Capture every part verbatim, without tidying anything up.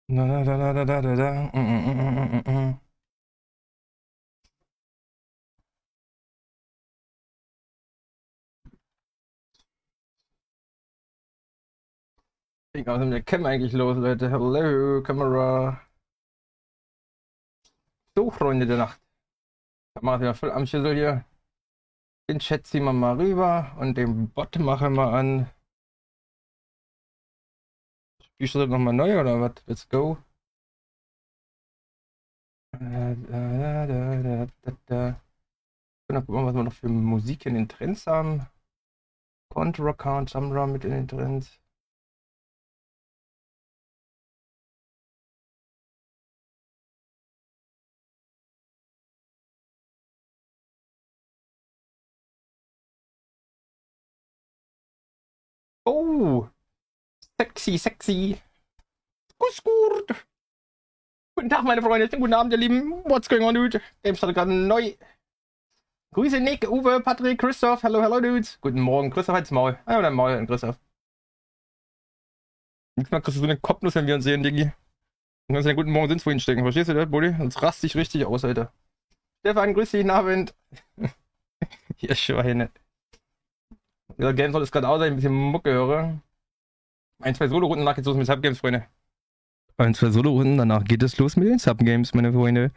Da, da, da, da, da, da, da. Mm, mm, mm, mm, mm. Ich aus der Cam eigentlich los, Leute. Hello, Kamera. So, Freunde der Nacht. Da machen wir voll am Schüssel hier. Den Chat ziehen wir mal rüber und den Bot machen wir an. Spielst du das nochmal neu oder was? Let's go. Da, da, da, da, da, da. Dann gucken wir, was wir noch für Musik in den Trends haben. Contra Count, Samra mit in den Trends. Oh, sexy, sexy. Gut, gut. Guten Tag, meine Freunde. Guten Abend, ihr Lieben. What's going on, dude? Game startet gerade neu. Grüße Nick, Uwe, Patrick, Christoph. Hallo, hallo, Dudes. Guten Morgen. Christoph halt's Maul. Ah, oder Maul, Christoph. Nächstes Mal kriegst du so eine Kopfnuss, wenn wir uns sehen, Diggi. Du kannst ja guten Morgen Sinn vorhin stecken. Verstehst du das, Buddy? Sonst rast dich richtig aus, Alter. Stefan, grüß dich, guten Abend. Ihr Schweine. Der Game soll es gerade aus, ein bisschen Mucke höre. Ein, zwei Solo-Runden, danach geht's los mit Subgames, Freunde. Ein, zwei Solo-Runden, danach geht es los mit den Subgames, meine Freunde.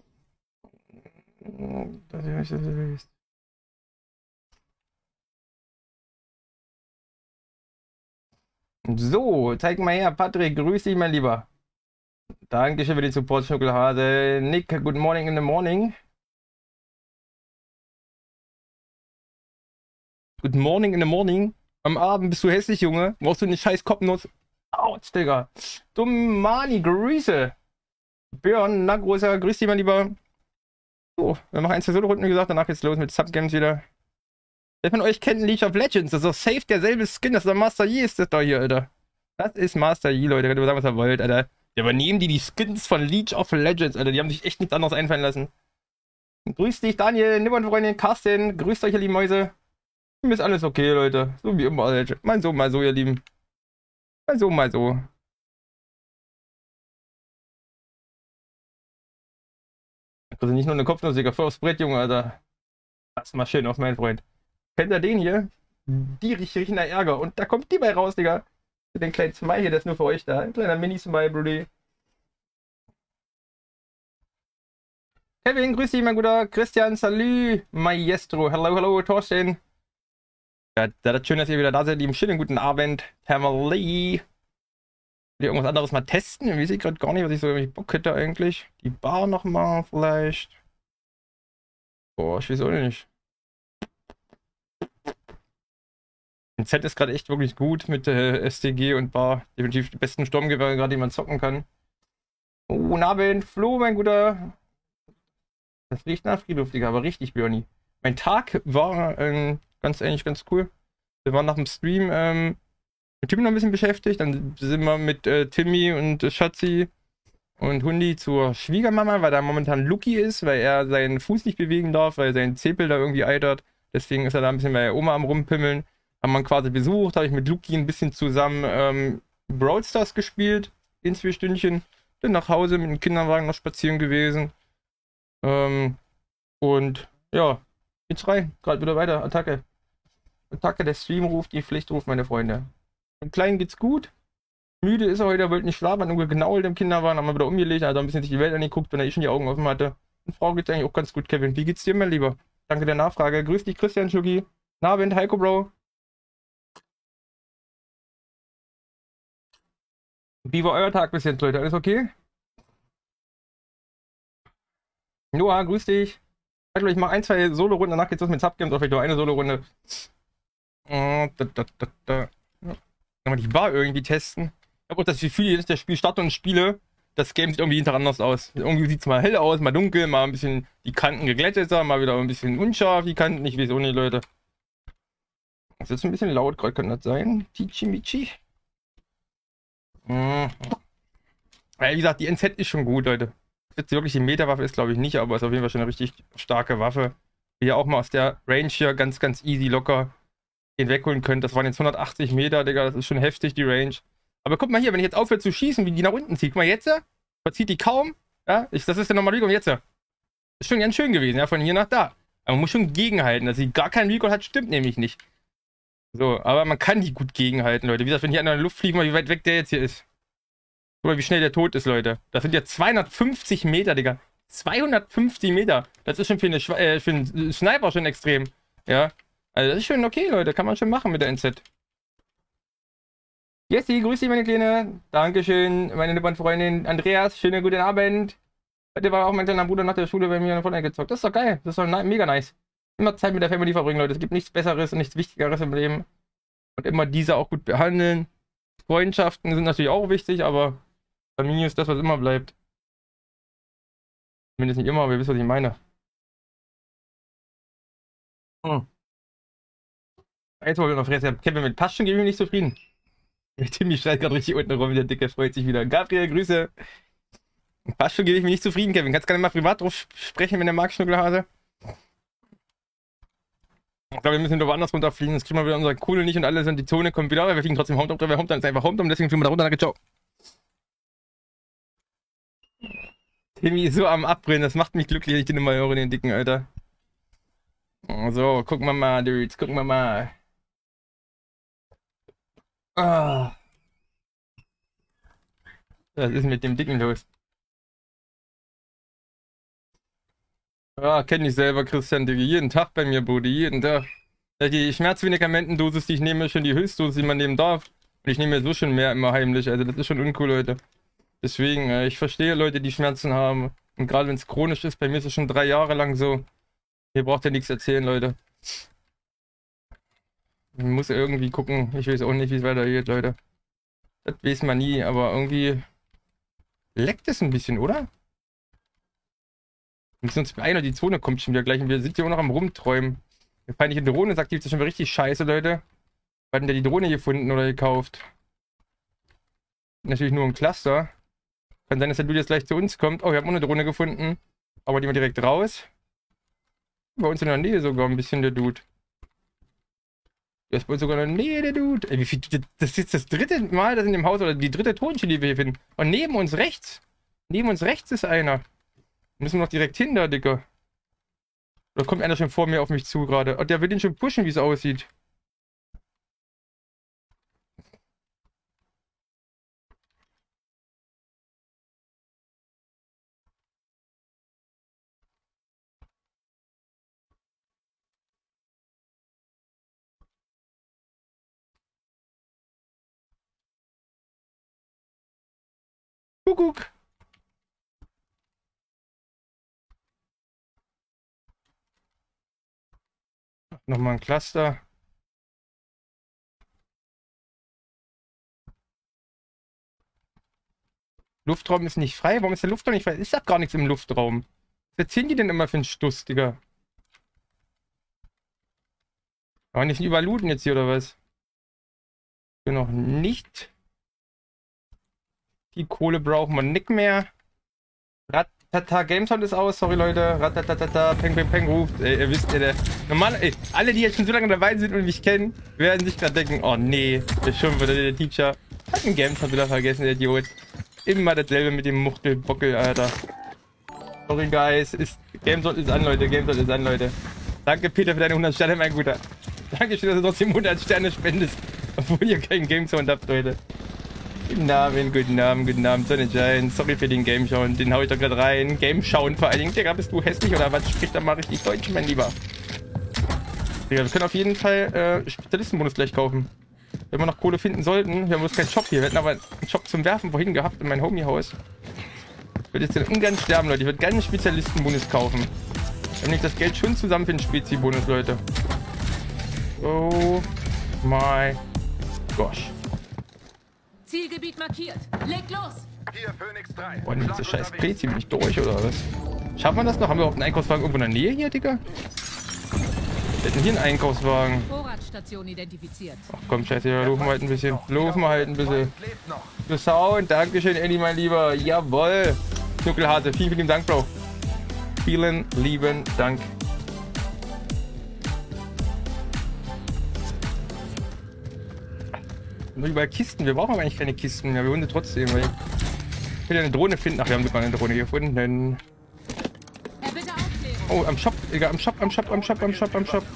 So, zeig mal her, Patrick, grüß dich, mein Lieber. Dankeschön für den Support, Schokolade. Nick, good morning in the morning. Good morning in the morning. Am Abend bist du hässlich, Junge. Brauchst du eine scheiß Kopfnuss? Autsch, Digga. Dumm Mani, Grüße. Björn, na großer, grüß dich, mein Lieber. So, wir machen ein, zwei Solo-Runden, wie gesagt. Danach geht's los mit Subgames wieder. Wer von euch kennt League of Legends? Das ist doch safe derselbe Skin. Das ist doch Master Yi, ist das doch hier, Alter. Das ist Master Yi, Leute. Könnt ihr sagen, was ihr wollt, Alter. Ja, übernehmen die die Skins von League of Legends, Alter. Die haben sich echt nichts anderes einfallen lassen. Grüß dich, Daniel, Nippon-Freundin, Carsten. Grüßt euch, ihr lieben Mäuse. Mir ist alles okay, Leute. So wie immer, Alter. Mal so, mal so, ihr Lieben. Mal so, mal so. Also nicht nur eine Kopfnuss, Digga. Voll aufs Brett, Junge, Alter. Lass mal schön auf, mein Freund. Kennt ihr den hier? Die riechen nach Ärger. Und da kommt die bei raus, Digga. Den kleinen Smile hier, der ist nur für euch da. Ein kleiner Mini-Smile, Brudi. Kevin, grüß dich, mein guter Christian. Salü, Maestro. Hallo, hallo, Thorsten. Ja, das ist schön, dass ihr wieder da seid, lieben. Schönen guten Abend, Family. Will ihr irgendwas anderes mal testen? Ich weiß gerade gar nicht, was ich so irgendwie Bock hätte eigentlich. Die Bar nochmal vielleicht. Boah, ich weiß auch nicht. Ein Z ist gerade echt wirklich gut mit äh, S T G und Bar. Definitiv die besten Sturmgewehre gerade, die man zocken kann. Oh, guten Abend, Flo, mein guter. Das riecht nach Friedhof, Digga, aber richtig, Björni. Mein Tag war ähm, ganz eigentlich ganz cool. Wir waren nach dem Stream ähm, mit Timmy noch ein bisschen beschäftigt. Dann sind wir mit äh, Timmy und äh, Schatzi und Hundi zur Schwiegermama, weil da momentan Lucky ist, weil er seinen Fuß nicht bewegen darf, weil sein Zepel da irgendwie eitert. Deswegen ist er da ein bisschen bei der Oma am Rumpimmeln. Haben wir quasi besucht, habe ich mit Luki ein bisschen zusammen ähm, Brawl Stars gespielt, in zwei Stündchen. Bin nach Hause mit dem Kinderwagen noch spazieren gewesen. Ähm, und ja, jetzt rein, gerade wieder weiter, Attacke. Attacke, der Stream ruft, die Pflicht ruft, meine Freunde. Dem Kleinen geht's gut. Müde ist er heute, er wollte nicht schlafen, hat nur genault im Kinderwagen, haben wir wieder umgelegt, hat ein bisschen sich die Welt angeguckt, wenn er eh schon die Augen offen hatte. Und Frau geht's eigentlich auch ganz gut, Kevin. Wie geht's dir, mein Lieber? Danke der Nachfrage. Grüß dich, Christian Schugi. Na, Abend, Heiko, Bro. Wie war euer Tag bis jetzt, Leute? Alles okay? Noah, grüß dich. Ich mache ein, zwei Solo-Runden, danach geht's los mit Subgames, oder vielleicht nur eine Solo-Runde. Äh, da, da, da, da. Kann man die Bar irgendwie testen? Ich habe auch das Gefühl, dass das Spiel starte und spiele, das Game sieht irgendwie hinterher anders aus. Irgendwie sieht es mal hell aus, mal dunkel, mal ein bisschen die Kanten geglätteter, mal wieder ein bisschen unscharf, die Kanten. Ich weiß auch nicht, Leute. Das ist jetzt ein bisschen laut, gerade kann das sein. Tichimichi. Mhm. Ja, wie gesagt, die N Z ist schon gut, Leute. Jetzt wirklich die Meta-Waffe ist, glaube ich, nicht, aber ist auf jeden Fall schon eine richtig starke Waffe. Die ihr auch mal aus der Range hier ganz, ganz easy locker den wegholen könnt. Das waren jetzt hundertachtzig Meter, Digga, das ist schon heftig, die Range. Aber guck mal hier, wenn ich jetzt aufhöre zu schießen, wie die nach unten zieht. Guck mal jetzt, verzieht die kaum. Ja, ich, das ist der normale Recall jetzt. Ist schon ganz schön gewesen, ja, von hier nach da. Aber man muss schon gegenhalten. Dass sie gar keinen Recall hat, stimmt nämlich nicht. So, aber man kann die gut gegenhalten, Leute. Wie gesagt, wenn hier einer in der Luft fliegt, mal wie weit weg der jetzt hier ist. Guck mal, wie schnell der tot ist, Leute. Das sind ja zweihundertfünfzig Meter, Digga. zweihundertfünfzig Meter. Das ist schon für, eine Schwe äh, für einen Sniper schon extrem. Ja. Also das ist schon okay, Leute. Kann man schon machen mit der N Z. Jessie, grüß dich, meine Kleine. Dankeschön, meine liebe Freundin Andreas. Schönen guten Abend. Heute war auch mein kleiner Bruder nach der Schule bei mir in Fortnite gezockt. Das ist doch geil. Das ist doch mega nice. Immer Zeit mit der Family verbringen, Leute. Es gibt nichts Besseres und nichts Wichtigeres im Leben. Und immer diese auch gut behandeln. Freundschaften sind natürlich auch wichtig, aber Familie ist das, was immer bleibt. Zumindest nicht immer, aber ihr wisst, was ich meine. Hm. Jetzt wollen wir noch fressen. Kevin mit passt schon, gebe ich mich nicht zufrieden. Timmy schreit gerade richtig unten rum, der Dicke freut sich wieder. Gabriel, Grüße. Passt schon, gebe ich mich nicht zufrieden, Kevin. Kannst gerne mal privat drauf sprechen, wenn der mag, Schnuckelhase. Ich glaube, wir müssen nur woanders runterfliegen, sonst kriegen wir wieder unsere Kohle nicht und alles und die Zone kommt wieder, aber wir fliegen trotzdem Hometown drüber. Hometown ist einfach Hometown, deswegen fliegen wir da runter. Danke, ciao. Timmy ist so am Abbrennen, das macht mich glücklich, ich den immer höre, den Dicken, Alter. So, gucken wir mal, Dudes, gucken wir mal. Ah. Was ist mit dem Dicken los? Ja, kenne ich selber, Christian, Digga. Jeden Tag bei mir, Brudi, jeden Tag. Ja, die Schmerzmedikamentendosis, die ich nehme, ist schon die Höchstdosis, die man nehmen darf. Und ich nehme ja so schon mehr immer heimlich. Also das ist schon uncool, Leute. Deswegen, äh, ich verstehe Leute, die Schmerzen haben. Und gerade wenn es chronisch ist, bei mir ist es schon drei Jahre lang so. Hier braucht ihr nichts erzählen, Leute. Man muss irgendwie gucken. Ich weiß auch nicht, wie es weitergeht, Leute. Das weiß man nie, aber irgendwie leckt es ein bisschen, oder? Wir müssen uns beeilen, die Zone kommt schon wieder gleich und wir sind hier auch noch am Rumträumen. Der feindliche Drohne ist aktiv, das ist schon wieder richtig scheiße, Leute. Wir hatten ja die Drohne gefunden oder gekauft. Natürlich nur ein Cluster. Kann sein, dass der Dude jetzt gleich zu uns kommt. Oh, wir haben auch eine Drohne gefunden. Aber die mal direkt raus. Bei uns in der Nähe sogar ein bisschen der Dude. Der ist bei uns sogar in der Nähe, der Dude. Ey, wie viel, das ist jetzt das dritte Mal, das in dem Haus, oder die dritte Tonchen, die wir hier finden. Und neben uns rechts. Neben uns rechts ist einer. Müssen wir noch direkt hin, da, Dicker. Oder kommt einer schon vor mir auf mich zu gerade? Oh, der will den schon pushen, wie es aussieht. Kuckuck. Nochmal ein Cluster. Luftraum ist nicht frei. Warum ist der Luftraum nicht frei? Ist doch gar nichts im Luftraum. Was erzählen die denn immer für einen Stuss, Digga? Aber nicht überlooten jetzt hier, oder was? Hier noch nicht. Die Kohle brauchen wir nicht mehr. Ratata Gamesound ist aus, sorry Leute. Ratatatata, Peng Peng Peng ruft. Ey, ihr wisst, ey, der normal, ey, alle, die jetzt schon so lange dabei sind und mich kennen, werden sich gerade denken, oh nee, der schon wieder der Teacher. Hat den Gamesound wieder vergessen, der Idiot. Immer dasselbe mit dem Muchtelbockel, Alter. Sorry guys, ist, Gamesound ist an, Leute, Gamesound ist an, Leute. Danke Peter für deine hundert Sterne, mein Guter. Dankeschön, dass du trotzdem hundert Sterne spendest, obwohl ihr keinen Gamesound habt, Leute. Guten Abend, guten Abend, guten Abend, Sonnenschein. Sorry für den Game Schauen, den hau ich da gerade rein. Game Schauen vor allen Dingen. Digga, bist du hässlich oder was? Sprich da mal richtig Deutsch, mein Lieber. Digga, wir können auf jeden Fall äh, Spezialistenbonus gleich kaufen. Wenn wir noch Kohle finden sollten. Wir haben bloß keinen Shop hier. Wir hätten aber einen Shop zum Werfen vorhin gehabt in mein Homie-Haus. Ich würde jetzt den ungern sterben, Leute. Ich würde gerne einen Spezialistenbonus kaufen. Wir haben nicht das Geld schon zusammen für den Spezi-Bonus, Leute. Oh my gosh. Zielgebiet markiert. Leg los! Hier Phoenix drei. Boah, diese scheiß Spezi bin ich durch, oder was? Schaffen wir das noch? Haben wir überhaupt einen Einkaufswagen irgendwo in der Nähe hier, Digga? Wir hätten hier einen Einkaufswagen. Vorratsstation identifiziert. Ach komm, scheiße, ja, laufen wir halt ein bisschen. Laufen wir halt ein bisschen. Du Sound, Dankeschön, Eddie, mein Lieber. Jawoll. Knuckelhase, vielen, vielen Dank, Bro. Vielen lieben Dank. Nur überall Kisten. Wir brauchen aber eigentlich keine Kisten mehr. Wir holen sie trotzdem, weil ich will ja eine Drohne finden. Ach, wir haben sogar eine Drohne gefunden. Oh, am Shop, Digga, am Shop, am Shop, am Shop, am Shop, am Shop.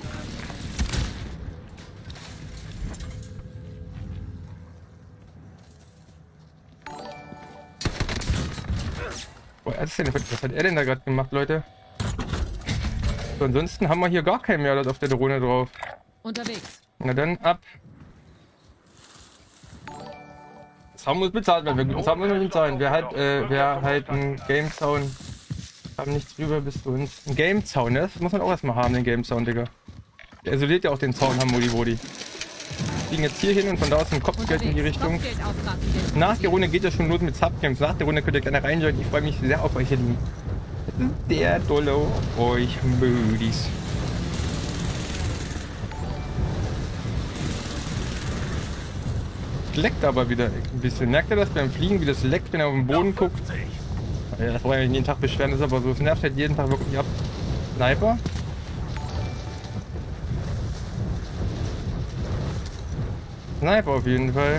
Boah, was, denn, was hat er denn da gerade gemacht, Leute? So, ansonsten haben wir hier gar keinen mehr auf der Drohne drauf. Unterwegs. Na dann, ab. Das haben wir uns bezahlt, weil wir das haben wir uns bezahlt. Wer halt, äh, wer halt einen Game Sound, haben nichts drüber bis zu uns. Ein Game Sound, ne? Das muss man auch erstmal haben, den Game Sound, Digga. Der isoliert ja auch den Sound, haben Modi Bodi. Fliegen jetzt hier hin und von da aus im Kopfgeld in die Richtung. Nach der Runde geht ja schon los mit Subgames. Nach der Runde könnt ihr gerne reinjoinen. Ich freue mich sehr auf euch, ihr Lieben. Der Dolle auf euch Mödis. Leckt aber wieder ein bisschen. Merkt ihr das beim Fliegen, wie das leckt, wenn er auf den Boden guckt? Ja, das wollen wir nicht jeden Tag beschweren, das ist aber so. Es nervt halt jeden Tag wirklich ab. Sniper. Sniper auf jeden Fall.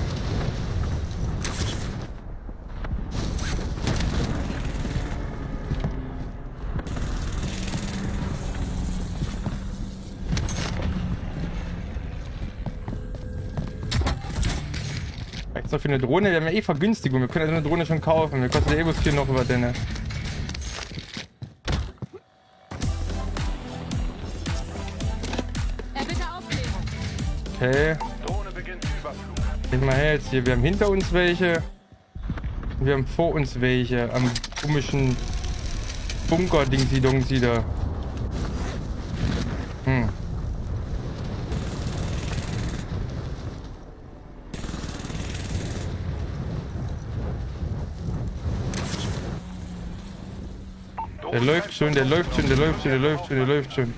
Reicht's noch für eine Drohne? Wir haben ja eh Vergünstigung. Wir können ja so eine Drohne schon kaufen. Wir kosten ja eh bloß hier noch über deine. Okay. Leg mal her jetzt hier. Wir haben hinter uns welche. Und wir haben vor uns welche. Am komischen Bunker-Dingsi-Dongsi da. Hm. Der läuft schon, der läuft schon, der läuft schon, der läuft schon, der läuft schon.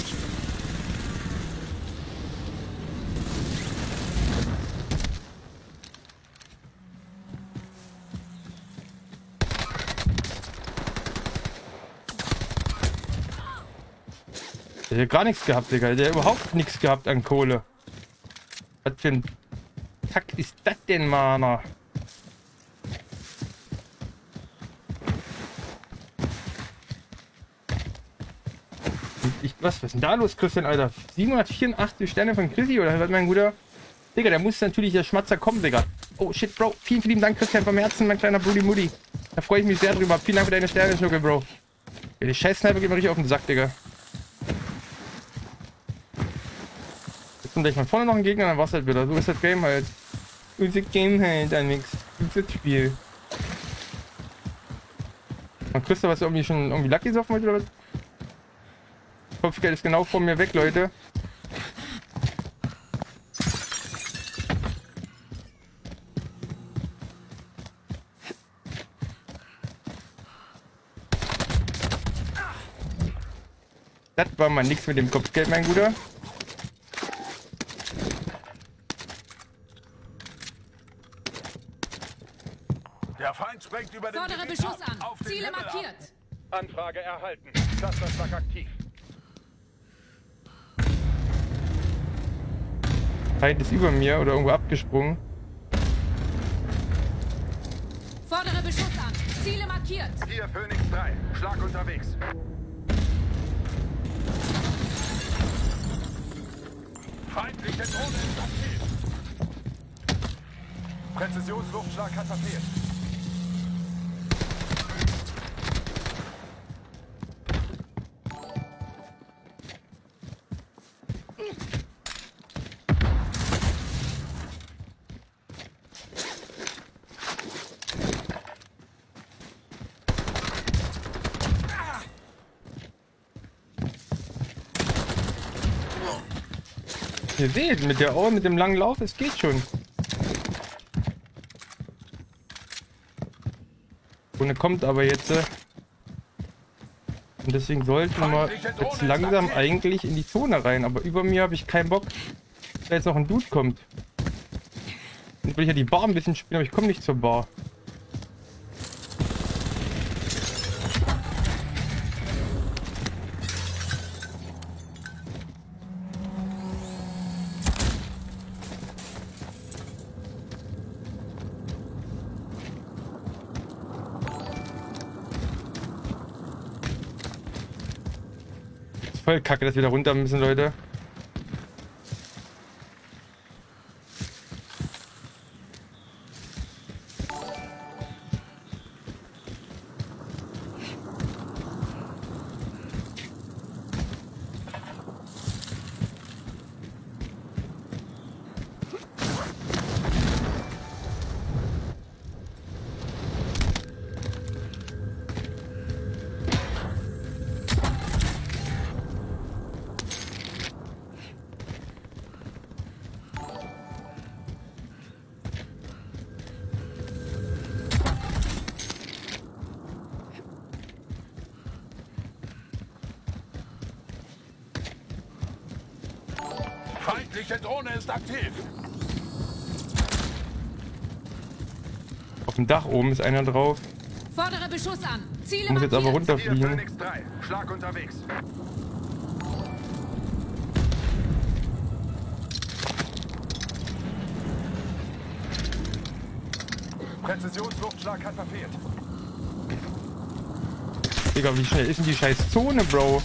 Der hat gar nichts gehabt, Digga. Der hat überhaupt nichts gehabt an Kohle. Was für ein Kack ist das denn, Mana? Ich, was, was ist denn da los, Christian, Alter? siebenhundertvierundachtzig Sterne von Chrissy, oder was, mein Guter? Digga, da muss natürlich der Schmatzer kommen, Digga. Oh, shit, Bro. Vielen, vielen Dank, Christian, vom Herzen, mein kleiner Brudi Mutti. Da freue ich mich sehr drüber. Vielen Dank für deine Sterne, Schnuckel, Bro. Ja, die scheiß Sniper geht mir richtig auf den Sack, Digga. Jetzt kommt gleich mal vorne noch ein Gegner, dann war's halt wieder. So ist das Game halt. So ist das Game halt, ein nix. So ist das Spiel. Und Christoph, was du irgendwie schon irgendwie Lucky gesoffen heute, oder was? Kopfgeld ist genau vor mir weg, Leute. Das war mal nichts mit dem Kopfgeld, mein Guter. Der Feind sprengt über den Fordere Gebiet Beschuss ab. an. Auf den Ziele Level markiert. ab. Anfrage erhalten. Clusterschlag aktiv. Feind ist über mir oder irgendwo abgesprungen. Fordere Beschuss an. Ziele markiert. Hier Phoenix drei. Schlag unterwegs. Feindliche Drohne ist aktiv. Präzisionsluftschlag hat verfehlt. Ihr seht, mit der Ohr, mit dem langen Lauf, es geht schon. Ohne kommt aber jetzt. Äh, und deswegen sollten wir jetzt langsam eigentlich in die Zone rein. Aber über mir habe ich keinen Bock, dass jetzt noch ein Dude kommt. Jetzt will ich ja die Bar ein bisschen spielen, aber ich komme nicht zur Bar. voll kacke, dass wir da runter müssen, Leute. Feindliche Drohne ist aktiv. Auf dem Dach oben ist einer drauf. Fordere Beschuss an. Ziele Ich muss jetzt aber markiert. Hier runterfliegen. Phoenix drei. Schlag unterwegs. Präzisionsluftschlag hat verfehlt. Digga, wie schnell ist denn die scheiß Zone, Bro?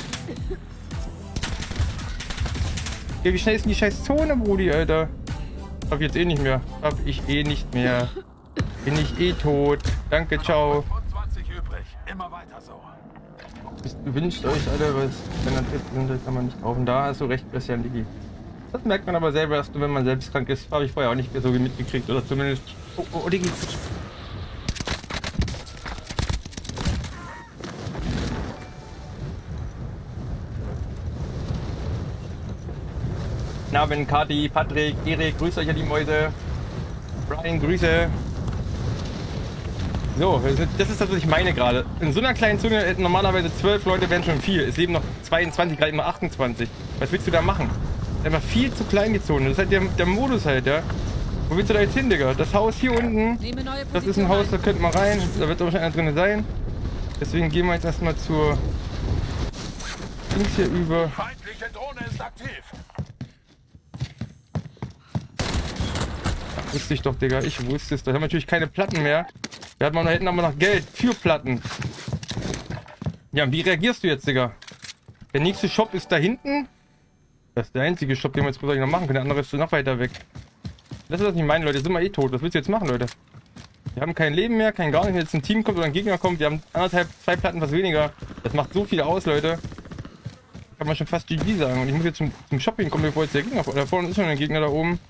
Ja, wie schnell ist denn die scheiß Zone, Brudi, Alter? Hab ich jetzt eh nicht mehr. Hab ich eh nicht mehr. Bin ich eh tot. Danke, ciao. fünfundzwanzig übrig. Immer weiter so. Ihr wünscht euch, Alter, was. Wenn das jetzt sind, dann kann man nicht kaufen. Da hast du recht, Christian Digi. Das merkt man aber selber erst, wenn man selbst krank ist. Habe ich vorher auch nicht so mitgekriegt. Oder zumindest. Oh, oh, oh Digi. Na, wenn Kati, Patrick, Erik, grüßt euch ja die Mäuse. Brian, Grüße. So, das ist das, was ich meine gerade. In so einer kleinen Zone hätten normalerweise zwölf Leute, wären schon viel. Es leben noch zweiundzwanzig, gerade immer achtundzwanzig. Was willst du da machen? Einfach viel zu klein die Zone. Das ist halt der, der Modus halt, ja. Wo willst du da jetzt hin, Digga? Das Haus hier unten, Nehme neue das ist ein Position Haus, ein. da könnte man rein. Da wird wahrscheinlich einer drin sein. Deswegen gehen wir jetzt erstmal zur Dings hier über. Feindliche Drohne ist aktiv. Wusste ich doch, Digga. Ich wusste es. Da haben wir natürlich keine Platten mehr. Wir hatten, da hätten aber noch Geld für Platten. Ja, und wie reagierst du jetzt, Digga? Der nächste Shop ist da hinten. Das ist der einzige Shop, den wir jetzt großartig noch machen können. Der andere ist noch weiter weg. Das ist das nicht meine, Leute. Sind wir eh tot. Was willst du jetzt machen, Leute? Wir haben kein Leben mehr, kein gar nicht. Wenn jetzt ein Team kommt oder ein Gegner kommt, wir haben anderthalb, zwei Platten, was weniger. Das macht so viel aus, Leute. Kann man schon fast G G sagen. Und ich muss jetzt zum, zum Shopping kommen, bevor jetzt der Gegner... Da vorne ist schon ein Gegner da oben.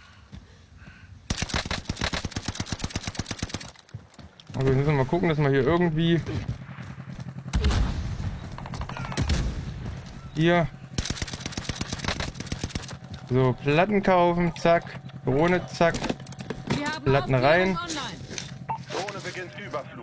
Also müssen wir mal gucken, dass wir hier irgendwie hier so Platten kaufen, zack, Drohne, zack, Wir haben Platten Aufklärung rein. online. Drohne beginnt Überflug.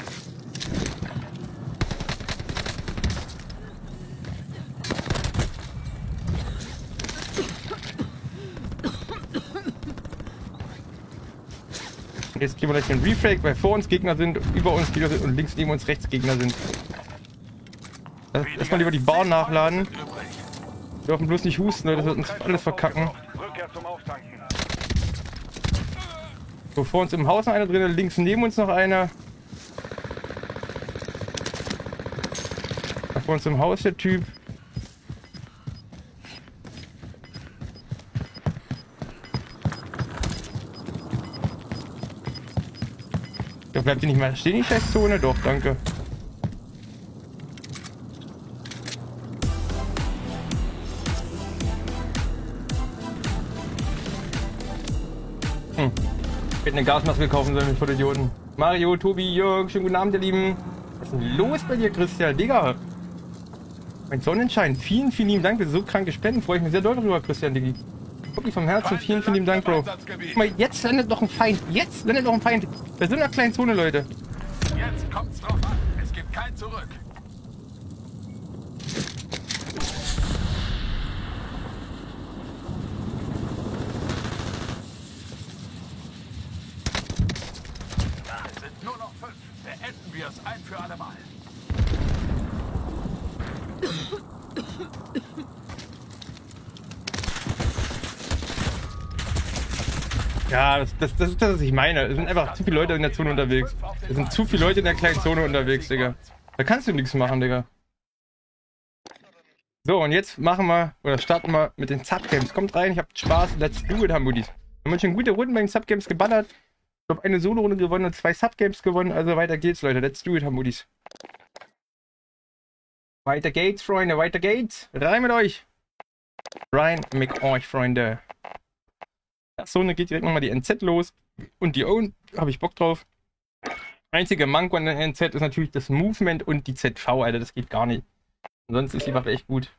Und jetzt kriegen wir gleich den Refrag, weil vor uns Gegner sind, über uns Gegner sind und links neben uns rechts Gegner sind. Erstmal lieber die Bar nachladen. Wir dürfen bloß nicht husten, Leute, das wird uns alles verkacken. Rückkehr zum Auftanken. So, vor uns im Haus noch einer drin, links neben uns noch einer. Da vor uns im Haus der Typ. Ja, bleibt ihr nicht mal stehen, die Scheißzone? Doch, danke. Hm. Ich hätte eine Gasmaske kaufen sollen mit Vollidioten. Mario, Tobi, Jörg, schönen guten Abend, ihr Lieben. Was ist denn los bei dir, Christian? Digga. Mein Sonnenschein. Vielen, vielen lieben Dank für so kranke Spenden. Freue ich mich sehr doll darüber, Christian, Diggi. Wirklich vom Herzen. Vielen, vielen lieben Dank, Bro. Guck mal, jetzt landet doch ein Feind. Jetzt landet doch ein Feind. Bei so einer kleinen Zone, Leute. Jetzt kommt's drauf an. Es gibt kein Zurück. Es sind nur noch fünf. Beenden wir es ein für alle Mal. Ja, das, das, das ist das, was ich meine. Es sind einfach zu viele Leute in der Zone unterwegs. Es sind zu viele Leute in der kleinen Zone unterwegs, Digga. Da kannst du nichts machen, Digga. So, und jetzt machen wir, oder starten wir mit den Subgames. Kommt rein, ich hab Spaß, let's do it, Hamburgis. Wir haben schon gute Runden bei den Subgames geballert. Ich habe eine Solo-Runde gewonnen und zwei Subgames gewonnen, also weiter geht's, Leute. Let's do it, Hamburgis. Weiter geht's, Freunde, weiter geht's. Rein mit euch. Rein mit euch, Freunde. Achso, dann geht direkt nochmal die N Z los. Und die Own, habe ich Bock drauf. Einziger Manko an der N Z ist natürlich das Movement und die Z V, Alter, das geht gar nicht. Ansonsten ist die Waffe echt gut.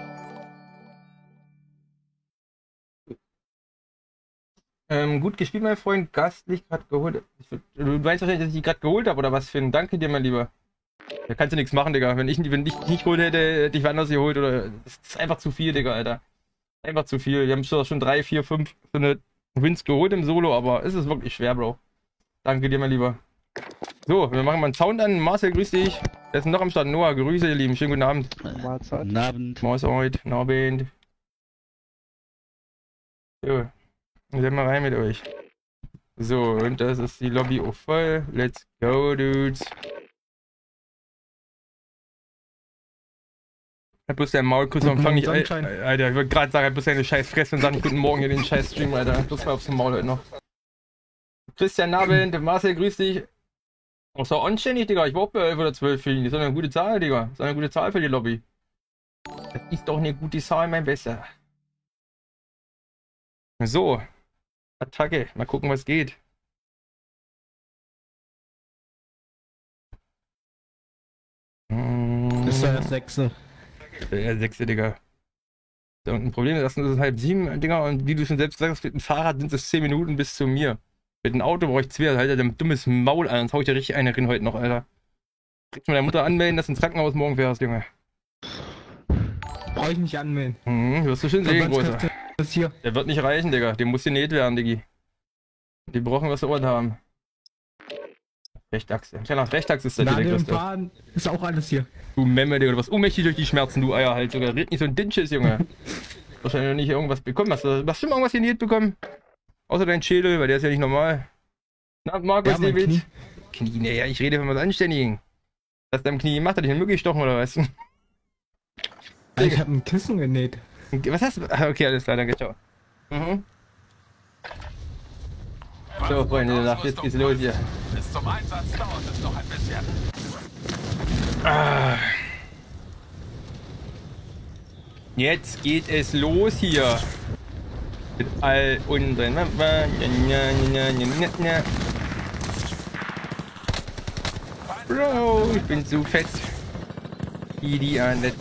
Ähm, gut gespielt, mein Freund. Gastlich gerade geholt. Du meinst wahrscheinlich, dass ich die gerade geholt habe, oder was, Finn? Danke dir, mein Lieber. Da kannst du nichts machen, Digga. Wenn ich, wenn ich nicht geholt hätte, hätte ich woanders geholt, oder. Das ist einfach zu viel, Digga, Alter. Einfach zu viel. Wir haben schon drei, vier, fünf so eine Wins geholt im Solo, aber es ist wirklich schwer, Bro. Danke dir, mein Lieber. So, wir machen mal einen Sound an. Marcel, grüß dich. Wer ist noch am Start? Noah, grüße, ihr Lieben. Schönen guten Abend. Mahlzeit. Guten Abend. Mahlzeit, guten Abend. So, dann sind wir rein mit euch. So, und das ist die Lobby auch voll. Let's go, dudes. Hat bloß der Maulkuss am Anfang nicht. Alter, ich wollte gerade sagen, hat bloß deine scheiß Fresse und sag nicht guten Morgen hier den scheiß Stream, Alter. Das war aufs Maul heute noch. Christian Nabend, Marcel, grüß dich. Auch so anständig, Digga. Ich war auch bei elf oder zwölf für ihn. Das ist eine gute Zahl, Digga. Das ist eine gute Zahl für die Lobby. Das ist doch eine gute Zahl, mein Besser. So. Attacke. Mal gucken, was geht. Das ist der Sechste. Der Sechste, Digga. Da unten ein Problem ist, das ist halb sieben, Digga. Und wie du schon selbst sagst, mit dem Fahrrad sind es zehn Minuten bis zu mir. Mit dem Auto brauche ich zwei, halt ein dummes Maul an, sonst hau ich dir richtig eine rein heute noch, Alter. Kriegst du mit der Mutter anmelden, dass du ins Krankenhaus morgen fährst, Junge. Brauche ich nicht anmelden. Mhm, wirst du schön sehen, Großer. Der wird nicht reichen, Digga. Dem muss genäht werden, Diggi. Die brauchen was Ort haben. Rechtachse. Ja, nach Rechtachse ist der Nadel im Faden ist auch alles hier. Du Memme, Digga, du warst ohnmächtig durch die Schmerzen, du Eier halt sogar. Red nicht so ein Dinsches, Junge. Wahrscheinlich noch nicht irgendwas bekommen. Hast du, hast du schon irgendwas genäht bekommen? Außer dein Schädel, weil der ist ja nicht normal. Na, Markus, ja, David. Knie. Knie, naja, ich rede von was Anständigen. Was deinem Knie gemacht hat, dich möglich gestochen oder was? Ja, ich hab ein Kissen genäht. Was hast du? Okay, alles klar, danke, ciao. Mhm. So, Freunde, nach jetzt geht's los hier. Bis zum Einsatz dauert es noch ein bisschen. Ah. Jetzt geht es los hier. Mit all unseren. Bro, ich bin so fett. Idiot.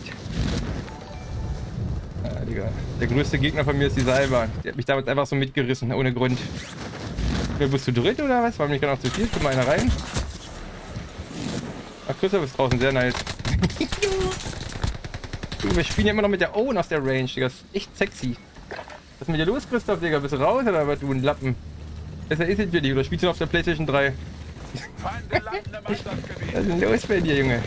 Ah, Digga. Der größte Gegner von mir ist die Seilbahn. Die hat mich damals einfach so mitgerissen, ohne Grund. Bist du dritt oder was? War mir gerade noch zu viel? Guck mal einer rein. Ach, Christoph ist draußen, sehr nice. Du, wir spielen ja immer noch mit der Owen aus der Range, Digga. Das ist echt sexy. Was ist mit dir los, Christoph, Digga? Bist du raus oder was, du ein Lappen? Besser ist es für dich, oder spielst du noch auf der PlayStation drei? Was ist denn los bei dir, Junge?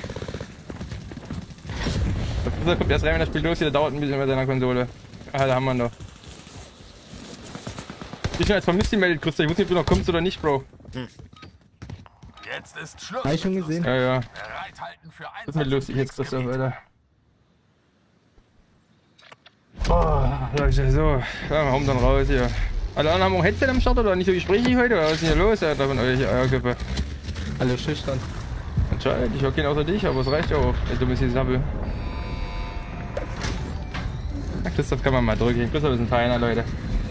Christoph kommt erst rein, wenn das Spiel los geht, der dauert ein bisschen bei seiner Konsole. Ah, da haben wir ihn doch. Ich bin als vermisst gemeldet, Christoph. Ich wusste nicht, ob du noch kommst oder nicht, Bro. Jetzt ist Schluss. Hab ich schon gesehen. Ja, ja. Bereithalten für Was ist mir lustig jetzt, Christoph, Alter? Oh, Leute, so. Ja, wir hauen dann raus hier. Alle anderen haben auch Headset am Start oder nicht so gesprächig heute? Oder was ist denn hier los, Alter, von euch Eierköpfe? Alle schüchtern. Anscheinend, ich höre keinen außer dich, aber es reicht ja auch. Der dumme Sabbel. Christoph kann man mal drücken. Christoph ist ein Feiner, Leute.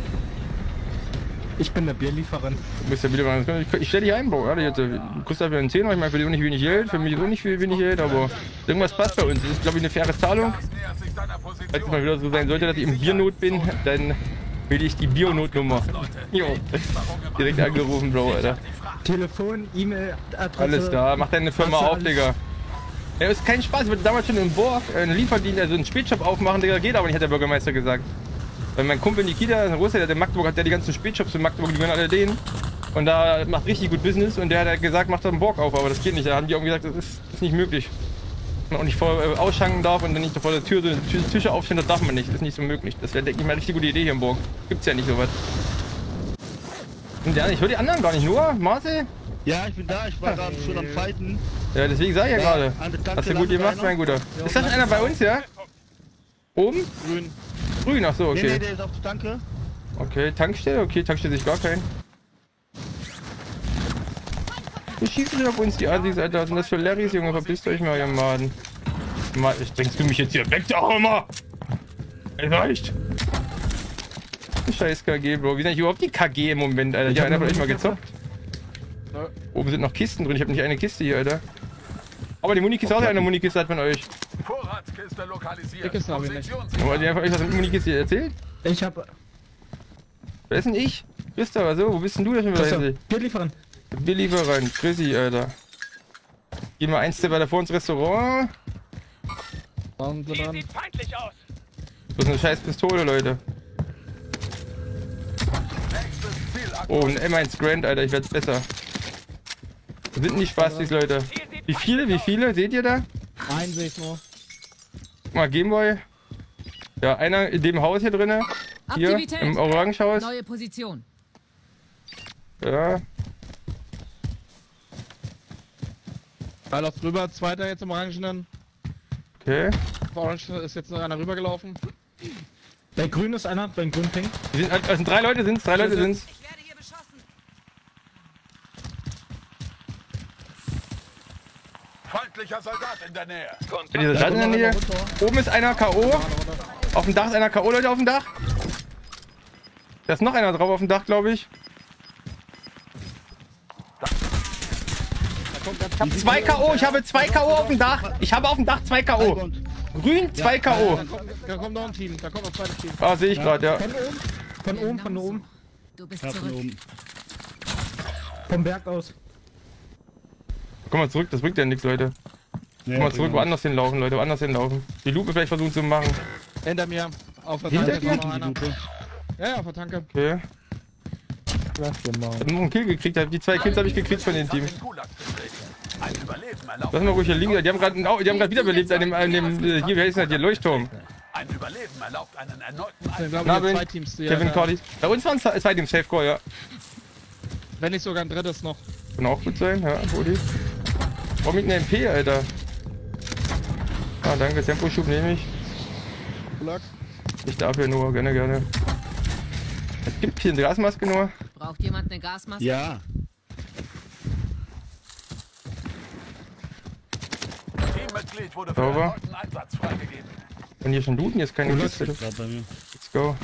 Ich bin der Bierlieferant. Du bist ja wieder mal. Ich, ich stell dich ein, Bro. Ja, Christoph für einen Zehner, ich meine, für dich auch nicht wenig Geld, für mich ist auch nicht viel wenig Geld, aber irgendwas passt bei uns. Das ist, glaube ich, eine faire Zahlung. Falls es mal wieder so sein sollte, dass ich im Biernot bin, dann will ich die Bionotnummer. Jo. Direkt angerufen, Bro, Alter. Telefon, E-Mail, Adresse. Alles da, mach deine Firma auf, Digga. Ja, ist kein Spaß, ich wollte damals schon im Borg einen Lieferdienst, also einen Spätshop aufmachen, Digga, geht aber nicht, hat der Bürgermeister gesagt. Weil mein Kumpel Nikita, ein Russe, der in Magdeburg hat, der die ganzen Spätshops in Magdeburg, die gehören alle denen. Und da macht richtig gut Business und der hat gesagt, macht da einen Borg auf, aber das geht nicht. Da haben die auch gesagt, das ist, das ist nicht möglich. Man auch nicht vor äh, ausschanken darf und dann nicht vor der Tür so Tische aufstellen, das darf man nicht, das ist nicht so möglich. Das wäre, denke ich mal, eine richtig gute Idee hier im Borg. Gibt's ja nicht sowas. Und ja, ich höre die anderen gar nicht, nur Marcel? Ja, ich bin da, ich war gerade schon am Fighten. Ja, deswegen sage ich ja gerade. Hast du gut gemacht, mein Guter. Ist das einer bei uns, ja? Oben? Grün. Grün, ach so, Nee, okay. nee, der ist auf der Tanke. Okay, Tankstelle, okay, Tankstelle sich gar kein. Wir schießen denn auf uns die Assis, Alter. Was sind das für Larrys, Junge? Verpisst euch mal, ihr Maden. Mal, bringst du mich jetzt hier weg, da auch immer? Ey, reicht. Scheiß K G, Bro. Wie sind eigentlich überhaupt die K G im Moment, Alter? Ich Hier hab einer von noch euch mal nicht gezockt. Ja. Oben sind noch Kisten drin. Ich habe nicht eine Kiste hier, Alter. Aber die Munikiste auch eine Munikiste hat von euch. Vorratskiste lokalisiert. Die Kiste hab ich nicht. Positionssicherung. Wollt ihr einfach euch was mit Munikiste erzählt? Ich hab. Wer ist denn ich? Christopher, so, wo bist denn du denn schon wieder? Christoph, Bier liefern. Bierlieferant, Chrissy, Alter. Geh mal eins Step weiter vor ins Restaurant. Warum sind dran? Das ist eine scheiß Pistole, Leute. Nächstes Ziel Oh, ein M eins Grand, Alter, ich werd's besser. Wo sind denn die Spastis, Leute? Wie viele, wie viele? Seht ihr da? Einen sehe ich nur. Guck mal, Gameboy. Ja, einer in dem Haus hier drinne. Hier, Aktivität. im Orangehaus. Neue Position. Ja, Da läuft drüber, zweiter jetzt im Orangenen. okay. Auf Orange ist jetzt noch einer rübergelaufen. Bei Grün ist einer, beim Grün Pink. Die sind, also drei Leute sind's, drei Leute sind's. Ich werde hier beschossen. Feindlicher Soldat in der Nähe. Ja, dieser Stadt in der Nähe. Oben ist einer K O. Auf dem Dach ist einer K O, Leute, auf dem Dach. Da ist noch einer drauf auf dem Dach, glaube ich. Ich habe zwei K O, ich habe zwei K O auf dem Dach. Ich habe auf dem Dach zwei K O. Grün, zwei K O. Da kommt, da kommt noch ein Team, da kommt noch ein zweites Team. Ah, sehe ich gerade, ja. Von oben, von oben, von Genau oben. so. Du bist Ja, von zurück. oben. Vom Berg aus. Komm mal zurück, das bringt ja nichts, Leute. Komm mal zurück, woanders hinlaufen, Leute, woanders hinlaufen. Die Lupe vielleicht versuchen zu machen. Hinter mir. Auf der Hinter Tanke dir? ist noch einer. Ja, ja, auf der Tanke. Okay. Lass den mal. Ich hab noch einen Kill gekriegt, die zwei Kills habe ich gekriegt von dem Team. Den Gulag betreten. Ein Überleben erlaubt. Lass mal ruhig hier liegen, die haben gerade die haben gerade wiederbelebt an dem, an dem äh, hier, wie heißt denn das hier, Leuchtturm. Ein Überleben erlaubt einen erneuten Ich Einsatz. glaube, Nabel, hier zwei Teams. Die Kevin ja, Cardi. Bei uns waren es zwei Teams, Safe Call, ja. wenn nicht sogar ein drittes noch. Kann auch gut sein, ja, Bodi. Warum mit einer M P, Alter? Ah, danke, Temposchub nehme ich. Block. Ich dafür nur, gerne, gerne. Es gibt hier eine Gasmaske nur. Braucht jemand eine Gasmaske? Ja. Teammitglied wurde für Sauber. erneuten Einsatz freigegeben. Und hier schon looten, hier ist keine Kiste. Gerade bei mir. Let's go.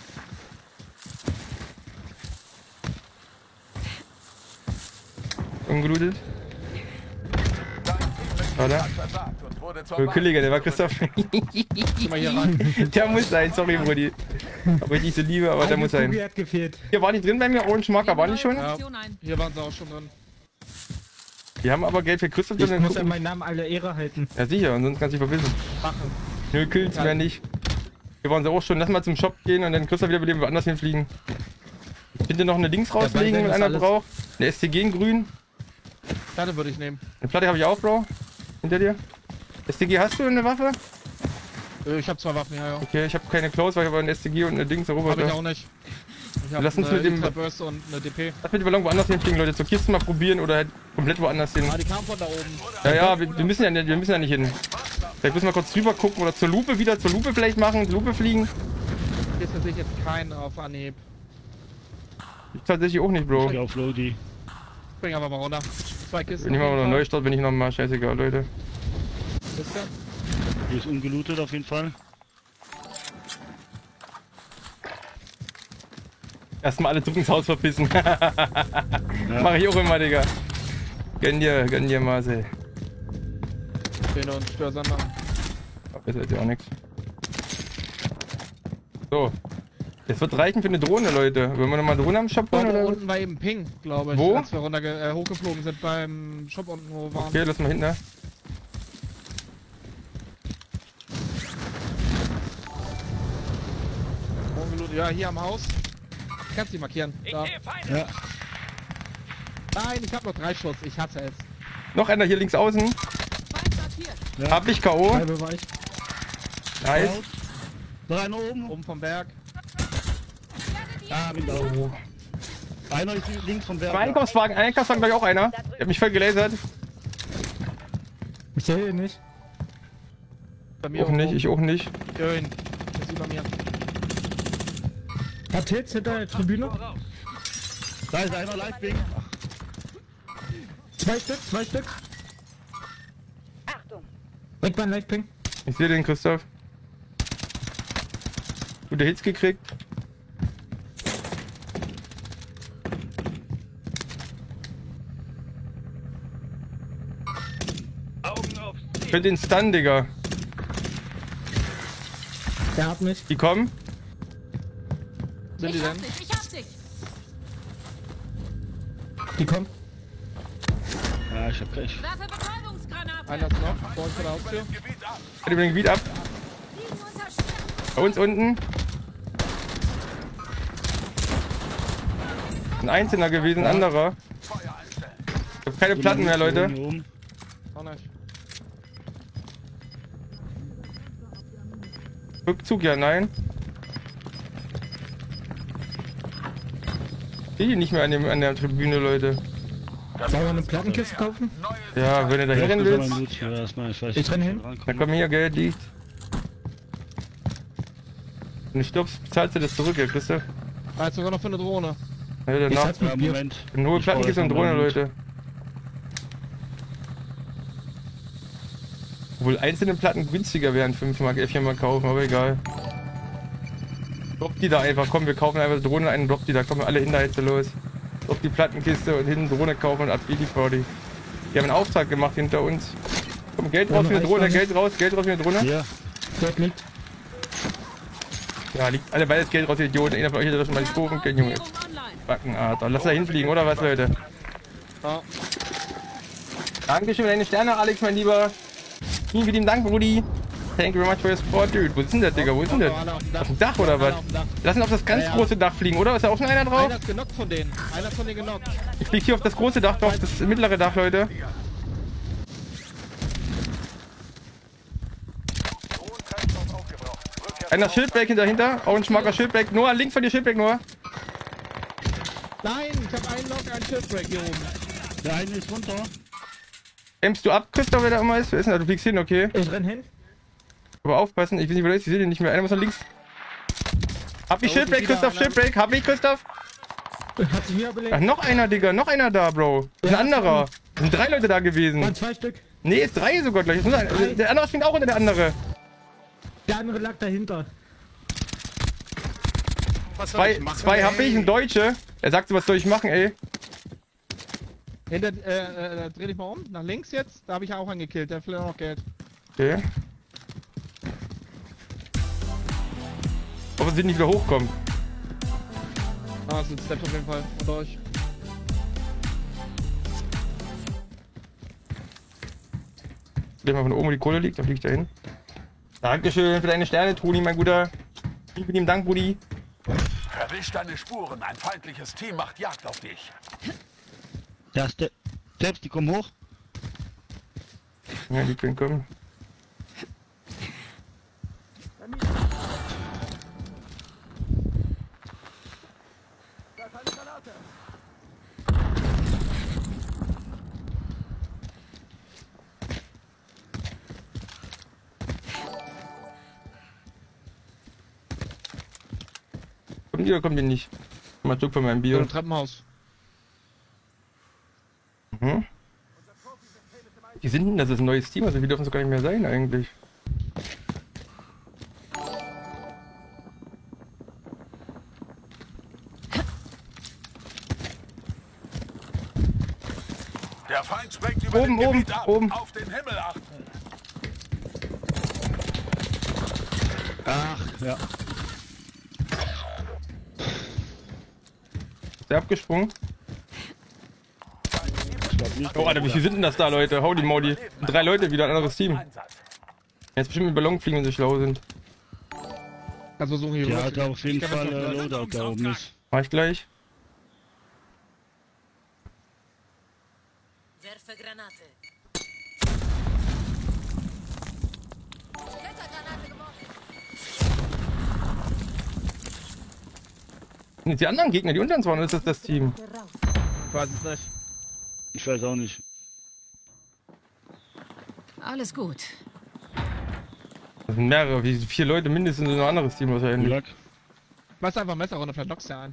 Ungelootet. Dein Teammitglied Oder? hat versagt und wurde zur Oh, Kollege, der war Christoph. Geh mal hier rein. Der muss sein, sorry, Brudi. Aber ich nicht so liebe, aber der muss Eine Kugel sein. hat gefehlt. Hier waren die drin bei mir, Orange Marker, waren die schon? Ja. Position ein. Hier waren sie auch schon drin. Die haben aber Geld für Christoph Ich drin. muss an meinen Namen alle Ehre halten. Ja sicher, und sonst kannst du dich verbissen. Machen. Nö, Kills mehr nicht. Hier waren sie auch schon. Lass mal zum Shop gehen und dann Christoph wieder beleben, woanders hinfliegen. Ich finde noch eine Links rauslegen, Sein wenn ist einer alles- braucht. Eine S T G in grün. Platte würde ich nehmen. Eine Platte habe ich auch, Bro. Hinter dir. S T G hast du eine Waffe? Äh, Ich habe zwei Waffen, ja, ja. Okay, ich habe keine Close, weil ich aber eine S T G und eine Dings Hab ich Roboter. auch nicht. Ich hab Lass uns eine mit dem- Ultra Burst und eine D P. Lass mit dem Ballon woanders hinfliegen, Leute. Zur Kiste mal probieren oder halt komplett woanders hin. Ah, die kamen von da oben. Ja, ja, wir, wir, müssen ja, nicht- wir müssen ja nicht hin. Vielleicht müssen wir kurz drüber gucken oder zur Lupe wieder, zur Lupe vielleicht machen, zur Lupe fliegen. Hier ist tatsächlich jetzt kein auf Anhieb. Ich tatsächlich auch nicht, Bro. Ich auf Lodi. Bring aber mal runter. Zwei Kisten. Wenn ich mal noch neu starte, bin ich noch mal scheißegal, Leute. Kiste. Hier ist ungelootet auf jeden Fall. Erstmal alle zurück ins Haus verpissen. Mach ich auch immer, Digga. Gönn dir, gönn dir, Marcel. Stehende und Störsender. Aber besser ist ja auch nichts. So. Das wird reichen für eine Drohne, Leute. Wollen wir nochmal Drohne am Shop holen, Da oder? unten war eben Ping, glaube ich. Wo? Als wir runter äh, hochgeflogen sind beim Shop unten, wo wir waren. Okay, lass mal hinten, ne? Ungelootet. Ja, hier am Haus. Kannst du die markieren. Da. Ja. Nein, ich habe noch drei Schuss. Ich hasse es. Noch einer hier links außen. Feind markiert. Hab ich K O. Halbe war ich. Nice. Noch einer oben. Oben vom Berg. Ah, bin da oben. Einer ist links vom Berg. Zwei Einkaufswagen, ein Einkaufswagen gleich auch einer. Der hat mich voll gelasert. Ich sehe ihn nicht. Bei mir Auch nicht, ich auch nicht. Schön. bei mir. Hat Hits hinter der Tribüne? Da ist einer Livebing. Zwei Stück, zwei Stück. Achtung! Weg beim Lightping. Ich sehe den, Christoph. Gute Hits gekriegt. Augen auf Ich könnte den Stun, Digga. Der hat mich. Die kommen. Sind die Ich hab denn? dich, ich hab dich! Die kommen. Ja, ich hab Pech. Werfe Betäubungsgranate! Einer ist noch, vor uns vor der Haustür. Gebiet ab. Hat den Gebiet ab. Liegen unter Stern! Bei uns unten. Ein Einzelner gewesen, ein anderer. Feuer einstellen. Ich hab keine Platten mehr, Leute. Hier oben. Auch nicht. Rückzug, ja, nein. Ich sehe nicht mehr an, dem, an der Tribüne, Leute. Sollen wir eine Plattenkiste kaufen? Neue Ja, wenn du da Ja, rennen das ist willst, aber gut. Ja, erstmal, ich weiß Ich renn hin. rankomme. dann komm hier, Geld liegt. Wenn du stirbst, bezahlst du das zurück, ja, Christoph. Da ist sogar noch für eine Drohne. Ja, Ich danach. hat's Ja, mit Bier. Moment. Eine hohe Ich Plattenkiste brauche und Drohne, erst mal Leute. Obwohl einzelne Platten günstiger wären, fünf Mark, vier Mark kaufen, aber egal. Drop die da einfach, komm, wir kaufen einfach Drohne ein und drop die da, kommen alle Hinterhälfte los. Drop die Plattenkiste und hinten Drohne kaufen und ab geht die Party. Die haben einen Auftrag gemacht hinter uns. Komm, Geld raus für eine Drohne, Geld raus, Geld raus für eine Drohne. Ja, Dort liegt. Ja, liegt alle beides Geld raus, ihr Idioten. Einer von euch hat das schon mal die Kurven können, Junge. Online! Backenart. Lass da hinfliegen, oder was, Leute? Ja. Dankeschön für deine Sterne, Alex, mein Lieber. Vielen, vielen Dank, Brudi. Thank you very much for your support, dude. Wo ist denn der, Digga? Wo ist denn der? Alle auf dem Dach. Auf dem Dach oder was? Alle auf dem Dach. Lass ihn auf das ganz Ja, ja. große Dach fliegen, oder? Ist da auch schon einer drauf? Einer ist genockt von denen. Einer ist von denen genockt. Ich flieg hier auf das große Dach drauf, das mittlere Dach, Leute. Drohnentreibstoff aufgebraucht. Rückkehr Einer Schildberg hinter, auch ein schmacker Schildberg. Noah, links von dir Schildberg, Noah. Nein, ich hab einen Knock, einen Shipbreak hier oben. der eine ist runter. Ämmst du ab, Christoph, wer da immer ist? Wer ist denn da? Du fliegst hin, okay. Ich renn hin. Aber aufpassen, ich weiß nicht, wo der ist, ich sehe den nicht mehr. Einer muss nach links. Hab ich Da unten Schildberg, wieder Christoph, einer. Schildberg. Hab ich, Christoph? Hat sich wieder belegt. Ach, noch einer, Digga, noch einer da, Bro. Ein Ja, anderer. Es sind drei Leute da Waren gewesen. zwei Stück. Nee, ist drei sogar gleich. Es muss ein- Der andere springt auch unter der andere. Der andere lag dahinter. Was soll Zwei, ich machen, zwei ey? hab ich, ein Deutsche. Er sagt so, was soll ich machen, ey? Hinter, äh, äh, dreh dich mal um, nach links jetzt. Da habe ich auch einen gekillt, der will noch Geld. Okay. Hoffe, sie nicht wieder hochkommen. Ah, es sind Steps auf jeden Fall. Unter euch. Wenn mal von oben wo die Kohle liegt, dann flieg ich da hin. Dankeschön für deine Sterne, Toni, mein Guter. Vielen lieben Dank, Buddy. Verwisch deine Spuren. Ein feindliches Team macht Jagd auf dich. Da ist der. Selbst, die kommen hoch. Ja, die können kommen. Kommen die oder kommen die nicht? Mal Stück von meinem So Bier. ein Treppenhaus. Mhm. Die sind denn, das ist ein neues Team, also wir dürfen es gar nicht mehr sein eigentlich. Der Feind sprengt über Oben, den oben, Gebiet ab. oben. Auf den Himmel achten. Ach, ja. Ist der abgesprungen? Ich glaub nicht. Oh, Alter, wie viele sind denn das da, Leute? Holy moly. Drei Leute wieder, ein anderes Team. Einsatz. Jetzt bestimmt mit Ballon fliegen, wenn sie schlau sind. Also versuchen hier Der rüber hat zu- auf jeden Ich kann Fall das noch äh, gleich- Loadout da oben ist. Mach ich gleich. Werfe Granate. Splittergranate geworfen. Sind jetzt die anderen Gegner, die unter uns waren, oder ist das das Team? Ich weiß es nicht. Ich weiß auch nicht. Alles gut. Das sind mehrere, wie vier Leute mindestens in ein anderes Team wahrscheinlich. Glück. Machst einfach Messer runter, vielleicht lockst du ja an.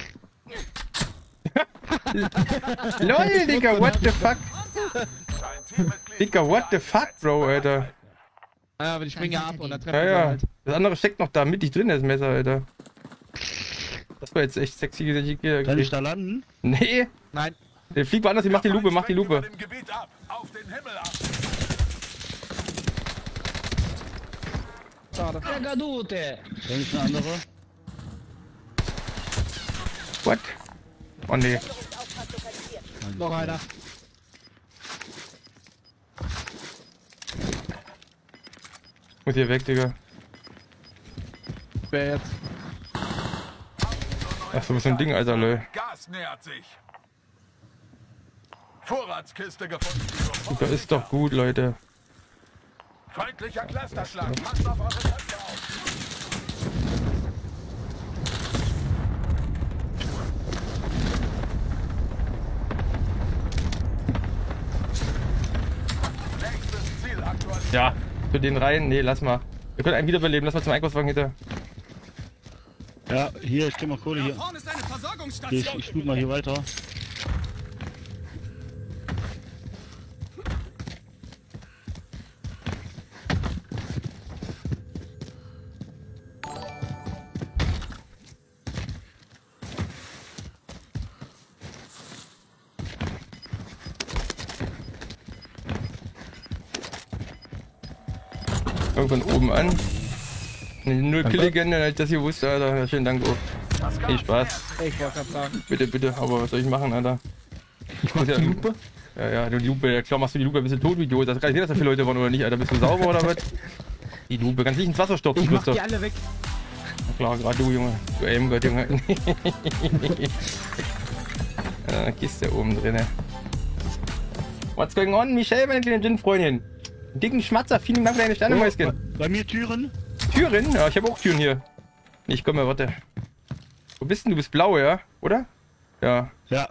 LOL, Digga, what the fuck? Dein Teammitglied Digga, what the fuck, Bro, Alter. Ja, aber die springen ja ab und dann treffen Ja, sie ja. halt. Das andere steckt noch da mittig drin, das Messer, Alter. Das war jetzt echt sexy, dass ich hier Kann ich gekriegt. da landen? Nee, Nein. der fliegt woanders, die macht die Lupe, mach die Lupe. Über dem Gebiet ab. Auf den Himmel ab. Schade. Dann ist eine andere. What? Oh nee. Noch einer. Muss hier weg, Digga. Wer jetzt? Ach so, was für ein Ding, Alter, lol. Gas nähert sich. Vorratskiste gefunden. Das ist doch gut, Leute. Feindlicher Clusterschlag. Passt auf eure Köpfe auf. Nächstes Ziel aktualisiert. Ja, für den rein. Nee, lass mal. Wir können einen wiederbeleben. Lass mal zum Einkaufswagen hinter. Ja, hier, ich geh mal Kohle hier. Vorne ist eine hier Versorgungsstation. ich ich spiel mal hier weiter. Irgendwann oben an. Eine Null-Kill-Legende, dass ich das hier wusste, Alter. Ja, vielen Dank, oh. Viel Spaß. Ich wollte gerade sagen. Bitte, bitte. Aber was soll ich machen, Alter? Ich mach Ja, die Lupe. Ja, ja, die Lupe. Ja, klar machst du die Lupe ein bisschen tot, Idiot. Das kann ich nicht, dass da viele Leute waren oder nicht, Alter. Bist du sauber oder was? Die Lupe. Kannst nicht ins Wasser stürzen, Ich mach Christoph. die alle weg. Na klar, gerade du, Junge. Du Aimgott, Junge. Ja, Kiste oben drinne. What's going on, Michelle, meine kleine Gin-Freundin? Dicken Schmatzer, vielen Dank für deine Sterne, Mäuschen. Bei mir Türen. Türen? Ja, ich habe auch Türen hier. Nee, ich komme, warte. Wo bist denn du? Du bist blau, ja? Oder? Ja. Ja.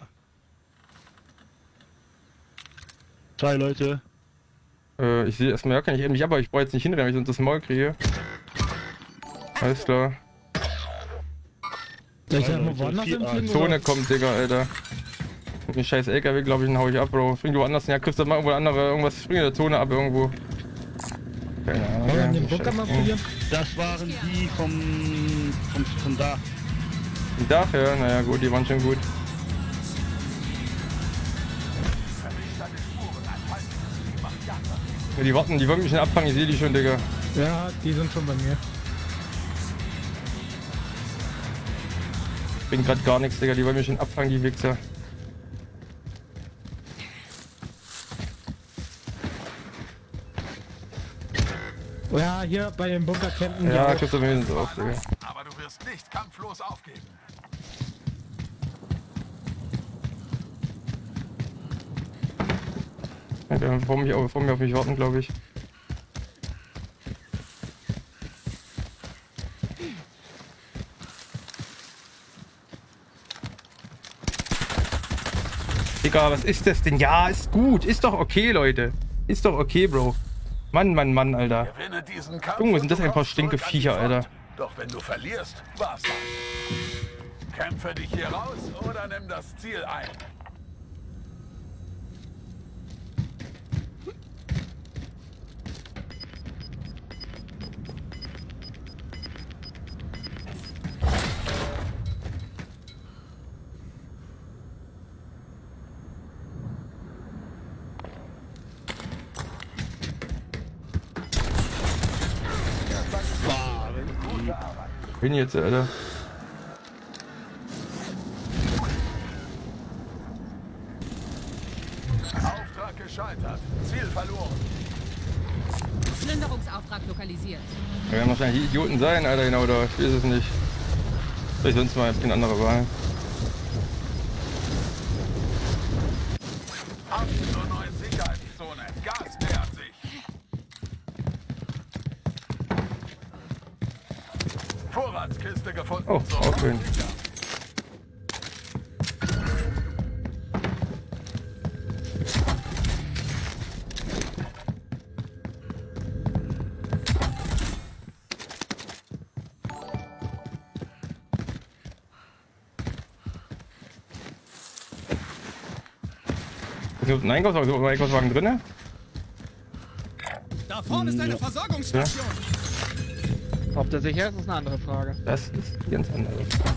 Zwei Leute. Äh, ich sehe erstmal, ja, kann ich eben nicht, aber ich brauche jetzt nicht hinrennen, wenn ich sonst das Maul kriege. Alles klar. Soll ich Zwei da mal Leute, woanders vier- hinfliegen? ah, Zone kommt, Digga, Alter. Mit dem scheiß L K W, glaube ich, den hau ich ab, Bro. Spring du woanders hin, ja, kriegst du mal irgendwo andere, irgendwas, spring in der Zone ab irgendwo. Keine Ahnung. Wollen wir ja, den Bunker mal Scheiß- probieren? Das waren die vom, vom, vom Dach. Ein Dach, ja, naja, gut, die waren schon gut. Ja, die warten, die wollen mich schon abfangen, ich sehe die schon, Digga. Ja, die sind schon bei mir. Bringt grad gar nichts, Digga, die wollen mich schon abfangen, die Wichser. Oh ja, hier bei den Bunkercampen. die Ja, auch. Christoph, wir sind so auf, Digga. Aber du wirst nicht kampflos aufgeben. Ja, der vor, mich, auf- vor mir auf mich warten, glaube ich. Digga, was ist das denn? Ja, ist gut. Ist doch okay, Leute. Ist doch okay, Bro. Mann, Mann, Mann, Alter. Gewinne diesen Kampf. Junge, und sind das du ein paar kommst stinke zurück an die Viecher, Front. Alter. Doch wenn du verlierst, war's das. Kämpfe dich hier raus oder nimm das Ziel ein. Bin jetzt, Alter. Auftrag gescheitert. Ziel verloren. Plünderungsauftrag lokalisiert. Wir werden wahrscheinlich die Idioten sein, Alter, genau da. Ich weiß es nicht. Vielleicht sonst mal eine andere Wahl. Ab zur neuen Sicherheitszone. Gas nähert sich. Vorratskiste gefunden. Oh, So, auch schön. sicher. Ist ein Einkaufswagen, ist ein Einkaufswagen drin? Da vorne ist eine Versorgungsstation. Ob der sicher ist, ist eine andere Frage. Das ist ganz anders.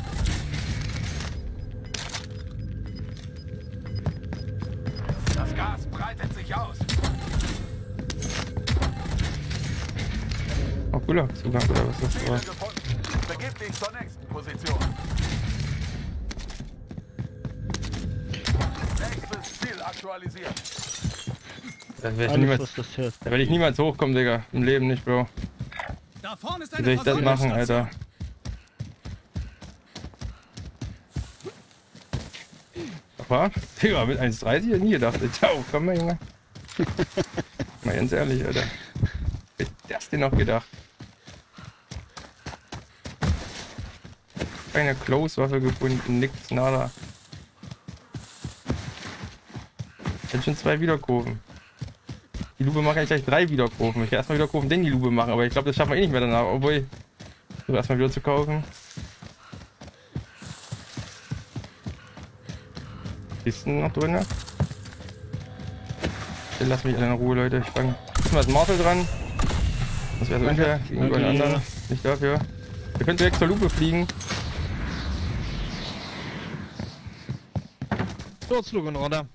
Das Gas breitet sich aus. Oh, cooler Zugang oder was ist das? Ziele gefunden. Begib dich zur nächsten Position. Nächstes Ziel aktualisiert. Da werde ich, Alles, niemals- was das hört. da werd ich niemals hochkommen, Digga. Im Leben nicht, Bro. Da vorne ist Wie eine soll ich das machen, Versorgungsstation. Alter? Aber, Digga, mit eins dreißig hätte ich nie gedacht. Ciao, komm mal, Junge. Mal ganz ehrlich, Alter. Wer hätte das denn noch gedacht? Keine Close-Waffe gefunden, nix, nada. Ich hätte schon zwei Wiederkurven. Die Lupe mache ich gleich drei Wiederkurven. Ich kann erstmal Wiederkurven, dann die Lupe machen, aber ich glaube, das schaffen wir eh nicht mehr danach. Obwohl, so erstmal wieder zu kaufen. Kisten noch drin? Dann lass mich alle in Ruhe, Leute. Ich fange mal das Martel dran. Das wäre so unfair gegenüber den anderen. Nicht dafür. Wir können direkt zur Lupe fliegen. Sturzflug und runter.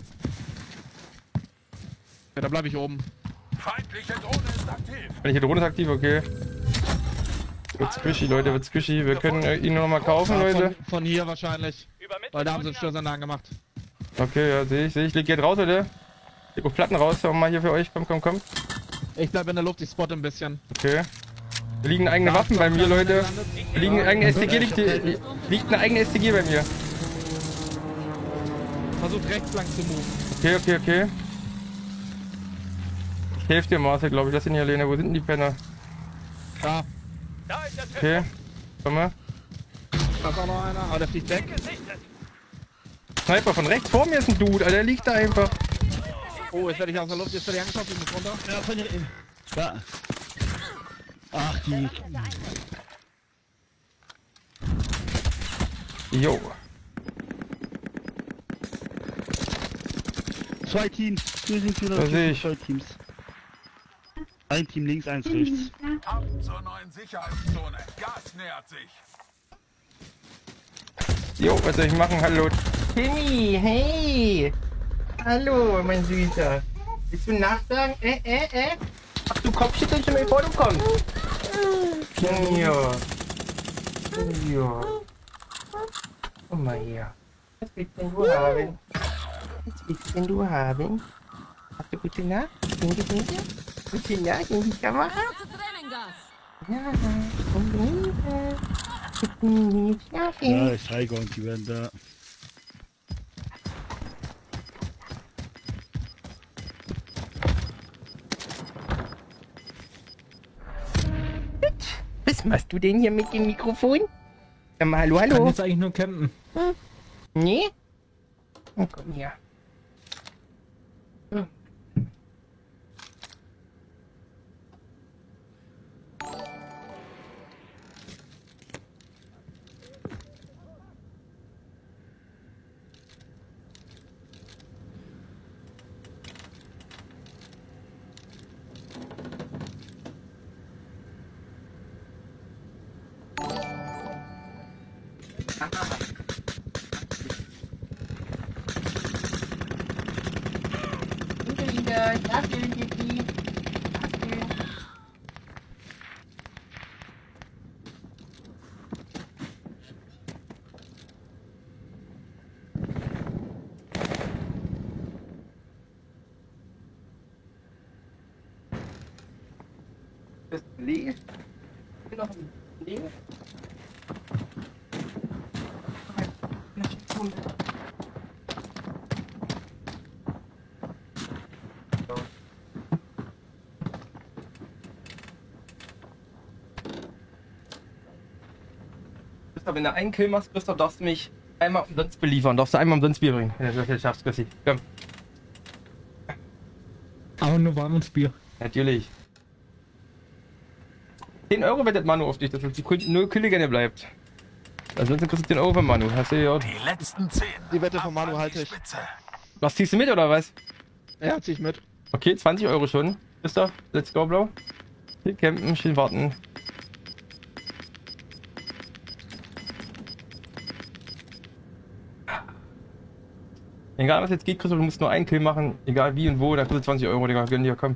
Ja, da bleibe ich oben. Feindliche Drohne ist aktiv. Welche Drohne ist aktiv? Okay. Wird's squishy, Leute, wird's squishy. Wir können äh, ihn noch mal kaufen, Ja, Leute. von, von hier wahrscheinlich. Weil da haben sie Störsanlagen gemacht. Okay, ja, sehe ich, sehe ich. Leg jetzt raus, Leute. Leg auf Platten raus. Schau mal hier für euch. Komm, komm, komm. Ich bleib in der Luft, ich spotte ein bisschen. Okay. Da liegen eigene Waffen bei mir, Leute. Da liegen eigene S T G, liegt, hier- liegt eine eigene S T G bei mir. Versucht rechts lang zu moven. Okay, okay, okay. Ich helfe dir, Marcel, glaube ich. Lass ihn hier alleine. Wo sind denn die Penner? Da. Okay. Komm mal. Da ist auch noch einer. Aber der fliegt weg. Sniper von rechts vor mir ist ein Dude, Alter. Der liegt da einfach. Oh, jetzt werde ich aus der Luft, jetzt werde ich angeschossen, ich muss runter. Ja, von hier. Da. Ach, die. Jo. Zwei Teams. Wir sind wieder Da seh ich. zwei Teams. Ein Team links, eins rechts. Ab zur neuen Sicherheitszone. Gas nähert sich. Jo, was soll ich machen? Hallo. Timmy, hey. Hallo, mein Süßer. Willst du nachsagen? Äh, äh, äh? Ach, du Kopfschüttelst schon bevor du kommst. Ja. Ja. Komm mal her. Was willst denn du haben? Was willst denn du haben? Hast du gute Nacht? Dinge, Dinge? Gute Nacht in die Kamera? Kurze Tränengas. Ja, unbedingt. Guten Schlafen. Ja, ist Tiger und die werden da. Was machst du denn hier mit dem Mikrofon? Sag mal, hallo, Ich kann hallo. jetzt eigentlich nur campen. Nee? Oh, komm her. Hm. Wieder, wieder. Dafür, Dicky. Dafür. Das Lee. Noch ein Lee. Eine Sekunde. Christoph, wenn du einen Kill machst, Christoph, darfst du mich einmal umsonst beliefern. Darfst du einmal umsonst Bier bringen. Wenn du das jetzt schaffst, Christi. Komm. Aber nur warmes Bier. Natürlich. zehn Euro wettet Manu auf dich, dass die Kul- nur Külle gerne bleibt. Ansonsten kriegst du zehn Euro von Manu. Hast du gehört? Die letzten zehn. Die Wette von Ab Manu an halte die ich. Spitze. Was ziehst du mit oder was? Er hat sich mit. Okay, zwanzig Euro schon. Christoph, let's go, Bro. Hier campen, schön warten. Egal was jetzt geht, Christoph, du musst nur einen Kill machen. Egal wie und wo, da kostet zwanzig Euro, Digga. Gönn dir, komm.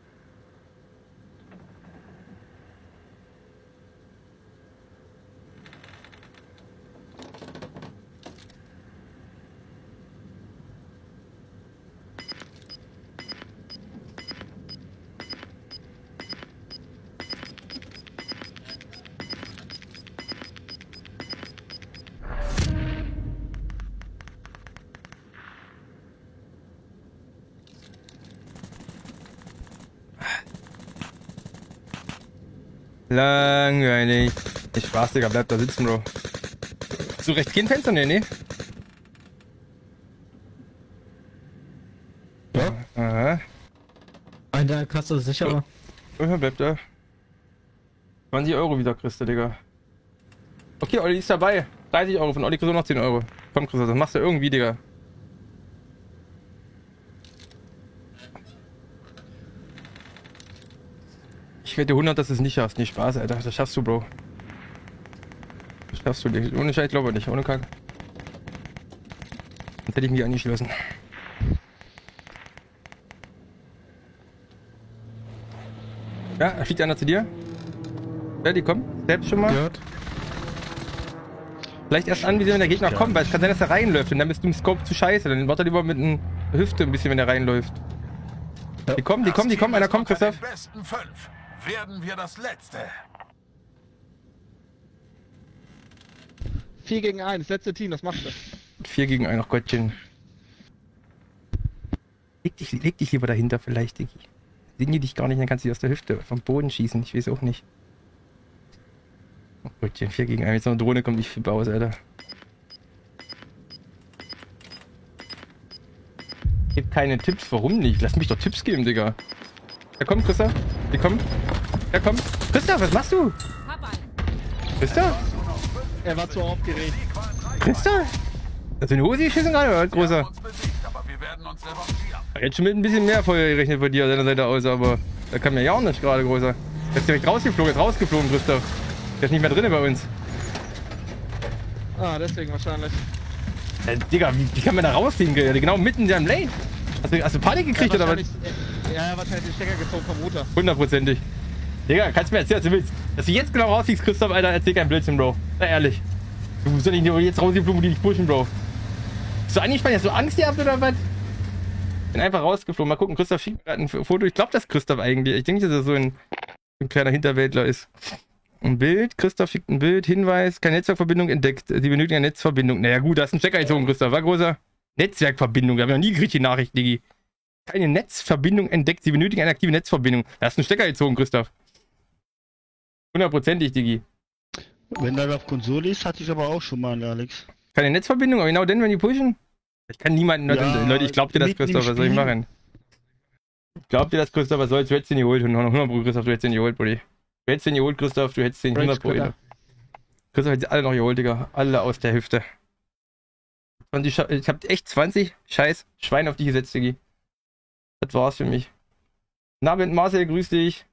Langweilig. Ich Spaß, Digga, bleib da sitzen, Bro. So rechts kein Fenster, ne, ne? Ja. Aha. An der Kasse sicher. Ja, bleib da. zwanzig Euro wieder kriegst du, Digga. Okay, Olli ist dabei. dreißig Euro, von Olli kriegst du noch zehn Euro. Komm, Christoph, das machst du irgendwie, Digga. Ich wette hundert, dass du es nicht schaffst. Nicht Spaß, Alter. Das schaffst du, Bro. Das schaffst du nicht. Ohne Scheiß glaube ich nicht. Ohne Kack. Sonst hätte ich mich angeschlossen. Ja, da fliegt einer zu dir. Ja, die kommen. Selbst schon mal. Gehört. Vielleicht erst an, wie sie, wenn der Gegner kommt, weil es kann sein, dass er reinläuft und dann bist du im Scope zu scheiße. Dann warte lieber mit einer Hüfte ein bisschen, wenn er reinläuft. Die kommen, die kommen, die kommen. Einer kommt, Christoph. Den besten fünf. Werden wir das letzte. vier gegen eins, letzte Team, das macht es. vier gegen eins, ach Gottchen. Leg dich, leg dich lieber dahinter vielleicht, Diggi. Sehen die dich gar nicht, dann kannst du dich aus der Hüfte vom Boden schießen. Ich weiß auch nicht. Oh Gottchen, vier gegen eins. Jetzt noch eine Drohne kommt, ich flippe aus, Alter. Gib keine Tipps, warum nicht? Lass mich doch Tipps geben, Digga. Ja, komm, Christoph. Die kommen. Ja, komm. Christoph, was machst du? Hab einen. Christoph? Er war zu aufgeregt. Christoph? Hast du eine Hose geschissen gerade, oder, Großer? Wir haben uns besiegt, aber wir werden uns revanchieren. Ich hätte schon mit ein bisschen mehr Feuer gerechnet von dir, deiner Seite aus, aber da kam mir ja auch nicht gerade, Großer. Er ist direkt rausgeflogen, ist rausgeflogen, Christoph. Der ist nicht mehr drin bei uns. Ah, deswegen wahrscheinlich. Äh, Digga, wie, wie kann man da rausziehen? Genau mitten in deinem Lane. Hast du, hast du Panik gekriegt, Ja, oder was? wahrscheinlich- Ja, ja, wahrscheinlich den Stecker gezogen vom Router. Hundertprozentig. Digga, kannst du mir erzählen, was du willst. Dass du jetzt genau rausziehst, Christoph, Alter, erzähl kein Blödsinn, Bro. Na ehrlich. Du musst doch nicht nur jetzt rausgeflogen, wo die dich pushen, Bist du angespannt? Hast du Angst gehabt, oder was? Bin einfach rausgeflogen. Mal gucken, Christoph schickt mir gerade ein Foto. Ich glaube, das ist Christoph eigentlich. Ich denke, dass er so ein, ein kleiner Hinterwäldler ist. Ein Bild, Christoph schickt ein Bild, Hinweis, keine Netzwerkverbindung entdeckt. Sie benötigen eine Netzverbindung. Naja gut, da ist ein Stecker gezogen, Christoph. War großer Netzwerkverbindung. Da haben wir noch nie gekriegt, die Nachricht, Digi. Keine Netzverbindung entdeckt. Sie benötigen eine aktive Netzverbindung. Da ist ein Stecker gezogen, Christoph. Hundertprozentig, Digi. Wenn das auf Konsole ist, hatte ich aber auch schon mal, Alex. Keine Netzverbindung, aber genau dann, wenn die pushen. Ich kann niemanden, Leute, Ja, Leute, ich glaub dir das, mitten im Christoph, was soll ich Spiel. machen? Ich glaub dir das, Christoph, was soll's, du hättest den geholt, hundert Pro, Christoph, du hättest den geholt, Buddy. Du hättest den geholt, Christoph, du hättest den hundert Pro. Rage-Quitter. Christoph hätte sie alle noch geholt, Digga. Alle aus der Hüfte. zwanzig Scha- Ich hab echt zwanzig scheiß Schweine auf dich gesetzt, Diggi. Das war's für mich. Na, mit Marcel, grüß dich.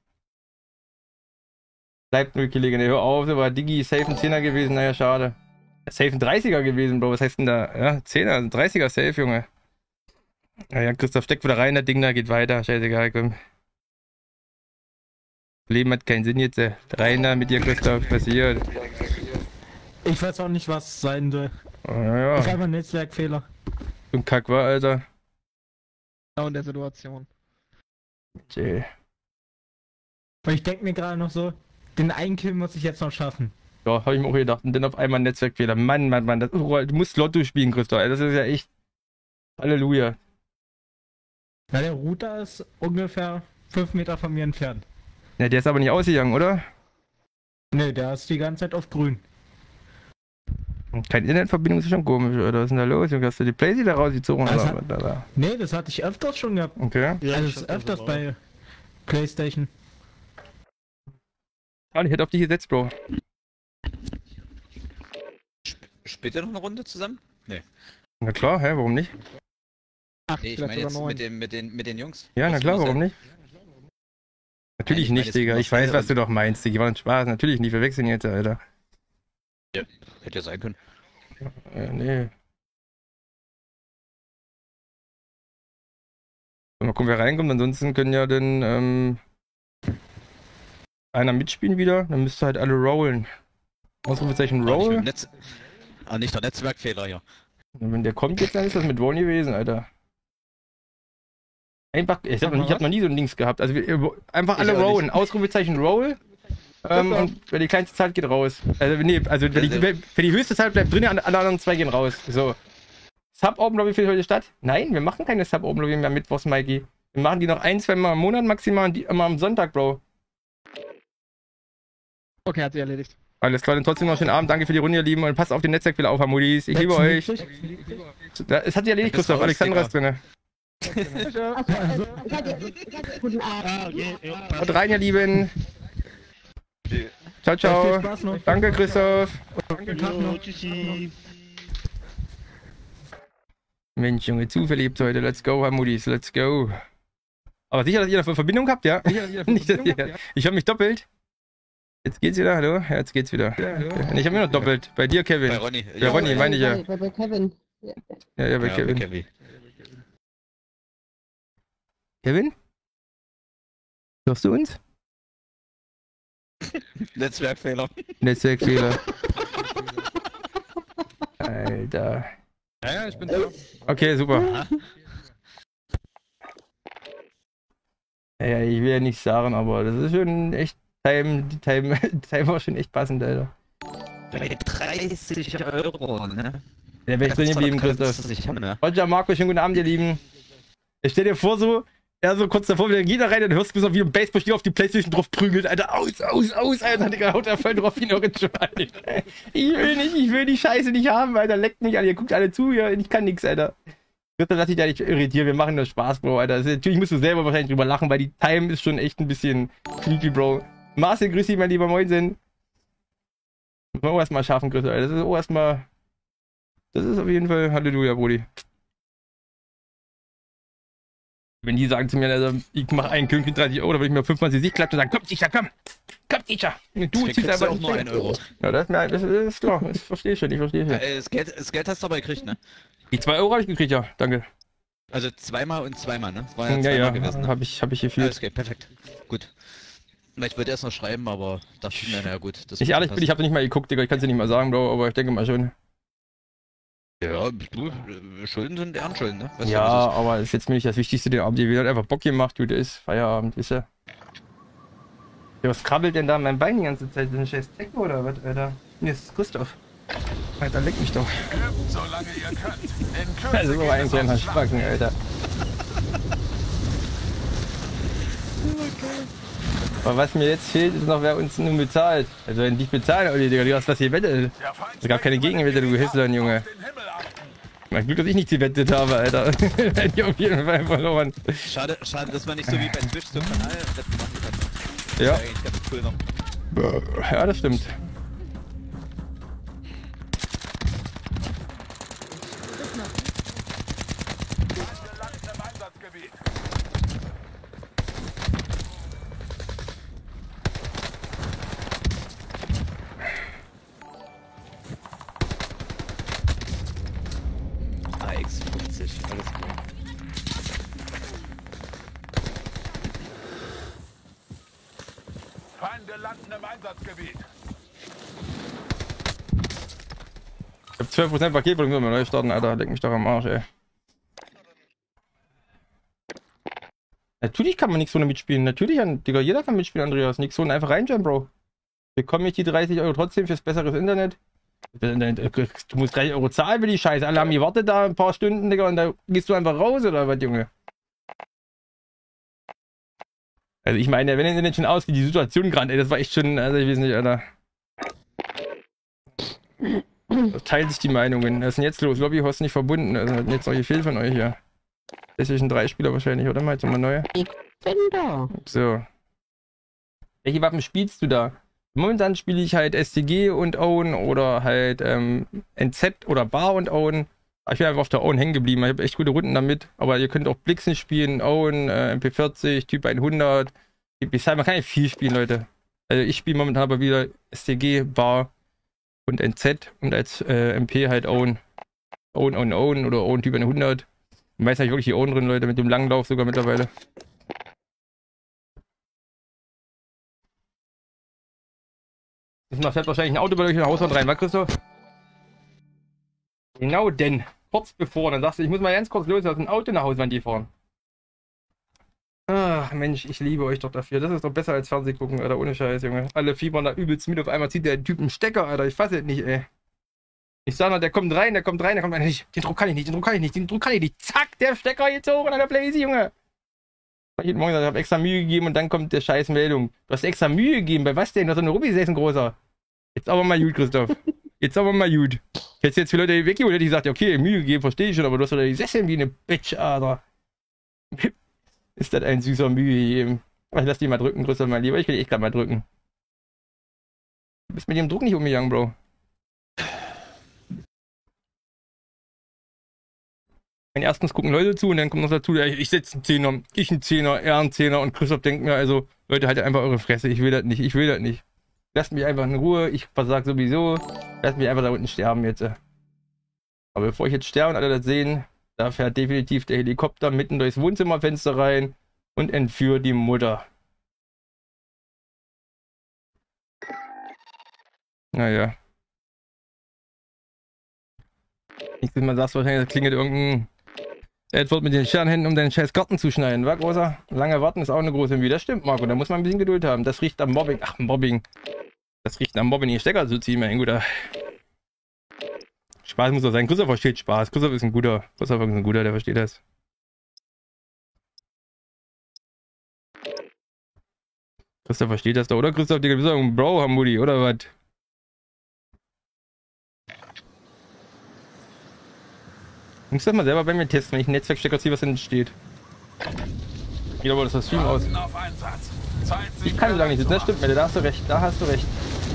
Bleibt null Kollege, ne, hör auf, aber Diggi ist safe ein Zehner gewesen, naja, schade. Safe ein dreißiger gewesen, Bro, was heißt denn da? Ja, Zehner, ein dreißiger safe, Junge. Naja, Christoph steckt wieder rein, das Ding da geht weiter, scheißegal, komm. Leben hat keinen Sinn jetzt, rein da mit dir, Christoph, passiert. Ich weiß auch nicht, was es sein soll. Oh, ja, Das ist ja, einfach ein Netzwerkfehler. so ein Kack war, Alter. Genau in der Situation. Tschä. Weil ich denke mir gerade noch so, den einen Kill muss ich jetzt noch schaffen. Ja, hab ich mir auch gedacht. Und dann auf einmal ein Netzwerkfehler. Mann, Mann, Mann. Das, oh, du musst Lotto spielen, Christoph. Das ist ja echt. Halleluja. Ja, der Router ist ungefähr fünf Meter von mir entfernt. Ja, der ist aber nicht ausgegangen, oder? Ne, der ist die ganze Zeit auf grün. Keine Internetverbindung ist schon komisch, oder? Was ist denn da los? Junge? Hast du die Playsee da rausgezogen? Also- Oder? was da, da? Ne, das hatte ich öfters schon gehabt. Okay. Ja, also ich das ist hab öfters aber auch. bei PlayStation. Ah, ich hätte auf dich gesetzt, Bro. Später noch eine Runde zusammen? Na klar, hä? Warum nicht? Acht, Nee, ich vielleicht meine sogar jetzt neun. mit, dem, mit, den, mit den Jungs. Ja, na Was klar, Marcel- warum nicht? Natürlich ich meine nicht, jetzt Digga. Ich weiß, Marcel was du doch meinst, Digga. War ein Spaß. Natürlich nicht. Wir wechseln jetzt, Alter. Ja, hätte ja sein können. Äh, nee. Mal gucken, wer reinkommt. Ansonsten können ja dann ähm, einer mitspielen wieder. Dann müsst ihr halt alle rollen. Ausrufezeichen Auch nicht, mit Roll. dem Netz... ah, nicht der Netzwerkfehler hier. Und wenn der kommt jetzt, dann ist das mit Ron gewesen, Alter. Einfach, ich hab, Sag mal ich hab was. noch nie so ein Dings gehabt. Also wir, einfach Ich alle auch rollen. nicht. Ausrufezeichen Roll. Ähm, Super. und wer die kleinste Zahl geht raus. Also, nee, also wer die, Ja, wer, wer die höchste Zahl bleibt drin, alle anderen zwei gehen raus. So. Sub-Open Lobby findet heute statt? Nein, wir machen keine Sub-Open Lobby mehr mittwochs, Mikey. Wir machen die noch ein, zwei Mal im Monat maximal und die immer am Sonntag, Bro. Okay, hat sie erledigt. Alles klar, dann trotzdem noch schönen Abend. Danke für die Runde, ihr Lieben. Und passt auf den Netzwerkfehler auf, Hamudis. Ich liebe euch. Ja, es hat sich erledigt, Bis Christoph. raus, Alexandra ist drin. Also, Guten Abend. Ah, okay. Ja, Haut rein, ihr Lieben. Ciao, Viel ciao. Spaß noch. Danke, Christoph. Danke, Tag noch. Tschüssi. Mensch, Junge, zufällig gibt's heute. Let's go, Hamudis. Let's go. Aber sicher, dass ihr eine Verbindung habt, ja? Nicht, dass ihr, ich höre mich doppelt. Jetzt geht's wieder, hallo? Ja, jetzt geht's wieder. Ja, ich habe mich noch doppelt. Bei dir, Kevin. Bei Ronny. Bei Ronny, meine ich ja. Bei, bei Kevin. Ja. Ja, ja, bei Ja, Kevin. bei Kevin. Kevin? Hörst du uns? Netzwerkfehler. Netzwerkfehler. Alter. Ja, ja, ich bin da. Okay, super. Ja, ich will ja nichts sagen, aber das ist schon echt Time, die Time, Time war schon echt passend, Alter. Bei dreißig Euro, ne? Der wäre ich drin geblieben, Christoph. Ich haben, ne? Roger, Marco, schönen guten Abend, ihr Lieben. Ich stell dir vor, so, er so kurz davor, wieder geht da rein, dann hörst du so wie ein Baseballspieler auf die Playstation drauf prügelt, Alter. Aus, aus, aus, Alter. Digga, haut er voll drauf wie noch ein Schwein. Ich will nicht, ich will die Scheiße nicht haben, Alter. Leckt nicht, Alter. Ihr guckt alle zu, ja, ich kann nix, Alter. Bitte lass dich da nicht irritieren, wir machen das Spaß, Bro, Alter. Also, natürlich musst du selber wahrscheinlich drüber lachen, weil die Time ist schon echt ein bisschen creepy, Bro. Marcel, grüß dich, mein lieber Moinsen. Muss man auch erstmal schaffen, Grüße, Alter. Das ist auch erstmal. Das ist auf jeden Fall Halleluja, Brody. Wenn die sagen zu mir, also, ich mache einen König dreißig Euro, da würde ich mir fünfundzwanzig Sicht klatschen und sagen, komm, Sicher, komm! Komm, Sicher! Du Deswegen ziehst kriegst du einfach auch nur einen Euro. Ja, das, das, das ist klar, das verstehe ich schon, ich verstehe schon. Äh, das, Geld, das Geld hast du aber gekriegt, ne? Die zwei Euro habe ich gekriegt, ja, danke. Also zweimal und zweimal, ne? Das war ja Ja, zweimal ja, gewesen, ne? habe ich, hab ich Ja, gefühlt. das geht, perfekt. Gut. Weil ich wollte erst noch schreiben, aber dachte ich mir, naja gut. Das Ich wird ehrlich schon bin, ich habe nicht mal geguckt, Digga, ich kann es dir nicht mal sagen, Bro, aber ich denke mal schon. passen. Ja, du, äh, Schulden sind Ehrenschulden, ne? Weißt du, Ja, was aber das ist jetzt mir nicht das Wichtigste, den Abend. Die hat einfach Bock gemacht, gut ist. Feierabend, wisst ihr. Ja, was krabbelt denn da an meinem Bein die ganze Zeit? Ist das ein scheiß Techno oder was, Alter? Nee, das ist Christoph. Alter, leck mich doch. Übt, solange ihr könnt. In Kürze Also so geht ein es kleiner aufs Schlagen. Spacken, Alter. Aber was mir jetzt fehlt, ist noch, wer uns nun bezahlt. Also wenn dich bezahlen, Olli, Digga, du hast was hier wettet. Der Feind Es gab keine steckt Gegenwette, du Hisslein, Junge. auf den Himmel achten. Mein Glück, dass ich nicht gewettet habe, Alter. Hätte ich auf jeden Fall verloren. das ist? Schade, schade, dass man nicht so wie bei Twitch so Kanal machen kann. Das Ja. wäre eigentlich ganz cool noch. Ja, das stimmt. Gelangt im Einsatzgebiet. A X fünfzig, alles klar. Feinde landen im Einsatzgebiet. Ich hab zwölf Prozent Paketvolumen, sollen wir neu starten, Alter. Leck mich doch am Arsch, ey. Natürlich kann man Nixon mitspielen. Natürlich, Digga, jeder kann mitspielen, Andreas. Nixon einfach reinjumpen, Bro. Bekomme ich die dreißig Euro trotzdem fürs besseres Internet? Du musst dreißig Euro zahlen für die Scheiße. Alle haben gewartet da ein paar Stunden, Digga, und da gehst du einfach raus, oder was, Junge? Also ich meine, wenn ihr nicht schon ausgeht, die Situation gerade, ey, das war echt schon, also ich weiß nicht, Alter. Da teilt sich die Meinungen. Was ist denn jetzt los? Lobbyhost nicht verbunden. Also hat jetzt noch gefehlt von euch hier. PlayStation drei Spieler wahrscheinlich, oder? Mal jetzt nochmal neue. Ich bin da. So. Welche Waffen spielst du da? Momentan spiele ich halt S T G und Own oder halt ähm, N Z oder Bar und Own. Aber ich bin einfach auf der Own hängen geblieben. Ich habe echt gute Runden damit. Aber ihr könnt auch Blixen spielen, Own, äh, M P vierzig, Typ hundert. T P zwei, man kann ja viel spielen, Leute. Also ich spiele momentan aber wieder S T G, Bar und N Z und als äh, M P halt Own. Own, Own, Own oder Own Typ hundert. Meist habe ich wirklich die Own drin, Leute, mit dem Langlauf sogar mittlerweile. Da fährt wahrscheinlich ein Auto bei euch in der Hauswand rein, was, Christoph? Genau, denn kurz bevor, dann sagst du, ich muss mal ganz kurz los, da ist ein Auto in der Hauswand gefahren. Ach Mensch, ich liebe euch doch dafür. Das ist doch besser als Fernseh gucken, Alter, ohne Scheiß, Junge. Alle fiebern da übelst mit, auf einmal zieht der Typ einen Stecker, Alter, ich fasse es nicht, ey. Ich sag mal, der kommt rein, der kommt rein, der kommt rein, nicht. Den Druck kann ich nicht, den Druck kann ich nicht, den Druck kann ich nicht. Zack, der Stecker jetzt hoch an der Blaze, Junge. Ich hab morgen gesagt, ich habe extra Mühe gegeben und dann kommt der scheiß Meldung. Du hast extra Mühe gegeben, bei was denn? Du hast so eine Ruby sechs großer. Jetzt aber mal gut, Christoph. Jetzt aber mal gut. Hättest du jetzt für Leute weggeholt, hätte ich gesagt, okay, Mühe gegeben, verstehe ich schon, aber du hast doch die Sesseln wie eine Bitch, Alter. Ist das ein süßer Mühe gegeben. Ich lass die mal drücken, Christoph, mein Lieber. Ich will echt gerade mal drücken. Du bist mit dem Druck nicht umgegangen, Bro. Erstens gucken Leute zu und dann kommt noch dazu, ja, ich setze einen Zehner, ich einen Zehner, er einen Zehner und Christoph denkt mir, also, Leute, haltet einfach eure Fresse, ich will das nicht, ich will das nicht. Lasst mich einfach in Ruhe, ich versag sowieso, lasst mich einfach da unten sterben jetzt. Aber bevor ich jetzt sterbe und alle das sehen, da fährt definitiv der Helikopter mitten durchs Wohnzimmerfenster rein und entführt die Mutter. Naja. Ich will mal sagst wahrscheinlich, das klingelt irgendein Edward mit den Scherenhänden, um deinen scheiß Garten zu schneiden, wa, Großer? Lange warten ist auch eine große Mühe. Das stimmt, Marco, da muss man ein bisschen Geduld haben. Das riecht am Mobbing. Ach, Mobbing. Das riecht am Mobbing, die Stecker zu ziehen, mein Guter. Spaß muss doch sein. Christoph versteht Spaß. Christoph ist ein guter. Christoph ist ein guter, der versteht das. Christoph versteht das doch, oder? Christoph, du bist doch ein Bro, Hamudi, oder was? Ich muss das mal selber bei mir testen, wenn ich einen Netzwerkstecker ziehe, was denn steht. Jeder wollte das Stream aus. Ich kann so lange nicht sitzen, das stimmt, da hast du recht, da hast du recht.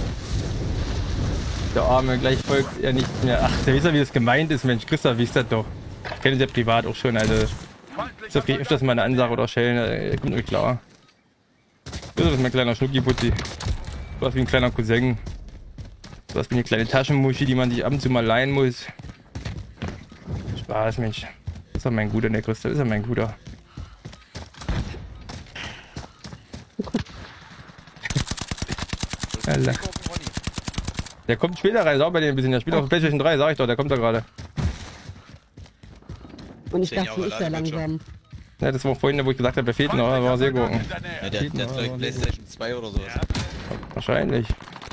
Der Arme, gleich folgt er nicht mehr. Ach, der weiß ja, wie das gemeint ist, Mensch. Christoph, wie ist das doch? Ich kenne es ja privat auch schon, also. Christoph kriegt öfters mal eine Ansage oder Schellen, er kommt euch klar. Das ist mein kleiner Schnucki-Putzi. Du hast wie ein kleiner Cousin. Du hast wie eine kleine Taschenmuschi, die man sich ab und zu mal leihen muss. Spaß, Mensch. Das ist doch mein Guter, der Christoph. Das ist ja mein Guter. Alter. Der kommt später rein, auch bei dem ein bisschen. Der spielt auf PlayStation drei, sag ich doch, der kommt da gerade. Und ich dachte, ich wäre langsam. Ja, das war vorhin, wo ich gesagt habe, der fehlt noch, der war sehr gurken. Ja, der, der hat vielleicht PlayStation zwei oder sowas. Wahrscheinlich.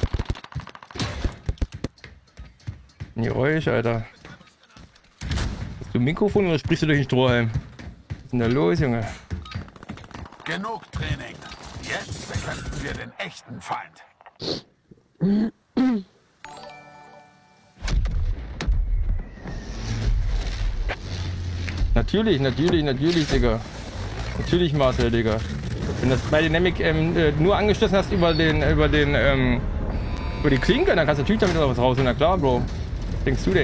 Ein Geräusch, Alter. Hast du ein Mikrofon oder sprichst du durch den Strohhalm? Was ist denn da los, Junge? Genug Training. Jetzt bekämpfen wir den echten Feind. Natürlich, natürlich, natürlich, Digga. Natürlich, Marcel, Digga. Wenn das bei Dynamic ähm, äh, nur angeschlossen hast über den, über den, ähm, über die Klinke, dann kannst du natürlich damit noch was raus. Na klar, Bro. Was denkst du denn?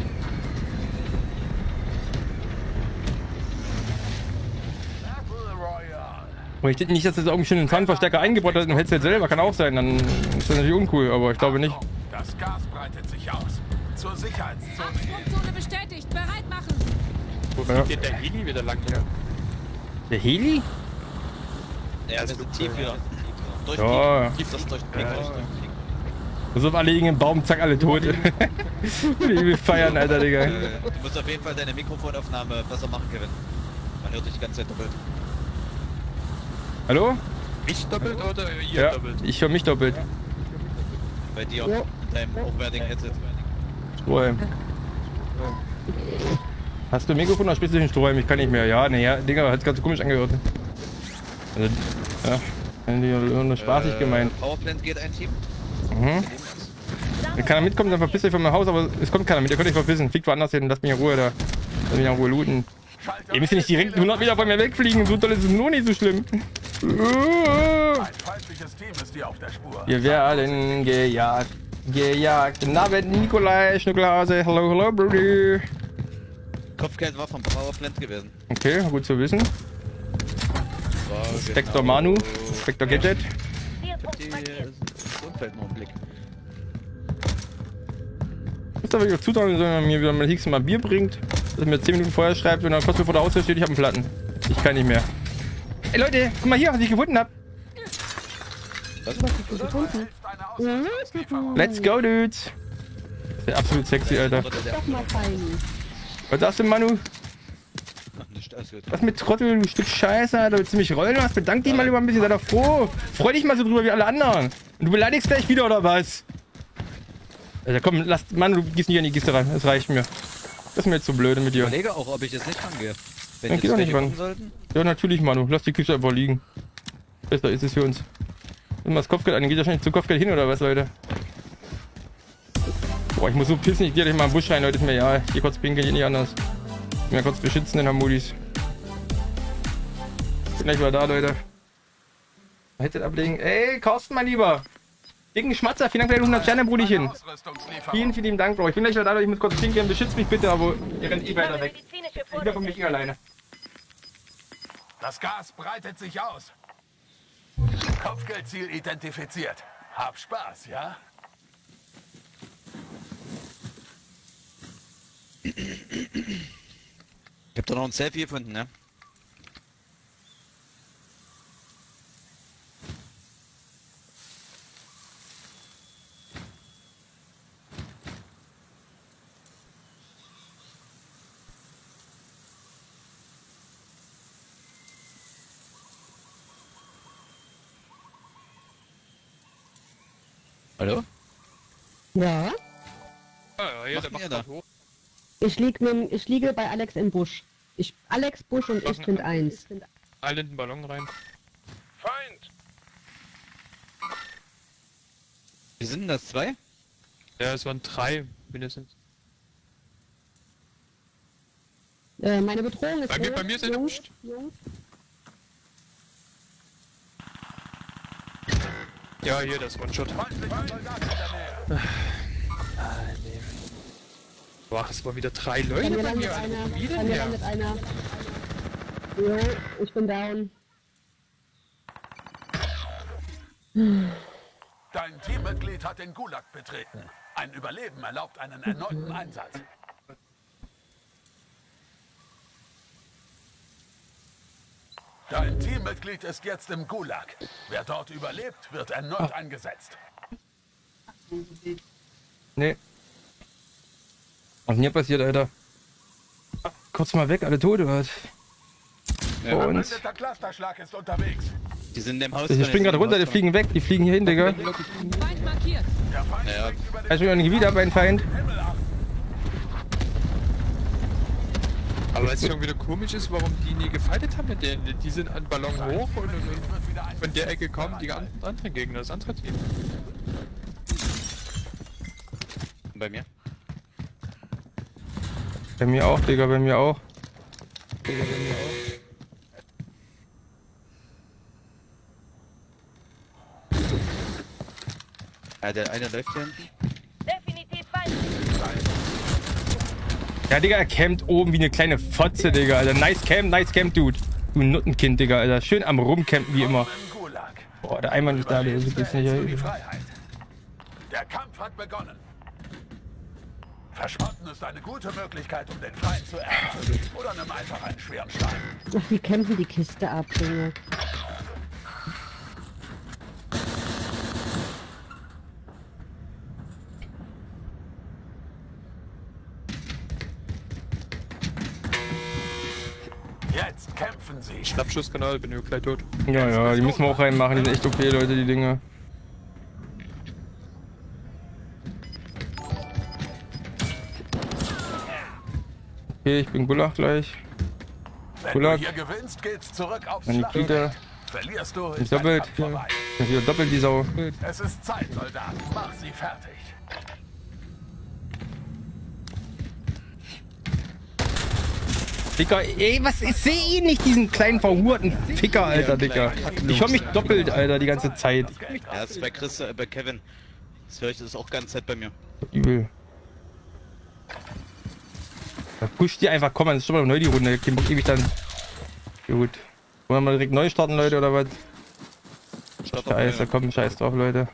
Und ich denke nicht, dass das irgendwie schon einen Soundverstärker eingebaut hat im Headset selber. Kann auch sein, dann ist das natürlich uncool, aber ich glaube nicht. Das Gas breitet sich aus. Zur Sicherheitszone. Absprungzone bestätigt. Bereit machen. Wo Ja. geht der Heli wieder lang? Ja. Der Heli? Ja, wir sind tief wieder. Durch Ja. tief, das durch den Pink. So, alle liegen im Baum, zack, alle tot. Die will feiern, Alter, Digga. Äh, du musst auf jeden Fall deine Mikrofonaufnahme besser machen, Kevin. Man hört dich die ganze Zeit doppelt. Hallo? Mich doppelt oder ihr Ja, doppelt? ich höre mich doppelt. Bei dir, Ja. in deinem hochwertigen Headset. Strohhalm. Hast du ein Mikrofon oder spielst du den Strohhalm? Ich kann nicht mehr. Ja, ne, ja, Digga, hat's ganz komisch angehört. Also, ja, nur spaßig Äh, gemeint. Powerplant geht ein Team. Mhm. Wenn keiner mitkommt, dann verpisst euch von meinem Haus, aber es kommt keiner mit. Ihr könnt euch verpissen. Fliegt woanders hin, lasst mich in Ruhe da. Lasst mich in Ruhe looten. Ihr müsst ja nicht direkt hundert Meter von mir wegfliegen. So toll ist es nur nicht so schlimm. Ein feindliches Team ist dir auf der Spur. Wir werden gejagt. Gejagt. Na, wenn Nikolai, Schnuckelhase. Hello, hello, Brody. Kopfgeld war vom Powerplant gewesen. Okay, gut zu wissen. War Inspektor genau- Manu, Inspektor Gadget. Ich hab die das Umfeld noch im Blick. Ist aber nicht zutrauen, wenn er mir wieder mal Higgs mal Bier bringt, dass er mir zehn Minuten vorher schreibt und dann kurz bevor der Haustür steht, ich hab einen Platten. Ich kann nicht mehr. Ey Leute, guck mal hier, was ich gefunden hab. Let's go, Dudes. Das ist absolut sexy, Alter. Doch mal fein. Was sagst du, Manu? Ach, nicht, alles gut. Was mit Trottel, du Stück Scheiße, Alter. Willst du mich rollen? Was? Bedank dich mal über ein bisschen, sei doch froh. Freu dich mal so drüber wie alle anderen. Und du beleidigst gleich wieder, oder was? Alter, komm, lass, Mann, du gehst nicht an die Kiste ran. Das reicht mir. Das ist mir jetzt so blöde mit dir. Ich überlege auch, ob ich jetzt nicht rangehe. Wenn Dann jetzt geh doch nicht welche ran. kommen sollten. Ja, natürlich, Manu. Lass die Kiste einfach liegen. Besser ist es für uns. Nimm mal das Kopfgeld an. Geht wahrscheinlich zum Kopfgeld hin, oder was, Leute? Boah, ich muss so pissen. Ich geh gleich mal im Busch rein, Leute. Ist mir ja. Ich geh kurz pinkeln, geht nicht anders. Ich bin ja kurz beschützen in der Modis. Bin gleich mal da, Leute. Headset ablegen. Ey, Carsten, mein Lieber. Dicken Schmatzer. Vielen Dank für die hundert Sterne, Bruderchen. Vielen, vielen Dank, Bro. Ich bin gleich mal da, Leute. Ich muss kurz pinkeln. Beschützt mich bitte, aber ihr rennt eh weiter weg. Ich bin von mich alleine. Das Gas breitet sich aus. Kopfgeldziel identifiziert. Hab Spaß, ja? Ich hab da noch ein Selfie gefunden, ne? Hallo? Ja, Ja, hier, der macht ihr macht da? grad hoch. ich, lieg mit, ich liege bei Alex im Busch. Ich, Alex, Busch und ich sind eins. Alle in den Ballon rein. Feind! Wie sind denn das? Zwei? Ja, es waren drei mindestens. Äh, meine Bedrohung ist Bei mir- rot, bei mir sind- Jungs, Jungs. Ja, hier, das One-Shot. Boah, das waren wieder drei Bei Leute mir bei landet mir. einer, Alter. Wie bei denn mir her? landet einer. Jo, ich bin down. Dein Teammitglied hat den Gulag betreten. Ein Überleben erlaubt einen erneuten Einsatz. Dein Teammitglied ist jetzt im Gulag. Wer dort überlebt, wird erneut eingesetzt. Nee. Was ist denn hier passiert, Alter? Kurz mal weg, alle tot, oder was? Ja, Vor Ein uns. verbündeter Clusterschlag ist unterwegs. Die sind in dem Haus. Ich spring gerade runter, die fliegen weg, die fliegen hier hin, Digga. Feind markiert. Der Feind Ja. springt über den Ich bin nicht wieder bei einem Feind. Himmel ab. Aber was schon wieder komisch ist, warum die nie gefightet haben mit denen. Die sind an Ballon hoch und, und, und von der Ecke kommen die ganzen anderen Gegner, das andere Team. Bei mir. Bei mir auch, Digga, bei mir auch. Ja, der eine läuft hier hinten. Definitiv Feind. Ja, Digga, er campt oben wie eine kleine Fotze, Digga, Alter. Nice Camp, nice Camp, Dude. Du Nuttenkind, Digga, Alter. Schön am Rumcampen wie immer. Im Gulag. Boah, der Einmann ist da, der ist jetzt nicht. Behältst du die Freiheit. Der Kampf hat begonnen. Verschrotten ist eine gute Möglichkeit, um den Feind zu ärgern. Oder nimm einfach einen schweren Stein. Ach, wie kämpfen die Kiste ab, Junge. Jetzt kämpfen sie. Schnappschusskanal, bin ich gleich tot. Ja, ja, die müssen wir auch reinmachen. Die sind echt okay, Leute, die Dinge. Okay, ich bin Gulag gleich. Wenn Gulag. du hier gewinnst, geht's zurück aufs An die Schlachtfeld. Kita. Verlierst du, Ich ist dein doppelt. Kampf vorbei. Ich bin wieder doppelt die Sau. Es ist Zeit, Soldat. Mach sie fertig. Digga, ey, was? Ich sehe ihn nicht, diesen kleinen verhurten Ficker, Alter, Digga. Ich höre mich doppelt, Alter, die ganze Zeit. Ja, das ist bei Chris, äh, bei Kevin. Das höre ich, das ist auch ganz Zeit bei mir. Übel. Da pusht die einfach, komm, dann ist schon mal neu die Runde. Kein Bock ewig dann. Gut. Wollen wir mal direkt neu starten, Leute, oder was? Scheiße, komm, scheiß drauf, Leute.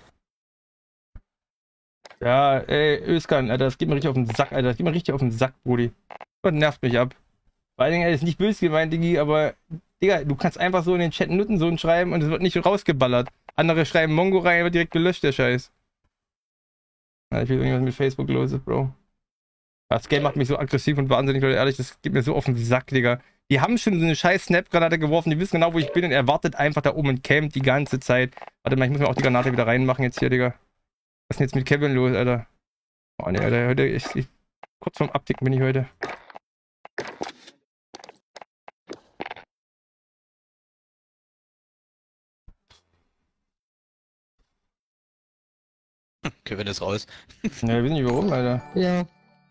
Ja, ey, Özkan, Alter, das geht mir richtig auf den Sack, Alter. Das geht mir richtig auf den Sack, Brudi. Das nervt mich ab. Vor allen Dingen, ey, ist nicht böse gemeint, Digi, aber, Digga, du kannst einfach so in den Chat Nutten so schreiben und es wird nicht rausgeballert. Andere schreiben Mongo rein, wird direkt gelöscht, der Scheiß. Ja, ich weiß nicht, was mit Facebook los ist, Bro. Das Game macht mich so aggressiv und wahnsinnig, Leute, ehrlich, das geht mir so auf den Sack, Digga. Die haben schon so eine scheiß Snap-Granate geworfen, die wissen genau, wo ich bin und er wartet einfach da oben und campt die ganze Zeit. Warte mal, ich muss mir auch die Granate wieder reinmachen jetzt hier, Digga. Was ist denn jetzt mit Kevin los, Alter? Oh ne, Alter, heute, ich, ich, kurz vorm Abticken bin ich heute. Kevin ist raus. Ja, wir wissen nicht warum, Alter. Ja.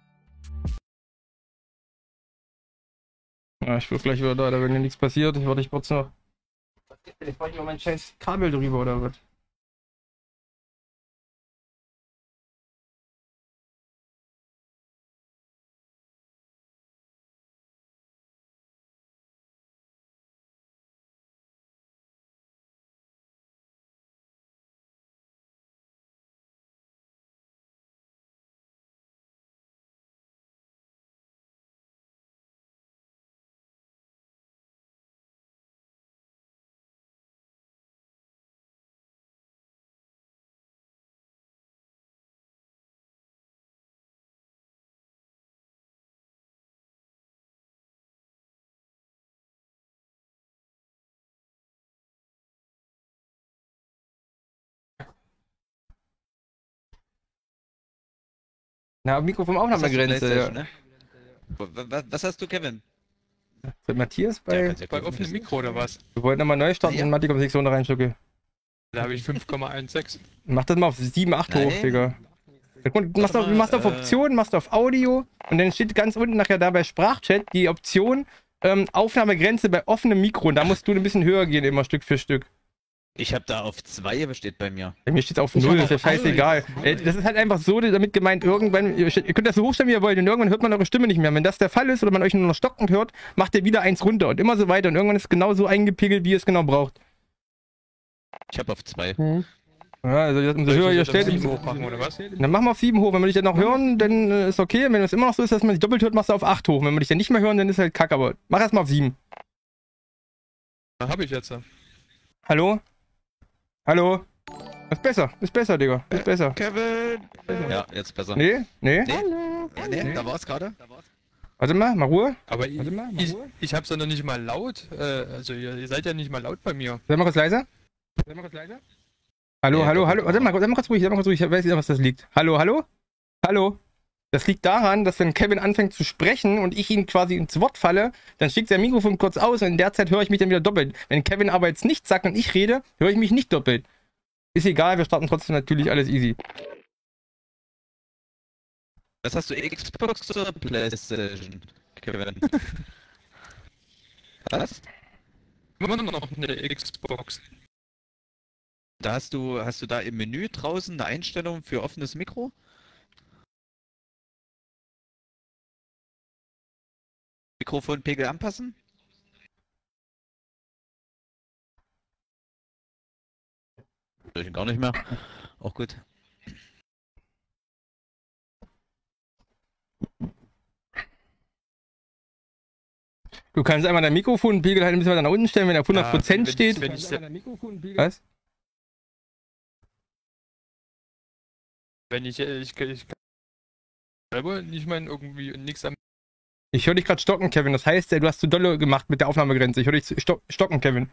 Ja, ich bin gleich wieder da, da wenn hier nichts passiert. Ich warte, ich kurz noch. Ich brauche mal mein scheiß Kabel drüber oder was? Na, Mikro vom Aufnahmegrenze, ja. Ne? Was, was hast du, Kevin? Mit Matthias bei... Ja, bei offenem Mikro oder was? Wir wollten nochmal neu starten Ja. und Matti kommt Sektion da reinschlucke. Da habe ich fünf Komma sechzehn. Mach das mal auf sieben, acht hoch, Nein. Digga. Du machst auf, du machst auf äh, Optionen, machst auf Audio und dann steht ganz unten nachher da bei Sprachchat die Option ähm, Aufnahmegrenze bei offenem Mikro und da musst du ein bisschen höher gehen, immer Stück für Stück. Ich habe da auf zwei besteht bei mir. Bei mir steht es auf Ich null, hab ist ja auf scheißegal. Äh, Das ist halt einfach so damit gemeint, irgendwann, ihr ihr könnt das so hochstellen, wie ihr wollt, und irgendwann hört man eure Stimme nicht mehr. Wenn das der Fall ist oder man euch nur noch stockend hört, macht ihr wieder eins runter und immer so weiter und irgendwann ist es genau so eingepegelt, wie ihr es genau braucht. Ich habe auf zwei. Hm. Ja, also umso höher ihr stellt, sieben hoch machen, oder was? dann machen wir auf sieben hoch. Wenn wir dich dann noch hören, dann äh, ist okay. Wenn es immer noch so ist, dass man sich doppelt hört, machst du auf acht hoch. Wenn wir dich dann nicht mehr hören, dann ist halt kacke, aber mach erstmal auf sieben. Da habe ich jetzt. Hallo? Hallo? Ist besser, ist besser, Digga. Ist besser. Kevin! Ja, jetzt besser. Nee? Nee? Nee. Hallo. Ja, nee, da war's gerade. Warte mal, mal Ruhe. Aber ich, Warte mal, mal ich, Ruhe. ich hab's ja noch nicht mal laut. Äh, also ihr, ihr seid ja nicht mal laut bei mir. Sei mal kurz leiser. Sei mal kurz leiser. Hallo, Ja, hallo, doch, hallo. doch. Warte mal, sei mal kurz ruhig, sei mal kurz ruhig. Ich weiß nicht, was das liegt. Hallo, hallo? Hallo? Das liegt daran, dass wenn Kevin anfängt zu sprechen und ich ihn quasi ins Wort falle, dann schickt sein Mikrofon kurz aus und in der Zeit höre ich mich dann wieder doppelt. Wenn Kevin aber jetzt nichts sagt und ich rede, höre ich mich nicht doppelt. Ist egal, wir starten trotzdem natürlich alles easy. Was hast du, Xbox oder Playstation? Kevin. Was? Immer noch eine Xbox. Da hast du, hast du da im Menü draußen eine Einstellung für offenes Mikro? Mikrofonpegel anpassen? Soll ich gar nicht mehr. Auch gut. Du kannst einmal dein Mikrofonpegel halt ein bisschen weiter nach unten stellen, wenn er auf hundert Prozent wenn steht. Ich, wenn, ich, Was? wenn ich, äh, ich, ich selber nicht mal irgendwie nichts am. Ich höre dich gerade stocken, Kevin. Das heißt, ey, du hast zu dolle gemacht mit der Aufnahmegrenze. Ich höre dich sto stocken, Kevin.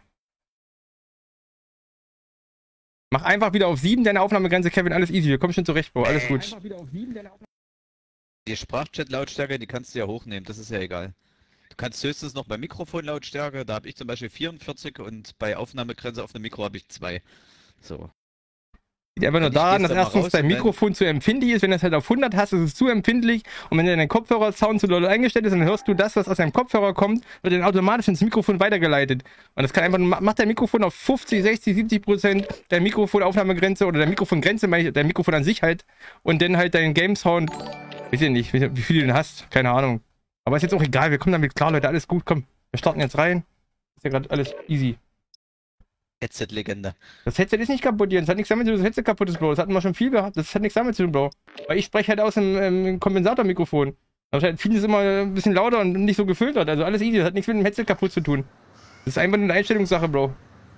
Mach einfach wieder auf sieben deine Aufnahmegrenze, Kevin. Alles easy. Wir kommen schon zurecht, Bro. Alles gut. Die Sprachchat-Lautstärke, die kannst du ja hochnehmen, das ist ja egal. Du kannst höchstens noch bei Mikrofonlautstärke, da habe ich zum Beispiel vierundvierzig und bei Aufnahmegrenze auf dem Mikro habe ich zwei. So. Liegt einfach nur Wenn ich daran, dass gestern mal erstens raus dein und dann- Mikrofon zu empfindlich ist. Wenn das halt auf hundert hast, ist es zu empfindlich. Und wenn dein Kopfhörer-Sound zu doll eingestellt ist, dann hörst du das, was aus deinem Kopfhörer kommt, wird dann automatisch ins Mikrofon weitergeleitet. Und das kann einfach, ma- mach dein Mikrofon auf fünfzig, sechzig, siebzig Prozent der Mikrofonaufnahmegrenze oder der Mikrofongrenze, meine ich, der Mikrofon an sich halt. Und dann halt deinen Game-Sound, weiß ich nicht, wie viel du den hast, keine Ahnung. Aber ist jetzt auch egal, wir kommen damit klar, Leute, alles gut, komm. Wir starten jetzt rein. Ist ja gerade alles easy. Headset-Legende. Das Headset ist nicht kaputt, Jens. Das hat nichts damit zu tun, dass das Headset kaputt ist, Bro. Das hatten wir schon viel gehabt. Das hat nichts damit zu tun, Bro. Weil ich spreche halt aus dem ähm, Kompensatormikrofon. Da ist halt vieles immer ein bisschen lauter und nicht so gefiltert. Also alles easy. Das hat nichts mit dem Headset kaputt zu tun. Das ist einfach eine Einstellungssache, Bro.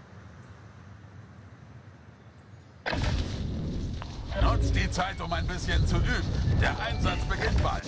Nutzt die Zeit, um ein bisschen zu üben. Der Einsatz beginnt bald.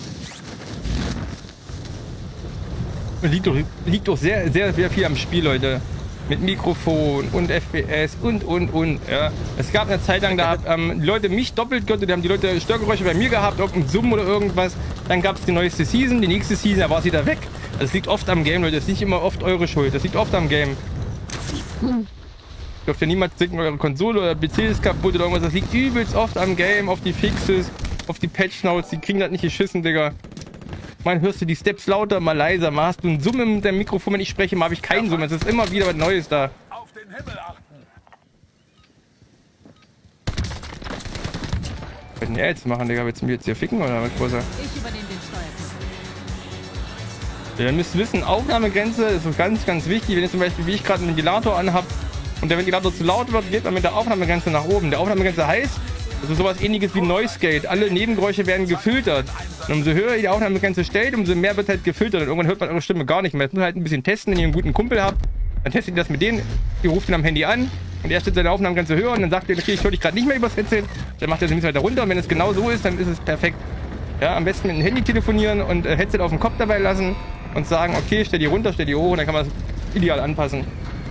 Liegt doch, liegt doch sehr, sehr, sehr viel am Spiel, Leute. Mit Mikrofon und F P S und, und, und. Ja. Es gab eine Zeit lang, da haben ähm, die Leute mich doppelt gehört, da haben die Leute Störgeräusche bei mir gehabt, irgendein Summen oder irgendwas. Dann gab es die neueste Season, die nächste Season, da war sie da weg. Das liegt oft am Game, Leute. Das ist nicht immer oft eure Schuld. Das liegt oft am Game. Dürft ihr niemals denken, eure Konsole oder P C ist kaputt oder irgendwas. Das liegt übelst oft am Game, auf die Fixes, auf die Patch-Notes. Die kriegen das nicht geschissen, Digga. Mal hörst du die Steps lauter, mal leiser. Mal hast du einen Summen mit dem Mikrofon, wenn ich spreche, mal habe ich keinen Summen. Es ist immer wieder was Neues da. Auf den Himmel achten. Was wird denn der jetzt machen, Digga? Willst du mir jetzt hier ficken oder was, Großer? Ich übernehme den Steuerknopf. Ihr müsst wissen, Aufnahmegrenze ist so ganz, ganz wichtig. Wenn ihr zum Beispiel, wie ich gerade einen Ventilator anhabt und der Ventilator zu laut wird, geht man mit der Aufnahmegrenze nach oben. Der Aufnahmegrenze heißt, das ist sowas ähnliches wie Noise Gate. Alle Nebengeräusche werden gefiltert. Und umso höher ihr die Aufnahmegrenze stellt, umso mehr wird halt gefiltert. Und irgendwann hört man eure Stimme gar nicht mehr. Jetzt muss halt ein bisschen testen, wenn ihr einen guten Kumpel habt. Dann testet ihr das mit denen. Ihr ruft ihn am Handy an und er stellt seine Aufnahmegrenze höher und dann sagt ihr, okay, ich höre dich gerade nicht mehr übers Headset. Dann macht er ein bisschen weiter runter und wenn es genau so ist, dann ist es perfekt. Ja, am besten mit dem Handy telefonieren und äh, Headset auf dem Kopf dabei lassen und sagen, okay, stell die runter, stell die hoch und dann kann man das ideal anpassen.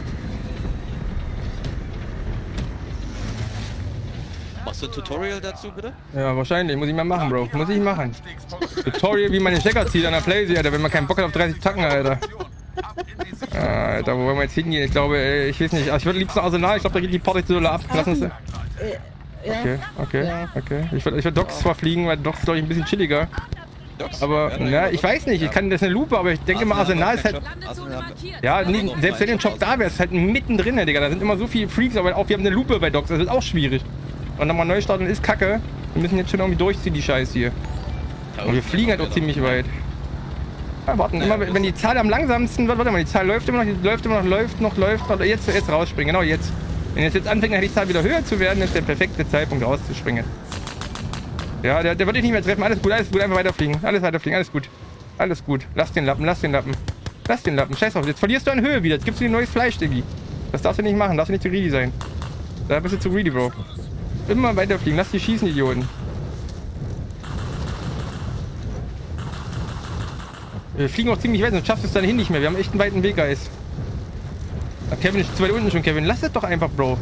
Machst du ein Tutorial dazu, bitte? Ja, wahrscheinlich. Muss ich mal machen, Bro. Muss ich machen. Tutorial, wie man den Stecker zieht an der Playsee, Alter, wenn man keinen Bock hat auf dreißig Tacken, Alter. Alter, wo wollen wir jetzt hingehen? Ich glaube, ey, ich weiß nicht. Also ich würde liebsten Arsenal. Ich glaube, da geht die Party zu doll ab. Lass uns. Okay, okay, okay. Ich würde ich würd Docs zwar fliegen, weil Docs, glaube ich, ein bisschen chilliger. Aber, na, ich weiß nicht. Ich kann, das ist eine Lupe, aber ich denke mal, Arsenal ist halt. Ja, nie, selbst wenn der Shop da wäre, ist halt mittendrin, Digga. Da sind immer so viele Freaks, aber auch wir haben eine Lupe bei Docs. Das ist auch schwierig. Und nochmal neu starten ist kacke. Wir müssen jetzt schon irgendwie durchziehen, die Scheiße hier. Und wir fliegen halt auch ziemlich weit. Ja, warten, immer wenn die Zahl am langsamsten wird, warte mal, die Zahl läuft immer noch, die läuft immer noch, läuft noch, läuft noch. Jetzt, jetzt rausspringen, genau jetzt. Wenn jetzt, jetzt anfängt, die Zahl wieder höher zu werden, ist der perfekte Zeitpunkt rauszuspringen. Ja, der, der wird dich nicht mehr treffen. Alles gut, alles gut, einfach weiterfliegen. Alles weiterfliegen, alles gut. Alles gut. Lass den Lappen, lass den Lappen. Lass den Lappen, scheiß drauf. Jetzt verlierst du an Höhe wieder. Jetzt gibst du dir neues Fleisch, Diggi. Das darfst du nicht machen, darfst du nicht zu greedy sein. Da bist du zu greedy, Bro. Immer weiterfliegen, lass die schießen, Idioten. Wir fliegen auch ziemlich weit, sonst schaffst du es dann hin nicht mehr. Wir haben echt einen weiten Weg, Guys. Kevin ist zu weit unten schon, Kevin. Lass das doch einfach, Bro.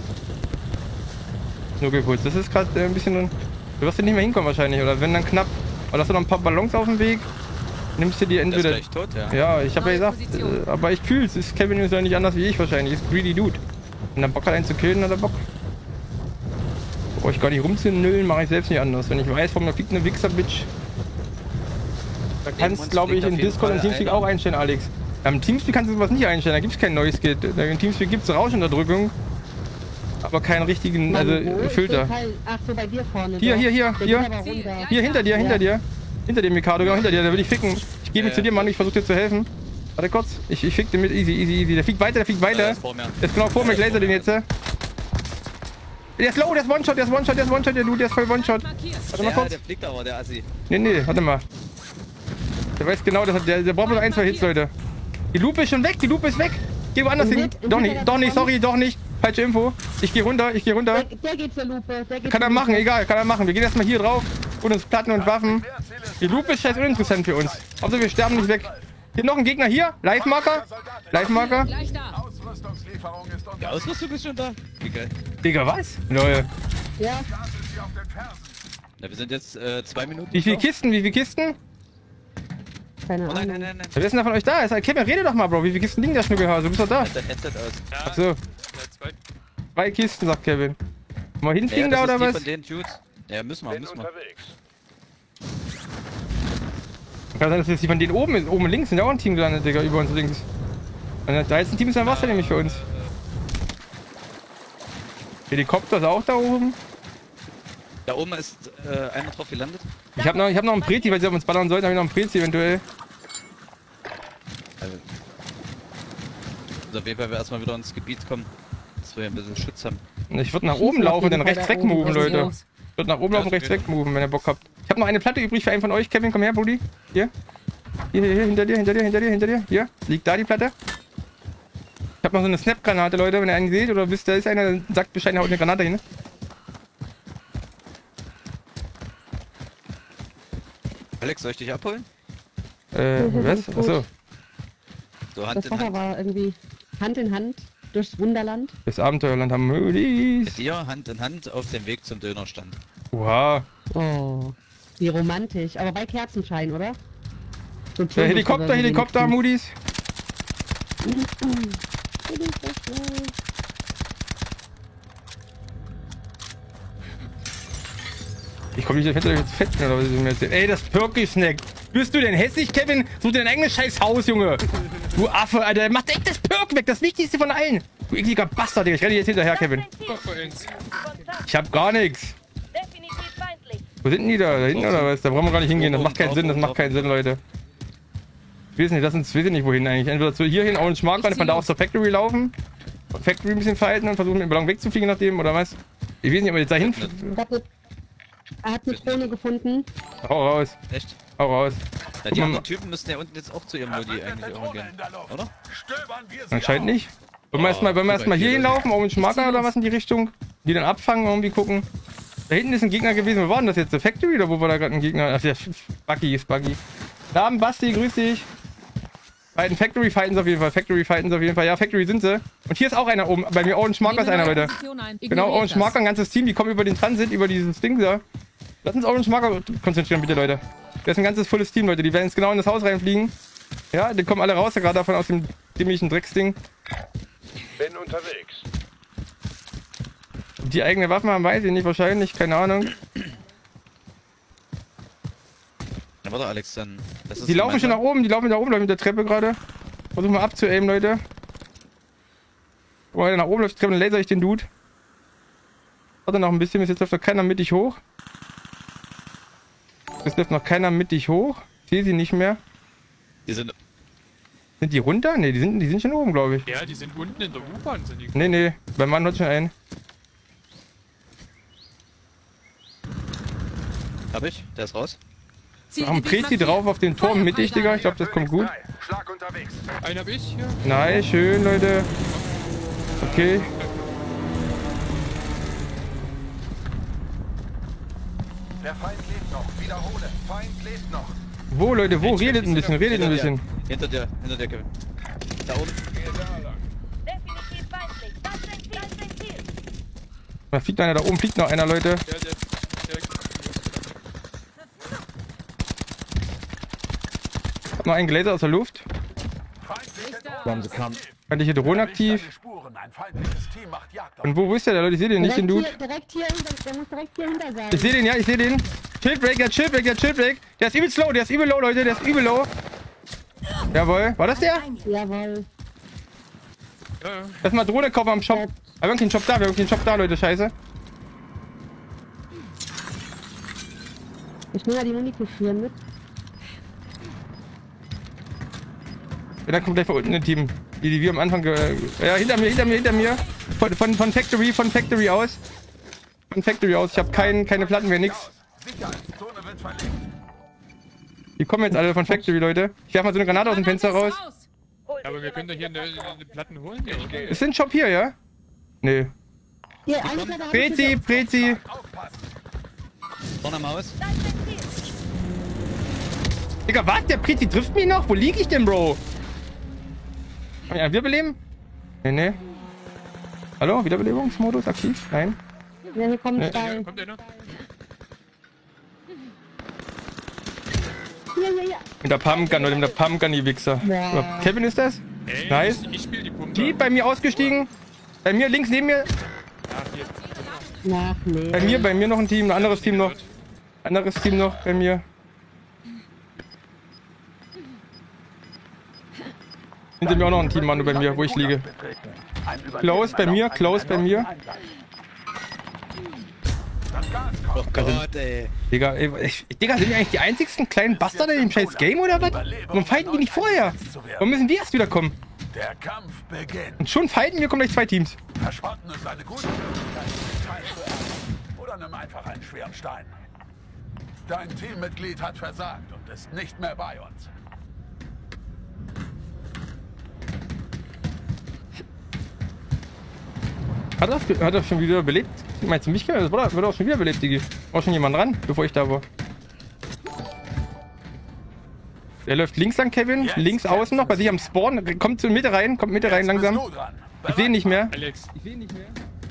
Nur geputzt. Das ist gerade äh, ein bisschen... Du wirst ja nicht mehr hinkommen wahrscheinlich, oder wenn dann knapp. Aber hast du noch ein paar Ballons auf dem Weg? Nimmst du die entweder... Ist tot, ja. Ja, ich habe ja gesagt, äh, aber ich fühl's. Ist Kevin ist ja nicht anders wie ich wahrscheinlich. Ist greedy Dude. Wenn er Bock hat, einen zu killen, hat er Bock. Brauche ich gar nicht rumzunüllen, mache ich selbst nicht anders. Wenn ich weiß, von mir fliegt eine Wichser-Bitch. Da kannst, glaube ich, in Discord und Teamspeak auch einstellen, Alex. Im Teamspeak kannst du sowas nicht einstellen, da gibt es kein neues Kit. Im Teamspeak gibt es Rauschunterdrückung, aber keinen richtigen, also Mann, Filter. Halt, ach so, bei dir vorne. Hier, hier, hier, Der hier. geht aber runter. Hier, hinter dir, hinter Ja. dir. Hinter dem Mikado, genau hinter dir, da will ich ficken. Ich gehe mit Ja, zu dir, Mann, ich versuche dir zu helfen. Warte kurz, ich, ich fick den mit, easy, easy, easy. Der fliegt weiter, der fliegt Ja, weiter. der ist vor mir. Der ist genau vor mir, ich laser den jetzt. Der ist low, der ist One-Shot, der ist One-Shot, der ist One-Shot, der Dude, der ist voll One-Shot. Markiert. Warte mal Ja, kurz. der fliegt aber, der Assi. Nee, nee, warte mal. Der weiß genau, das hat, der, der braucht nur ein, zwei Hits, Leute. Die Lupe ist schon weg, die Lupe ist weg. Geh woanders hin. Im Doch Hit- nicht, doch nicht, sorry, doch nicht. Falsche Info. Ich geh runter, ich geh runter. Der, der geht zur Lupe. Der geht Kann er zur machen, Lupe. egal, kann er machen. Wir gehen erstmal hier drauf. Und uns Platten und Waffen. Die Lupe ist scheiß uninteressant für uns. Hauptsache wir sterben nicht weg. Hier noch ein Gegner hier. Live-Marker. Live-Marker. Gleich da. Ausrüstungslieferung ist Die unter. Ausrüstung ist schon da. Wie geil. Digga, was? Leute. Ja, Da sind sie auf den Fersen. Ja, wir sind jetzt äh, zwei Minuten. Wie viele vor. Kisten? Wie viele Kisten? keine Oh nein, Ahnung. nein, nein, nein. Wer ist denn da von euch da? Ist Kevin, rede doch mal, Bro. Wie viele Kisten liegen da, Schnuckelhase? Du bist doch da. Hat dein Headset aus. Ach so. Zwei Kisten, sagt Kevin. Mal Ja, hinfliegen das da ist oder die was? von den Dudes. Ja, müssen wir, Bin müssen wir. unterwegs. Kann sein, dass jetzt die von denen oben ist. Oben links sind ja auch ein Team gelandet, Digga, über uns links. Und da ist ein Team ist am Wasser nämlich für uns. Helikopter ist auch da oben. Da oben ist äh, einer drauf gelandet. Ich hab noch, ich hab noch einen Prezi, weil sie auf uns ballern sollten, hab ich noch einen Prezi eventuell. Und auf jeden Fall wir erstmal wieder ins Gebiet kommen, dass wir ein bisschen Schutz haben. Ich würde nach Schießen oben auf laufen und jeden dann Fall rechts da oben wegmoven, raus. Leute. Ich würde nach oben laufen und Ja, rechts geht. wegmoven, wenn ihr Bock habt. Ich habe noch eine Platte übrig für einen von euch. Kevin, komm her, Brudi. Hier. Hier, hier, hier, hinter dir, hinter dir, hinter dir, hinter dir. Hier, liegt da die Platte. Ich habe noch so eine Snap-Granate, Leute. Wenn ihr einen seht oder wisst, da ist einer, dann sagt Bescheid, haut eine Granate hin. Alex, soll ich dich abholen? Äh, Mhm, was? ist gut. Achso, So Hand Das in Wasser Hand. war irgendwie Hand in Hand durchs Wunderland. das Abenteuerland haben Mit Moody's. dir Hand in Hand auf dem Weg zum Dönerstand. Oha. Oh, wie romantisch. Aber bei Kerzenschein, oder? So Der Turnus Helikopter, oder so Helikopter, wenigstens. Moody's. Ich komme nicht, ich hätte jetzt fett oder was ist mir erzählt. Ey, das Perky-Snack. Bist du denn hässlich, Kevin? Such dir dein eigenes scheiß Haus, Junge. Du Affe, Alter. Mach echt das Perk weg. Das Wichtigste von allen. Du ekliger Bastard, Digga. Ich renne jetzt hinterher, Kevin. Ich hab gar nichts. Definitiv feindlich. Wo sind denn die da? Da hinten oder was? Da brauchen wir gar nicht hingehen. Das macht keinen Sinn. Das macht keinen Sinn, Leute. Ich weiß nicht, lass uns, weiß ich nicht wohin eigentlich. Entweder zu hier hin, auch in Schmark, dann kann da auch zur Factory laufen. Factory ein bisschen verhalten und versuchen, mit dem Ballon wegzufliegen, nachdem, oder was? Ich weiß nicht, ob wir jetzt dahin. Er hat eine Drohne gefunden. Hau raus. Echt? Hau raus. Na, Guck die mal. anderen Typen müssten ja unten jetzt auch zu ihrem Modi eigentlich irgendwo gehen. Oder? Stöbern wir sie Anscheinend auf. nicht. Wollen wir erstmal wollen wir erstmal hier hinlaufen, oben in Schmarker oder was in die Richtung? Die dann abfangen, irgendwie gucken. Da hinten ist ein Gegner gewesen. Wo war denn das jetzt? Der Factory oder wo war da gerade ein Gegner? Ach, der Buggy ist Buggy. Da haben Basti, grüß dich. Beiden Factory fighten sie auf jeden Fall. Factory fighten sie auf jeden Fall. Ja, Factory sind sie. Und hier ist auch einer oben. Bei mir Orange Marker ist einer, Leute. Genau, Orange Marker, ein ganzes Team. Die kommen über den Transit, über dieses Ding da. Lass uns Orange Marker konzentrieren, bitte, Leute. Das ist ein ganzes volles Team, Leute. Die werden jetzt genau in das Haus reinfliegen. Ja, die kommen alle raus, ja, gerade davon aus dem dämlichen Drecksding. Bin unterwegs. Die eigene Waffen haben, weiß ich nicht, wahrscheinlich, keine Ahnung. Na warte, Alex, dann. Das ist Die laufen schon nach gemeinsam. oben, die laufen da oben, laufen mit der Treppe gerade. Versuchen mal abzuaimen, Leute. Wo er nach oben läuft, die Treppe, dann laser ich den Dude. Warte noch ein bisschen, bis jetzt läuft noch keiner mittig hoch. Jetzt läuft noch keiner mittig hoch. Ich sehe sie nicht mehr. Die sind. Sind die runter? Ne, die sind, die sind schon oben, glaube ich. Ja, die sind unten in der U-Bahn, sind die. Ne, ne, beim Mann hat schon einen. Hab ich? Der ist raus. Warum dreht sie drauf auf den Turm mittig, Digga? Ich glaube, das kommt gut. Schlag unterwegs. Einen hab ich hier. Nice, schön, Leute. Okay. Der Feind lebt noch. Wiederhole. Feind lebt noch. Wo, Leute, wo? Redet ein bisschen, redet ein bisschen. Hinter dir, hinter dir, Kevin. Da oben. Definitiv feindlich. Das sind Ziel. Das sind Ziel. Da fliegt einer, da oben fliegt noch einer, Leute. Der, der ist direkt. Hab noch einen Gläser aus der Luft. Feindliche Drohne aktiv. Spuren. Ein feindliches Team macht Jagd auf. Und wo, wo ist der, Leute? Ich sehe den nicht, den Direkt Dude. hier, direkt hier hinter, der muss direkt hier hinter sein. Ich sehe den, ja, ich sehe den. Chillbreak, der Chillbreak, der Chillbreak. Der ist übel slow, der ist übel low, Leute, der ist übel low. Jawohl. War das der? Jawohl. Ja, ja. Lass mal Drohne kaufen am Shop. Aber wir haben keinen Shop da, wir haben keinen Shop da, Leute, scheiße. Ich nehme ja die Muni-Kufieren mit. Ja, dann kommt gleich von unten ein Team. Die, die wir am Anfang. Ge ja, hinter mir, hinter mir, hinter mir. Von, von, von Factory, von Factory aus. Von Factory aus. Ich habe kein, keine Platten mehr, nix. Sicherheitszone wird verlegt. Die kommen jetzt alle von Factory, Leute. Ich werfe mal so eine Granate aus dem Fenster raus. Holt Aber sich wir können doch jemand hier die eine, Waffe eine Platten holen. Ja, okay. Ist ein Shop hier, ja? Nee. Hier, eine Platte habe ich Prezi, mit. Prezi. Vorne am Haus. Das sind Ziel. Digga, was? Der Prezi trifft mich noch? Wo lieg ich denn, Bro? Kann ich einen Wiederbeleben? Nee, nee. Hallo? Wiederbelebungsmodus aktiv? Nein. Ja, hier kommt Nee. zwei. Kommt der noch? Hier, hier, hier. Mit der Pumpgun oder mit der Pumpgun, die Wichser. Ja. Oder Kevin ist das? Ey, Nice. Ich, ich spiel die Pumpe. Die bei mir ausgestiegen. Bei mir links neben mir. Ach, hier. Ach, nee. Bei mir, bei mir noch ein Team, ein anderes Team noch. Anderes Team noch bei mir. Hinter mir auch noch ein Team, Manu, bei mir, wo ich liege. Close bei mir, close bei mir. Oh Gott, ey. Digga, ey, ich, Digga, sind wir eigentlich die einzigsten kleinen Bastarde in dem scheiß Game oder was? Warum fighten die nicht vorher? Warum müssen wir erst wieder kommen? Der Kampf beginnt. Und schon fighten wir, kommen gleich zwei Teams. Verschrotten ist eine gute Möglichkeit, den Teil zu erben. Oder nimm einfach einen schweren Stein. Dein Teammitglied hat versagt und ist nicht mehr bei uns. Hat er, hat er schon wieder belebt? Meinst du mich? Das wurde, wurde auch schon wieder belebt, Digi. War schon jemand dran, bevor ich da war. Der läuft links lang, Kevin. Jetzt links außen noch, bei sich am Spawn. Kommt zur Mitte rein, kommt Mitte rein langsam. Ich sehe ihn nicht mehr. Alex. Ich sehe ihn nicht mehr.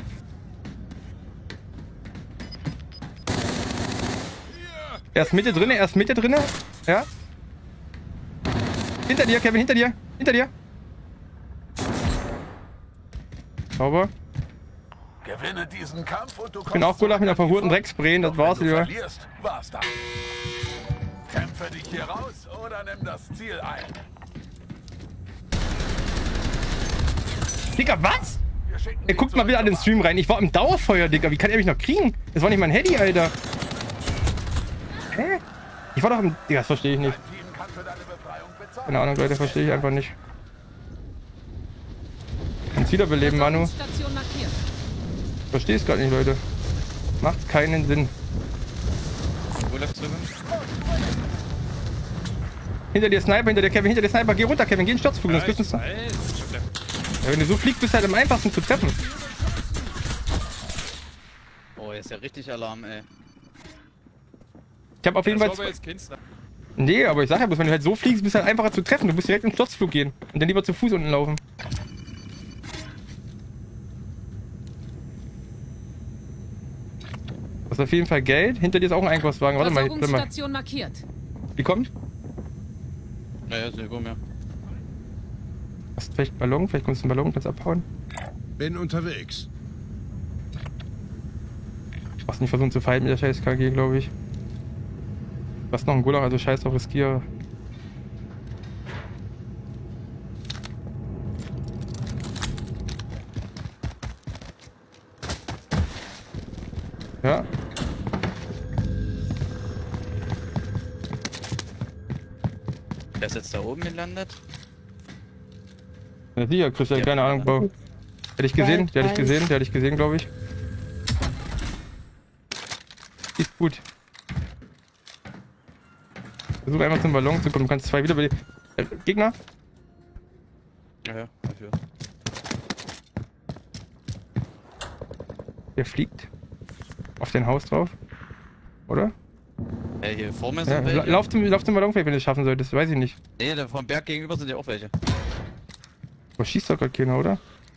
Er ist Mitte drinne, er ist Mitte drinne. Ja. Hinter dir, Kevin, hinter dir. Hinter dir. Sauber. Gewinne diesen Kampf und du Ich bin auch gut mit einer verhurten Drecksbrain, das war's, lieber. War's dann. Kämpfe dich hier raus oder nimm das Ziel ein. Digga, was? Er guckt mal wieder an den Stream rein. Ich war im Dauerfeuer, Digga. Wie kann er mich noch kriegen? Das war nicht mein Handy, Alter. Hä? Ich war doch im... Digga, das verstehe ich nicht. Keine Ahnung, Leute, verstehe ich einfach nicht. Kannst wiederbeleben, Manu. Ich verstehe es gerade nicht, Leute. Macht keinen Sinn. Wo läuft's drüber? Hinter dir Sniper, hinter dir Kevin, hinter dir Sniper. Geh runter, Kevin, geh in den Sturzflug. Ja, sonst ja, wenn du so fliegst, bist du halt am einfachsten zu treffen. Oh, jetzt ist ja richtig Alarm, ey. Ich hab auf jeden Fall... Nee, aber ich sag ja bloß, wenn du halt so fliegst, bist du halt einfacher zu treffen. Du musst direkt in den Sturzflug gehen. Und dann lieber zu Fuß unten laufen. Das ist auf jeden Fall Geld. Hinter dir ist auch ein Einkaufswagen. Warte mal, warte mal. Markiert. Wie kommt? Naja, ist nicht mehr. Hast du vielleicht einen Ballon? Vielleicht kommst du einen Ballon, kannst abhauen. Bin unterwegs. Du brauchst nicht versuchen zu fighten mit der scheiß K G, glaube ich. Du hast noch einen Gulag, also scheiß drauf, riskiere. Ja. Der ist jetzt da oben gelandet. Ja, sicher, Chris, ja, keine Ahnung, Bro. Hätte ich gesehen, der hätte ich gesehen, der hätte ich gesehen, glaube ich. Ist gut. Versuch einfach zum Ballon zu kommen, du kannst zwei wieder bei dir. Äh, Gegner? Ja, ja, dafür. Der fliegt. Auf den Haus drauf. Oder? Ja, hier vor mir Ja, sind welche. lauf zum, lauf zum Ballon, wenn du es schaffen solltest, weiß ich nicht. Nee, da vom Berg gegenüber sind ja auch welche. Aber schießt doch gerade keiner, oder?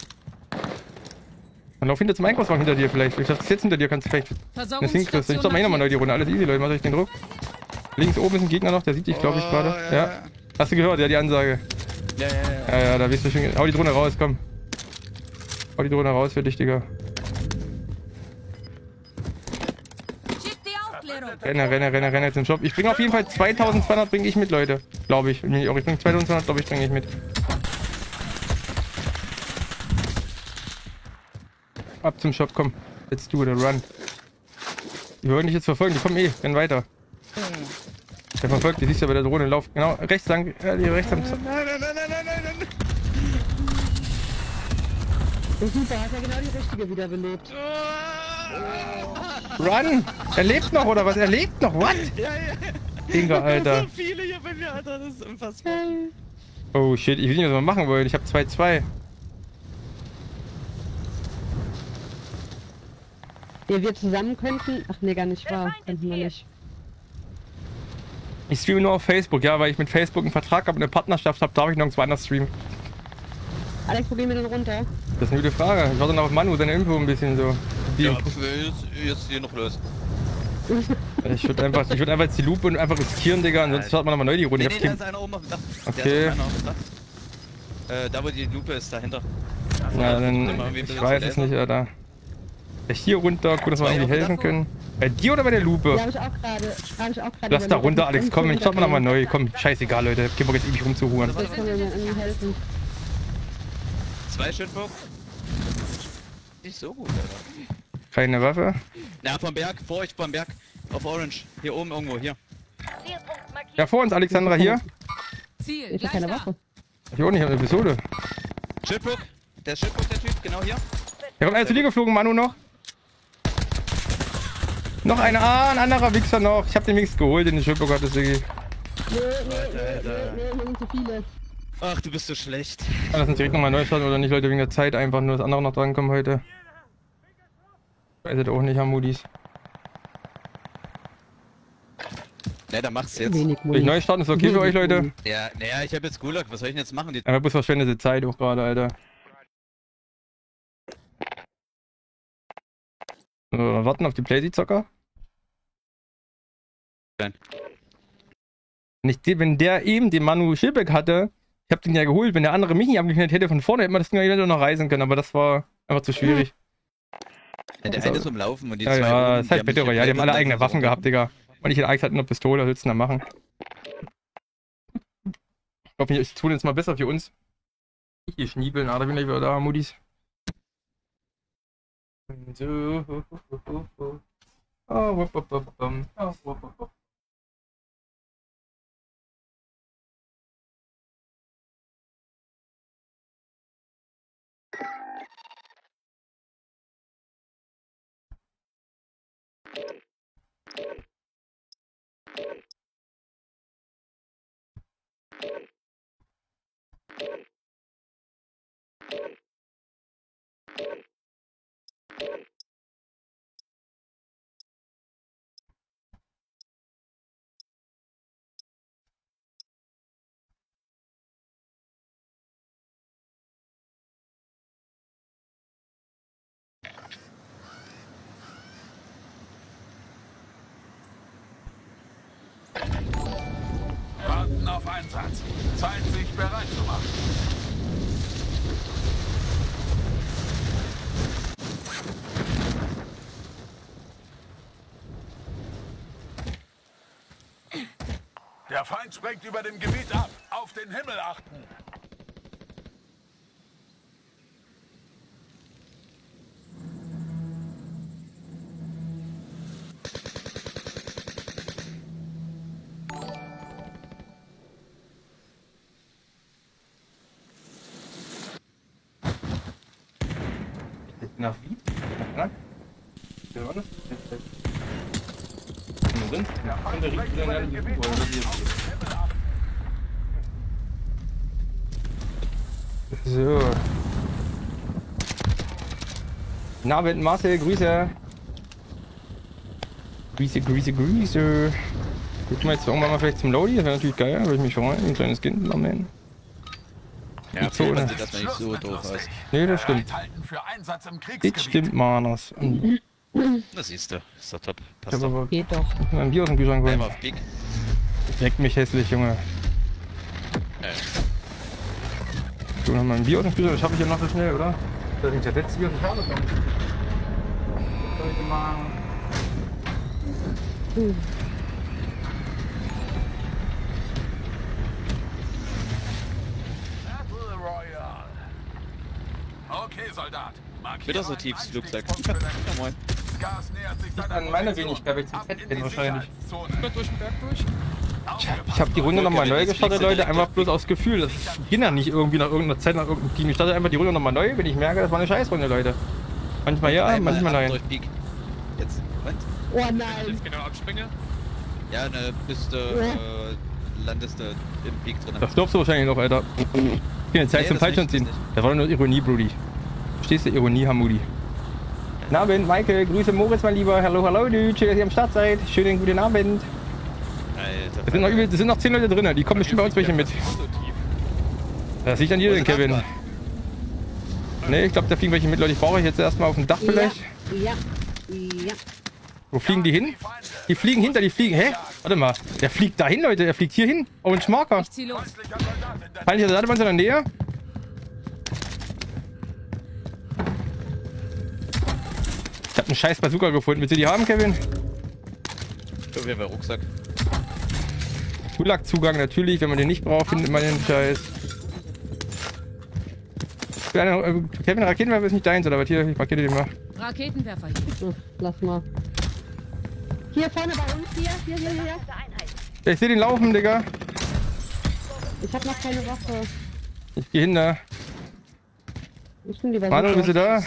Dann lauf hinter zum Einkaufswagen hinter dir vielleicht. Ich dachte, jetzt hinter dir kannst du vielleicht das hinkriegst. Ich sag mal eh nochmal neu die Runde. Alles easy, Leute, macht euch den Druck. Links oben ist ein Gegner noch, der sieht dich, glaube ich, gerade. Oh, ja. Ja. Hast du gehört, ja, die Ansage. Ja, ja, ja. Ja, ja, da bist du schon. Hau die Drohne raus, komm. Hau die Drohne raus für dich, Digga. Renne, renne, renne, renne zum Shop. Ich bringe auf jeden Fall zweitausendzweihundert bringe ich mit, Leute. Glaube ich. Ich bringe zweitausendzweihundert, glaube ich, bringe ich mit. Ab zum Shop, komm. Let's do the run. Die wollen dich jetzt verfolgen, die kommen eh, rennen weiter. Der verfolgt, die siehst du ja bei der Drohne, lauf. Genau, rechts lang, ja, die rechts am... Nein, nein, nein, nein, nein, nein, nein. Super, hat er genau die richtige wiederbelebt. Run! Er lebt noch, oder was? Er lebt noch, what? Ja, ja. Digga, Alter. So viele hier bei mir, Alter, das ist unfassbar. Oh shit, ich will nicht, was wir machen wollen. Ich hab zwei zwei. Ja, wir zusammen könnten... Ach nee, gar nicht wahr. Könnten wir nicht. Ich streame nur auf Facebook, ja, weil ich mit Facebook einen Vertrag habe und eine Partnerschaft habe, darf ich nirgendwo anders streamen. Alex, wo gehen wir denn runter? Das ist eine gute Frage. Ich warte noch auf Manu, seine Info ein bisschen so. Die, Ja, jetzt, jetzt hier noch los. ich würde einfach, ich würd einfach jetzt die Lupe und einfach riskieren, Digga, ansonsten starten wir nochmal neu die Runde. Nee, Ich nee, hab da ist einer oben auf dem Dach. Okay. Der ist einer auf dem Dach. Äh, da wo die Lupe ist, dahinter. Ja, dann, ich weiß es nicht, Alter. Hier runter, gut, dass wir irgendwie helfen können. Bei dir oder bei der Lupe? Ja, hab ich auch gerade. Hab ich auch gerade. Lass da runter, Alex, komm, ich starte mal nochmal neu. Komm, scheißegal, Leute. Geh mal jetzt ewig rumzuhuren. Das kann mir irgendwie helfen. Zwei Schildburg. Nicht so gut, Alter. Keine Waffe. Ja, vom Berg, vor euch vom Berg. Auf Orange. Hier oben irgendwo, hier. Zielpunkt markiert. Ja, vor uns, Alexandra, hier. Ziel, Ich hab gleich keine da. Waffe. Ich auch nicht, ich hab eine Episode. Schildburg, der Schildburg, der Typ, genau hier. Der kommt einer zu dir geflogen, Manu noch. Noch einer, ah, ein anderer Wichser noch. Ich hab den wenigstens geholt, den Schildburg hat das Digi. Nee, nee, nee, nee, nee, hier sind zu viele. Ach, du bist so schlecht. Ja, lass uns direkt nochmal neu starten oder nicht, Leute, wegen der Zeit einfach nur, dass andere noch drankommen heute. Ich weiß es auch nicht, Hamudis. Ne, dann mach's jetzt. Wenig Soll ich neu starten? Ist okay für euch, Leute? Ja, naja, ich hab jetzt Gulag, was soll ich denn jetzt machen? Die Einfach bloß verschwendete Zeit auch gerade, Alter. So, dann warten auf die Playsee-Zocker. Nein. Wenn, ich, wenn der eben den Manu Schilbeck hatte, ich hab den ja geholt, wenn der andere mich nicht abgeknallt hätte von vorne, hätte man das Ding ja noch reisen können, aber das war einfach zu schwierig. Ja, der eine ist umlaufen und die Ja, zwei ja, oben, das ist halt die Battle Royale, die haben alle eigene Waffen gehabt, Digga. Und ich hätte eigentlich halt eine Pistole, was willst du denn da machen? Ich glaube, ich tue jetzt mal besser für uns. Hier schniebeln, aber bin ich wieder da, Mudis. So. Oh, wupp, wupp, wupp, wupp. Oh, wupp, wupp, wupp. Warten auf Einsatz. Zeit, sich bereit zu machen. Der Feind sprengt über dem Gebiet ab. Auf den Himmel achten. Nach wie? Nach Wer war das? Drin? Der Feind sprengt über dem Gebiet ab. Auf den Himmel achten. So. Na, mit Marcel, Grüße. Grüße, Grüße, Grüße. Gucken wir jetzt irgendwann mal vielleicht zum Lodi, das wäre natürlich geil, würde ich mich freuen. Ein kleines Kind, Amen. Ja, so, okay, ne? sieht das mal nicht so doof aus. Nee, das stimmt. Bereithalten für Einsatz im Das Kriegsgebiet. stimmt, Manus. Das siehst du, ist doch top. Passt Ich doch. hab aber Geht doch. ein Bier aus dem Kühlschrank Einmal geholt. auf Big. Leckt mich hässlich, Junge. Ja. So, noch mal ein Bier aus dem Kühlschrank, das schaffe ich ja noch so schnell, oder? Das ist das letzte Bier aus dem Schale kommt. Heute mal. Uh. Battle Royale. Okay, Soldat. Markiere Wieder so einen tiefes Flugzeug. Einstiegspunkt für dein Ja, moin. Das Gas nähert sich deiner An meiner Position. Wenigkeit, weil ich zum Ab Fett in bin die wahrscheinlich. Sicherheitszone. Durch den Berg durch. Ich habe die Runde nochmal neu gestartet, Leute, einfach bloß aus Gefühl. Das ging ja nicht irgendwie nach irgendeiner Zeit, nach irgendeinem Team. Ich starte einfach die Runde nochmal neu, wenn ich merke, das war eine Scheißrunde, Leute. Manchmal ja, Einmal manchmal ab nein. durch Big. Jetzt, Moment. Oh Wenn ich nein. jetzt genau abspringe. Ja, ne, bist du, äh, landest du im Peak drin. Da stirbst du wahrscheinlich noch, Alter. Ich bin jetzt Zeit Nee, zum das Falschen nicht, ziehen. das Das war nur Ironie, Brudi. Verstehst du? Ironie, Hamudi. Guten Abend, Michael. Grüße Moritz, mein Lieber. Hallo, hallo, du. Schön, dass ihr am Start seid. Schönen guten Abend. Alter. Es sind noch, übel- es sind noch zehn Leute drin. Die kommen bestimmt bei uns welche mit. So tief. Das liegt an dir, denn, Kevin. Ne, ich glaube, da fliegen welche mit, Leute. Ich brauche euch jetzt erstmal auf dem Dach vielleicht. Ja. Ja. Wo fliegen die hin? Die fliegen hinter, die fliegen. Hä? Warte mal. Der fliegt dahin, Leute. Der fliegt hier hin. Oh, ein Schmarker. Ich zieh los. Feindlicher Soldat in der Feindliche Soldat bei uns in der Nähe. Ich hab einen scheiß Bazooka gefunden. Willst du die haben, Kevin? So wie bei Rucksack. Gulag-Zugang natürlich. Wenn man den nicht braucht, findet man den Scheiß. Äh, Kevin, Raketenwerfer ist nicht deins, oder was? Hier, ich markiere den mal. Raketenwerfer hier. Hm, lass mal. Hier vorne bei uns, hier, hier, hier, hier. Einheit. Ja, ich sehe den laufen, Digga. Ich hab noch keine Waffe. Ich geh hin da. Ich bin lieber Manu, super. bist du da?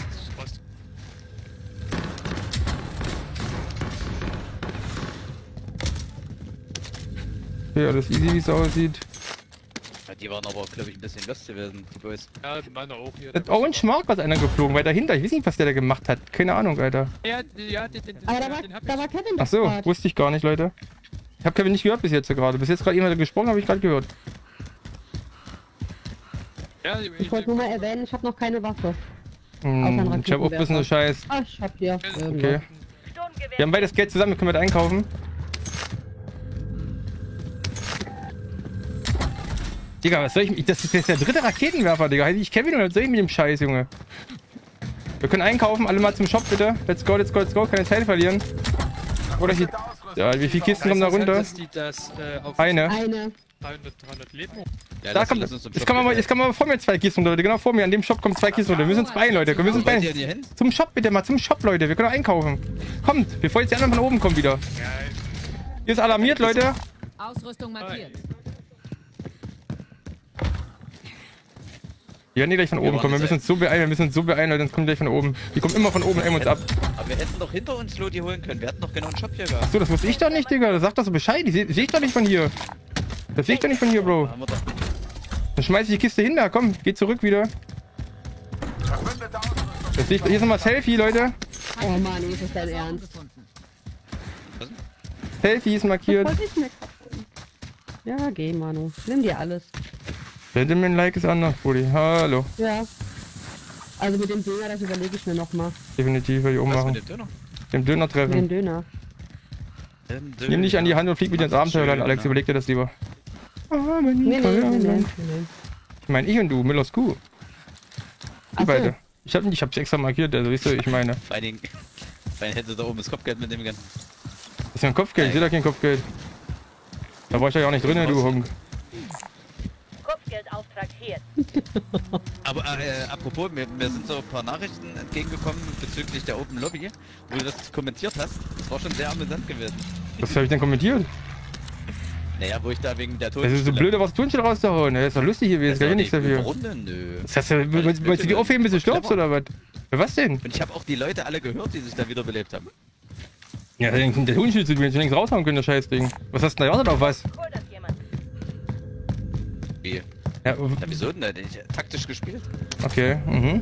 Ja, alles easy, wie es aussieht. Ja, die waren aber, glaube ich, ein bisschen lost gewesen, die Boys. Ja, meine auch hier. Das Orange Mark war einer geflogen, weil dahinter, ich weiß nicht, was der da gemacht hat. Keine Ahnung, Alter. Ja, ja, den, den, Aber da war, den hab da ich. war Kevin Ach doch so, grad. wusste ich gar nicht, Leute. Ich habe Kevin nicht gehört bis jetzt gerade. Bis jetzt gerade jemand gesprochen, habe ich gerade gehört. Ja, Ich wollte nur mal erwähnen, ich habe noch keine Waffe. Hm, ich habe auch ein bisschen so Scheiß. Ah, ich hab hier. Okay. Sturmgewehr. Wir haben beides Geld zusammen, wir können wir einkaufen. Digga, was soll ich... Das ist jetzt der dritte Raketenwerfer, Digga. Heißt ich Kevin oder was soll ich mit dem Scheiß, Junge? Wir können einkaufen, alle mal zum Shop, bitte. Let's go, let's go, let's go. Keine Zeit verlieren. Oder hier... Ja, wie viele Kisten kommen da runter? Dass die das, äh, auf Eine. Eine. dreihundert, dreihundert Leben. Ja, Da lass- kommt, lass uns zum jetzt Shop kommen wir mal, gehen. jetzt kommen wir vor mir zwei Kisten runter, Leute. Genau vor mir. An dem Shop kommen zwei Kisten runter. Wir müssen uns beeilen, Leute. Wir müssen uns Wo wollt ihr beeilen. denn hier hin? Zum Shop, bitte mal. Zum Shop, Leute. Wir können auch einkaufen. Kommt, bevor jetzt die anderen von oben kommen wieder. Hier ist alarmiert, Leute. Ausrüstung markiert. Die werden nicht gleich von Wir oben waren kommen. Wir jetzt müssen uns so beeilen. Wir müssen uns so beeilen, Leute. Sonst kommen die gleich von oben. Die kommen immer von oben und uns ab. Aber wir hätten doch hinter uns Lodi holen können. Wir hatten doch genau einen Shop hier gehabt. So, das wusste ich doch nicht, Digga. Das sagt doch so Bescheid. Die sehe seh ich doch nicht von hier. Das sehe ich doch nicht von hier, Bro. Haben wir doch. Dann schmeiß ich die Kiste hin da. Komm, geh zurück wieder. Verbündete Ausrüstung. Das sehe ich, hier ist nochmal Selfie, Leute. Oh Mann, ist das dein Ernst? Selfie ist Das markiert. wollte ich mir kaufen. Ja, geh, Manu. Nimm dir alles. Gentleman Like ist anders, Brudi. Hallo. Ja. Also mit dem Döner, das überlege ich mir nochmal. Definitiv, will ich auch Was machen. mit dem Döner? Dem Döner Mit dem treffen. Döner. Ähm, Nimm dich an die Hand und flieg mit dir ins Abenteuerland, Alex. Überleg dir das lieber. Nee, nee, nee, nee, nee. Ich meine, ich und du, Millers Kuh. Die Ach so. beide. Ich hab, ich hab's extra markiert, also weißt du, ich meine. Vor allen Dingen, vor allen Dingen hätte da oben das Kopfgeld mitnehmen können. Das ist ja ein Kopfgeld, ich seh da kein Kopfgeld. Da war ich ja auch nicht drin, du Hunk. Kopfgeldauftrag hier. Aber äh, apropos, mir, mir sind so ein paar Nachrichten entgegengekommen bezüglich der Open Lobby, wo du das kommentiert hast. Das war schon sehr amüsant gewesen. Was habe ich denn kommentiert? Naja, wo ich da wegen der Das ist so blöd, was Tonchen rauszuhauen. Das ist doch lustig gewesen, kann ich nichts dafür. Warum denn? Nö. Das heißt, willst du die aufheben, bis du stirbst, oder was? Für was denn? Und ich habe auch die Leute alle gehört, die sich da wiederbelebt haben. Ja, der Tonchen zu tun, längst raushauen können, das Scheißding. Was hast du denn da gewartet auf was? Hol das jemand. Wie? Ja, Ja, wieso denn? Da hätte ich taktisch gespielt. okay, mhm.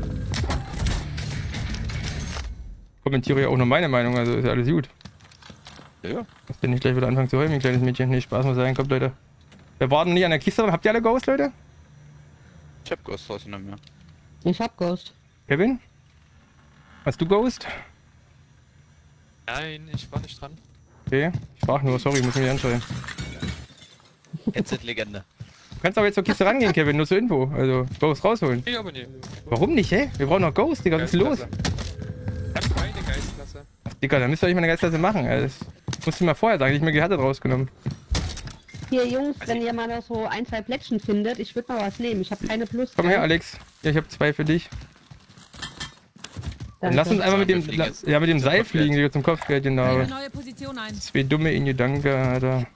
Kommentiere ja auch nur meine Meinung, also ist ja alles gut. Ja. Dass der nicht gleich wieder anfangen zu heulen, kleines Mädchen. Nee, Spaß muss sein, kommt, Leute. Wir warten nicht an der Kiste. Habt ihr alle Ghost, Leute? Ich hab Ghost rausgenommen, ja. Ich hab Ghost. Kevin? Hast du Ghost? Nein, ich war nicht dran. Okay, ich frag nur, sorry, ich muss mich anschreien. Headset-Legende. Du kannst aber jetzt zur Kiste rangehen, Kevin, nur zur Info. Also, Ghost rausholen. Nee, aber nee. Warum nicht, hä? Wir brauchen noch Ghost, Digga, was ist denn los? Ich hab keine Geistklasse. Ach, Digga, dann müsst ihr euch mal eine Geistklasse machen. Also, das musst du mal vorher sagen, ich hab mir gehattet rausgenommen. Hier, Jungs, wenn ihr mal noch so ein, zwei Plättchen findet, ich würde mal was nehmen. Ich habe keine Plus. Komm her, Alex. Ja, ich hab zwei für dich. Dann Danke. lass uns einmal mit dem, fliegen jetzt ja, mit dem zum Seil Kopfgeld. fliegen, Digga, zum Kopfgeld, genau. Eine neue Position ein. Zwei dumme in Gedanken, Alter.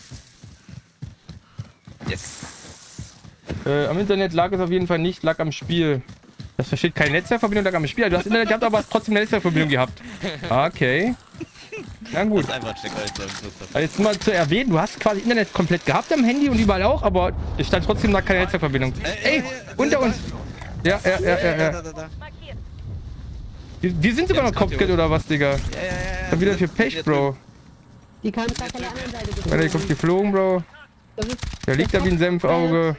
Yes. Äh, am Internet lag es auf jeden Fall nicht, lag am Spiel. Das versteht keine Netzwerkverbindung, lag am Spiel. Du hast Internet gehabt, aber hast trotzdem eine Netzwerkverbindung gehabt. Okay. Na gut. Das ist einfach ein Stück Holz, Christoph. Also jetzt mal zu erwähnen, du hast quasi Internet komplett gehabt am Handy und überall auch, aber es stand trotzdem da keine Netzwerkverbindung. Ey, unter uns! Ja, ja, ja, ja, ja. Da, da, da. Markiert. Wir, wir sind sogar noch Kopfgeld oder was, Digga? Ja, ja, ja, ja. Dann wieder für Pech, Bro. Die kam gerade von der anderen Seite Alter, der kommt geflogen. geflogen, Bro. Das ist Der liegt da wie ein Senfauge.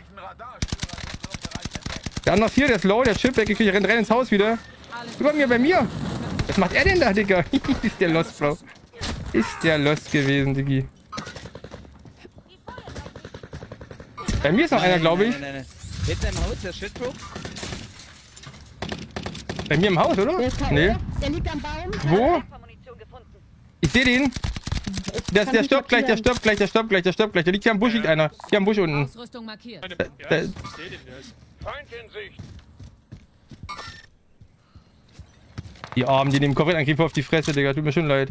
Der andere hier, der ist low, der ist Chip weggekriegt, der rennt rein ins Haus wieder. Über mir, bei mir. Was macht er denn da, Digga? Ist der lost, Bro. Ist der lost gewesen, Diggi. Bei mir ist noch einer, glaube ich. Nein, nein, nein. Hinten im Haus, der Shitbro. Bei mir im Haus, oder? Der ist K O. Nee. Der liegt am Baum. Wo? Munition gefunden. Ich sehe den. Der, kann der nicht stirbt gleich, der markieren. stirbt gleich, der stirbt gleich, der stirbt gleich. Der liegt hier am Busch, liegt einer. Hier am Busch unten. Ausrüstung markiert. Meine, Da- ja, da- ich seh den, der ist. Feind in Sicht. Die Armen, die dem Korrekt angriffen auf die Fresse, Digga. Tut mir schon leid.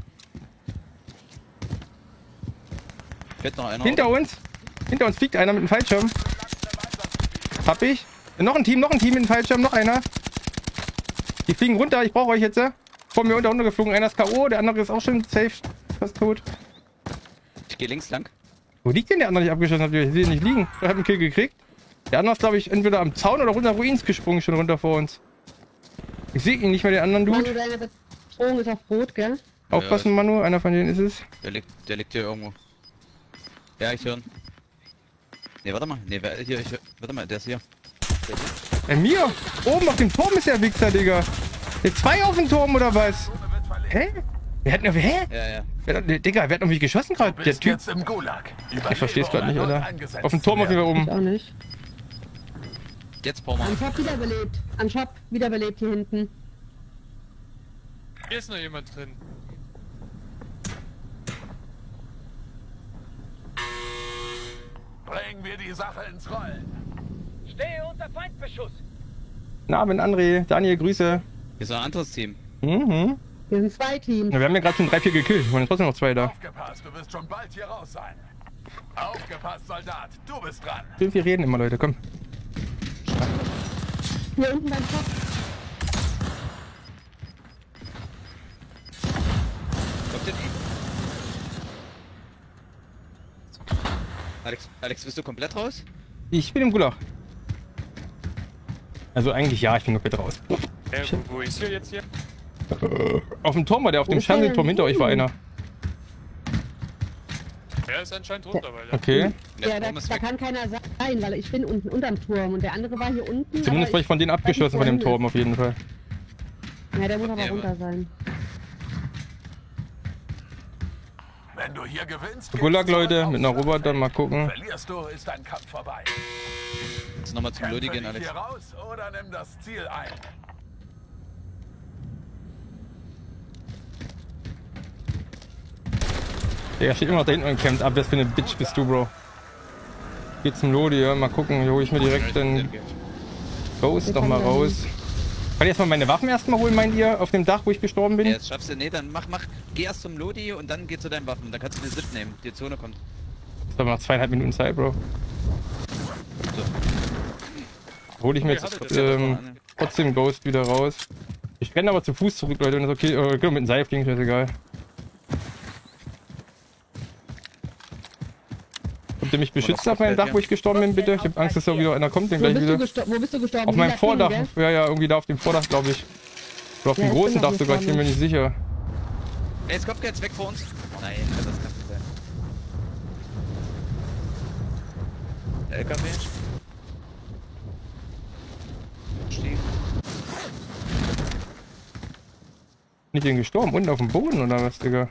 Fährt noch einer. Hinter uns. Hinter uns fliegt einer mit einem Fallschirm. Hab ich. Noch ein Team, noch ein Team in den Fallschirm, noch einer. Die fliegen runter, ich brauche euch jetzt. Vor mir unter runtergeflogen. Einer ist K O, der andere ist auch schon safe. Fast tot. Ich gehe links lang. Wo liegt denn der andere, nicht abgeschossen habt? Ich sehe ihn nicht liegen. Ich habe einen Kill gekriegt. Der andere ist, glaube ich, entweder am Zaun oder runter Ruins gesprungen, schon runter vor uns. Ich sehe ihn nicht mehr, den anderen Manu, Dude. deine Bedrohung ist auf Rot, gell? Aufpassen, Manu, einer von denen ist es. Der liegt, der liegt hier irgendwo. Ja, ich höre ihn. Ne, warte mal. Ne, hier, ich hör, warte mal, der ist hier. Der ist Bei mir? Oben auf dem Turm ist der Wichser, Digga. Jetzt zwei auf dem Turm, oder was? Hä? Wer hat noch, hä? Ja, ja. Wer hat, Digga, wer hat noch mich geschossen gerade? Der Typ. Jetzt im Gulag. Ich versteh's gerade nicht, oder? Auf dem Turm auf jeden Fall Ich oben. auch nicht. Jetzt brauchen wir. Am Shop wiederbelebt. Am Shop wiederbelebt hier hinten. Hier ist noch jemand drin. Bringen wir die Sache ins Rollen. Stehe unter Feindbeschuss. Na, bin André. Daniel, Grüße. Hier ist noch ein anderes Team. Mhm. Wir sind zwei Teams. Ja, wir haben ja gerade schon drei, vier gekillt. Wir waren trotzdem noch zwei da. Aufgepasst, du wirst schon bald hier raus sein. Aufgepasst, Soldat, du bist dran. Wir wir reden immer, Leute, komm. Hier unten beim Shop. Kommt denn die? Alex, Alex, bist du komplett raus? Ich bin im Gulag. Also eigentlich ja, ich bin komplett raus. Äh, wo, wo ist hier jetzt hier? Auf dem Turm war der, auf Wo dem ist der denn Fernsehturm hinter euch war hin? einer. Der ist anscheinend runter, weil der... Okay. Der Ja, da, Turm ist da weg. kann keiner sein, weil ich bin unten unterm Turm und der andere war hier unten. Zumindest war ich von denen abgeschossen, von dem Turm auf jeden Fall. Ja, der muss aber Ja, runter sein. Wenn du hier gewinnst, Gulag, gibt's Leute, sofort mit einer Aufgabe. Roboter, mal gucken. Verlierst du, ist dein Kampf vorbei. Jetzt nochmal zum Lodi Kämpfe gehen, dich Alex. hier raus oder nimm das Ziel ein. Der steht immer noch da hinten und kämpft ab. Was für eine Bitch bist du, Bro? Geht zum Lodi, ja. Mal gucken. Hier hole ich mir direkt den Ghost noch mal raus. Kann ich erstmal meine Waffen erstmal holen, meint ihr? Auf dem Dach, wo ich gestorben bin? Ja, jetzt schaffst du, nee, dann mach, mach, geh erst zum Lodi und dann geh zu deinen Waffen. Dann kannst du den S I P nehmen. Die Zone kommt. Das haben wir noch zweieinhalb Minuten Zeit, Bro. So. Hole ich mir jetzt ähm, trotzdem Ghost wieder raus. Ich renne aber zu Fuß zurück, Leute. Und das ist okay. Äh, genau, mit dem Seil fliegen, ist egal. Habt ihr mich beschützt auf meinem Dach, wo ich gestorben bin, bitte? Ich hab Angst, dass da wieder einer kommt, den Wo gleich bist, du wieder. gestor- wo bist du gestorben? Auf meinem Lila Vordach. King, gell? Ja, ja, irgendwie da auf dem Vordach, glaube ich. Oder auf Ja, dem ich bin großen noch Dach sogar, ich bin mir gestorben. nicht sicher. Ey, jetzt kommt jetzt weg vor uns. Nein, das kann nicht sein. L K W. Stieg. Nicht den gestorben, unten auf dem Boden oder was, Digga?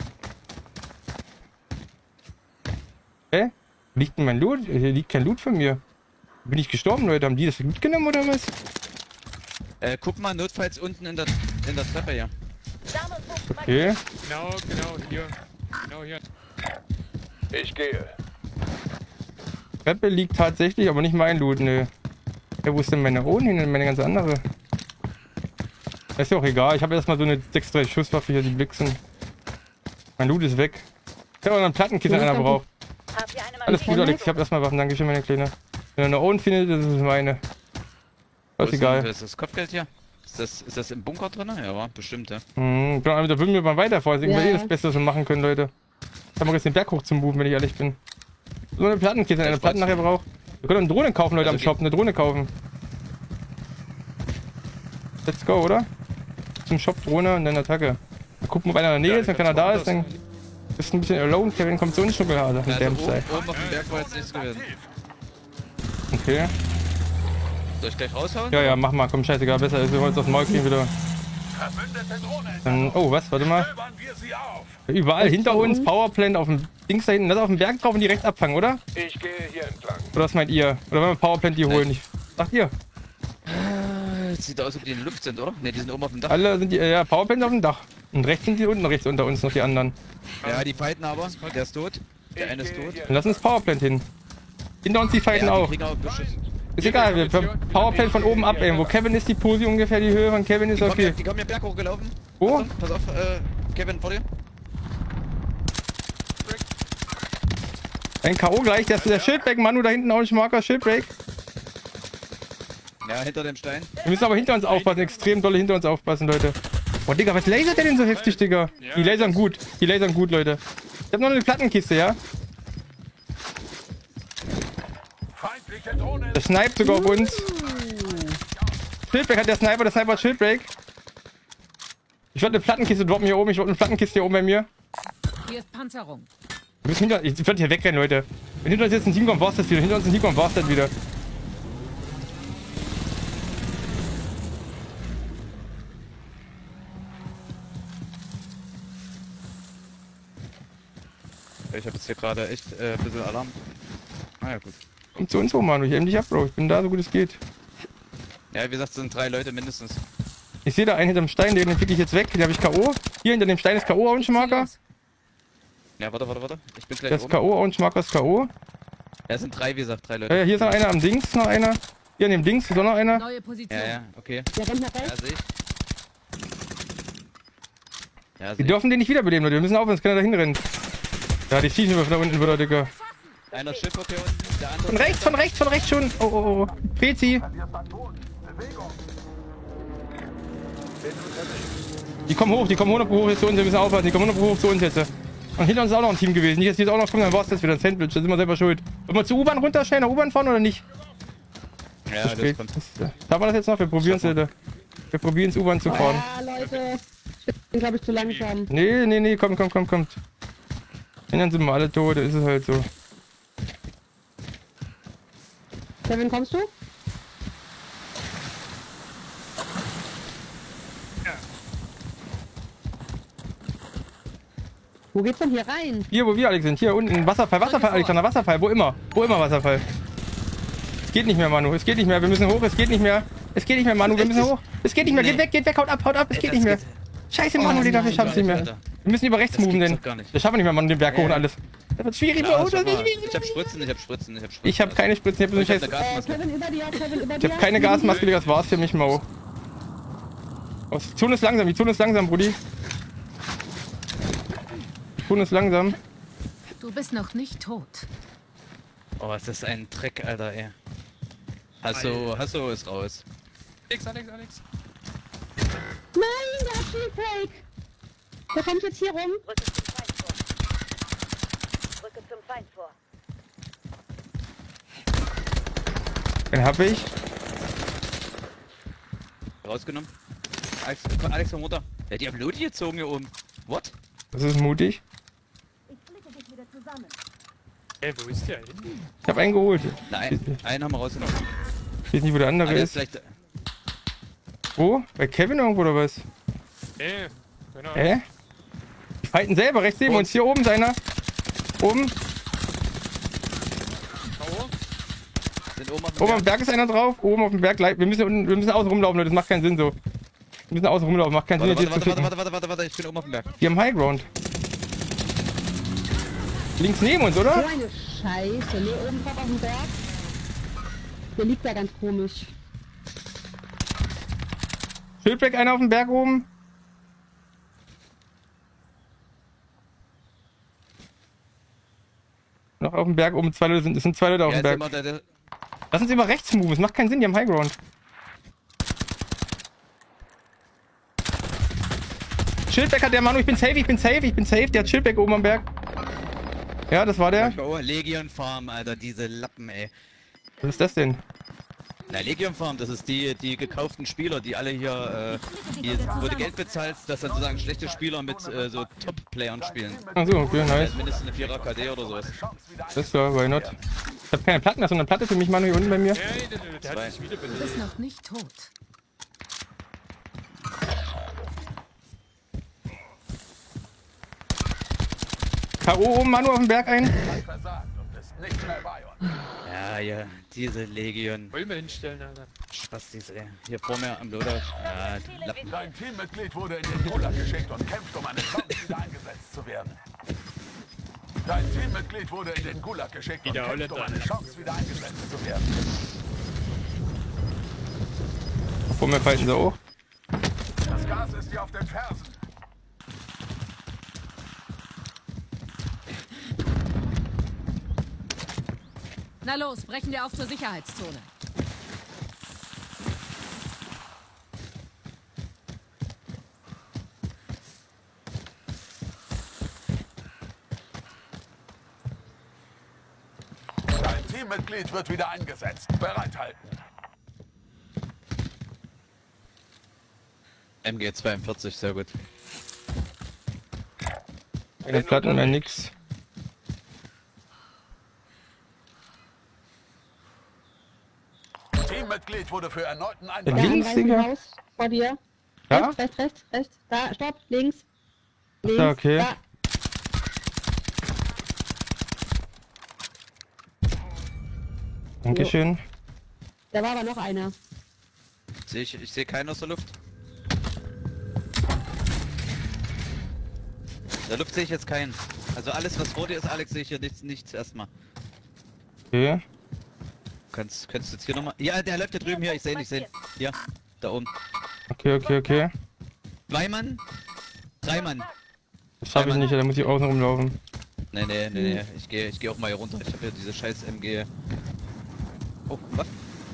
Hä? Wo liegt denn mein Loot? Hier liegt kein Loot von mir. Bin ich gestorben, Leute? Haben die das mitgenommen oder was? Äh, guck mal, notfalls unten in der, in der Treppe hier. Okay. Genau, genau, hier. Genau hier. Ich gehe. Treppe liegt tatsächlich, aber nicht mein Loot, ne. Ja, wo ist denn meine Ohren hin und meine ganze andere? Ist ja auch egal, ich habe erstmal so eine sechs drei Schusswaffe hier, die Blixen. Mein Loot ist weg. Ich habe auch noch einen Plattenkissen, einer braucht. Habt ihr eine Alles gut, Markierung? Alex, ich habe erstmal Waffen, danke schön, meine Kleine. Wenn ihr eine Ohren findet, das ist meine. Wo Das ist denn- egal. Ist das Kopfgeld hier? Ist das, ist das im Bunker drin? Ja, war bestimmt, ja. Mhm, da würden wir mal weiter vor, deswegen Ja, wir eh ja. das Beste, was wir machen können, Leute. Ich habe jetzt den Berg hoch zum Buchen, wenn ich ehrlich bin. So eine Plattenkiste, wenn Ja, eine Platten Spaß. nachher braucht. Wir können eine Drohne kaufen, Leute, Also am Shop, eine Drohne kaufen. Let's go, oder? Zum Shop Drohne und dann Attacke. Mal gucken, ob einer in der Nähe ist, wenn keiner da ist, dann ist ein bisschen alone. Kevin kommt so in Schnuckelhase. Also Damn oben, Style. oben auf dem Berg war jetzt nichts gewesen. Okay. Soll ich gleich raushauen? Ja, ja, mach mal, komm, scheißegal, besser ist, wir wollen uns aufs Maul kriegen wieder. Verbündete Drohne. Dann, oh, was, warte mal. Stöbern wir sie auf. Überall hinter uns, Powerplant auf dem Dings da hinten, das auf dem Berg drauf und die rechts abfangen, oder? Ich gehe hier entlang. Oder was meint ihr? Oder wollen wir Powerplant die holen? Ich, sagt ihr? Äh, Sieht aus, als ob die in der Luft sind, oder? Ne, die sind oben auf dem Dach. Alle sind die, äh, ja, Powerplant auf dem Dach. Und rechts sind die unten, rechts unter uns noch die anderen. Ja, die fighten aber. Der ist tot. Der eine ist tot. Dann lass uns Powerplant hin. Hinter uns die fighten Ja, die auch. kriegen auch Beschuss. Ist egal, wir Powerplant von oben abwählen. Wo Kevin ist, die Posi ungefähr, die Höhe von Kevin ist Die kommen, okay. ja, die kommen ja Berg hochgelaufen. Wo? Achtung, pass auf, äh, Kevin, vor dir. Ein K O gleich, der ist der Schildbreak, Manu, da hinten auch ein Marker, Schildbreak. Ja, hinter dem Stein. Wir müssen aber hinter uns aufpassen, extrem dolle hinter uns aufpassen, Leute. Boah, Digga, was lasert der denn so heftig, Digga? Die lasern gut, die lasern gut, Leute. Ich hab noch eine Plattenkiste, ja? Der sniped sogar auf uns. Schildbreak hat der Sniper, der Sniper hat Schildbreak. Ich wollte eine Plattenkiste droppen hier oben, ich wollte eine Plattenkiste hier oben bei mir. Hier ist Panzerung. Wir müssen hinter, ich werde hier wegrennen, Leute. Wenn hinter uns jetzt ein Team kommt, war's das wieder. Hinter uns ein Team kommt, war's das wieder. Ich habe jetzt hier gerade echt äh, ein bisschen Alarm. Ah ja, gut. Komm zu uns hoch, Manu. Ich helm dich ab, Bro. Ich bin da, so gut es geht. Ja, wie gesagt, es sind drei Leute mindestens. Ich sehe da einen hinterm Stein, den fick ich jetzt weg. Den habe ich K O. Hier hinter dem Stein ist K O, Orange-Marker. Ja, warte, warte, warte. Ich bin gleich Das ist oben. K O, Orange-Marker ist K O. Ja, es sind drei, wie gesagt, drei Leute. Ja, hier ist noch einer am Dings, noch einer. Hier an dem Dings ist auch noch einer. Neue Position. Ja, ja, okay. Der rennt nach Ja, rechts. sehe ich. Ja, Wir sehe ich. dürfen den nicht wiederbeleben, Leute. Wir müssen aufhören, sonst kann er da hinrennen. Ja, die schießen wir von da unten wieder, Digga. Einer Schiff hier unten, der andere... Von rechts, von rechts, von rechts schon. Oh, oh, oh. Prezi. Die kommen hoch, die kommen hundert Pro hoch jetzt zu uns. Wir müssen aufpassen, die kommen hundert Pro hoch zu uns jetzt. Und hinter uns ist auch noch ein Team gewesen. Nicht, dass die jetzt auch noch kommen, dann war es das wieder ein Sandwich. Da sind wir selber schuld. Wollen wir zur U-Bahn runter, schnell nach U-Bahn fahren oder nicht? Ja, Zu das spät. kommt. Haben wir das jetzt noch? Wir probieren es, Leute. Wir probieren es, U-Bahn zu fahren. Ah, Leute. Ich bin, glaube ich, zu langsam. Nee, nee, nee, komm, komm, komm, kommt. Und dann sind wir alle tot, ist es halt so. Kevin, kommst du? Wo geht's denn hier rein? Hier, wo wir, Alex, sind. Hier unten. Wasserfall, Wasserfall, Alexander, Wasserfall. Wo immer. Wo immer Wasserfall. Es geht nicht mehr, Manu. Es geht nicht mehr. Wir müssen hoch. Es geht nicht mehr. Es geht nicht mehr, Manu. Wir müssen hoch. Es geht nicht mehr. Geht weg, geht weg. Haut ab, haut ab. Es geht nicht mehr. Scheiße, Manu, Digga. Wir schaffen es nicht mehr. Wir müssen über rechts moven, denn. Wir schaffen nicht mehr, Manu, den Berg hoch und alles. Das wird schwierig, Ja, Bro. schau mal. Ich hab Spritzen, ich hab Spritzen, ich hab Spritzen. Ich habe keine Spritzen. Ich habe Ich hab so eine Scheiß. Äh, Gasmaske. Kevin über dir, Kevin über dir. Ich habe keine Gasmaske, Digga. Das war's für mich, Mau. Oh, die Zone ist langsam. Die Zone ist langsam, Brudi. Die Zone ist langsam. Du bist noch nicht tot. Oh, was ist ein Dreck, Alter, ey. Hasso, Hasso ist raus. Alex, Alex, Alex. Nein, der hat Shieldbreak. Der kommt jetzt hier rum. Rücke zum Feind vor. Rücke zum Feind vor. Den hab ich. Rausgenommen. Alex, komm, Alex, komm runter. Ja, die haben Lodi gezogen hier oben. What? Das ist mutig. Ich flicke dich wieder zusammen. Ey, wo ist der hin? Ich hab einen geholt. Nein, einen haben wir rausgenommen. Ich weiß nicht, wo der andere Ah, der ist. vielleicht... Wo? Bei Kevin irgendwo oder was? Ey, genau. Hä? Die fighten selber. Rechts neben uns. Hier oben ist einer. Oben. Sind oben auf dem Oben am Berg. Berg ist einer drauf. Oben auf dem Berg. Wir müssen, unten- wir müssen außen rumlaufen, Leute. Das macht keinen Sinn so. Wir müssen außen rumlaufen. Macht keinen Sinn, Warte, jetzt warte, hier warte, zu warte, ficken. warte, warte, warte, ich bin oben auf dem Berg. Die haben Highground. Links neben uns, So oder? eine Scheiße. Nee, oben drauf auf dem Berg. Der liegt da ganz komisch. Schildberg einer auf dem Berg oben. Noch auf dem Berg oben. Zwei Leute sind, es sind zwei Leute auf Ja, dem ist Berg. immer der, der, Lass uns über rechts moven. Es macht keinen Sinn. Die haben Highground. Schildberg hat der Manu. Ich bin safe. Ich bin safe. Ich bin safe. Der hat Schildberg oben am Berg. Ja, das war der. oh, Legion Farm, Alter, diese Lappen, ey. Was ist das denn? Na, Legion Farm, das ist die, die gekauften Spieler, die alle hier, äh, die, wo du Geld bezahlst, dass dann sozusagen schlechte Spieler mit äh, so Top-Playern spielen. Achso, okay, nice. Mindestens eine vierer K D oder sowas. Das ist ja, why not? Ich hab keine Platten, hast du eine Platte für mich, Manu, hier unten bei mir? Ey, der, der, der hat sich Du wiederbelebt. bist noch nicht tot. K O oben, Manu, auf dem Berg ein. Versagt und ist nicht mehr bei uns. Ja, ja, diese Legion. Wollen wir hinstellen, Alter. Spastis, ey. Hier vor mir am Loadout. Ja, die Lappen. Dein Teammitglied wurde in den Gulag geschickt und kämpft, um eine Chance wieder eingesetzt zu werden. Dein Teammitglied wurde in den Gulag geschickt und Wieder kämpft, um Holländer. eine Chance wieder eingesetzt zu werden. Vor mir fighten sie auch. Das Gas ist dir auf den Fersen. Na los, brechen wir auf zur Sicherheitszone. Teammitglied wird wieder eingesetzt. Bereithalten. M G zweiundvierzig, sehr gut. Keine Platten mehr, nix. Teammitglied wurde für erneuten Ja, Einsatz. links, Ein Digga. Haus vor dir. Ja? Rechts, rechts, rechts, rechts. Da, stopp, links. Ach, Links, da, okay. da. Dankeschön. Da war aber noch einer. Seh ich ich sehe keinen aus der Luft. In der Luft sehe ich jetzt keinen. Also alles was vor dir ist, Alex, sehe ich hier nichts, nichts erstmal. Okay. Kannst, kannst du jetzt hier nochmal... Ja, der läuft da drüben hier, ich sehe ihn, ich sehe ihn. Hier, da oben. Okay, okay, okay. Zwei Mann? Drei Mann. Das schaffe ich nicht, da muss ich außen rumlaufen. Nee, nee, nee, nee. Ich gehe ich geh auch mal hier runter. Ich habe hier diese scheiß M G. Oh, was?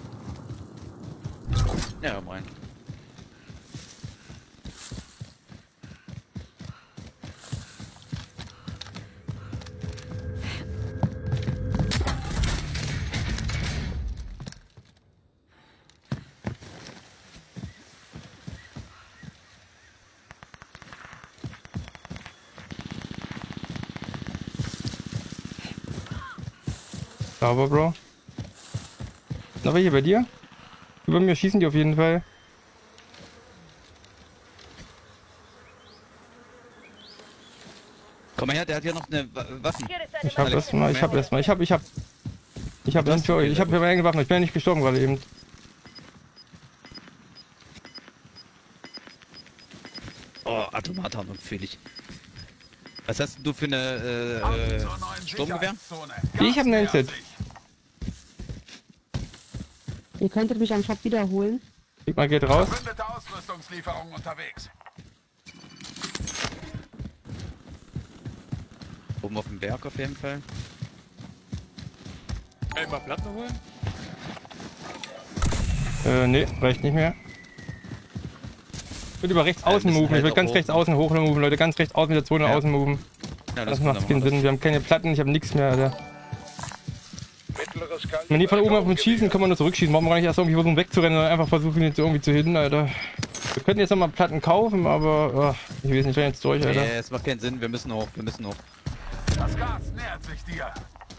Ja, moin. Sauber, Bro. Aber hier bei dir? Über mir schießen die auf jeden Fall. Komm mal her, der hat hier noch eine Wa- Waffen. Ich hab Alex, erstmal, ich hab erstmal, ich hab, ich hab. Ich hab Du hast für euch, okay, ich hab sehr für meine Waffen, ich bin ja nicht gestorben gerade eben. Oh, Atomattarnung fühle ich. Was hast denn du für eine äh, äh, Sturmgewehr? Ich hab eine N Z. Ihr könntet mich am Shop wiederholen. Schick mal, geht raus. Verbündete Ausrüstungslieferung unterwegs. Oben auf dem Berg auf jeden Fall. Einmal Platten holen? Äh, nee, reicht nicht mehr. Ich würde über rechts Ja, wir außen müssen moven, ich halt würde ganz auch rechts außen hoch moven, Leute, ganz rechts außen mit der Zone Ja. außen moven. Ja, Das können macht wir keinen machen. Sinn, wir haben keine Platten, ich habe nichts mehr, Alter. Wenn die von oben auf uns schießen, können wir nur zurückschießen. Warum gar nicht erst irgendwie versuchen wegzurennen, sondern einfach versuchen, jetzt irgendwie zu hindern, Alter. Wir könnten jetzt nochmal Platten kaufen, aber ach, ich weiß nicht, wir jetzt durch, Alter. Nee, es macht keinen Sinn, wir müssen hoch, wir müssen hoch. Das Gas nähert sich dir.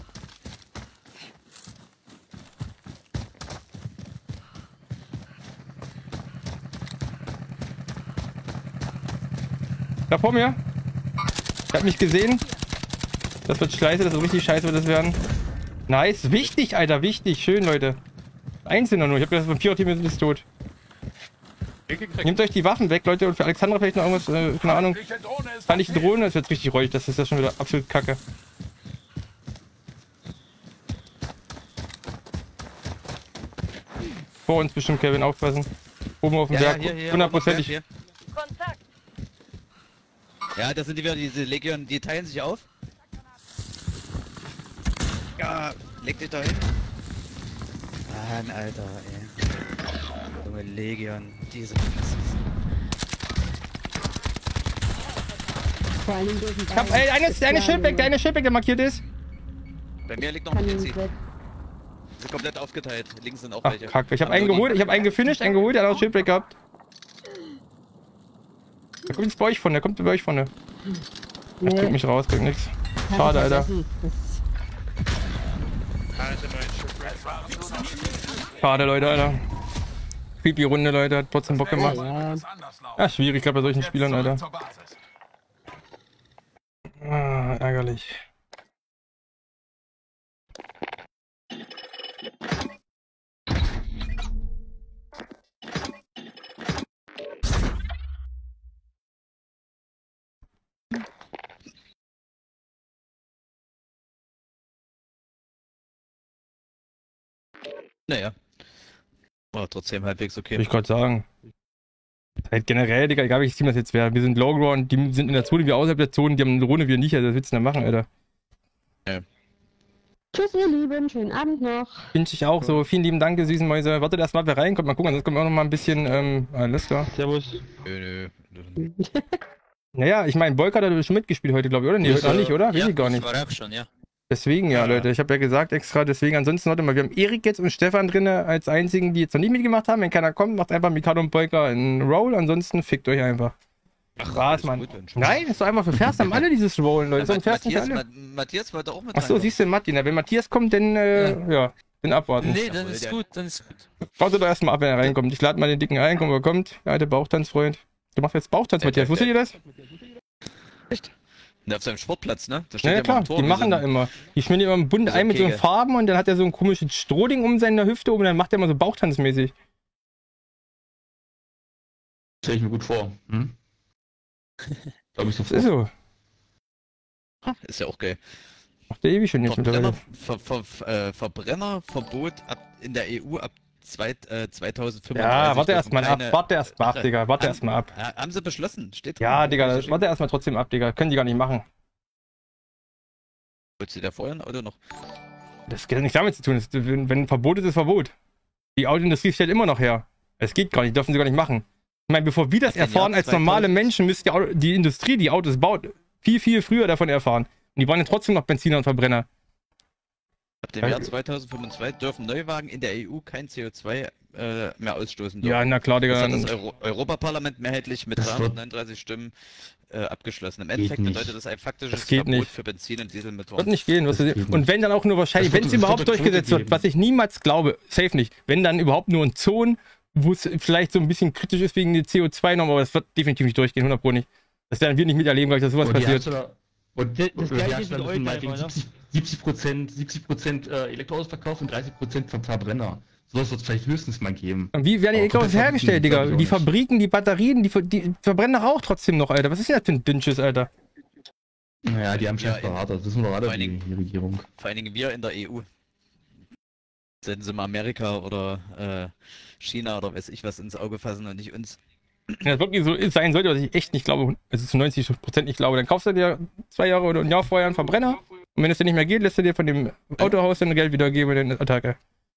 Da vor mir. Ich hab mich gesehen. Das wird scheiße, das wird richtig scheiße, wird das werden. Nice, wichtig, Alter, wichtig. Schön, Leute. Einzelner nur, ich hab gedacht, vom Vierer-Team ist tot. Nehmt euch die Waffen weg, Leute, und für Alexandra vielleicht noch irgendwas, äh, keine Ahnung. Feindliche Drohne, das wird richtig räudig, das ist ja schon wieder absolut kacke. Vor uns bestimmt, Kevin, aufpassen. Oben auf dem Ja, Berg, hier, hier, hundertprozentig. hier. Kontakt. Ja, das sind die wieder diese Legion, die teilen sich auf. Ja, leg dich da hin. Mann, Alter, ey. Junge Legion, diese Vor allen Dingen dürfen Ich hab, ey, eine, eine Schildback, der eine Schildback, der markiert ist. Bei mir liegt noch ein P C. Sind komplett aufgeteilt. Links sind auch Ach, welche. kacke. Ich hab Aber einen nur die- geholt, ich hab einen gefinisht, einen geholt, der hat auch Schildback gehabt. Der kommt jetzt bei euch vorne, der kommt bei euch vorne. Der Nee. tut mich raus, bringt nichts. Hab Schade, ich Alter. vergessen. Das Schade, Leute, Alter. Creepy Runde, Leute, hat trotzdem Bock gemacht. ja. Ja, schwierig, glaube bei solchen Spielern, Alter. Ah, ärgerlich. Naja. War trotzdem halbwegs okay. Will ich gerade sagen. Halt generell, Digga, egal welches Team das jetzt wäre. Wir sind Low Ground, die sind in der Zone, wir außerhalb der Zone, die haben eine Drohne, wir nicht, also was willst du denn da machen, Alter? Tschüss, ihr Lieben. Schönen Abend noch. Wünsche ich auch so. Vielen lieben Dank, ihr süßen Mäuse. Wartet erst mal, wer reinkommt. Mal gucken, sonst kommt auch noch mal ein bisschen, ähm, alles klar. Servus. Nö, nö. Naja, ich meine, Bolk hat da schon mitgespielt heute, glaube ich, oder? Nee, heute auch nicht, oder? Weiß ich gar nicht. War auch schon, ja. Deswegen ja, Ja. Leute. Ich habe ja gesagt extra, deswegen. Ansonsten, warte mal, wir haben Erik jetzt und Stefan drin als einzigen, die jetzt noch nicht mitgemacht haben. Wenn keiner kommt, macht einfach Mikado und Polka einen Roll. Ansonsten fickt euch einfach. Ach, Spaß, alles Mann. gut, Mensch. Nein, ist doch einfach für Fers, haben alle dieses Rollen, Leute. So ein Fers nicht Matthias, alle. Ma Matthias wollte auch mit Achso, rein. siehst du, Martin. Wenn Matthias kommt, dann, äh, ja, dann abwarten. Nee, dann ist gut, dann ist gut. Schaut doch erstmal ab, wenn er reinkommt. Ich lade mal den dicken ein, komm, wo er kommt. Der alte Bauchtanzfreund. Du machst jetzt Bauchtanz, Äh, Matthias. äh, Wusstet ihr das? Echt? Na, auf seinem Sportplatz, ne? Da steht Ja, ja ja klar, mal am Tor, die wie machen so da ein- immer. Die schmieren immer im Bund so ein mit so Kegel. Farben und dann hat er so ein komisches Strohding um seine Hüfte um und dann macht er immer so Bauchtanzmäßig. Stell ich mir gut vor. Hm? Glaube ich Das sofort. ist so. Ha, ist ja auch geil. Macht der ewig schon jetzt Verbrenner, mittlerweile. Ver, Ver, äh, Verbrennerverbot ab, in der E U ab zwei, äh, zweitausendfünfunddreißig. Ja, warte dürfen erst mal ab. keine- Warte erst mal ab, Ach, Digga. Warte haben- erst mal ab. Ja, haben sie beschlossen, steht Ja, drin. Digga, Weiß das, ich warte erst mal trotzdem ab, Digga. Können die gar nicht machen. Wolltest du da vorher ein Auto noch? Das hat nichts damit zu tun. Das, wenn, wenn ein Verbot ist, ist Verbot. Die Autoindustrie stellt immer noch her. Es geht gar nicht, dürfen sie gar nicht machen. Ich meine, bevor wir das Ab dem erfahren Jahr als normale zweitausend Menschen, müsste die, Auto, die Industrie, die Autos baut, viel, viel früher davon erfahren. Und die wollen ja trotzdem noch Benziner und Verbrenner. Ab dem Jahr zweitausendfünfundzwanzig dürfen Neuwagen in der E U kein C O zwei äh, mehr ausstoßen dürfen. Ja, na klar, Digga. Das hat das Euro Europaparlament mehrheitlich mit Das wird- dreihundertneununddreißig Stimmen äh, abgeschlossen. Im Endeffekt nicht. bedeutet das ein faktisches Das geht Verbot nicht. für Benzin- und Wird Dieselmotoren. nicht gehen. Was Das du, geht und nicht. wenn dann auch nur wahrscheinlich, Das wird- wenn es das überhaupt wird eine Quote durchgesetzt wird, geben. was ich niemals glaube, safe nicht. Wenn dann überhaupt nur ein Zone, wo es vielleicht so ein bisschen kritisch ist wegen der C O zwei Norm, aber das wird definitiv nicht durchgehen, hundert Pro nicht. Das werden wir nicht miterleben, weil dass sowas Und die passiert. Hersteller, und Das- das und die Gleiche Hersteller mit müssen Oldtimer, meinetwegen ne? siebzig Prozent siebzig Prozent äh, Elektroautos verkaufen und dreißig Prozent vom Verbrenner. Sowas wird es vielleicht höchstens mal geben. Und wie werden die Aber Elektroautos komplett hergestellt, verbieten, Digga? glaub ich Die auch nicht. Fabriken, die Batterien, die, ver- die verbrennen doch auch trotzdem noch, Alter. Was ist denn das für ein Dünnschiss, Alter? Naja, die haben Ja, scheiß Berater, das wissen wir alle, vor allen die, Dingen- die Regierung. Vor allen Dingen wir in der E U. Senden sie mal Amerika oder äh, China oder weiß ich was ins Auge fassen und nicht uns. Wenn das wirklich so ist- sein sollte, was ich echt nicht glaube, also zu neunzig Prozent nicht glaube, dann kaufst du dir zwei Jahre oder ein Jahr vorher einen Verbrenner und wenn es dir nicht mehr geht, lässt du dir von dem Autohaus dann Geld wiedergeben und dann Attacke.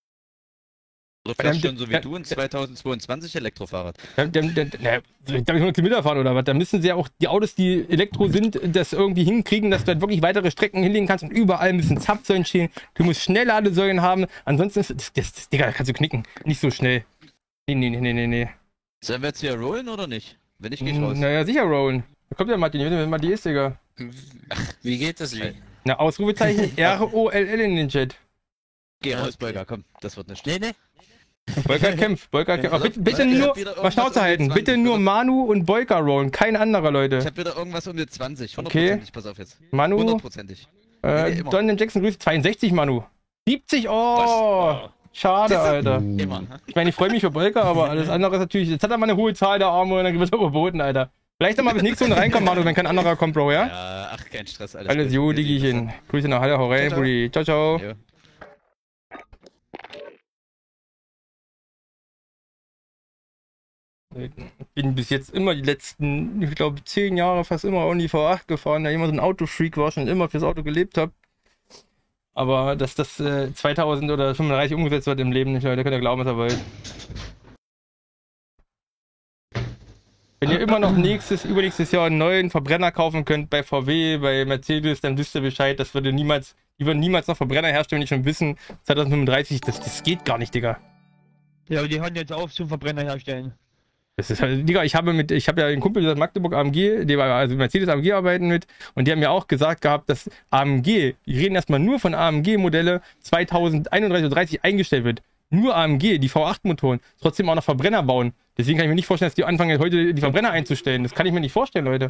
Oder fährst Ja, schon so wie ja, du in zweitausendzweiundzwanzig Elektrofahrrad. Dann, dann, dann, na, ich darf ich hundert Kilometer fahren oder was? Da müssen sie ja auch die Autos, die Elektro sind, das irgendwie hinkriegen, dass du halt wirklich weitere Strecken hinlegen kannst und überall müssen Zapfsäulen stehen. Du musst schnell Ladesäulen haben, ansonsten ist das, das, das Digga, da kannst du knicken. Nicht so schnell. Nee, nee, nee, nee, nee, nee. Sollen wir jetzt hier rollen oder nicht? Wenn nicht, geh ich raus. Naja, sicher rollen. Da kommt ja Martin, ich weiß nicht, wer Martin ist, Digga. Wie geht das, Lee? Na, Ausrufezeichen R O L L in den Chat. Geh raus, Bolger, komm, das wird nicht. Nee, nee. Bolka kämpft, Bolka kämpft. Aber bitte, bitte Ich hab nur, wieder mal irgendwas Schnauze um die halten, zwanzig, bitte nur oder? Manu und Bolka rollen, kein anderer, Ich Leute. hab wieder irgendwas um die zwanzig. Okay. Hundertprozentig, pass auf jetzt. Manu, Hundertprozentig. Nee, äh, nee, immer. Don Jackson grüßt zweiundsechzig, Manu. siebzig, oh, schade, Alter. Immer. Ich meine, ich freue mich für Bolka, aber alles andere ist natürlich, jetzt hat er mal eine hohe Zahl der Arme und dann wird er überboten, Alter. Vielleicht noch mal bis nächste Runde reinkommen, Manu, wenn kein anderer kommt, Bro, ja? Ja, ach, kein Stress, alles Alles gut. gut, Wir sehen Diggiechen. Grüße nach Halle, hau rein, Ciao, ciao. Brudi. Ciao, ciao. uns. Ja. Ich bin bis jetzt immer die letzten, ich glaube, zehn Jahre fast immer Only V acht gefahren, da ich immer so ein Autofreak war, schon immer fürs Auto gelebt habe. Aber dass das äh, zweitausend oder fünfunddreißig umgesetzt wird im Leben nicht, Leute, könnt ihr glauben, was ihr wollt. Wenn ihr immer noch nächstes, übernächstes Jahr einen neuen Verbrenner kaufen könnt bei V W, bei Mercedes, dann wisst ihr Bescheid, das würde niemals, die würden niemals noch Verbrenner herstellen, wenn die schon wissen, zweitausendfünfunddreißig, das, das geht gar nicht, Digga. Ja, aber die hören jetzt auf zum Verbrenner herstellen. Das ist halt, Digga, ich habe mit, ich habe ja einen Kumpel aus Magdeburg A M G, die war also Mercedes A M G arbeiten mit und die haben mir auch gesagt gehabt, dass A M G, die reden erstmal nur von A M G-Modelle zweitausendeinunddreißig oder dreißig eingestellt wird. Nur A M G, die V acht Motoren, trotzdem auch noch Verbrenner bauen. Deswegen kann ich mir nicht vorstellen, dass die anfangen heute die Verbrenner einzustellen. Das kann ich mir nicht vorstellen, Leute.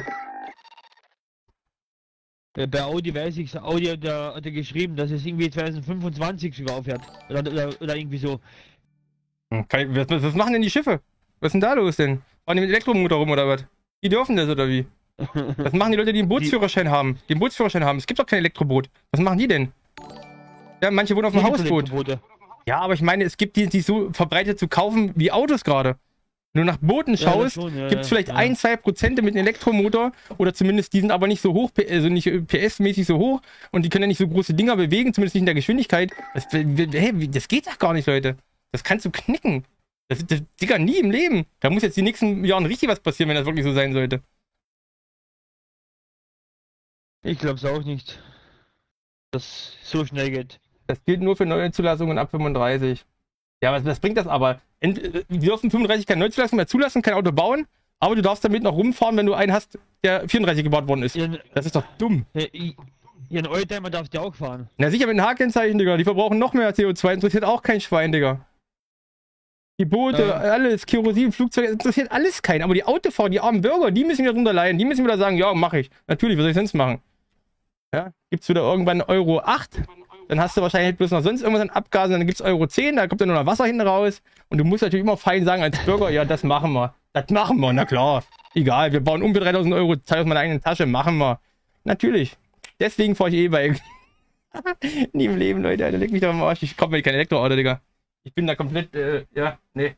Äh, Bei Audi weiß ich, Audi hat, ja- hat ja geschrieben, dass es irgendwie zweitausendfünfundzwanzig sogar aufhört. Oder, oder, oder irgendwie so. Hm, kann ich, was, was machen denn die Schiffe? Was ist denn da los denn? Fahren die mit Elektromotor rum oder was? Die dürfen das oder wie? Was machen die Leute, die einen Bootsführerschein haben? Die einen Bootsführerschein haben. Es gibt doch kein Elektroboot. Was machen die denn? Ja, manche wohnen auf dem Hausboot. Elektroboote. Ja, aber ich meine, es gibt die, die so verbreitet zu kaufen wie Autos gerade. Wenn du nach Booten Ja, das schaust, schon, ja, gibt es ja, vielleicht ja. ein, zwei Prozent mit einem Elektromotor oder zumindest die sind aber nicht so hoch, also nicht P S-mäßig so hoch und die können ja nicht so große Dinger bewegen, zumindest nicht in der Geschwindigkeit. Das, hey, wie- das geht doch gar nicht, Leute. Das kannst du knicken. Das, das, Digga, nie im Leben. Da muss jetzt die nächsten Jahren richtig was passieren, wenn das wirklich so sein sollte. Ich glaub's auch nicht. das so schnell geht. Das gilt nur für neue Zulassungen ab fünfunddreißig. Ja, was, was bringt das aber? Ent, die dürfen fünfunddreißig keine Neuzulassung mehr zulassen, kein Auto bauen, aber du darfst damit noch rumfahren, wenn du einen hast, der vierunddreißig gebaut worden ist. Ja, das ist doch dumm. Ja, ja, ein Oldtimer darfst du auch fahren. Na sicher, mit einem H-Kennzeichen, Digga. Die verbrauchen noch mehr C O zwei, interessiert auch kein Schwein, Digga. Die Boote, Ja. alles, Kerosin, Flugzeuge, interessiert alles keinen. Aber die Autofahrer, die armen Bürger, die müssen wieder drunter leiden. Die müssen wieder sagen, ja, mache ich. Natürlich, was soll ich sonst machen? Ja, gibt's wieder irgendwann Euro acht, dann hast du wahrscheinlich bloß noch sonst irgendwas an Abgasen, dann gibt's Euro zehn, da kommt dann nur noch Wasser hinten raus. Und du musst natürlich immer fein sagen als Bürger, ja, das machen wir. Das machen wir, na klar. Egal, wir bauen um für dreitausend Euro, zahl aus meiner eigenen Tasche, machen wir. Natürlich. Deswegen fahre ich E-Bike. Nie im Leben, Leute, Alter, leg mich doch am Arsch. Ich komm mit kein Elektroauto, Digga. Ich bin da komplett, äh, ja, nee.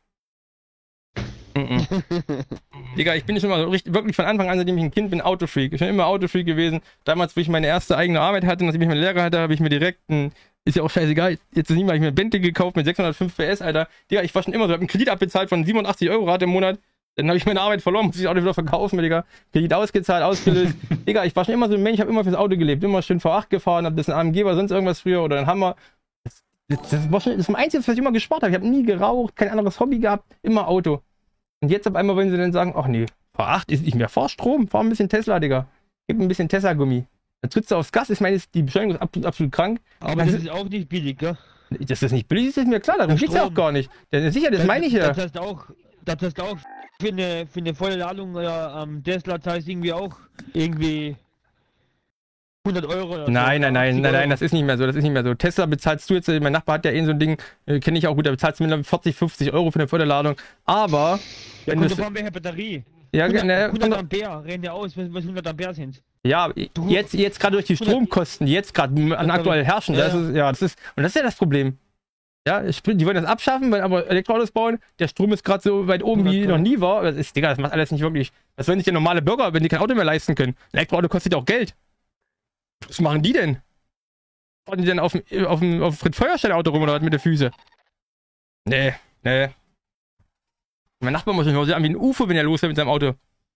Mm -mm. Digga, ich bin schon mal so richtig, wirklich von Anfang an, seitdem ich ein Kind bin, Autofreak. Ich bin immer Autofreak gewesen. Damals, wo ich meine erste eigene Arbeit hatte, nachdem ich meine Lehre hatte, habe ich mir direkt ein, ist ja auch scheißegal, jetzt ist nicht mal, ich mir ein Bentley gekauft mit sechshundertfünf P S, Alter. Digga, ich war schon immer so, hab einen Kredit abbezahlt von siebenundachtzig Euro Rate im Monat. Dann habe ich meine Arbeit verloren, muss ich das Auto wieder verkaufen, Digga. Kredit ausgezahlt, ausgelöst. Digga, ich war schon immer so ein Mensch, ich habe immer fürs Auto gelebt. Immer schön V acht gefahren, hab das ein A M G oder sonst irgendwas früher oder ein Hammer. Das, das, das war schon das Einzige, was ich immer gespart habe. Ich habe nie geraucht, kein anderes Hobby gehabt, immer Auto. Und jetzt auf einmal wollen sie dann sagen, ach nee, V acht ist nicht mehr, fahr Strom, fahr ein bisschen Tesla, Digga. Gib ein bisschen Tesla-Gummi. Dann trittst du aufs Gas, ich meine, die Beschleunigung ist absolut, absolut krank. Aber das ist auch nicht billig, gell? Dass das nicht billig ist, ist mir klar, darum geht's ja auch gar nicht. Ja, sicher, das, das meine ich ja. Das heißt auch, das heißt auch für eine, für eine volle Ladung oder am Tesla zahlst du irgendwie auch irgendwie hundert Euro oder Nein, so, nein, nein, nein, Euro. nein, das ist nicht mehr so, das ist nicht mehr so. Tesla bezahlst du jetzt, mein Nachbar hat ja eh so ein Ding, äh, kenne ich auch gut, da bezahlst du mittlerweile vierzig, fünfzig Euro für eine volle Ladung, aber... Ja, wenn gut, du da fahren wir Batterie. Ja, hundert, ne, hundert Ampere, reden ja aus, was hundert Ampere sind. Ja, jetzt, jetzt gerade durch die Stromkosten, jetzt gerade an aktuell herrschen, ja, das ist, ja, das ist, und das ist ja das Problem. Ja, die wollen das abschaffen, wollen aber Elektroautos bauen, der Strom ist gerade so weit oben, wie noch nie war, das ist, Digga, das macht alles nicht wirklich, was wollen sich der normale Bürger, wenn die kein Auto mehr leisten können? Ein Elektroauto kostet ja auch Geld. Was machen die denn? Fahren die denn auf dem, auf dem, auf dem Fritz-Feuerstein-Auto rum oder was mit den Füßen? Nee, nee. Mein Nachbar muss sich nur so an wie ein U F O, wenn er losfährt mit seinem Auto.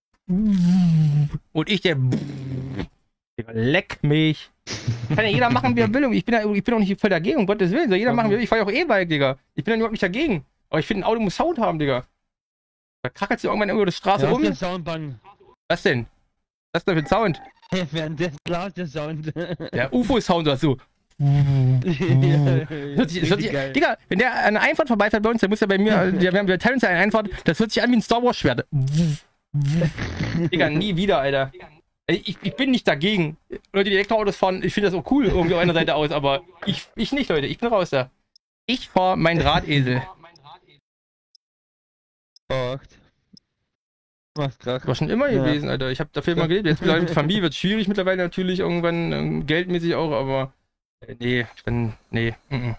Und ich, der... Leck mich. Kann ja jeder machen, wie er will. Ich bin, ja, ich bin auch nicht voll dagegen, um Gottes Willen. Soll jeder machen, wie er will. Ich fahre ja auch E-Bike, Digga. Ich bin ja überhaupt nicht dagegen. Aber ich finde, ein Auto muss Sound haben, Digga. Da krackert sie irgendwann über die Straße Ja, um. der Soundband. Was denn? Was ist denn für ein Sound? Während des Glas der Sound. Der U F O-Sound oder so. Hört sich, hört sich, Digga, wenn der an der Einfahrt vorbeifährt bei uns, der muss ja bei mir, wir, haben, wir teilen uns ja eine Einfahrt, das hört sich an wie ein Star Wars Schwert. Digga, nie wieder, Alter. Ich, ich bin nicht dagegen. Leute, die Elektroautos fahren, ich finde das auch cool irgendwie auf einer Seite aus, aber ich, ich nicht, Leute, ich bin raus da. Ich fahre meinen Drahtesel. Verrückt. Was krass. War schon immer Ja. gewesen, Alter. Ich habe dafür mal gelebt. Jetzt mit Familie wird schwierig mittlerweile natürlich irgendwann, ähm, geldmäßig auch, aber äh, nee, ich bin, nee. Mm -mm.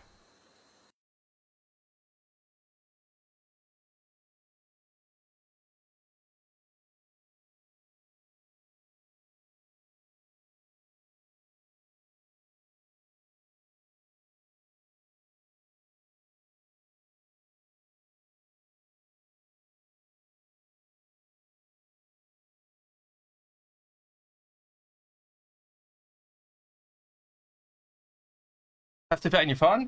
Hast du für einen gefahren?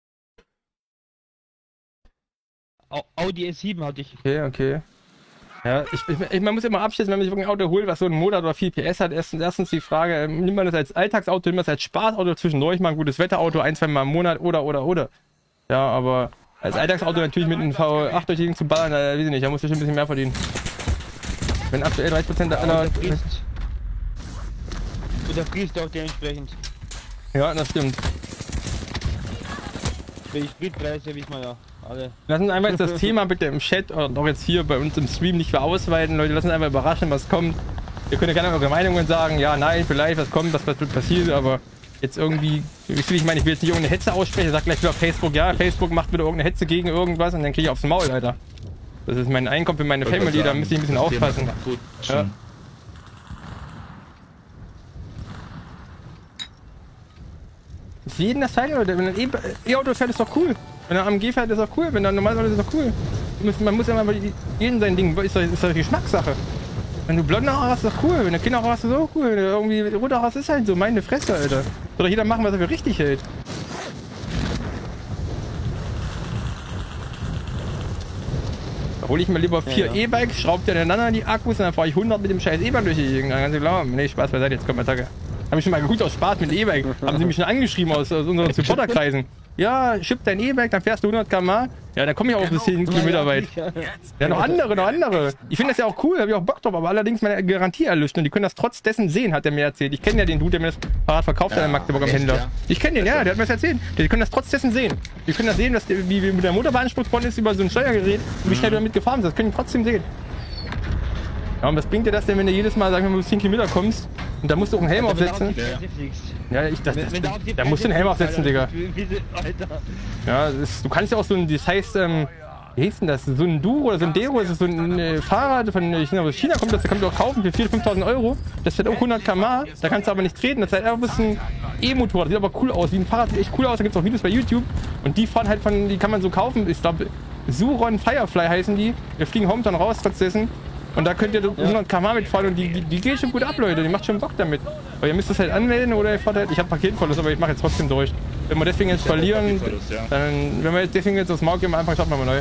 Au- Audi S sieben hatte ich. Okay, okay. Ja, ich, ich, man muss immer abschätzen, wenn man sich wirklich ein Auto holt, was so einen Motor oder viel P S hat. Erstens, erstens die Frage, ähm, nimmt man das als Alltagsauto, nimmt man das als Spaßauto zwischendurch, mal ein gutes Wetterauto, ein, zwei Mal im Monat oder, oder, oder. Ja, aber als Alltagsauto natürlich mit einem V acht durch die Gegend zu ballern, da weiß ich nicht, da musst du schon ein bisschen mehr verdienen. Wenn aktuell dreißig Prozent aller... Und der friest. Und der friest auch dementsprechend. Ja, das stimmt. Für die Spritpreise wissen wir ja alle. Lass uns einfach jetzt das Thema bitte im Chat oder auch jetzt hier bei uns im Stream nicht mehr ausweiten. Leute, lass uns einfach überraschen, was kommt. Ihr könnt ja gerne eure Meinungen sagen. Ja, nein, vielleicht, was kommt, was, was wird passiert, aber jetzt irgendwie, ich meine, ich will jetzt nicht irgendeine Hetze aussprechen. Ich sag gleich wieder auf Facebook, ja, Facebook macht wieder irgendeine Hetze gegen irgendwas und dann kriege ich aufs Maul, Alter. Das ist mein Einkommen für meine Family, da müsste ich ein bisschen aufpassen. Gut, ja. Ist jeden das zeigen, Leute. Wenn ein E-Auto fährt, ist doch cool. Wenn er A M G fährt, ist doch cool. Wenn er ein normales Auto ist, ist doch cool. Man muss ja mal jeden sein Ding, ist doch, ist doch Geschmackssache. Wenn du blonde Haare hast, ist doch cool. Wenn du Kinder hast, ist das auch cool. Wenn du irgendwie rote Haare hast, ist halt so. Meine Fresse, Alter. Soll doch jeder machen, was er für richtig hält. Da hole ich mir lieber vier Ja, ja. E-Bikes, schraube die aneinander in die Akkus und dann fahre ich hundert mit dem scheiß E-Bike durch die Gegend. Dann kannst du glauben. Nee, Spaß beiseite, jetzt kommt Attacke. Hab ich schon mal geguckt aus Spaß mit E-Bike. Haben sie mich schon angeschrieben aus, aus unseren Supporterkreisen. Ja, schipp dein E-Bike, dann fährst du hundert Kilometer pro Stunde. Ja, dann komme ich auch bis zehn Kilometer weit. Ja, noch andere, noch andere. Ich finde das ja auch cool, habe ich auch Bock drauf, aber allerdings meine Garantie erlischt und die können das trotz dessen sehen, hat er mir erzählt. Ich kenne ja den Dude, der mir das Fahrrad verkauft hat in Magdeburg am Händler. Ja? Ich kenne den, ja, der hat mir das erzählt. Die können das trotz dessen sehen. Die können das sehen, dass der, wie, wie der Motor beansprucht worden ist über so ein Steuergerät und wie schnell du damit gefahren bist. Das können die trotzdem sehen. Ja, und was bringt dir das denn, wenn du jedes Mal, sagen wir mal, zehn Kilometer kommst und da musst du auch einen Helm aufsetzen? Ja, ich, das, das, das, da musst du einen Helm aufsetzen, Digga. Ja, das ist, du kannst ja auch so ein, das heißt, ähm, wie hieß denn das? So ein Duro oder so ein Dero, das ist so ein äh, Fahrrad von ich, aus China kommt, das kannst du auch kaufen für viertausend, fünftausend Euro. Das fährt auch hundert Kilometer pro Stunde, da kannst du aber nicht treten, das ist halt einfach ein bisschen E-Motorrad, sieht aber cool aus, wie ein Fahrrad, sieht echt cool aus, da gibt es auch Videos bei YouTube und die fahren halt von, die kann man so kaufen, ich glaube, Suron Firefly heißen die, wir fliegen Hometown raus, trotz dessen. Und da könnt ihr hundert Kilometer pro Stunde mitfahren und die, die, die geht schon gut ab, Leute. Die macht schon Bock damit. Aber ihr müsst es halt anmelden oder ihr fahrt halt. Ich habe Paketverlust, aber ich mache jetzt trotzdem durch. Wenn wir deswegen jetzt verlieren, dann. Wenn wir jetzt deswegen jetzt aufs Maul gehen, am Anfang starten wir mal neu.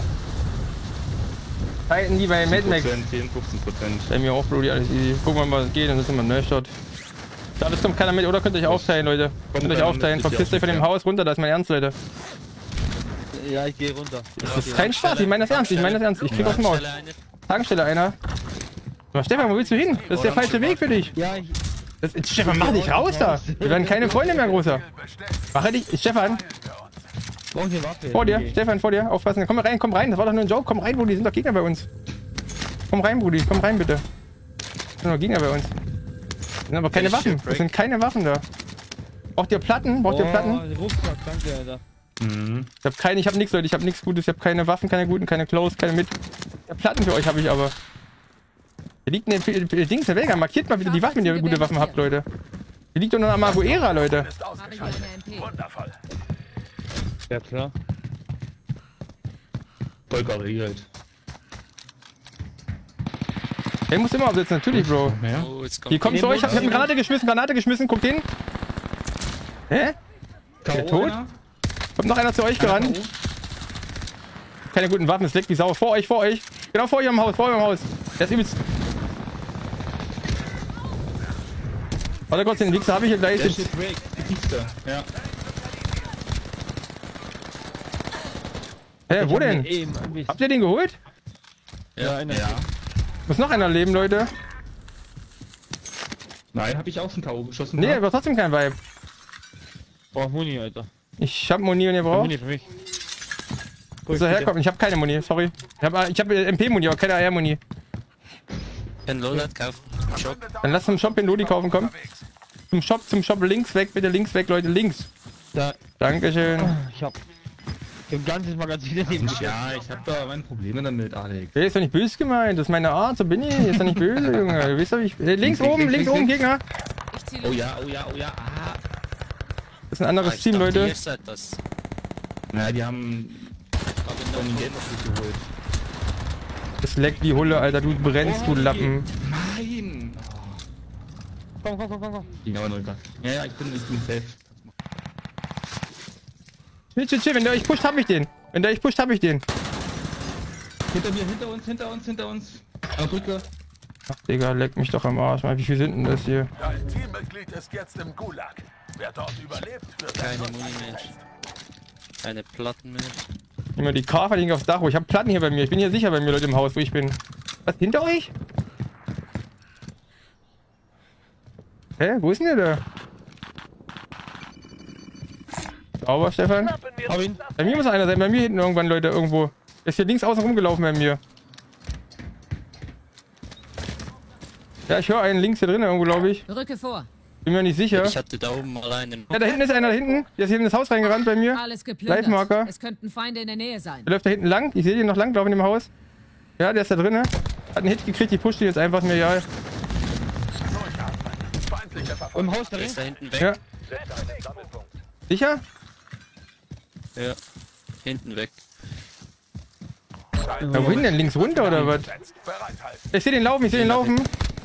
Halten die bei Mad Max. zehn, fünfzehn Prozent. Bei mir auch, Brody, alles easy. Gucken wir mal, was geht, dann sind wir im Neustart. Da, das kommt keiner mit, oder könnt ihr euch aufteilen, Leute. Könnt ihr euch aufteilen. Verpisst euch von dem Haus runter, das ist mein Ernst, Leute. Ja, ich gehe runter. Das ist kein Spaß, ich meine das ernst, ich meine das ernst. Ich krieg aufs Maul. Tankstelle einer. Aber Stefan, wo willst du hin? Das ist der falsche Weg für dich. Ja, ich... Das, Stefan, mach dich raus da. Wir werden keine Freunde mehr, Großer. Mach dich, Stefan. Vor dir, Stefan, vor dir. Aufpassen. Komm rein, komm rein. Das war doch nur ein Joke. Komm rein, Brudi. Die sind doch Gegner bei uns. Komm rein, Brudi. Komm rein, bitte. Das sind doch Gegner bei uns. Das sind aber keine Waffen. Das sind keine Waffen da. Braucht ihr Platten? Braucht ihr Platten? Rucksack, danke, Alter. Mhm. Ich hab keine, ich hab nichts, Leute. Ich hab nichts Gutes. Ich hab keine Waffen, keine guten, keine Clothes, keine mit. Ja, Platten für euch habe ich aber. Hier liegt ein Dings, Herr Welger, markiert mal wieder die Waffen, wenn ihr gute Waffen habt, Leute. Hier liegt doch noch eine Amaguera, Leute. Wundervoll. Ja, klar. Voll geregelt. Der muss immer aufsetzen, natürlich, Bro. Oh, jetzt kommt Hier kommt zu euch, ich hab eine Granate geschmissen, Granate geschmissen, guckt hin. Hä? Der tot? Kommt noch einer zu euch gerannt. Keine guten Waffen, es leckt wie Sau. Vor euch, vor euch. Genau vor eurem Haus, vor eurem Haus. Der ist übelst. Warte kurz, den Wichser habe ich hier gleich. Ja. Hä, wo denn? Habt ihr den geholt? Ja, einer. Ja. Muss noch einer leben, Leute. Nein, habe ich auch schon K O geschossen. Nee, aber trotzdem kein Vibe. Brauch Muni, Alter. Ich hab Muni und ihr braucht. Muni für mich. Wo soll herkommen? Ich hab keine Muni, sorry. Ich hab, ich hab M P-Muni, aber keine A R-Muni. Ein Loadout kaufen. Shop. Dann lass zum Shop in Lodi kaufen, komm. Zum Shop, zum Shop links weg, bitte links weg, Leute, links. Da. Dankeschön. Ich hab ein ganzes Magazin neben mir. Ja, ich hab da meine Probleme damit, Alex. Der ist doch nicht böse gemeint, das ist meine Art, so bin ich. Ist doch nicht böse, Junge. Du weißt doch, ich. Äh, links oben, links oben, Gegner. Oh ja, oh ja, oh ja. Ah. Das ist ein anderes Ah, Team, dachte, Leute. ihr seid das. Na, die haben von den Geld noch gut geholt. Das leckt wie Hulle, Alter. Du brennst, du Lappen. Nein! Komm, komm, komm, komm, komm. Ging aber null. Ja, ja, ich bin, ich bin safe. Chill, chill, chill. Wenn der euch pusht, hab ich den. Wenn der euch pusht, hab ich den. Hinter mir, hinter uns, hinter uns, hinter uns. Auf Brücke. Ach, Digga, leck mich doch am Arsch. Mal, wie viel sind denn das hier? Dein Teammitglied ist jetzt im Gulag. Wer dort überlebt, wird Keine Muni mehr. Keine Platten mehr. Immer die Kafer liegen aufs Dach. Oh, ich hab Platten hier bei mir. Ich bin hier sicher bei mir, Leute, im Haus, wo ich bin. Was, hinter euch? Hä? Wo ist denn der da? Sauber, Stefan. Hab ihn. Bei mir muss einer sein. Bei mir hinten irgendwann, Leute, irgendwo. Der ist hier links außen rumgelaufen bei mir. Ja, ich höre einen links hier drin irgendwo, glaube ich. Rücke vor. Bin mir nicht sicher. Ich hatte da oben mal einen. Ja, da hinten ist einer, da hinten. Der ist hier in das Haus reingerannt bei mir. Alles geplündert. Live-Marker. Es könnten Feinde in der Nähe sein. Der läuft da hinten lang. Ich sehe den noch lang laufen in dem Haus. Ja, der ist da drin. Hat einen Hit gekriegt. Die pusht die jetzt einfach mir, ja. Im Haus da Der ist da hinten. hinten weg. Ja. Sicher? Ja. Hinten weg. Ja, wohin denn? Links runter oder was? Ich sehe den laufen, ich sehe den laufen.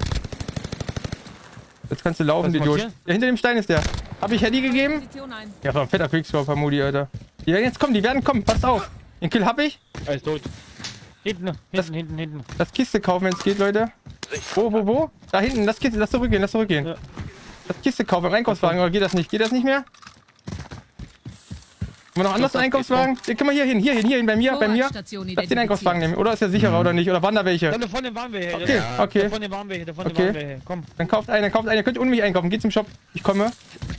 Jetzt kannst du laufen, Was Idiot. macht Ja, hinter dem Stein ist der. Hab ich Handy gegeben? Position ein. Ja, war ein fetter Quickscope, Mudi, Alter. Die werden jetzt kommen, die werden kommen. Passt auf. Den Kill hab ich. Er ist tot. Hinten, hinten, Das- hinten, hinten. Das Kiste kaufen, wenn es geht, Leute. Wo, wo, wo? Da hinten, das Kiste, lass zurückgehen, lass zurückgehen. Ja. Das Kiste kaufen im Einkaufswagen, oder geht das nicht? Geht das nicht mehr? Haben wir noch anders einen Einkaufswagen? Ja, guck mal hier hin, hier hin, hier hin, bei mir, bei mir. Vorratstation Lass den Einkaufswagen nehmen. Oder ist der sicherer oder nicht? Oder waren da welche? Da vorne waren wir hier. Okay, Ja. okay. Da vorne waren wir hier, da vorne Okay. waren wir hier. Komm. Dann kauft einen, dann kauft einen. Ihr könnt ohne mich einkaufen. Geht zum Shop. Ich komme.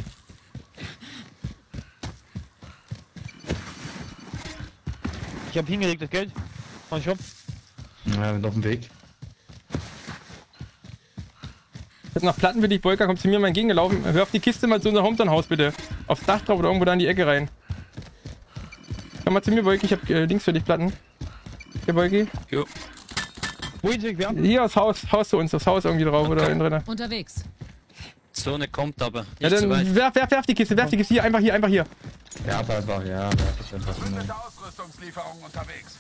Ich hab hingelegt das Geld. Mein Shop. Ja, wir sind auf dem Weg. Jetzt noch Platten für dich, Bolka. Komm zu mir mal entgegengelaufen. Hör auf die Kiste mal zu unserem Hometown-Haus, bitte. Aufs Dach drauf oder irgendwo da in die Ecke rein. Komm mal zu mir, Bolki. Ich hab äh, Dings für dich, Platten. Hier, Bolki. Jo. Wohin sind wir? Hier aufs Haus. Haus zu uns. Aufs Haus irgendwie drauf oder innen drin. Unterwegs. Zone kommt aber. Nicht Ja, zu weit. dann werf, werf, werf die Kiste. Werf die Kiste. Hier, einfach hier, einfach hier. Ja, aber einfach, ja, das ist einfach Mit nur. der Ausrüstungslieferung unterwegs.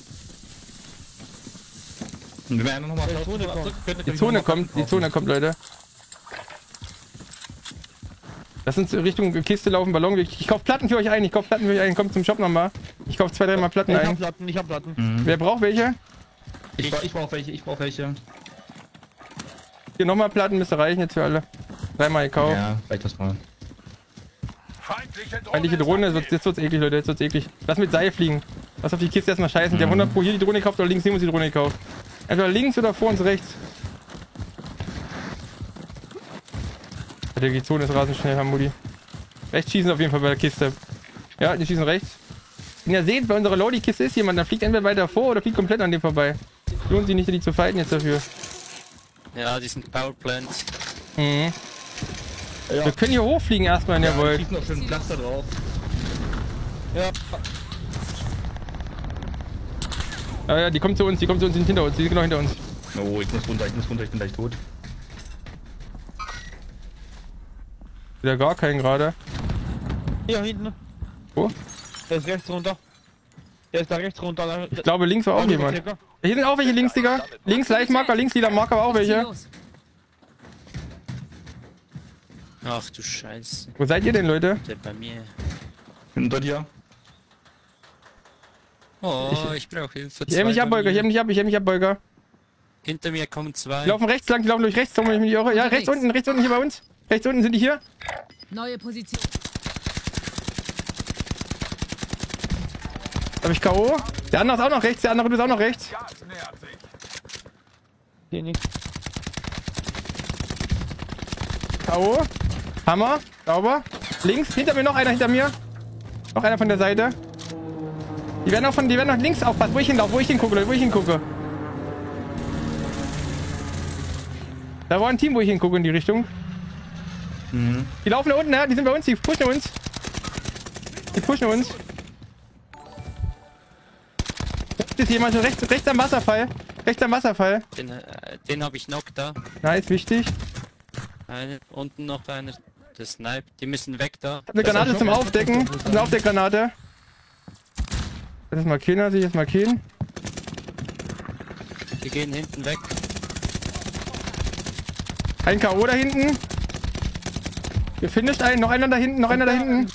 Und wenn wir einfach nochmal Die Zone kommt. Die Zone kommt. Die Zone kommt, Leute. Lass uns Richtung Kiste laufen, Ballon. Ich, ich kauf Platten für euch ein. Ich kauf Platten für euch ein. Kommt zum Shop nochmal. Ich kauf zwei, dreimal Platten Ich hab ein. Platten, ich hab Platten. Mhm. Wer braucht welche? Ich, bra- ich brauch welche, ich brauch welche. Hier nochmal Platten, müsste reichen jetzt für alle. Dreimal gekauft. Ja, reicht das mal. Feindliche Drohne. Feindliche Drohne, ist jetzt, jetzt wird's eklig, Leute, jetzt wird's eklig. Lass mit Seil fliegen. Lass auf die Kiste erstmal scheißen. Der hundert pro hier die Drohne gekauft oder links neben uns die Drohne gekauft. Entweder links oder vor uns rechts. Alter, die Zone ist rasend schnell, Hamudi. Rechts schießen auf jeden Fall bei der Kiste. Ja, die schießen rechts. Wenn ihr seht, bei unserer Lodi-Kiste ist jemand, dann fliegt entweder weiter vor oder fliegt komplett an dem vorbei. Lohnt sich nicht, die zu fighten jetzt dafür. Ja, die sind Powerplants. Mhm. Wir können hier hochfliegen erstmal, wenn ihr Wir wollt. schießen noch schön ein Pflaster drauf. Ja. Ja, ja, die kommen zu uns, die kommen zu uns, die sind hinter uns, die sind genau hinter uns. Oh, ich muss runter, ich muss runter, ich bin gleich tot. Wieder gar keinen gerade. Hier hinten. Wo? Der ist rechts runter. Der ist da rechts runter. Da, Ich glaube, links war auch jemand. Hier sind auch welche links, Digga. Links Leichtmarker, links lila Marker war auch welche. Los. Ach du Scheiße. Wo seid ihr denn, Leute? Der bei mir. Hinter dir. Oh, ich brauche Hilfe. Ich heb mich Zwei ab, bei Bolger, ich mir. heb mich ab, ich heb mich ab, Bolger. Hinter mir kommen zwei. Die laufen rechts lang, die laufen durch rechts, wenn ich mich nicht irre. Ja, rechts unten, rechts unten hier bei uns. Rechts unten sind die hier. Neue Position. Da hab ich K O. Der andere ist auch noch rechts, der andere ist auch noch rechts. Gas nähert sich. Hier nicht. K O. Hammer. Sauber. Links, hinter mir noch einer, hinter mir. Noch einer von der Seite. Die werden auch von, die werden noch links aufpassen, wo ich hinlaufe, wo ich hingucke, Leute, wo ich hingucke. Da war ein Team, wo ich hingucke in die Richtung. Mhm. Die laufen da unten, ja, die sind bei uns, die pushen uns. Die pushen uns. Rechts ist jemand, rechts, rechts am Wasserfall. Rechts am Wasserfall. Den, äh, den habe ich noch da. Nice, wichtig. Eine, unten noch einer. Der Snipe. Die müssen weg da. Ich hab eine Granate zum Aufdecken. Das ist eine Aufdeckgranate. Das ist Markiner, sehe ich jetzt Markin. Die gehen hinten weg. Ein K O da hinten. Ihr finisht einen, noch einer da hinten, noch einer da hinten.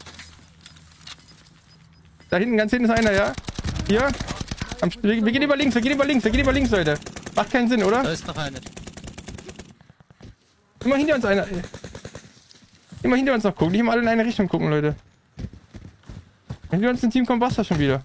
Da hinten, ganz hinten ist einer, ja. Hier. Am, wir, wir gehen über links, wir gehen über links, wir gehen über links, Leute. Macht keinen Sinn, oder? Da ist noch einer. Immer hinter uns einer. Immer hinter uns noch gucken, nicht immer alle in eine Richtung gucken, Leute. Wenn wir uns ein Team kommt, war's das schon wieder.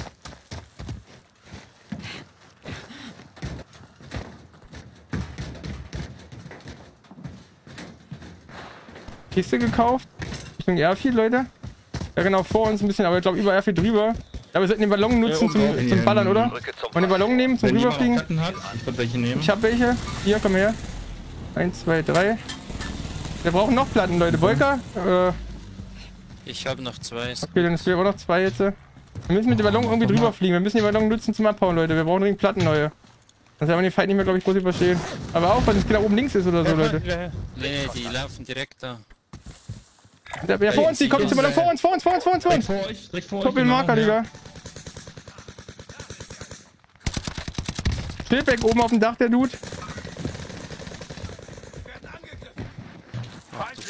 Kiste gekauft. Richtung R vier, Leute. Ja genau, vor uns ein bisschen, aber ich glaube über R vier drüber. Ja, wir sollten den Ballon nutzen zum, zum Ballern, oder? Und den Ballon nehmen zum Wenn jemand Rüberfliegen. Platten hat, ich würde welche nehmen. Ich hab welche. Hier, komm her. Eins, zwei, drei. Wir brauchen noch Platten, Leute. Volker? Äh, Ich habe noch zwei. okay, dann ist wir auch noch zwei jetzt. Wir müssen mit dem Ballon irgendwie drüber fliegen. Wir müssen den Ballon nutzen zum Abhauen, Leute. Wir brauchen dringend Platten neue. Sonst werden wir den Fight nicht mehr, glaube ich, groß überstehen. Aber auch, weil es genau oben links ist oder so, Leute. Nee, die laufen direkt da. Ja, ja, vor uns, die kommen zum Ballon. Vor uns, vor uns, vor uns, vor uns, vor uns. Direkt vor euch, direkt vor euch. Doppelmarker, genau, ja. Digga. Steht weg oben auf dem Dach, der Dude.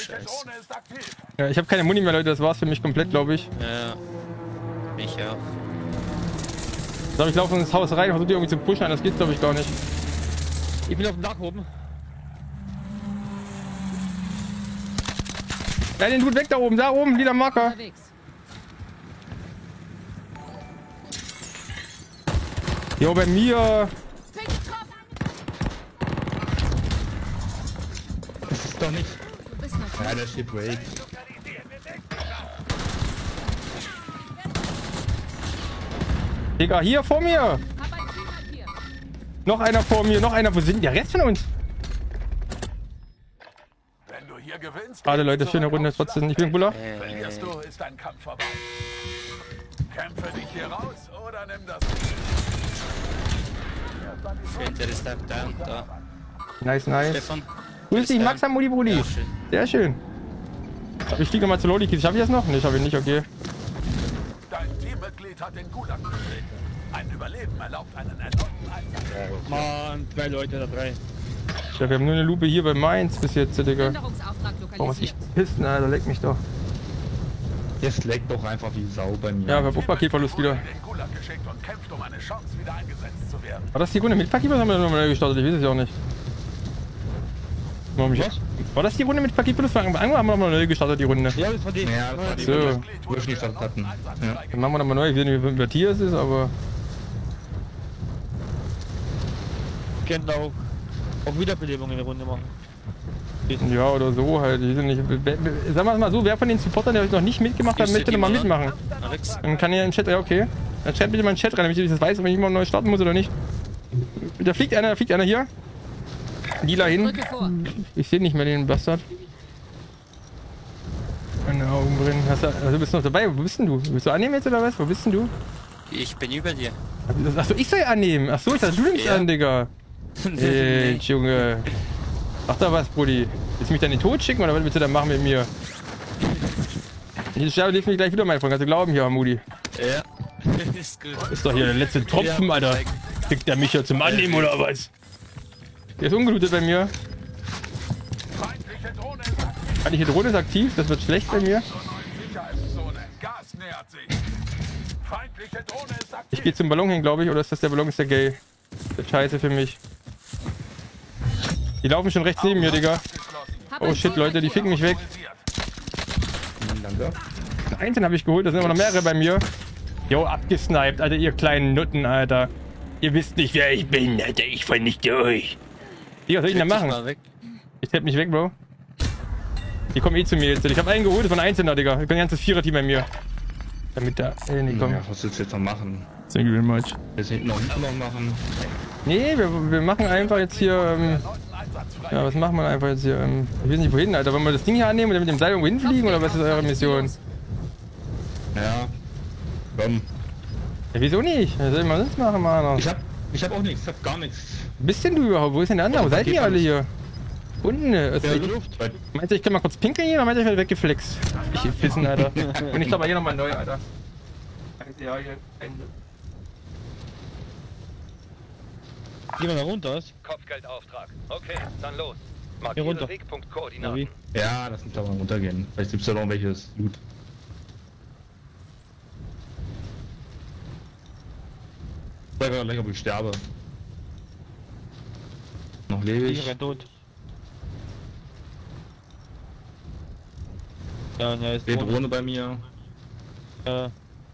Scheiße. Ja, ich habe keine Muni mehr, Leute, das war's für mich komplett, glaube ich. Ja. Ich auch. Ich glaube, ich laufe ins Haus rein, versuche die irgendwie zu pushen, das geht, glaube ich, gar nicht. Ich bin auf dem Dach oben. Ja, den tut weg da oben, da oben, lila Marker. Jo, bei mir. Das ist doch nicht. Ja, der steht Break. Digga, hier vor mir. Noch einer vor mir, noch einer. Wo sind der Rest von uns? Wenn du hier gewinnst, Schade, Leute, schöne Runde. Trotzdem, ich bin Buller. verlierst du, ist dein Kampf vorbei. Kämpfe dich hier raus oder nimm das. Der ist da, da, da. Nice, nice. Stefan. Grüß dich, Max am Mudi Brudi. Ja, schön. Sehr schön. Ich fliege mal zu Loli Kids. Schaffe ich das noch? Ne, schaffe ich nicht, okay. Dein Teammitglied hat den Gulag betreten. Ein Überleben erlaubt einen erneuten Einsatz. Mann, zwei Leute da, drei. Ja, wir haben nur eine Lupe hier bei Mainz bis jetzt, Digga. Warum ist ich pissen, Alter? Leck mich doch. Jetzt leckt doch einfach wie Sau bei mir. Ja, wir haben auch Paketverlust wieder. Den Gulag geschickt und kämpft, um eine Chance wieder eingesetzt zu werden. War das die Runde mit Paketverlust? Haben wir nochmal neu gestartet? Ich weiß es ja auch nicht. Warum ich... War das die Runde mit Paketverlust? Haben wir nochmal neu gestartet, die Runde? Ja, das war die. Ja, das war die, so. wo wir schon gestartet hatten. Ja. Dann machen wir nochmal neu. Ich weiß nicht, wie Matthias ist, aber... Wir könnten auch, auch Wiederbelebung in der Runde machen. Ja, oder so halt. Ich weiß nicht. Sagen wir mal so, wer von den Supportern, der noch nicht mitgemacht hat, möchte nochmal mitmachen. Alex. Dann kann ja in den Chat, ja okay. Dann schreibt bitte mal in den Chat rein, damit ich das weiß, ob ich immer neu starten muss oder nicht. Da fliegt einer, da fliegt einer hier. Lila hin. Ich sehe nicht mehr den Bastard. Meine Augen drin. Hast du, also bist du noch dabei? Wo bist denn du? Willst du annehmen jetzt oder was? Wo bist denn du? Ich bin über dir. Achso, ich soll annehmen. Achso, ich dachte, du nimmst Ja. an, Digga. Ey, Junge. Mach da was, Brudi. Willst du mich dann in den Tod schicken oder was willst du dann machen mit mir? Ich sterbe, lief mich gleich wieder, mein Freund. Kannst du glauben hier, Mudi. Ja. Ist gut. Ist doch hier der letzte Tropfen, Alter. Kriegt der mich ja zum Annehmen oder was? Der ist ungelootet bei mir. Feindliche Drohne ist aktiv, das wird schlecht bei mir. Ich gehe zum Ballon hin, glaube ich, oder ist das der Ballon, ist der Gay? Das ist scheiße für mich. Die laufen schon rechts neben mir, Digga. Oh shit, Leute, die ficken mich weg. Danke. Einzelnen habe ich geholt, da sind aber noch mehrere bei mir. Jo, abgesniped, Alter, ihr kleinen Nutten, Alter. Ihr wisst nicht, wer ich bin, Alter, ich vernichte euch. Digga, was soll ich denn da machen? Ich trepp mich weg, Bro. Die kommen eh zu mir jetzt. Ich habe einen geholt, das war ein Einzelner, Digga. Ich bin ein ganzes Vierer-Team bei mir. Damit da... Ey, nee, komm. Ja, was willst du jetzt noch machen? Thank you very much. Jetzt hinten noch hinten noch machen. Nee, wir, wir machen einfach jetzt hier... Ähm, ja, was machen wir einfach jetzt hier? Ähm, ich weiß nicht wohin, Alter. Wollen wir das Ding hier annehmen und dann mit dem Seil irgendwo hinfliegen? Oder was ist eure Mission? Ja. Komm. Ja, wieso nicht? Was soll ich mal sonst machen, Mann? Ich hab, ich hab auch nichts, ich hab gar nichts. Wo bist denn du überhaupt? Wo ist denn der andere? Wo seid ihr alle hier? Unten. Ist Ja, ich, Luft. meinst du, ich kann mal kurz pinkeln hier? Oder meinst du, ich werde weggeflext? Ich pissen, Alter. Und ich glaube hier nochmal neu, Alter. Ja, hier. Ende. Gehen wir da runter? Kopfgeldauftrag. Okay, dann los. Hier Markiere runter. Wegpunktkoordinaten. Ja, lass uns da mal runtergehen. Vielleicht gibt's ja noch welches Loot. Sag mal gleich, ob ich sterbe. Noch lebe ich. Ich renn tot. Ja, ja, ist Die Drohne bei mir. Ja.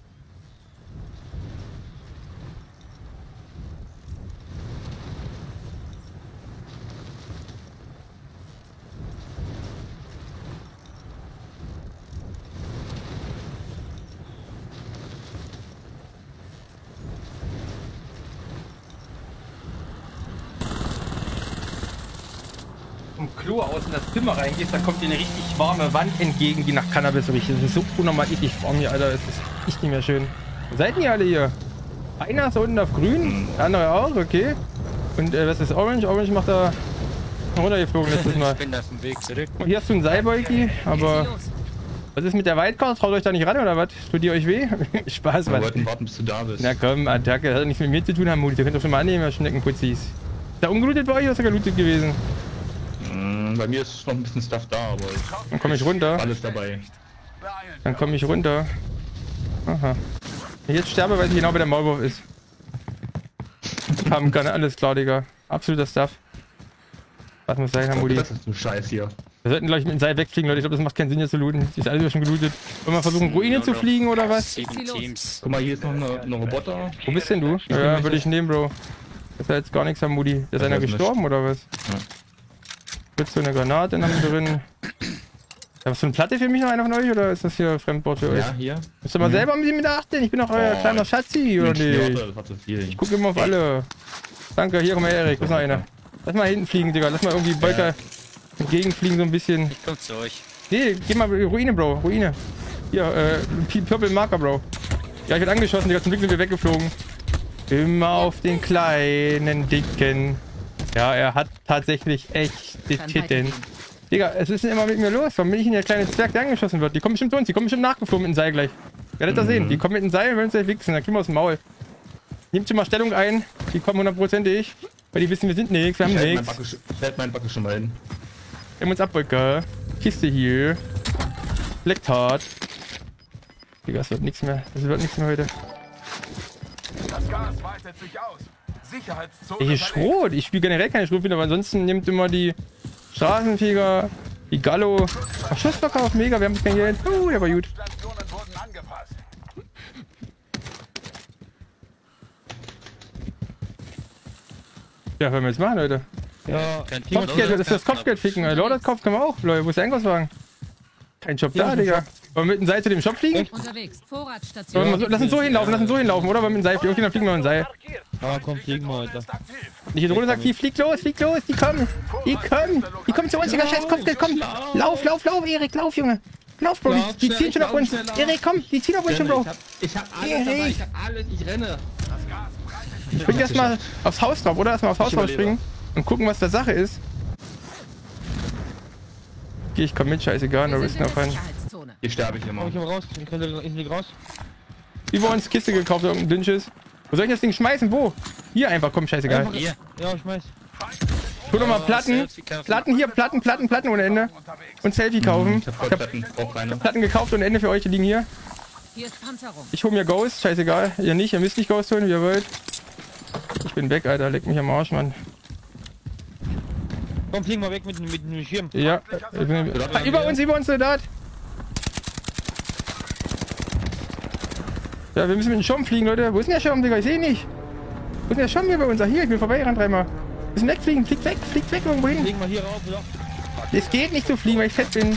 Vom Klo aus in das Zimmer reingehst, da kommt dir eine richtig warme Wand entgegen, die nach Cannabis riecht. Das ist so unnormal eklig warm hier, Alter. Das ist echt nicht mehr schön. Wo seid ihr alle hier? Einer ist da unten auf grün, der andere auch, okay. Und äh, was ist Orange? Orange macht da runtergeflogen letztes Mal. Ich bin auf dem Weg zurück. Und hier hast du einen Seilbeuki, aber... Was ist mit der Wildcard? Traut euch da nicht ran oder was? Tut ihr euch weh? Spaß, Wir Mann. wollten warten, bis du da bist. Na komm, Attacke, das hat nichts mit mir zu tun haben, Mudi. Ihr könnt doch schon mal annehmen, ihr Schneckenputzis. Ist der ungelootet bei euch oder ist er gelootet gewesen? Mm, Mhm, bei mir ist noch ein bisschen Stuff da, aber Dann komme ich runter. alles dabei. Dann komme ich runter. Aha. Wenn ich jetzt sterbe, weiß ich genau, wer der Maulwurf ist. Haben kann, alles klar, Digga. Absoluter Stuff. Was muss sein, Hamudi? Das ist ein Scheiß hier. Wir sollten gleich mit dem Seil wegfliegen, Leute. Ich glaube, das macht keinen Sinn, jetzt zu looten. Die ist alles schon gelootet. Wollen wir versuchen, Ruine zu fliegen, oder was? Sieben Teams. Guck mal, hier ist noch eine, eine Roboter. Wo bist denn du? Ja, würde ich nehmen, Bro. Das ist ja jetzt gar nichts, Hamudi. Ist einer gestorben, oder was? Ja. Wird so eine Granate dann drin. Ja, was für eine Platte für mich noch einer von euch, oder ist das hier Fremdwort für euch? Ja, hier. Müsst ihr mal Mhm. selber ein bisschen mit achten? Ich bin doch euer Oh, kleiner Schatzi, oder Mensch, nee, nicht? warte, das hat so viel. Ich guck immer auf alle. Danke, hier, komm mal her, Erik. Wo ist noch einer? Lass mal hinten fliegen, Digga. Lass mal irgendwie Bolker Ja. entgegenfliegen, so ein bisschen. Ich komm zu euch. Nee, geh mal Ruine, Bro. Ruine. Hier, äh, Purple Marker, Bro. Ja, ich werd angeschossen, Digga. Zum Glück sind wir weggeflogen. Immer auf den kleinen Dicken. Ja, er hat tatsächlich echte Titten. Digga, es ist immer mit mir los. Warum bin ich denn der kleine Zwerg, der angeschossen wird? Die kommen bestimmt zu uns. Die kommen bestimmt nachgeflogen mit dem Seil gleich. Werdet ihr sehen. Die kommen mit dem Seil und wollen uns gleich wichsen. Dann kriegen wir aus dem Maul. Nehmt schon mal Stellung ein. Die kommen hundertprozentig. Weil die wissen, wir sind nichts. Wir haben Ich hält nichts. mein Backe- ich hält meinen Backe schon mal hin. Wir haben uns Abbrücker. Kiste hier. Leckt hart. Digga, das wird nichts mehr. Das wird nichts mehr heute. Das Gas weitet sich aus. Sicherheitszone Welche verlegt. Schrot? Ich spiele generell keine Schrotflieger, aber ansonsten nimmt immer die Straßenflieger, die Gallo. Ach, Schussverkauf, mega, wir haben kein Geld. Uh, der war gut. Stationen wurden angepasst. Ja, was wollen wir jetzt machen, Leute? Ja, Könnt Kopfgeld, das ist das Kopfgeld ficken. Äh, Lord, das Kopf können wir auch. Leute, wo ist der Einkaufswagen? Kein Shop Ja, da, im Digga. Shop. Wollen wir mit dem Seil zu dem Shop fliegen? Unterwegs. Vorratsstation. Sollen wir mal so, lass uns so hinlaufen, lass uns so hinlaufen, oder? Wollen wir mit dem Seil fliegen? Okay, dann fliegen wir mit dem Seil. ja, komm, fliegen wir, Alter. Nicht, die Drohne sagt, die fliegt los, fliegt los, die kommen. Die kommen. Die kommen zu uns, Digga, scheiß Kopfgeld, komm. Lauf, lauf, lauf, Erik, lauf, Junge. Lauf, Bro, Lauf, die, die schnell, ziehen schon auf lauf, uns. schnell, lauf. Erik, komm, die ziehen auf uns schon, Bro. Ich hab, ich hab alles dabei, ich hab alles, ich renne. Spring erstmal aufs Haus drauf, oder? Erstmal aufs Haus drauf springen und gucken, was da Sache ist. Okay, ich komm mit, scheißegal, no risk, no fun. Hier sterbe ich immer. Komm ich mal raus, ich könnte ich nicht raus. Über uns Kiste gekauft, irgendein Dünnsches. Wo soll ich das Ding schmeißen? Wo? Hier einfach, komm, scheißegal. Einfach- Hier. Ja, schmeiß. Tu doch mal Oh, Platten. Selfie kaufen. Platten hier, Platten, Platten, Platten ohne Ende. Und Selfie kaufen. Ich hab Vollplatten, brauch keine. Platten gekauft und Ende für euch, die liegen hier. Hier ist Panzerung. Ich hol mir Ghost, scheißegal. Ihr nicht, ihr müsst nicht Ghost holen, wie ihr wollt. Ich bin weg, Alter, leck mich am Arsch, Mann. Komm, fliegen wir weg mit, mit dem Schirm. Ja, ich bin, ah, über uns, über uns, Soldat. Ja, wir müssen mit dem Schirm fliegen, Leute. Wo ist denn der Schirm, Digga? Ich sehe ihn nicht. Wo ist denn der Schirm hier bei uns? Ah, hier, ich bin vorbeigerannt dreimal. Wir müssen wegfliegen, fliegt weg, fliegt weg irgendwo hin. Fliegen wir hier rauf, oder? Es geht nicht zu fliegen, weil ich fett bin.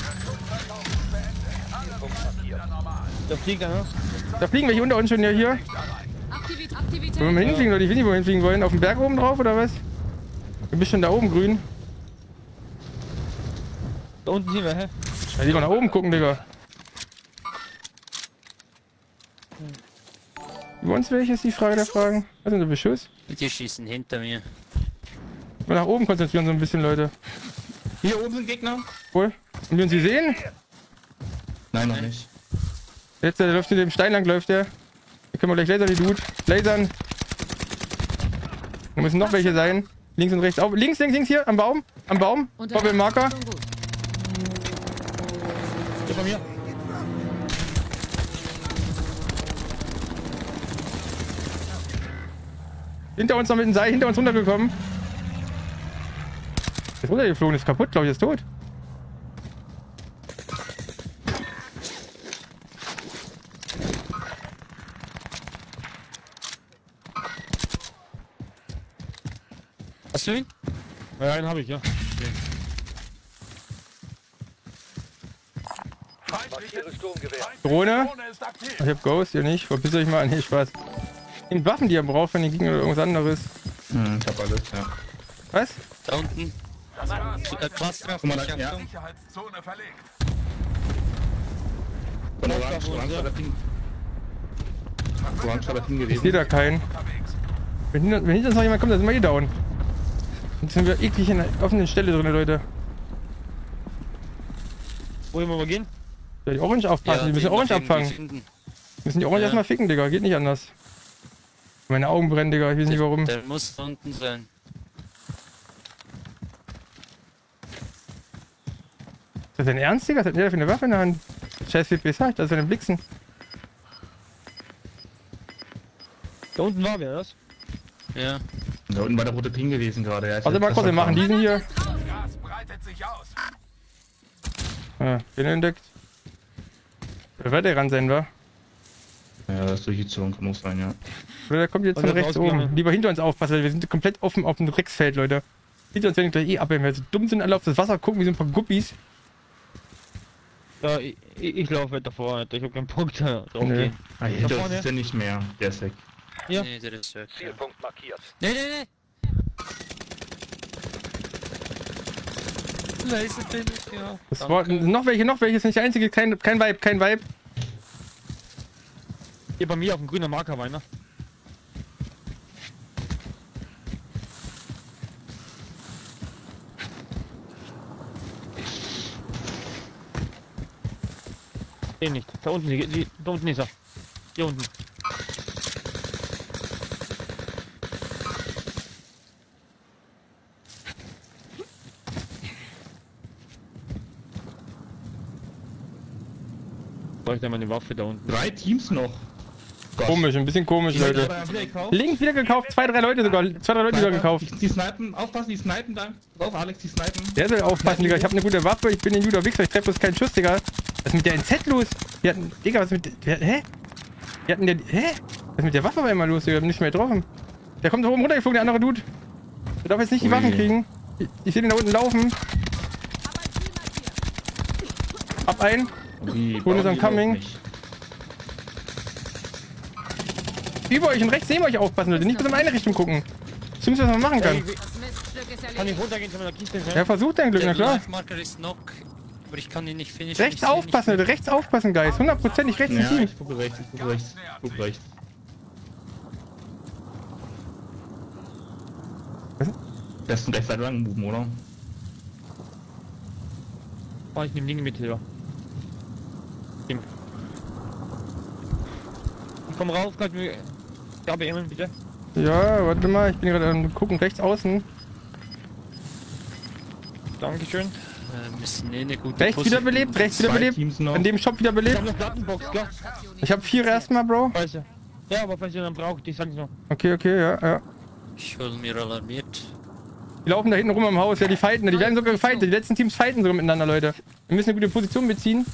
Da fliegt er, ne? Da fliegen welche unter uns schon ja hier. Aktivität. Aktivität. Wollen wir hinfliegen, Leute? Ich will nicht, wo wir hinfliegen wollen. Auf den Berg oben drauf, oder was? Du bist schon da oben grün. Da unten sind wir, hä? Ja, lieber nach oben gucken, Digga. Über uns welche ist die Frage der Fragen? Was sind so Beschuss? Die schießen hinter mir. Mal nach oben konzentrieren so ein bisschen, Leute. Hier oben sind Gegner. Wohl? Und wir uns sie sehen? Nein, noch nicht. Jetzt, der läuft mit dem Stein lang, läuft der. Hier können wir gleich lasern, die Dude. Lasern. Da müssen noch welche sein. Links und rechts. Auf. Links, links, links hier. Am Baum. Am Baum. Doppelmarker. Hier von mir. Hinter uns noch mit dem Seil. Hinter uns runtergekommen. Ist runtergeflogen. Ist kaputt, glaube ich. Ist tot. Hast du ihn? Ja, einen habe ich, ja. Drohne. Ich hab Ghost, ihr nicht. Verpiss euch mal. Nee, Spaß. Die Waffen, die ihr braucht, wenn ihr Gegner oder irgendwas anderes. Hm, ich hab alles, ja. Was? Da unten. Äh, Cluster. Guck mal, da, ja. Sicherheitszone verlegt. Von Orange, Orange war das Ding. Orange war das Ding Ich gewesen. sehe da keinen. Wenn hinter, wenn hinter uns noch jemand kommt, dann sind wir eh down. Jetzt sind wir eklig in der offenen Stelle drin, Leute. Wohin wollen wir gehen? Ja, die Orange aufpassen, Ja, die müssen den Orange noch irgendwie abfangen. finden. Wir müssen die Orange Ja. erstmal ficken, Digga. Geht nicht anders. Meine Augen brennen, Digga. Ich weiß nicht warum. Der muss da unten sein. Ist das denn ernst, Digga? Was hat denn der für eine Waffe in der Hand? Scheiß W P S, da ist ja ein Blixen. Da unten war wer, das? Ja. Da unten war der rote Ping gewesen gerade. Ja, Warte mal kurz, wir machen diesen hier. Gas breitet sich aus. Ja, den entdeckt. Wer wird der ran sein, wa? Ja, das ist durchgezogen, kann auch sein, ja. Oder der kommt jetzt von rechts oben. Lieber hinter uns aufpassen, weil wir sind komplett offen auf dem Drecksfeld, Leute. Hinter uns werden gleich eh abhängen, weil wir so dumm sind, alle auf das Wasser gucken, wie so ein paar Guppis. Ja, ich, ich, ich laufe weiter vor, Alter. Ich hab keinen Punkt da drauf Nee. gehen. Ah, hinter uns ist der nicht mehr. Der ist weg. Ja. Nee, der ist weg. Zielpunkt markiert. Nee, nee, nee! Laserbild, ja. Das war, noch welche, noch welche, ist nicht der einzige, kein, kein Vibe, kein Vibe. Hier bei mir auf dem grünen Marker war einer. Den nicht. Da unten, die, die, da unten ist er. Hier unten. Bräuchte mal eine Waffe da unten. Drei Teams noch. Gott. Komisch, ein bisschen komisch, Leute. Links wieder gekauft, zwei, drei Leute sogar, zwei, drei Leute wieder gekauft. Die, die snipen, aufpassen, die snipen da. Drauf, Alex, die snipen. Der soll aufpassen, Digga. Ich habe eine gute Waffe, ich bin ein guter Wichser, ich treffe bloß keinen Schuss, Digga. Was ist mit der N Z los? Die hatten, Digga, was ist mit der, hä? Die hatten der, hä? Was ist mit der Waffe auf einmal los, Digga? Ich hab nicht mehr getroffen. Der kommt da oben runtergeflogen, der andere Dude. Der darf jetzt nicht die Ui. Waffen kriegen. Ich, ich sehe den da unten laufen. Ab ein. Bonus am Coming. Über euch und rechts neben euch aufpassen, Leute. Nicht bloß in eine Richtung gucken. Das ist, was man machen kann. Kann ich runtergehen zu meiner Kiste? Ja, versucht dein Glück, na klar. Der Marker ist knock, aber ich kann ihn nicht finishen. Rechts aufpassen, Leute. Rechts aufpassen, Guys. hundertprozentig rechts im Ja, Team. ich gucke rechts, ich gucke rechts, ich gucke rechts. Was? Besten rechts seit lang moven, oder? Oh, ich nehme Dinge mit, Hilber. Ich komm raus, kannst du mir... Ja, beämmeln, bitte. Ja, warte mal. Ich bin gerade am gucken, rechts außen. Dankeschön. Wir müssen eh eine gute Rechts wiederbelebt, rechts wiederbelebt. An dem Shop wiederbelebt. Ich hab eine Plattenbox, gell? Ich hab vier erstmal, Bro. Scheiße. Ja, aber falls ihr dann braucht, ich sag's noch. Okay, okay, ja, ja. Ich hol mir alarmiert. Die laufen da hinten rum am Haus, ja, die fighten. Die werden sogar gefightet. Die letzten Teams fighten sogar miteinander, Leute. Wir müssen eine gute Position beziehen.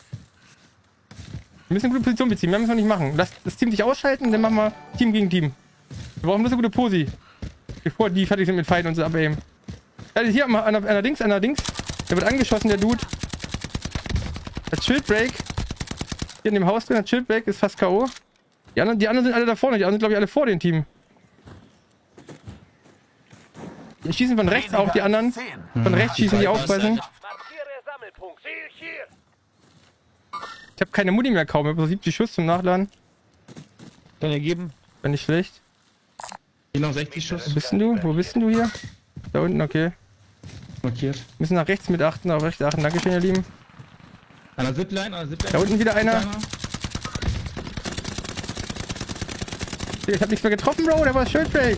Wir müssen eine gute Position beziehen. Mehr müssen wir nicht machen. Lass das Team sich ausschalten, dann machen wir Team gegen Team. Wir brauchen bloß eine gute Posi. Bevor die fertig sind mit Fighten und so abaimen. Also hier an der, an der Dings, an der Dings. Der wird angeschossen, der Dude. Der Schildbreak. Hier in dem Haus drin, der Schildbreak ist fast K O. Die anderen, die anderen sind alle da vorne. Die anderen sind, glaube ich, alle vor dem Team. Die schießen von rechts auf, die anderen. Von rechts schießen die aufpassen. Ich habe keine Mutti mehr kaum. Ich habe so siebzig Schuss zum Nachladen. Kann er geben. Wenn nicht schlecht. Hier noch sechzig Schuss. Wo bist denn du? Wo bist denn du hier? Da unten, okay. Markiert. Müssen nach rechts mit achten, auf rechts achten. Dankeschön, ihr Lieben. An der Zipline, an der Zipline. Da unten wieder einer. Ich hab nichts mehr getroffen, Bro. Der war Schildbreak.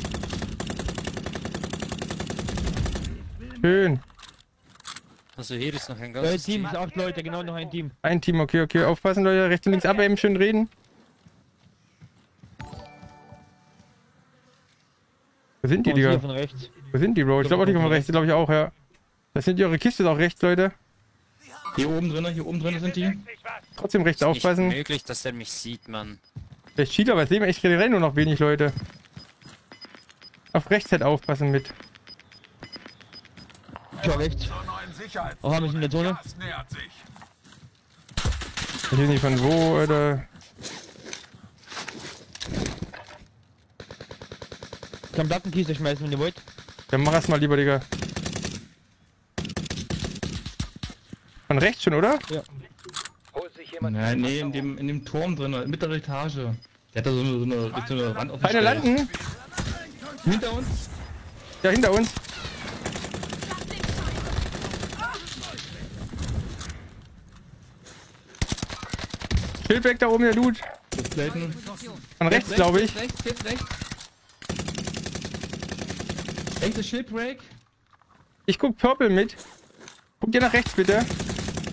Schön. Also hier ist noch ein Äh, ganzes Team Team. ist acht Leute, genau noch ein Team. Ein Team, okay, okay. Aufpassen, Leute. Rechts und links ab, eben schön reden. Wo sind die, Und hier Digga? von rechts. Wo sind die, Bro? Ich glaube auch die von rechts, glaube ich auch, ja. Das sind die, eure Kiste ist auch rechts, Leute. Hier oben drin, hier oben drin sind die. Trotzdem rechts Nicht aufpassen. möglich, dass er mich sieht, Mann. Vielleicht Cheater, aber es leben echt generell nur noch wenig Leute. Auf rechts halt aufpassen mit. Ja, rechts. Oh, haben wir in der Zone? Ich weiß nicht von wo, oder. Ich kann Plattenkiste schmeißen, wenn ihr wollt. Dann mach erst mal lieber, Digga. Von rechts schon, oder? Ja. Nein, nee, in dem, in dem Turm drin, in mittlere Etage. Der hat da so eine, so eine, so eine Rand auf Feinde landen! Hinter uns! Ja, hinter uns! Schildberg da oben, der Loot. Von rechts, glaube ich. Rechts, rechts, rechts. Rechts ist Schildbreak. Ich guck Purple mit. Guck dir nach rechts, bitte.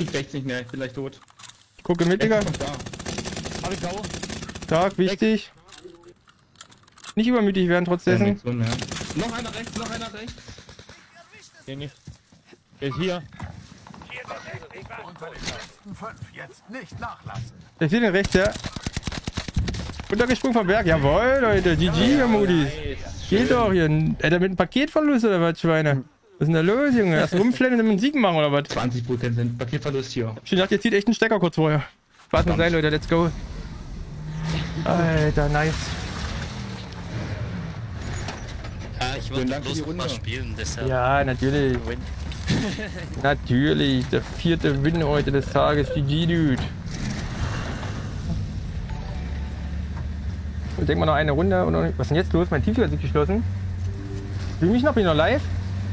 Ich rechts nicht mehr, ich bin gleich tot. Ich gucke mit, Digga. Hab ich auch. Stark, wichtig. Nicht übermütig werden trotz Ja, dessen. nix so mehr. Noch einer rechts, noch einer rechts. Geh nicht. Der ist hier. Unter den besten fünf jetzt nicht nachlassen. Ich sehe den rechts, ja. Runtergesprungen vom Berg. Jawohl, Leute. G G, Herr Modis. Geht doch hier. Alter, mit einem Paketverlust oder was, Schweine? Was ist denn da los, Junge? Erst rumflennen und dann einen Sieg machen oder was? zwanzig Prozent sind Paketverlust hier. Ich dachte, ihr zieht echt einen Stecker kurz vorher. Spaß muss sein, Leute. Let's go. Alter, nice. Ja, ich wollte bloß noch mal spielen, deshalb. Ja, natürlich. Natürlich. Der vierte Win heute des Tages. G G, Dude. Ich denke mal noch eine Runde. Oder was ist denn jetzt los? Mein T-Shirt hat sich geschlossen. Will mich noch? Bin ich noch live?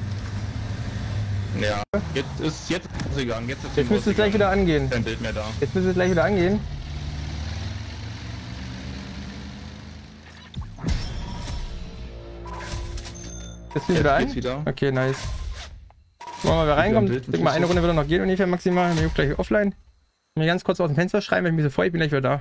Ja. Jetzt ist jetzt rausgegangen. Jetzt, ist Jetzt müsste es gleich wieder angehen. Kein Bild mehr da. Jetzt müsste es gleich wieder angehen. Jetzt wieder an? Wieder. Okay, nice. Wollen wir mal reinkommen? Ich denke mal, eine Runde wird noch gehen ungefähr maximal. Ich bin gleich offline. Mir ganz kurz aus dem Fenster schreiben, wenn ich mich so freue, ich bin gleich wieder da.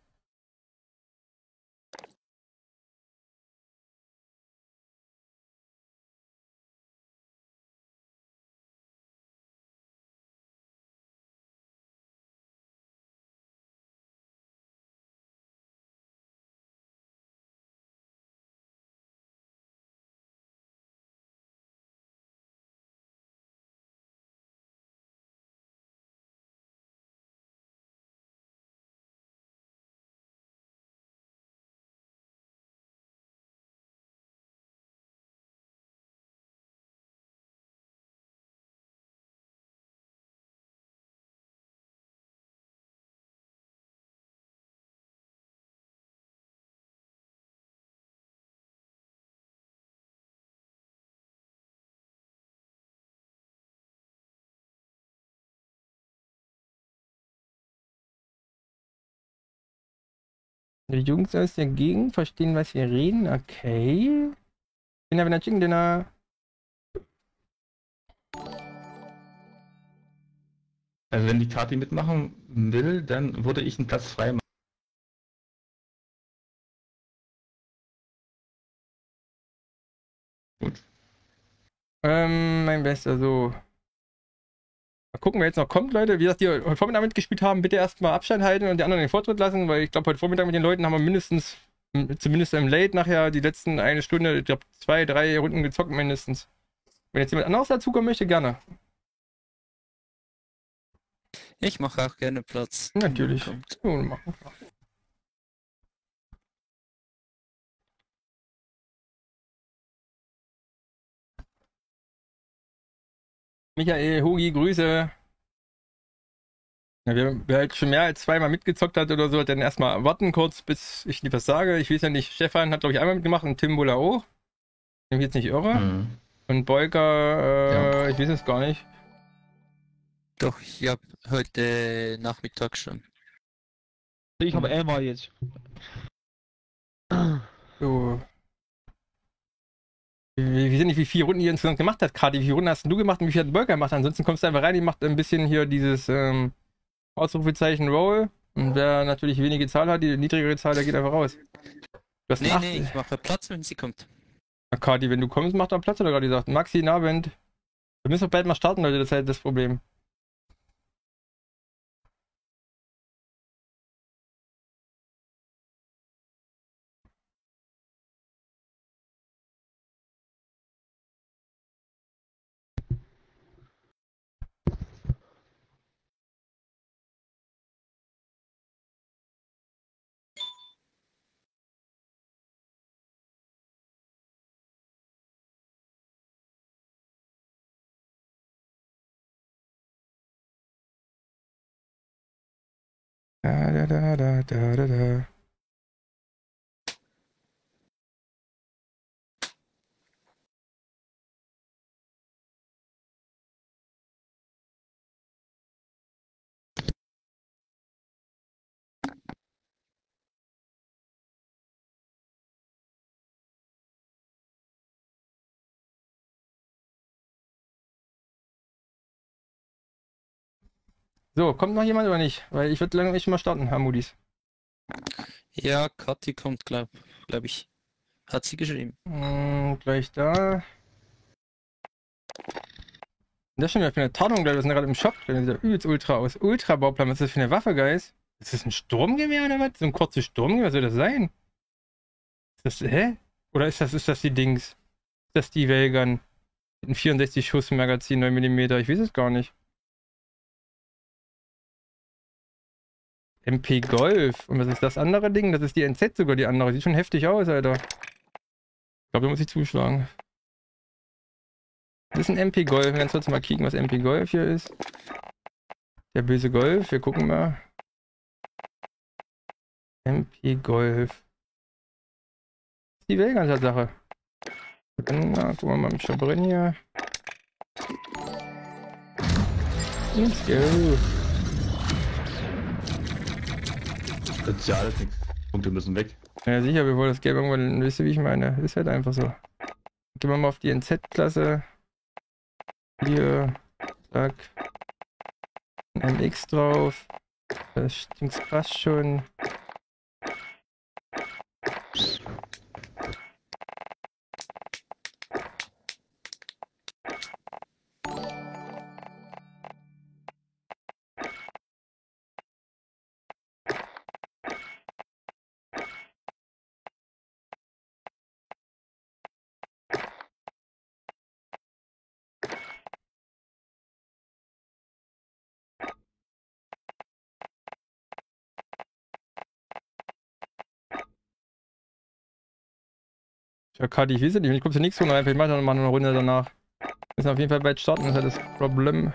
Die Jungs aus der Gegend verstehen, was wir reden. Okay. Dinner, wenn Chicken Dinner. Also wenn die Kati mitmachen will, dann würde ich einen Platz frei machen. Gut. Ähm, mein Bester, so. Mal gucken, wer jetzt noch kommt, Leute. Wie gesagt, die heute Vormittag mitgespielt haben, bitte erstmal Abstand halten und die anderen den Vortritt lassen, weil ich glaube, heute Vormittag mit den Leuten haben wir mindestens, zumindest im Late nachher, die letzten eine Stunde, ich glaube, zwei, drei Runden gezockt mindestens. Wenn jetzt jemand anderes dazukommen möchte, gerne. Ich mache auch gerne Platz. Natürlich. So, machen. Michael, Hugi, Grüße. Ja, wer, wer halt schon mehr als zweimal mitgezockt hat oder so, dann erstmal warten kurz, bis ich was sage. Ich weiß ja nicht, Stefan hat glaube ich einmal mitgemacht und Tim Buller auch. Wenn ich jetzt nicht irre. Mhm. Und Bolker, äh, ja. Ich weiß es gar nicht. Doch, ich habe heute Nachmittag schon. Ich habe einmal jetzt. So. Wir wissen nicht, wie viele Runden ihr insgesamt gemacht hat, gerade. Wie viele Runden hast du gemacht und wie viel hat Bolker gemacht? Ansonsten kommst du einfach rein, die macht ein bisschen hier dieses ähm, Ausrufezeichen Roll. Und wer natürlich wenige Zahl hat, die niedrigere Zahl, der geht einfach raus. Du hast nee, acht. nee, ich mache Platz, wenn sie kommt. Na, Kati, wenn du kommst, mach doch Platz, oder gerade gesagt. Maxi, guten Abend. Wir müssen doch bald mal starten, Leute, das ist halt das Problem. Da, da, da, da, da, da, da. So, kommt noch jemand oder nicht? Weil ich würde lange nicht mal starten, Herr Moody's. Ja, Kathi kommt, glaub, glaub ich. Hat sie geschrieben. Hm, gleich da. Das ist schon wieder für eine Tarnung, wir sind gerade im Shop. Der sieht ja übelst ultra aus. Ultra-Bauplan, was ist das für eine Waffe, Guys? Ist das ein Sturmgewehr oder was? So ein kurzes Sturmgewehr, was soll das sein? Ist das, hä? Oder ist das, ist das die Dings? Ist das die Welgun? Ein vierundsechzig Schuss Magazin, neun Millimeter, ich weiß es gar nicht. M P Golf. Und was ist das andere Ding? Das ist die N Z sogar, die andere. Sieht schon heftig aus, Alter. Ich glaube, da muss ich zuschlagen. Das ist ein M P Golf. Wir werden kurz mal kicken, was M P Golf hier ist. Der böse Golf. Wir gucken mal. M P Golf. Das ist die Welgun Sache. Dann na, gucken wir mal im Shop rein hier. Let's go. Das ist ja alles nichts. Punkte müssen weg. Ja sicher, wir wollen das Game irgendwann, wisst ihr wie ich meine? Ist halt einfach so. Gehen wir mal auf die N Z-Klasse. Hier. Zack. Ein M X drauf. Das Ding passt schon. Ja, Kati, ich weiß nicht, ich komme zur nächsten Runde rein, vielleicht mache ich noch mal eine Runde danach. Wir müssen auf jeden Fall bald starten, das ist ja das Problem.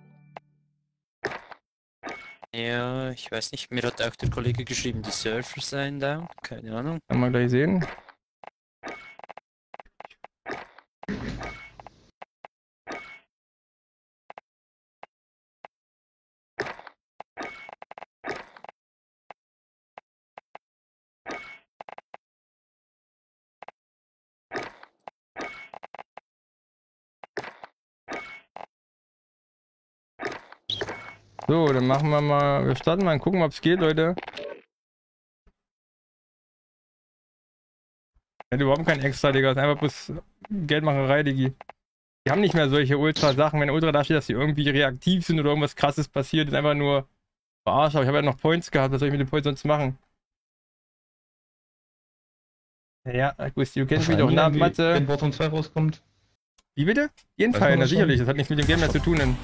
Ja, ich weiß nicht, mir hat auch der Kollege geschrieben, die Server seien down, keine Ahnung. Kann man gleich sehen. So, dann machen wir mal, wir starten mal und gucken, ob es geht, Leute. Ja, überhaupt kein Extra, Digga, das ist einfach bloß Geldmacherei, Digi. Die haben nicht mehr solche Ultra-Sachen, wenn Ultra da steht, dass die irgendwie reaktiv sind oder irgendwas krasses passiert, ist einfach nur verarscht, aber ich habe ja noch Points gehabt, was soll ich mit den Points sonst machen? Ja, Gusti, du kennst mich doch, na, Mathe. Wenn Warzone zwei rauskommt. Wie bitte? Jeden Fall, na sicherlich, das hat nichts mit dem Game mehr zu tun. Denn.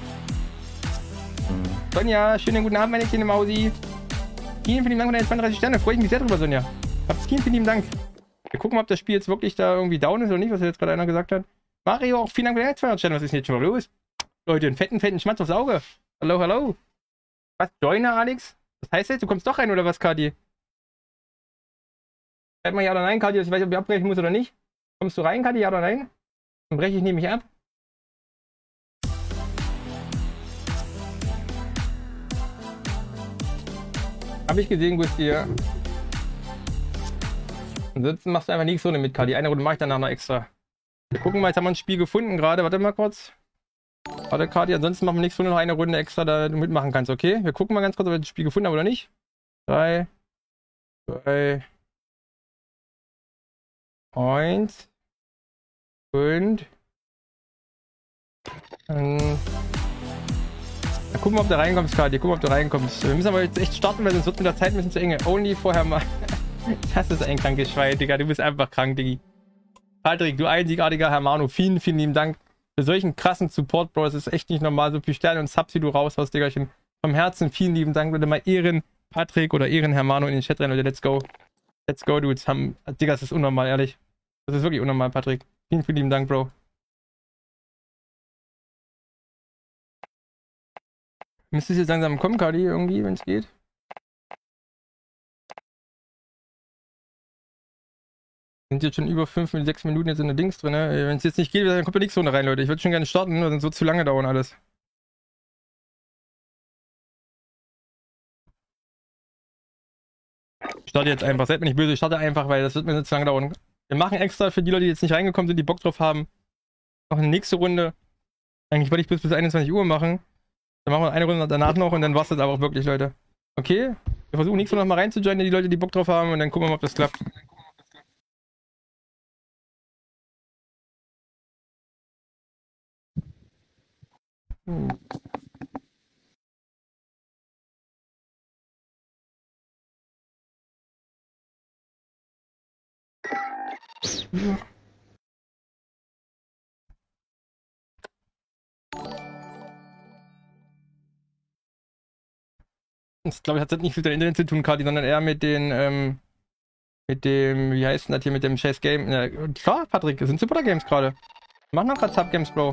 Sonja, schönen guten Abend, meine kleine Mausi. Vielen, vielen Dank für deine zweiunddreißig Sterne. Freue ich mich sehr drüber, Sonja. Vielen, vielen lieben Dank. Wir gucken mal, ob das Spiel jetzt wirklich da irgendwie down ist oder nicht, was jetzt gerade einer gesagt hat. Mario, auch vielen Dank für deine zweihundert Sterne. Was ist denn jetzt schon mal los? Leute, einen fetten, fetten Schmatz aufs Auge. Hallo, hallo. Was, Joiner, Alex? Was heißt jetzt? Du kommst doch rein, oder was, Kadi? Schreib mal ja oder nein, Kadi, dass ich weiß, ob ich abbrechen muss oder nicht. Kommst du rein, Kadi, ja oder nein? Dann breche ich nämlich ab. Hab ich gesehen, Gusti, ja. Ansonsten machst du einfach nichts so mit, Kadi. Eine Runde mache ich danach noch extra. Wir gucken mal, jetzt haben wir ein Spiel gefunden gerade. Warte mal kurz. Warte, Kadi, ansonsten machen wir nichts, wo du noch eine Runde extra da mitmachen kannst, okay? Wir gucken mal ganz kurz, ob wir das Spiel gefunden haben oder nicht. Drei. Zwei. Eins. Und. Ähm. Ja, gucken wir, ob du reinkommst, Kadi. Gucken, ob du reinkommst. Wir müssen aber jetzt echt starten, weil sonst wird mit der Zeit ein bisschen zu enge. Only vorher mal. Das ist ein krankes Schwein, Digga. Du bist einfach krank, Diggi. Patrick, du einzigartiger Hermano. Vielen, vielen lieben Dank für solchen krassen Support, Bro. Es ist echt nicht normal, so viel Sterne und Subs, wie du raushaust, Diggerchen. Vom Herzen vielen lieben Dank. Bitte mal Ehren Patrick oder Ehren Hermano in den Chat rein, Leute. Let's go. Let's go, Dudes. Haben... Digga, das ist unnormal, ehrlich. Das ist wirklich unnormal, Patrick. Vielen, vielen lieben Dank, Bro. Müsste es jetzt langsam kommen, Kadi, irgendwie, wenn es geht. Sind jetzt schon über fünf, sechs Minuten jetzt in der Dings drin, ne? Wenn es jetzt nicht geht, dann kommt ja nichts Runde rein, Leute. Ich würde schon gerne starten, sonst wird es zu lange dauern alles. Ich starte jetzt einfach, seid mir nicht böse, ich starte einfach, weil das wird mir zu lange dauern. Wir machen extra für die Leute, die jetzt nicht reingekommen sind, die Bock drauf haben, noch eine nächste Runde. Eigentlich wollte ich bis bis einundzwanzig Uhr machen. Dann machen wir eine Runde danach noch und dann war's das aber auch wirklich, Leute. Okay? Wir versuchen nächstes Mal noch mal reinzujoinen, die Leute, die Bock drauf haben, und dann gucken wir mal, ob das klappt. Hm. Ja. Das glaube ich hat nicht viel mit dem Internet zu tun, Kati, sondern eher mit den, ähm, mit dem, wie heißt denn das hier, mit dem Chase Game. Ja, klar, Patrick, das sind Super Games gerade. Wir machen noch gerade Subgames, Bro.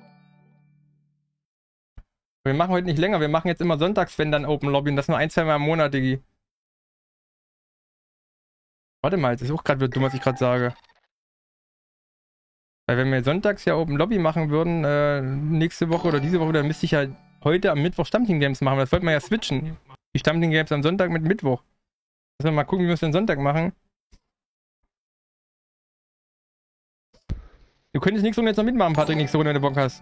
Wir machen heute nicht länger, wir machen jetzt immer sonntags, wenn dann Open Lobby, und das nur ein, zwei Mal im Monat, Digi. Warte mal, das ist auch gerade dumm, was ich gerade sage. Weil wenn wir sonntags ja Open Lobby machen würden, äh, nächste Woche oder diese Woche, dann müsste ich ja heute am Mittwoch Stammteam Games machen. Das wollten wir ja switchen. Die Stammteam Games am Sonntag mit Mittwoch. Müssen wir mal gucken, wie wir es den Sonntag machen. Du könntest nächste Runde jetzt noch mitmachen, Patrick, nächste Runde, wenn du Bock hast.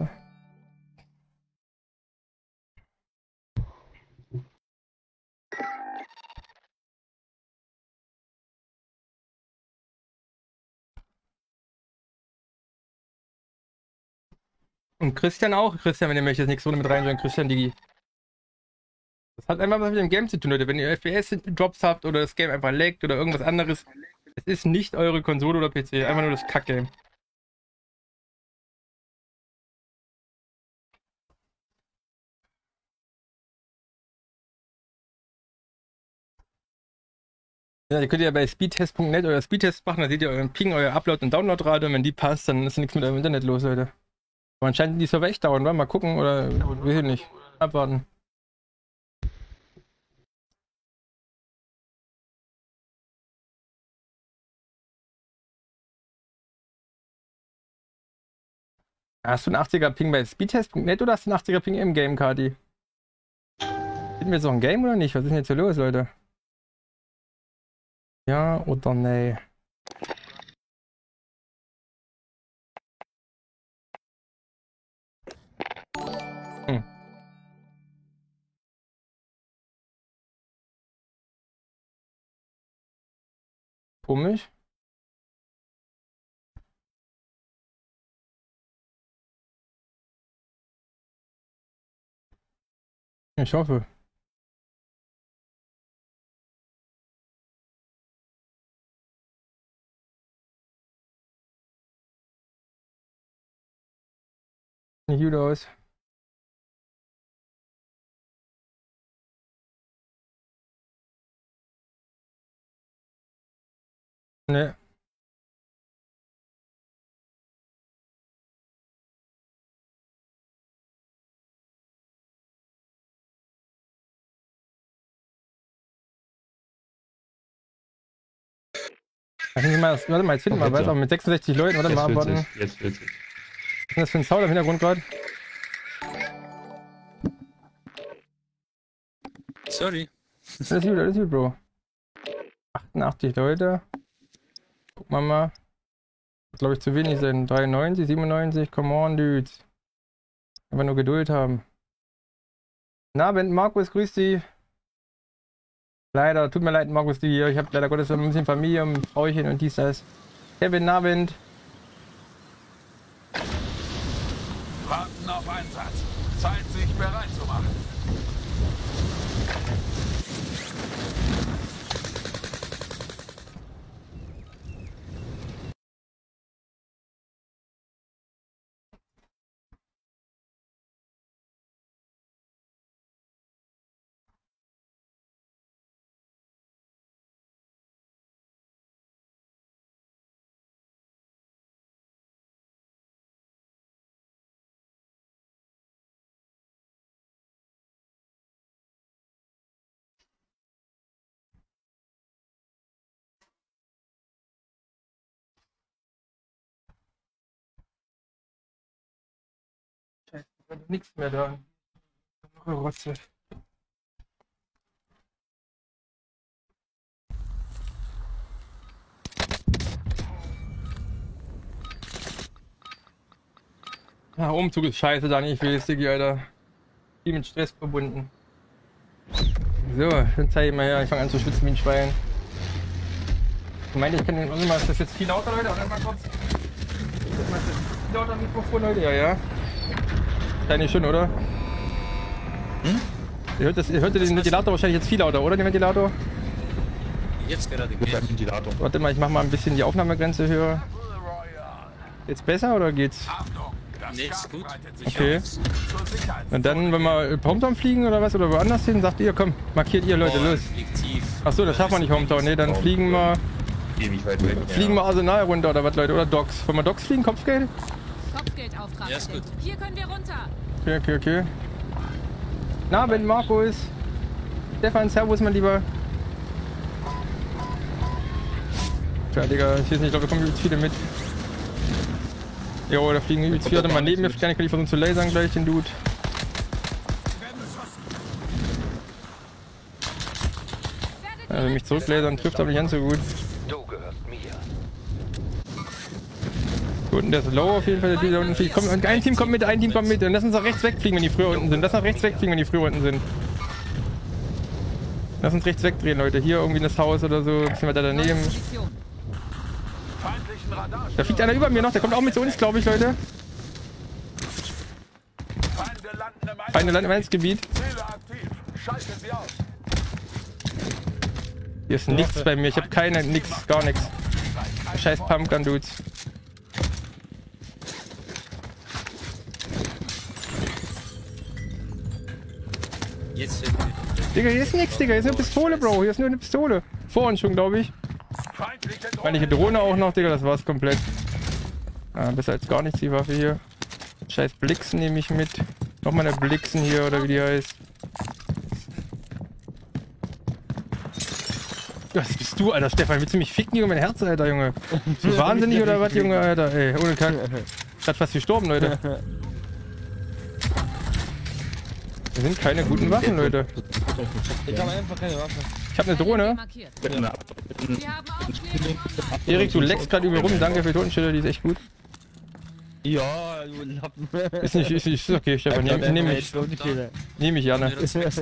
Und Christian auch. Christian, wenn ihr möchtet, nächste Runde mit reinjoinen. Christian, Digi. Das hat einfach was mit dem Game zu tun, Leute. Wenn ihr F P S-Drops habt oder das Game einfach laggt oder irgendwas anderes, es ist nicht eure Konsole oder P C. Einfach nur das Kack-Game. Ja, ihr könnt ja bei speedtest punkt net oder Speedtest machen, da seht ihr euren Ping, euer Upload- und Downloadrate, und wenn die passt, dann ist nichts mit eurem Internet los, Leute. Aber anscheinend die Server echt dauern, oder? Mal gucken, oder will ich nicht. Abwarten. Hast du einen achtziger Ping bei speedtest punkt net oder hast du einen achtziger Ping im Game, Kati? Sind wir jetzt noch ein Game oder nicht? Was ist denn jetzt hier los, Leute? Ja oder nee? Hm. Komisch. Ich hoffe. Nicht gut aus. Ne. Mal, warte mal, jetzt finden wir weiter mit sechsundsechzig Leuten, warte mal, abwarten. Jetzt wird's. Was ist das für ein Sound im Hintergrund gerade? Sorry. Alles gut, alles gut, Bro. achtundachtzig Leute. Gucken wir mal. Das glaube ich zu wenig sind. dreiundneunzig, siebenundneunzig, come on, Dudes. Einfach nur Geduld haben. Na, Ben, Markus, grüß dich. Leider, tut mir leid, Markus, die hier. Ich habe leider Gottes ein bisschen Familie und Frauchen und dies, das. Kevin, Abend. Warten auf Einsatz. Zeit, sich bereit zu machen. Nichts mehr da. Rotze. Ja, Umzug ist scheiße, da nicht viel, Diggi, Alter. Viel mit Stress verbunden. So, dann zeige ich mal her. Ich fange an zu schwitzen wie ein Schwein. Ich meine, ich kann den mal. Ist das jetzt viel lauter, Leute? Oder mal kurz. Ist das viel lauter Mikrofon heute? Ja, ja. Wahrscheinlich schon, oder? Hm? Ihr hört, das, ihr hört den Ventilator wahrscheinlich jetzt viel lauter, oder? Den Ventilator? Jetzt gerade Ventilator. Warte mal, ich mach mal ein bisschen die Aufnahmegrenze höher. Jetzt besser oder geht's? Nee, ist gut. Okay. Und dann, wenn wir Hometown fliegen oder was oder woanders hin, sagt ihr, komm, markiert ihr Leute, los. Achso, das schaffen wir nicht Hometown, ne, dann fliegen wir. Ewig weit weg. Fliegen wir Arsenal runter oder was, Leute? Oder Docks. Wollen wir Docks fliegen? Kopfgeld? Kopfgeldauftrag. Ja, ist gut. Hier können wir runter. Okay, okay, okay. Na, Ben, Markus. Stefan, Servus, mein Lieber. Tja, Digga, ich weiß nicht, ich glaube, da kommen übelst viele mit. Jo, da fliegen übelst viele. Warte mal, neben mir kann ich versuchen zu lasern gleich, den Dude. Ja, wenn mich zurücklasern trifft, aber nicht ganz so gut. Du gehörst mir. Gut, und der ist low auf jeden Fall, der Typ da unten fliegt. Komm, und ein Team kommt mit, ein Team kommt mit. Und lass uns nach rechts wegfliegen, wenn die früher unten sind. Lass nach rechts wegfliegen, wenn die früher unten sind. Lass uns rechts wegdrehen, Leute. Hier irgendwie in das Haus oder so. Ein bisschen weiter daneben. Da fliegt einer über mir noch, der kommt auch mit zu uns, glaube ich, Leute. Feinde landen im Gebiet. Hier ist nichts bei mir, ich habe keine, nix, gar nichts. Scheiß Pumpgun-Dudes. Jetzt sind wir. Digga, hier ist nichts, Digga, hier ist eine Pistole, Bro, hier ist nur eine Pistole. Vor uns schon, glaube ich. Meine Drohne auch noch, Digga, das war's komplett. Ah, besser als gar nichts, die Waffe hier. Scheiß Blixen nehme ich mit. Nochmal eine Blixen hier, oder wie die heißt. Was bist du, Alter, Stefan? Willst du mich ficken, Junge? Mein Herz, Alter, Junge. Bist du wahnsinnig oder was, Junge, Alter? Ey, ohne Kack. Ich hab fast gestorben, Leute. Das sind keine guten Waffen, Leute. Ich habe einfach keine Waffe. Ich habe eine Drohne. Erik, du leckst gerade über rum. Danke für die Totenstelle, die ist echt gut. Ja, du Lappen. Ist nicht, ist nicht, ist okay, Stefan. Nehme nehm ich. Nehme ich gerne.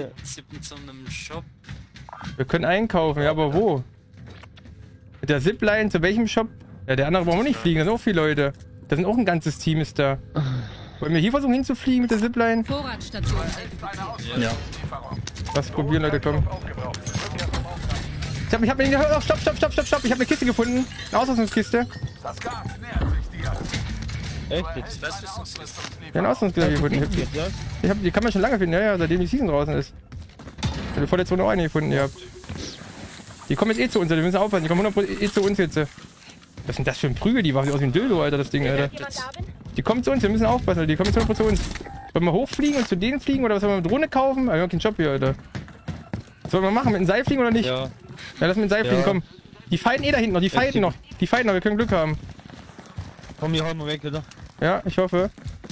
Wir können einkaufen, ja, aber wo? Mit der Zipline zu welchem Shop? Ja, der andere brauchen wir nicht fliegen, da sind auch viele Leute. Da sind auch ein ganzes Team ist da. Wollen wir hier versuchen hinzufliegen mit der Zipline? Vorratsstation. Ja. Lass probieren, Leute, komm. Ich hab, ich hab mir... Oh, stopp, stopp, stopp, stopp, stopp. Ich hab eine Kiste gefunden. Eine Ausrüstungskiste. Das Gas nähert sich dir. Echt? Ja, eine Ausrüstungskiste gefunden. Ich hab, die kann man schon lange finden, ja, ja, seitdem die Season draußen ist. Ich hab vor der Zone auch eine gefunden, ihr habt. Die kommen jetzt eh zu uns, die müssen aufpassen. Die kommen hundert Prozent eh zu uns jetzt. Was ist denn das für ein Prügel? Die war aus wie ein Dildo, Alter, das Ding, Alter. Die kommen zu uns, wir müssen aufpassen, Alter. Die kommen jetzt hundert Prozent zu uns. Wollen wir hochfliegen und zu denen fliegen oder was wollen wir mit Drohne kaufen? Ah, wir haben keinen Job hier, Alter. Was sollen wir machen? Mit einem Seil fliegen oder nicht? Ja. Ja, lass mit dem Seil fliegen, ja. Komm. Die fighten eh da hinten noch, die fighten noch. Die fighten noch, wir können Glück haben. Komm, hier hauen wir weg, oder? Ja, ich hoffe.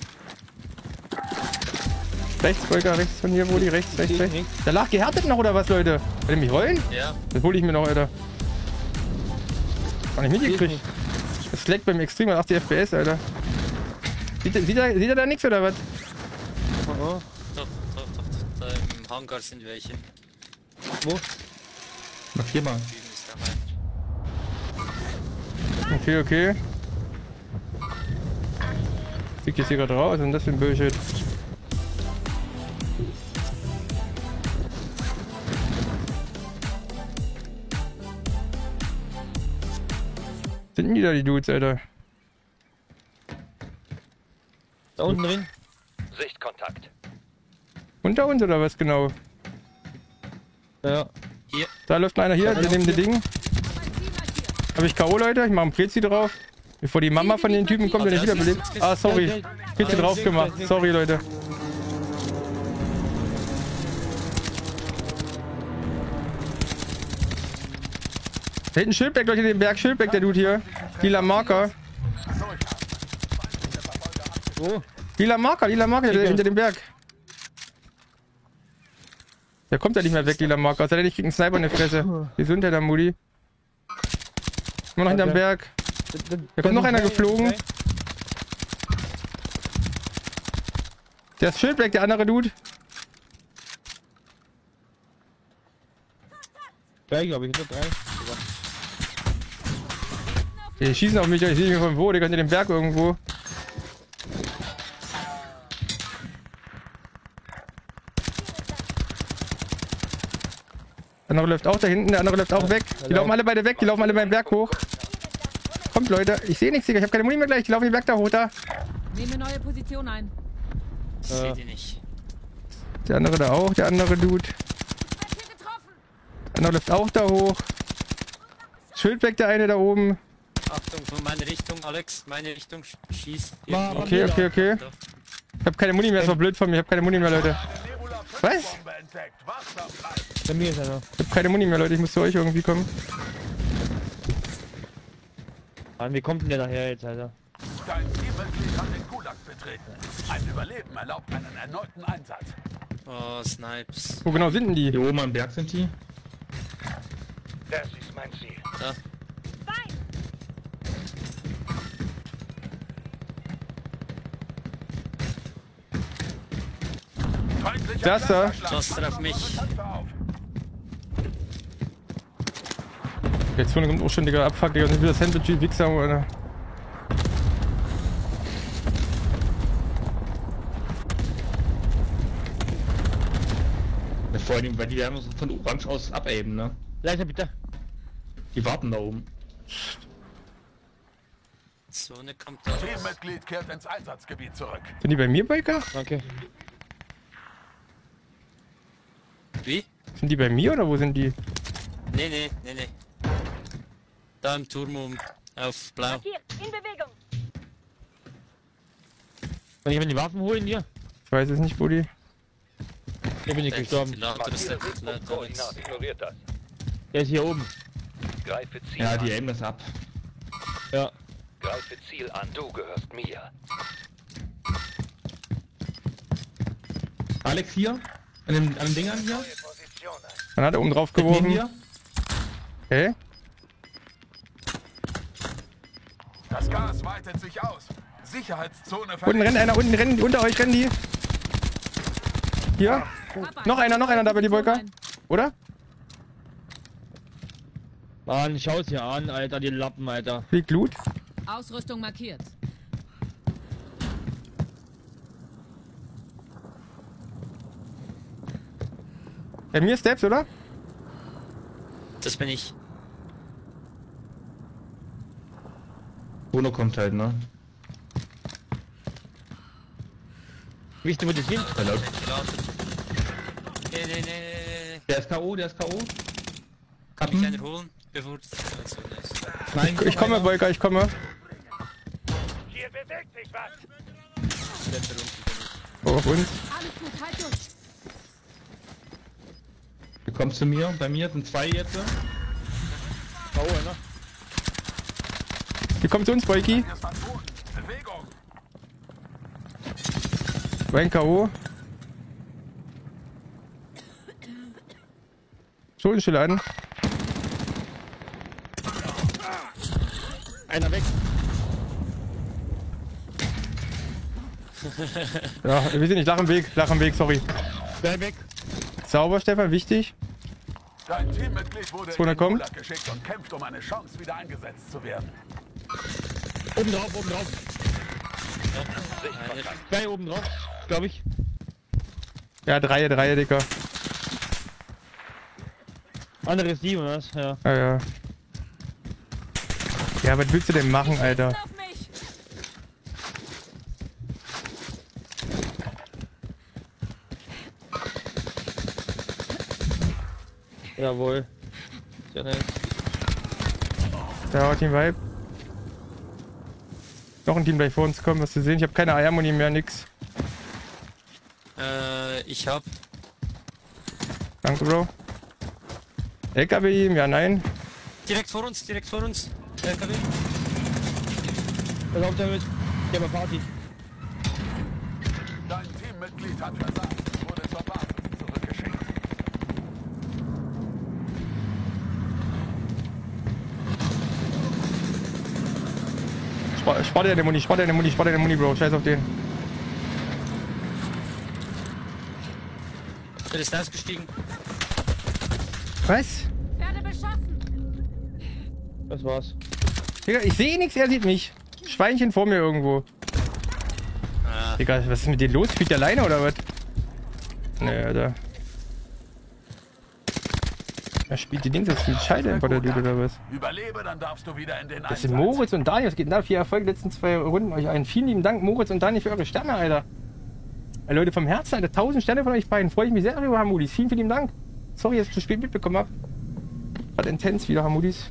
Rechts, Volker, rechts von hier, Brudi, rechts, rechts, rechts. Der lag gehärtet noch oder was, Leute? Will mich rollen? Ja. Das hole ich mir noch, Alter. Hab nicht mitgekriegt. Das slackt beim extrem achtzig F P S, Alter. Sieht, sieht, er, sieht er da nichts oder was? Oh, oh. Doch, doch, doch, da im Hangar sind welche. Wo? Noch viermal. Okay, okay. Fliegt jetzt hier gerade raus, was ist denn das für ein Bullshit? Sind die da, die Dudes, Alter? Da unten drin? Sichtkontakt. Unter uns oder was genau? Ja. Hier. Da läuft einer hier, der neben dem Ding. Habe ich K O, Leute, ich mache einen Prezi drauf. Bevor die Mama von den Typen kommt, der den wiederbelebt. Ah, sorry. Prezi drauf gemacht. Sorry, Leute. Da hinten Schildberg, Leute, den Berg Schildberg, der Dude hier. Lila Marker. Wo? Lila Marker, lila Marker, der hinter dem Berg. Der kommt ja nicht mehr weg, lila Marker. Außer der nicht kriegt einen Sniper in der Fresse. Gesundheit, der Mudi. Immer noch hinterm Berg. Da kommt noch einer geflogen. Der ist Schildberg, der andere Dude. Drei, glaube ich, oder drei? Die schießen auf mich, ich sehe mich von wo, die können den Berg irgendwo. Der andere läuft auch da hinten, der andere läuft auch weg. Die laufen alle beide weg, die laufen alle beim Berg hoch. Kommt Leute, ich sehe nichts, Digga, ich habe keine Muni mehr gleich, die laufen den Berg da hoch, da. Nehme neue Position ein. Ich seh die nicht. Der andere da auch, der andere Dude. Der andere läuft auch da hoch. Schild weg, der eine da oben. Achtung, von meiner Richtung, Alex, meine Richtung, schießt. Okay, okay, okay. Ich hab keine Muni mehr, das war blöd von mir, ich hab keine Muni mehr, Leute. Was? Bei mir ist er noch. Ich hab keine Muni mehr, Leute, ich muss zu euch irgendwie kommen. Mann, wie kommt denn der nachher jetzt, Alter? Dein Teammitglied hat den Gulag betreten. Ein Überleben erlaubt einen erneuten Einsatz. Oh, Snipes. Wo genau sind denn die? Hier oben am Berg sind die. Das ist mein Ziel. Da. Das da. Cluster auf mich. Jetzt kommt auch schon, Digga, Abfuck, Digga, nicht wieder Sandwich, Wichser, oder? Ja, vor allem, weil die werden so von Orange aus abaimen, ne? Leiter bitte. Die warten da oben. Zone kommt da. Teammitglied kehrt ins Einsatzgebiet zurück. Sind die bei mir, Biker? Danke. Wie? Sind die bei mir oder wo sind die? Nee, nee, nee, nee. Da im Turm um, auf blau. Markiert, in Bewegung. Kann ich mir die Waffen holen hier? Ich weiß es nicht, Buddy. Hier bin ich gestorben. Koordinat, ignoriert das. Der ist hier oben. Greife Ziel Ja, an. die aimen das ab. Ja. Greife Ziel an, du gehörst mir. Alex hier? An dem, an dem Ding an hier? Dann hat er oben drauf Neben geworfen. hier? Okay. Das Gas weitet sich aus. Sicherheitszone Unten rennt einer, unten rennen, unter euch rennen die. Hier. Noch einer, noch einer da bei die Wolker. Oder? Mann, schau's hier an, Alter, die Lappen, Alter. Fliegt Loot. Ausrüstung markiert. Bei mir Steps, oder? Das bin ich. Bruno kommt halt, ne? Wisst ihr, wo die sind? Hallo. Nee, nee, nee, nee. Der ist K O, der ist K O. Kann mich einer holen, bevor das so ist. Nein, Ich komme, Wolker, ich komme. Hier bewegt sich was. Oh, auf uns. Alles gut, halt durch. Du kommst zu mir, bei mir sind zwei jetzt. K O, ne? Die kommt zu uns, Boyki. Bewegung. Mein K O. Schuldenstille an. Einer weg. Ja, wir sind nicht, lach im Weg, lach im Weg, sorry. Wer weg? Sauber, Stefan, wichtig. Dein Teammitglied wurde Zone in den kommt. Gulag geschickt und kämpft um eine Chance, wieder eingesetzt zu werden. Oben drauf, oben drauf. Zwei oben drauf, glaube ich. Ja, Dreie, Dreie, Dicker. Andere ist die, oder was? Ja. Ja, ja. Ja, was willst du denn machen, Alter? Auf mich. Jawohl. Sehr nice. Ja, Team Vibe. Noch ein Team gleich vor uns kommen, was zu sehen. Ich habe keine A R-Muni mehr, nix. Äh, ich hab. Danke, Bro. L K W ihm, ja, nein. Direkt vor uns, direkt vor uns. L K W. Pass auf damit. Ich hab eine Party. Dein Teammitglied hat versagt, wurde zur Basis zurückgeschickt. Spar, spar dir den Muni, spar dir den Muni, spar dir den Muni, Bro. Scheiß auf den. Der ist ausgestiegen. Was? Werde Das war's. Digga, ich sehe nichts, er sieht mich. Schweinchen vor mir irgendwo. Ah. Digga, was ist mit dir los? Spielt der alleine oder was? Naja, da. Er spielt die Dings, das spielt Scheide bei der Dude oder was? Überlebe, dann darfst du wieder in den Das sind Moritz und Daniel. Was geht denn da? Viel Erfolg, die letzten zwei Runden euch ein. Vielen lieben Dank, Moritz und Daniel, für eure Sterne, Alter. Ey, Leute, vom Herzen, Alter. Tausend Sterne von euch beiden. Freue ich mich sehr darüber, Hamudis. Vielen, vielen lieben Dank. Sorry, dass ich zu spät mitbekommen habe. Gerade intens wieder, Hamudis.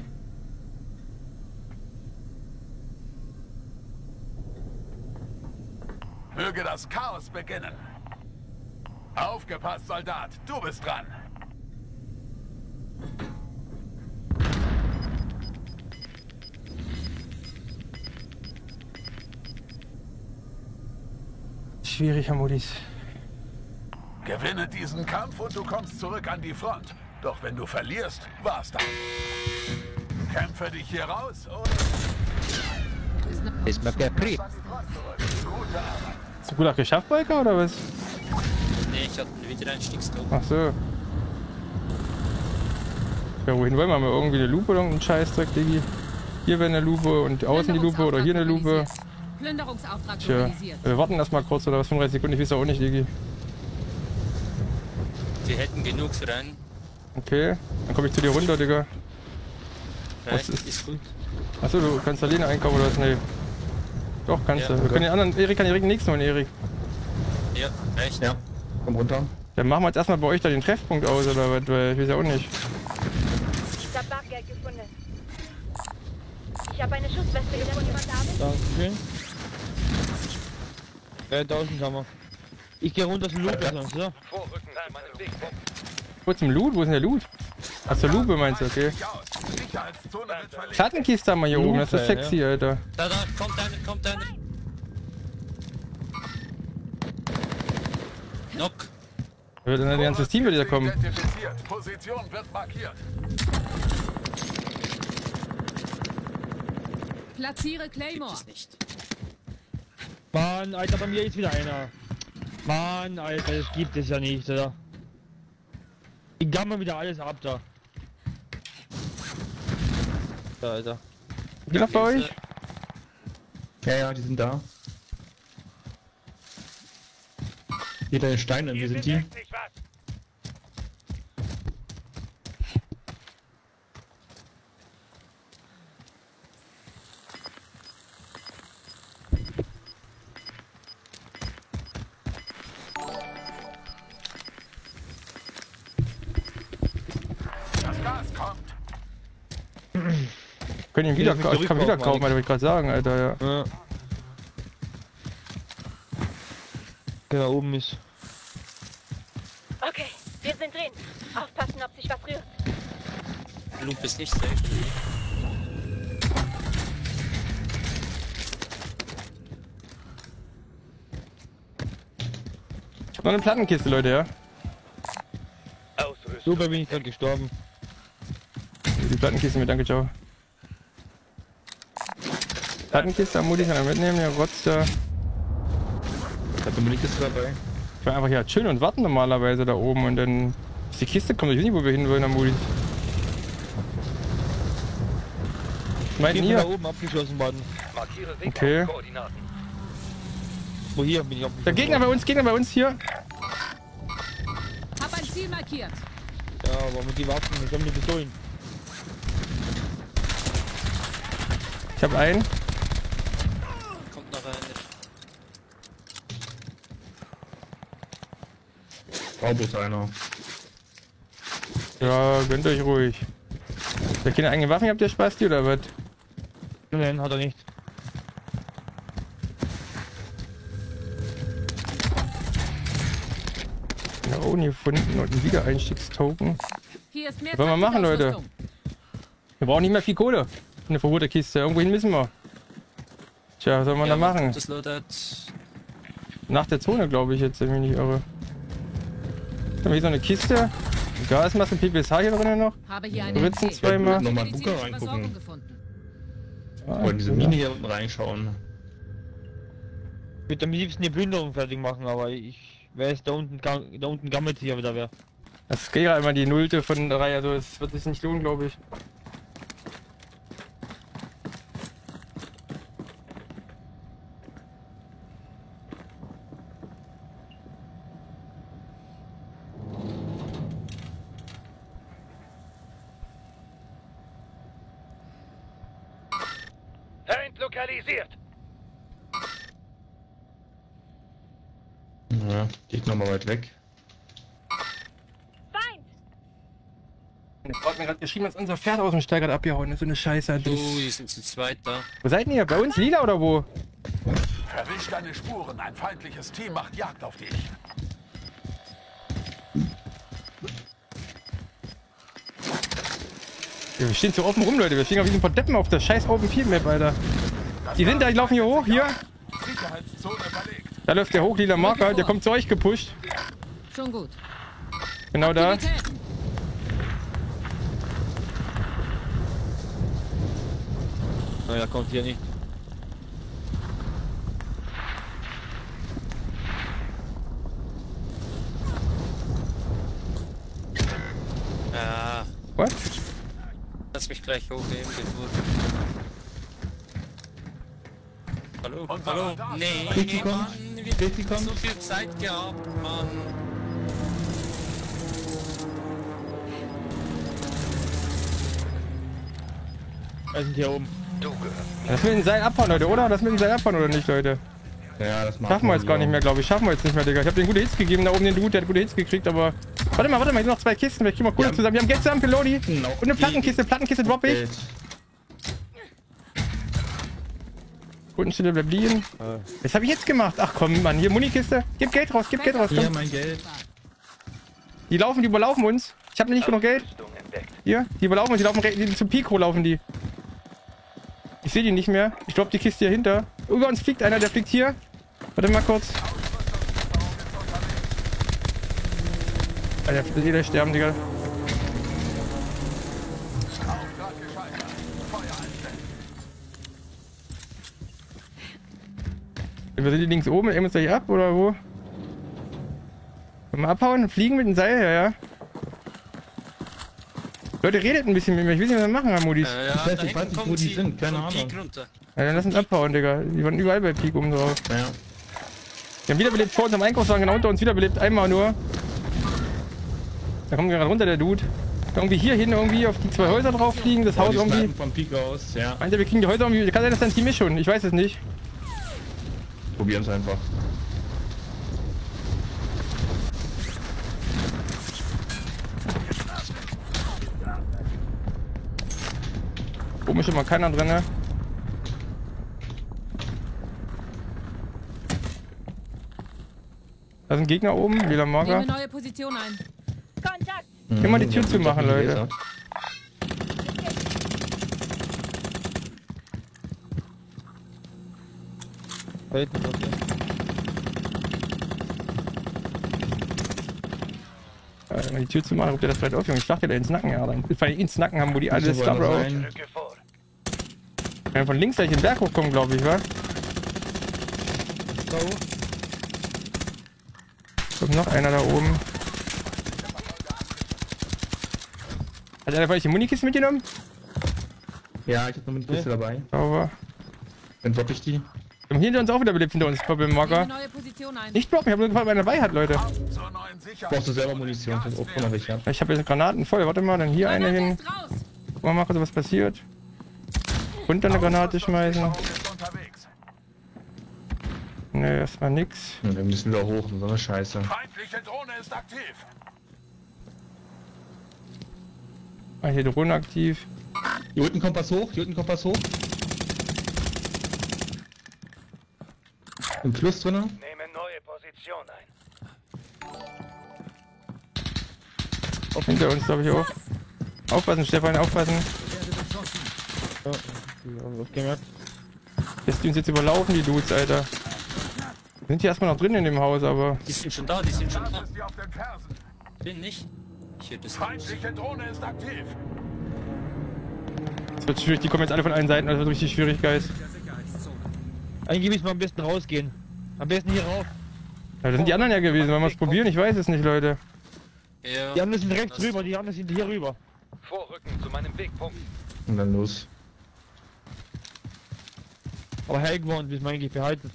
Möge das Chaos beginnen. Aufgepasst, Soldat. Du bist dran. Schwierig, Hamudis. Gewinne diesen Kampf und du kommst zurück an die Front. Doch wenn du verlierst, war's das. Kämpfe dich hier raus und... Ist mir der Krieg. Hast du gut auch geschafft, Balka, oder was? Nee, ich hatte einen Wiedereinstiegstod. Ach so. Ja, wohin wollen wir mal? Irgendwie eine Lupe oder irgendeinen Scheißdreck, Diggi? Hier wäre eine Lupe und außen die Lupe oder hier eine Lupe. Plünderungsauftrag Tja, realisiert. wir warten erstmal kurz oder was, fünfunddreißig Sekunden, ich weiß auch nicht, Diggi. Die hätten genug für einen. Okay, dann komme ich zu dir runter, Digga. Was ist? ist gut. Achso, du kannst alleine einkaufen oder was? Nee. Doch, kannst Ja, du. Wir okay. können den anderen, Erik kann direkt den nächsten holen, Erik. Ja, echt? Ja, komm runter. Dann machen wir jetzt erstmal bei euch da den Treffpunkt aus oder was, weil ich weiß ja auch nicht. Ich hab Bargeld gefunden. Ich habe eine Schussweste gefunden. Dankeschön. Äh, tausend haben wir. Ich gehe runter zum Loot, sonst, oder? Vorrücken zu meinem Weg. Wo zum Loot? Wo ist denn der Loot? Ach, zur Lupe meinst du, okay. Schattenkiste haben wir hier oben, das ist sexy, Alter. Da, da, kommt einer, kommt einer. Knock. Da wird dann ein ganzes Team wieder kommen. Identifiziert. Position wird markiert. Platziere Claymore. Gibt es nicht. Mann, Alter, bei mir ist wieder einer. Mann, Alter, das gibt es ja nicht, oder? Ich gammel wieder alles ab da. Da, Alter. Geht noch bei euch? Ja, ja, die sind da. Hier deine Steine, wie sind die? Das Gas kommt. Können ihn wieder, ich kann wieder kaufen, wollte ich gerade sagen, Alter, ja. Ja. Der da oben ist. Okay, wir sind drin. Aufpassen, ob sich was rührt. Loop ist nicht safe. Ich hab noch eine Plattenkiste, Leute, ja. Super, bin ich gerade gestorben. Die Plattenkiste mit, danke, ciao. Plattenkiste am Mutti kann er mitnehmen, der Rotz da. Da Dominik ist dabei. Ich will einfach hier chillen und warten normalerweise da oben und dann ist die Kiste kommt. Ich weiß nicht, wo wir hin wollen, am Mutti. Meinten Ich bin da hier? oben abgeschossen worden. Okay. Wo hier bin ich abgeschossen Der Gegner bei uns, Gegner bei uns hier. Hab ein Ziel markiert. Ja, aber mit die Waffen, ich hab die Pistolen. Ich hab einen. Kommt noch einer. Oh, bloß einer. Ja, gönnt euch ruhig. Der keine eigene Waffen, habt ihr Spaß, oder was? Nein, hat er nicht. Ja, oh, hier gefunden und ein Wiedereinstiegstoken. Hier ist mehr Was wollen wir machen, Leute? Ausrüstung. Wir brauchen nicht mehr viel Kohle. Eine verrote Kiste. Irgendwohin müssen wir. Tja, was soll man Ja, da machen? Das Loadout. Nach der Zone, glaube ich, jetzt, wenn ich mich nicht irre. Haben wir hier so eine Kiste? Gasmaske, P P S H hier drin noch? Habe hier eine Ritzen Idee. zweimal. Nochmal in Bunker Medizinische Versorgung reingucken. gefunden. Ah, Wollen diese cool. Mine hier unten reinschauen. Ich würde am liebsten die Plünderung fertig machen, aber ich weiß, da unten, ga- da unten gammelt sich ja wieder wer. Das ist gerade einmal die Nullte von der Reihe, also es wird sich nicht lohnen, glaube ich. lokalisiert. Ja, geht nochmal weit weg. Meine Frau hat mir gerade geschrieben, dass unser Pferd aus dem Stall gerade abgehauen ist. So eine Scheiße. Du, die sind zu zweit da. Wo seid ihr? Bei uns? Lila oder wo? Verwisch deine Spuren. Ein feindliches Team macht Jagd auf dich. Ja, wir stehen zu offen rum, Leute. Wir stehen auf diesem Deppen auf der scheiß Open Field Map, Alter. Die sind da, die laufen hier hoch, hier. Da läuft der hoch, lila Marker. Der kommt zu euch gepusht. Schon gut. Genau da. Naja, kommt hier nicht. Ja. What? Lass mich gleich hochheben, bevor. Hallo? Hallo? Nee, nee, Mann, wir haben so viel Zeit gehabt, Mann. Wir sind hier oben. Lass mit dem Seil abhauen, Leute, oder? Lass mit dem Seil abhauen, oder nicht, Leute? Ja, das machen Schaffen wir jetzt gar nicht mehr, glaube ich. Schaffen wir jetzt nicht mehr, Digga. Ich habe den gute Hits gegeben, da oben den Dude, der hat gute Hits gekriegt, aber... Warte mal, warte mal, hier sind noch zwei Kisten, wir kriegen mal Kohle zusammen. Wir haben Geld zusammen für Lodi. Und eine Plattenkiste, Plattenkiste drop ich. Kundenstelle bleibt liegen. Was habe ich jetzt gemacht? Ach komm, Mann, hier Munikiste. Gib Geld raus, gib Geld raus. Hier, mein Geld. Die laufen, die überlaufen uns. Ich habe nicht genug Geld. Hier, die überlaufen uns, die laufen die, zum Pico laufen die. Ich sehe die nicht mehr. Ich glaube die Kiste hier hinter. Über uns fliegt einer, der fliegt hier. Warte mal kurz. Alter, will jeder sterben, Digga. Wir sind die links oben, nehmen uns gleich ab, oder wo? Wollen wir abhauen? Fliegen mit dem Seil, ja, ja. Leute, redet ein bisschen mit mir. Ich will nicht, was wir machen, Hamudis. Äh, ja, ich weiß, ich weiß nicht, wo die sind. Keine Ahnung. Ja, dann lass uns abhauen, Digga. Die waren überall bei Peak oben drauf. Ja. Wir haben wiederbelebt vor unserem Einkaufswagen, genau unter uns wiederbelebt. Einmal nur. Da kommt gerade runter, der Dude. Irgendwie hier hin, irgendwie auf die zwei Häuser drauf fliegen. Das Oh, Haus die irgendwie. Vom Peak aus, ja. Meint ihr, wir kriegen die Häuser irgendwie. Kann sein, dass dein Team ist schon. Ich weiß es nicht. Probieren es einfach. Oben ist schon mal keiner drin, ne? Da sind Gegner oben, wieder Marker. Nehme neue Position ein. Kontakt! Geh mal die Tür zu machen, Leute. Äh, mal die Tür zu machen, ruft ihr das vielleicht auf, Junge. Ich dachte, der ins Nacken, ja. Dann weil die ins Nacken haben, wo die alles da, Bro. Ja, von links gleich den Berg hochkommen, glaube ich, wa? Kommt noch einer da oben. Hat einer von euch die Munikiste mitgenommen? Ja, ich hab noch eine Kiste ja. dabei. Sauber. Dann droppe ich die. Wir haben hinter uns auch wieder belebt, hinter uns, Problem-Marker. Nicht droppen, ich habe nur gefragt, wer dabei hat, Leute. Brauchst du selber Munition? Ich hab noch welche. Ich habe jetzt Granaten voll, warte mal, dann hier eine hin. Guck mal, mal, was passiert. Runter eine Granate schmeißen. Ne, erstmal nix. Ja, wir müssen wieder hoch, so eine Scheiße. Feindliche Drohne ist aktiv. Ah, hier Drohne aktiv. Hier unten Kompass hoch, hier unten Kompass hoch. Ein Plus drin. Nehme neue Position ein. Hinter uns, glaube ich, auch. Aufpassen, Stefan, aufpassen. Ja, was gemerkt? Lässt die uns jetzt überlaufen, die Dudes, Alter. Wir sind hier erstmal noch drin in dem Haus, aber... Die sind schon da, die sind schon da. Bin nicht. Ich hätte das Feindliche Drohne ist aktiv. Es wird schwierig, die kommen jetzt alle von allen Seiten, das wird richtig schwierig, Guys. Eigentlich müssen wir am besten rausgehen. Am besten hier rauf. Ja, das sind die anderen ja gewesen, wollen wir es probieren? Ich weiß es nicht, Leute. Ja. Die anderen sind rechts rüber, die anderen sind hier rüber. Vorrücken zu meinem Wegpunkt. Und dann los. Aber Helgenwand müssen wir eigentlich behalten.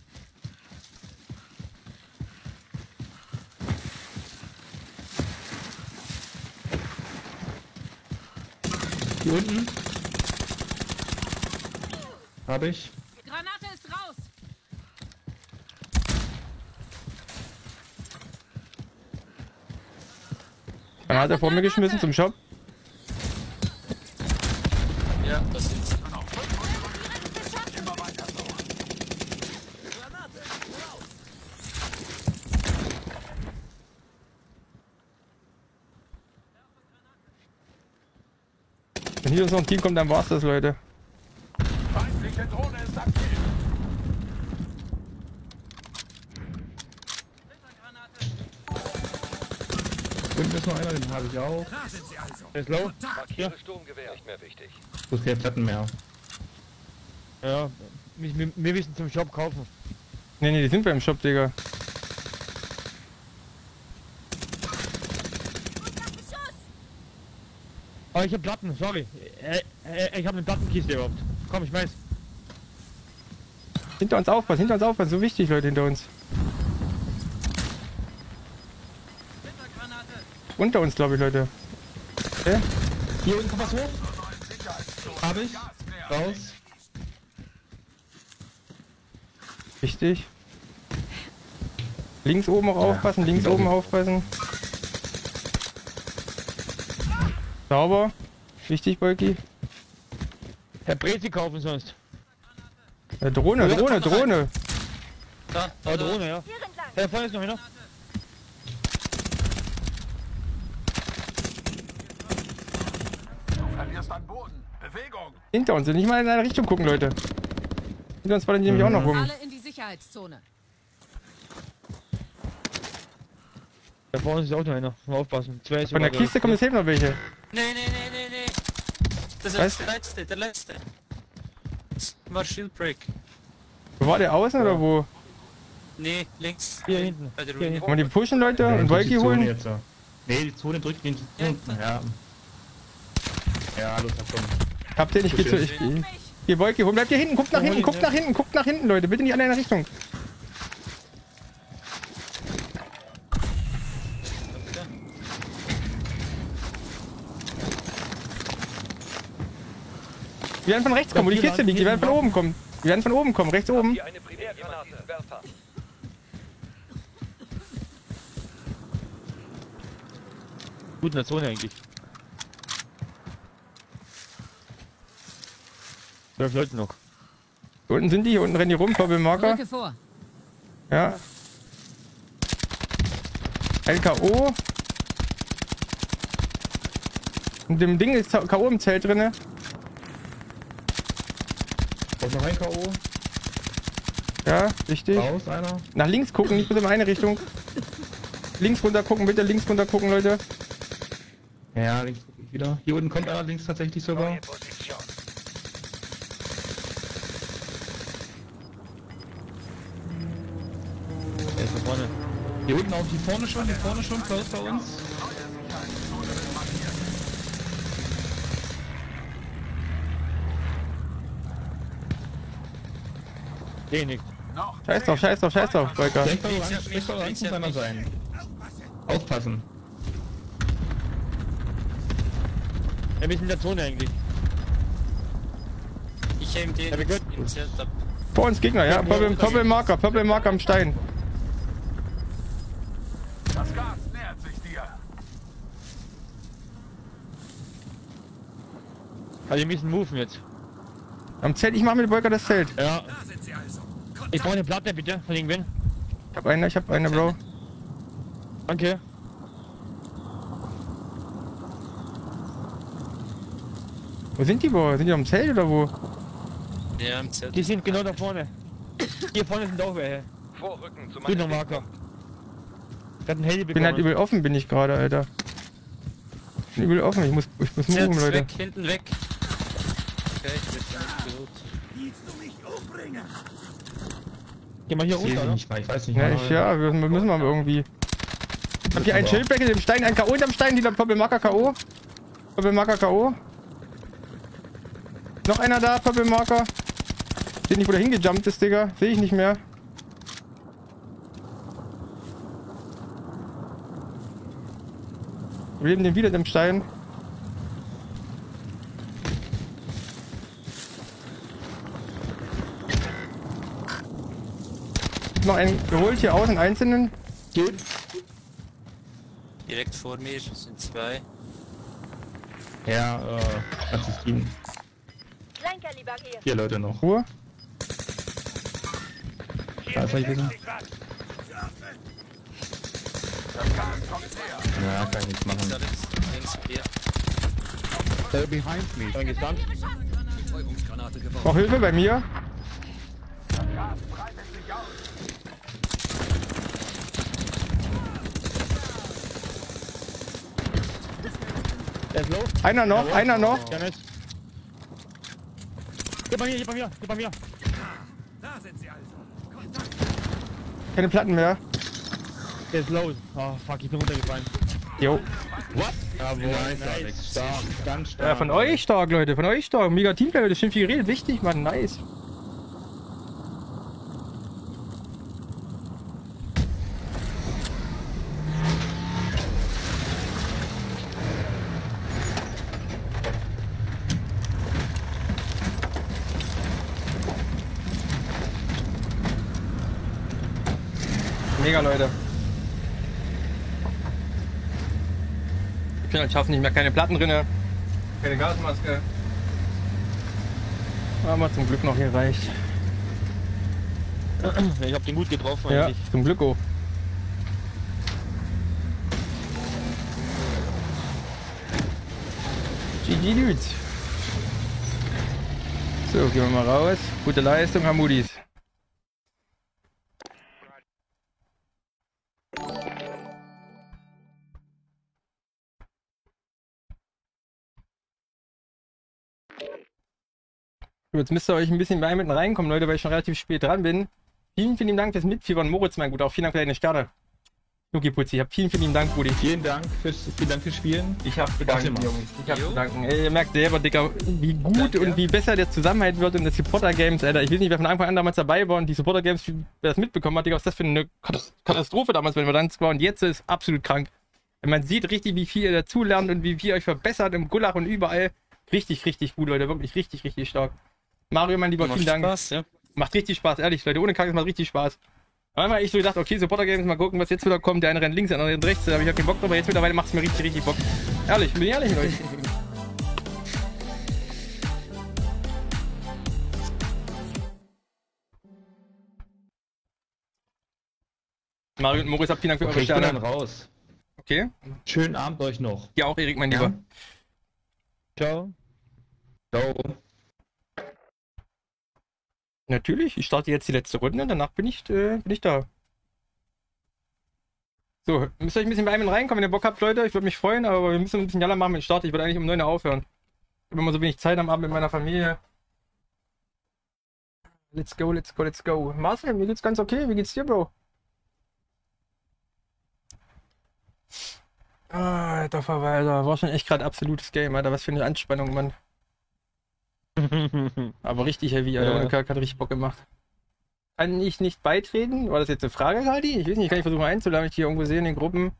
Hier unten. Hab ich. Granate vor mir geschmissen zum Shop. Ja, das ist. Wenn hier uns noch ein Team kommt, dann war's das, Leute. Feindliche Drohne ist aktiv. Unten ist noch einer, den habe ich auch. Der ist low. Markiere Sturmgewehr. Nicht mehr wichtig. Du hast keine Platten mehr. Ja, wir, wir, wir müssen zum Shop kaufen. Ne, ne, die sind beim Shop, Digga. Oh, ich hab Platten, sorry. Äh, äh, ich hab eine Plattenkiste überhaupt. Komm, ich weiß. Hinter uns aufpassen, hinter uns aufpassen. So wichtig, Leute, hinter uns. Unter uns, glaube ich, Leute. Okay. Hier unten kommt was hoch. Hab ich. Raus. Wichtig. Links oben auch Ja, aufpassen, links genau. oben aufpassen. Sauber. Wichtig, Bolki. Herr Brezi kaufen sonst. Äh, Drohne, Ja, Drohne, komm rein. Drohne. Da, Oh, Drohne, ja. Da vorne ist noch einer. Du verlierst an Boden. Bewegung. Hinter uns, nicht mal in eine Richtung gucken, Leute. Hinter uns fallen die nämlich auch noch rum. Alle in die Sicherheitszone. Da vorne ist auch noch einer. Mal aufpassen. Zwei ist Von der immer Kiste kommen jetzt helfen noch welche. Nee, nee, nee, nee, nee. Das ist Was? der letzte, der letzte. Das war Shieldbreak. Wo war der außen oder wo? Nee, links. Hier hinten. Bei der Hier Ruine. Kann man die pushen, Leute? Ja, Und drückt Wolki die Zone holen? jetzt so. Nee, die Zone drückt den Ja, unten. Ja. Ja, los, na komm. Habt ihr nicht, geht zu. Ich, ich, hier, Wolki, holen. Bleibt hier hinten, guckt nach hinten, guckt nach hinten, guckt nach hinten, Leute. Bitte nicht alle in eine Richtung. Wir werden von rechts kommen, wo die Kiste liegt. Die werden von oben kommen. Wir werden von oben kommen, rechts oben. Hier eine Primärgranate. Werfer. gut in der Zone eigentlich. Zwölf Leute noch. Hier unten sind die, hier unten rennen die rum, Marker. Rücke vor. Ja. Ein K O. In dem Ding ist K O im Zelt drinne. Brauchst noch ein K O? Ja, richtig. Raus, einer. Nach links gucken, nicht bitte in eine Richtung. Links runter gucken, bitte links runter gucken, Leute. Ja, links guck ich wieder. Hier unten kommt einer links tatsächlich sogar. Der ist da vorne. Hier unten auch die vorne schon, die vorne schon, close bei uns. Seh nicht. Scheiß drauf, scheiß drauf, scheiß drauf, Volker. Denk mal, orange, denk mal, orange muss einer sein. Aufpassen. Ja, wir sind in der Zone eigentlich. Ich häng den Ja, wir können- im Zelt ab. Vor uns Gegner, ja. Purple, Purple Marker, Purple Marker am Stein. Das Gas nähert sich dir. Also wir müssen moven jetzt. Am Zelt, ich mach mit Volker das Zelt. Ja. Ich brauche eine Platte bitte, von irgendwen. Ich hab eine, ich hab eine, Bro. Danke. Wo sind die, Bro? Sind die am Zelt oder wo? Ja, im Zelt. Die sind genau da vorne. Hier vorne sind auch welche. Vorrücken zu Grüner meinem Marker. Der hat ein Handy Ich bin halt bekommen. übel offen, bin ich gerade, Alter. Ich bin übel offen, ich muss, ich muss Zelt moven, ist Leute. weg, hinten weg. Okay, ich bin nicht gut. Geh mal hier Ich seh runter, sie oder? nicht mal, ich weiß nicht Ja, mal. ich, ja, wir wir müssen mal irgendwie. Ich hab hier ein Schildbeckel im Stein, ein K O hinterm Stein, dieser Purple Marker K O. Purple Marker K O. Noch einer da, Purple Marker. Sehe nicht, wo der hingejumpt ist, Digga. Sehe ich nicht mehr. Wir leben den wieder im Stein. Noch einen geholt hier außen, einzelnen. Gut. Direkt vor mir sind zwei. Ja, äh, kannst du ziehen. Kleinkaliber hier. Vier Leute noch. Ruhe. Da ist er gewesen. Ja, kann ich nichts machen. Links hier. They're behind me. Schon gestand. Noch Hilfe bei mir. Der ist low. Einer noch, Jawohl. einer noch. Dennis. Hier bei mir, hier bei mir, hier bei mir. Da sind sie also. Keine Platten mehr. Der ist low. Oh fuck, ich bin runtergefallen. Jo. What? Jawohl, Nice, nice, nice. stark, ganz stark. Ja, von euch stark, Leute. Von euch stark. Mega Teamplay, Leute. Schön viel geredet. Wichtig, Mann. Nice. Mega, Leute. Ich kann halt schaffen, nicht mehr keine Platten drinne, keine Gasmaske. Aber zum Glück noch hier reicht. Ich hab den gut getroffen Ja, eigentlich. zum Glück auch. G G Dudes. So, gehen wir mal raus. Gute Leistung, Hamudis. Jetzt müsst ihr euch ein bisschen bei mitten reinkommen, Leute, weil ich schon relativ spät dran bin. Vielen, vielen Dank fürs Mitfiebern, Moritz, mein Guter. Auch vielen Dank für deine Sterne. Nuki Putzi, ich hab vielen, vielen Dank, Brudi. Vielen Dank fürs, vielen Dank fürs Spielen. Ich hab zu danken, Spaß Jungs. Ich hab zu danken. Ey, ihr merkt selber, Dicker, wie gut Danke. und wie besser der Zusammenhalt wird und das Supporter Games, Alter. Ich weiß nicht, wer von Anfang an damals dabei war und die Supporter Games, wer das mitbekommen hat, Digga, was das für eine Katastrophe damals, wenn wir dann war. Und jetzt ist absolut krank. Man sieht richtig, wie viel ihr dazulernt und wie viel ihr euch verbessert im Gulag und überall. Richtig, richtig gut, Leute. Wirklich richtig, richtig stark. Mario, mein Lieber, Macht vielen Dank. Spaß, ja. Macht richtig Spaß, ehrlich, Leute. Ohne Kack, es macht richtig Spaß. Einmal ich so gedacht, okay, Supporter Games, mal gucken, was jetzt wieder kommt. Der eine rennt links, der andere rennt rechts. Da habe ich auch keinen Bock drauf, aber jetzt mittlerweile macht es mir richtig, richtig Bock. Ehrlich, bin ich ehrlich mit euch. Mario und Moritz, habt vielen Dank für Okay, eure ich bin Sterne. dann raus. Okay. Schönen Abend euch noch. Ja, auch Erik, mein Ja. Lieber. Ciao. Ciao. Natürlich, ich starte jetzt die letzte Runde, danach bin ich, äh, bin ich da. So, müsst ihr euch ein bisschen bei einem reinkommen, wenn ihr Bock habt, Leute. Ich würde mich freuen, aber wir müssen ein bisschen Jalla machen mit Start. Ich würde eigentlich um neun Uhr aufhören. Ich habe immer so wenig Zeit am Abend mit meiner Familie. Let's go, let's go, let's go. Marcel, mir geht's ganz okay. Wie geht's dir, Bro? Ah, Alter Verwalter. War schon echt gerade absolutes Game, Alter. Was für eine Anspannung, Mann. Aber richtig heavy, Alter. Ja. Ohne Kack hat richtig Bock gemacht. Kann ich nicht beitreten? War das jetzt eine Frage, Kaldi? Ich weiß nicht, kann ich versuchen einzuladen, ich hier irgendwo sehe in den Gruppen.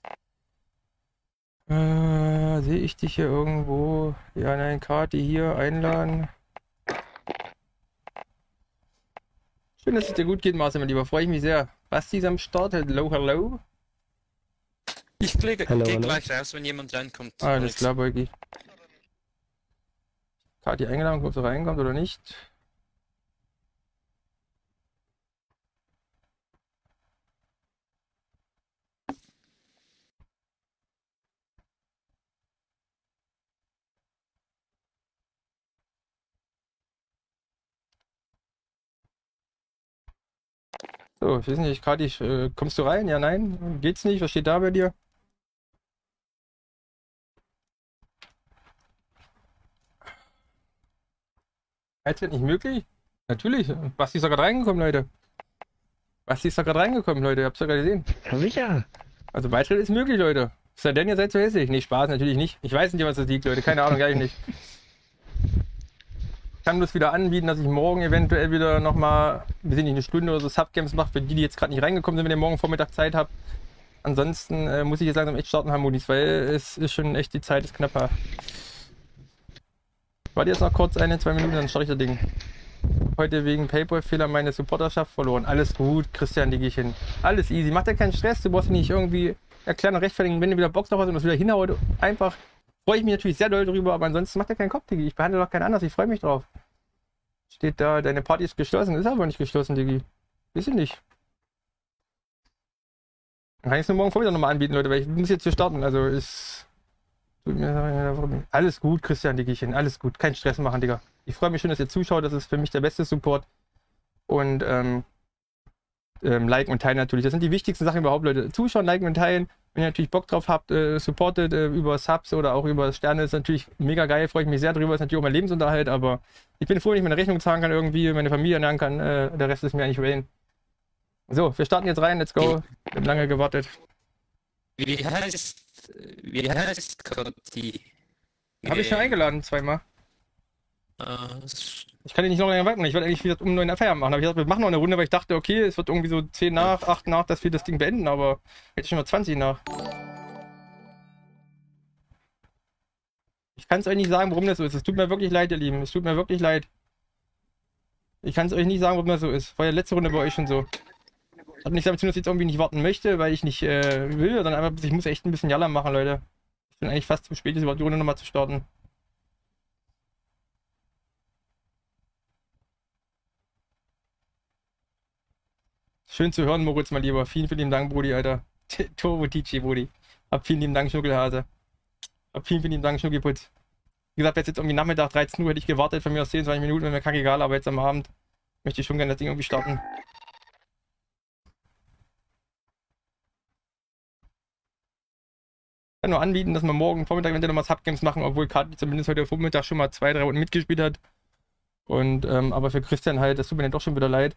Äh, sehe ich dich hier irgendwo? Ja, nein, Kati hier einladen. Schön, dass es dir gut geht, Marcel, mein Lieber. Freue ich mich sehr. Basti ist am Start. Hello, hello. Ich gehe Hello, hello. gleich raus, wenn jemand reinkommt. Ah, alles klar, Beugi. Kati eingeladen, ob sie reinkommt oder nicht. So, ich weiß nicht, Kati, äh, kommst du rein? Ja, nein? Geht's nicht? Was steht da bei dir? Beitritt nicht möglich? Natürlich. Basti ist doch gerade reingekommen, Leute. Basti ist doch gerade reingekommen, Leute. Ihr habt's doch gerade gesehen. Ja, sicher. Also Beitritt ist möglich, Leute. Ist ja denn, ihr seid so hässlich? Nee, Spaß, natürlich nicht. Ich weiß nicht, was das liegt, Leute. Keine Ahnung, gar nicht. Ich kann bloß wieder anbieten, dass ich morgen eventuell wieder nochmal, wir sind nicht eine Stunde oder so Subgames mache, für die, die jetzt gerade nicht reingekommen sind, wenn ihr morgen Vormittag Zeit habt. Ansonsten äh, muss ich jetzt langsam echt starten, Harmonies, weil es ist schon echt, die Zeit ist knapper. Warte jetzt noch kurz eine, zwei Minuten, dann starte ich das Ding. Heute wegen Paypal-Fehler meine Supporterschaft verloren. Alles gut, Christian, die gehe ich hin. Alles easy, mach dir keinen Stress, du brauchst nicht irgendwie erklären und rechtfertigen, wenn du wieder Bock drauf hast und das wieder hinhaut. Einfach freue ich mich natürlich sehr doll drüber, aber ansonsten macht er keinen Kopf, Digi. Ich behandle doch keinen anders, ich freue mich drauf. Steht da, deine Party ist geschlossen. Ist aber nicht geschlossen, Digi. Ist sie nicht. Dann kann ich es nur morgen Vormittag nochmal anbieten, Leute, weil ich muss jetzt hier starten. Also ist. Alles gut, Christian, Diggischen. Alles gut. Kein Stress machen, Digga. Ich freue mich schon, dass ihr zuschaut. Das ist für mich der beste Support. Und ähm, ähm, liken und teilen natürlich. Das sind die wichtigsten Sachen überhaupt, Leute. Zuschauen, liken und teilen. Wenn ihr natürlich Bock drauf habt, äh, supportet äh, über Subs oder auch über Sterne, ist natürlich mega geil. Freue ich mich sehr drüber. Ist natürlich auch mein Lebensunterhalt, aber ich bin froh, wenn ich meine Rechnung zahlen kann irgendwie, meine Familie ernähren kann. Äh, der Rest ist mir eigentlich Rain. So, wir starten jetzt rein. Let's go. Ich hab lange gewartet. Wie heißt, wie heißt Conti? Habe ich schon eingeladen, zweimal. Uh, Ich kann dich nicht noch länger warten. Ich wollte eigentlich wieder um neun Feierabend machen. Aber ich dachte, wir machen noch eine Runde, weil ich dachte, okay, es wird irgendwie so zehn nach, acht nach, dass wir das Ding beenden, aber jetzt schon mal zwanzig nach. Ich kann es euch nicht sagen, warum das so ist. Es tut mir wirklich leid, ihr Lieben. Es tut mir wirklich leid. Ich kann es euch nicht sagen, warum das so ist. War ja letzte Runde bei euch schon so. Hat nicht damit zu tun, dass ich jetzt irgendwie nicht warten möchte, weil ich nicht äh, will, sondern einfach, ich muss echt ein bisschen Jalla machen, Leute. Ich bin eigentlich fast zu spät, jetzt überhaupt die Runde nochmal zu starten. Schön zu hören, Moritz, mein Lieber. Vielen, vielen lieben Dank, Brudi, Alter. Turbo Tici, Brudi. Hab vielen lieben Dank, Schnuckelhase. Hab vielen, vielen lieben Dank, Schnuckelputz. Wie gesagt, jetzt jetzt irgendwie Nachmittag, dreizehn Uhr, hätte ich gewartet, von mir aus zehn, zwanzig Minuten, wenn mir kacke egal, aber jetzt am Abend möchte ich schon gerne das Ding irgendwie starten. Ich kann nur anbieten, dass wir morgen Vormittag eventuell nochmal Subgames machen, obwohl Kati zumindest heute Vormittag schon mal zwei, drei Runden mitgespielt hat. Und, ähm, aber für Christian halt, das tut mir dann doch schon wieder leid.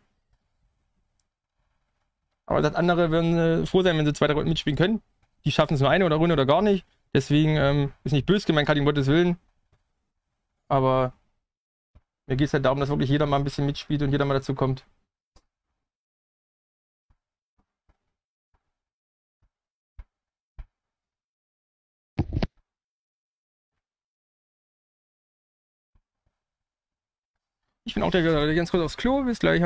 Aber das andere werden äh, froh sein, wenn sie zwei, drei Runden mitspielen können. Die schaffen es nur eine oder Runde oder gar nicht. Deswegen ähm, ist nicht böse gemeint, Kati, um Gottes Willen. Aber mir geht es halt darum, dass wirklich jeder mal ein bisschen mitspielt und jeder mal dazu kommt. Ich bin auch der, der ganz kurz aufs Klo, bis gleich.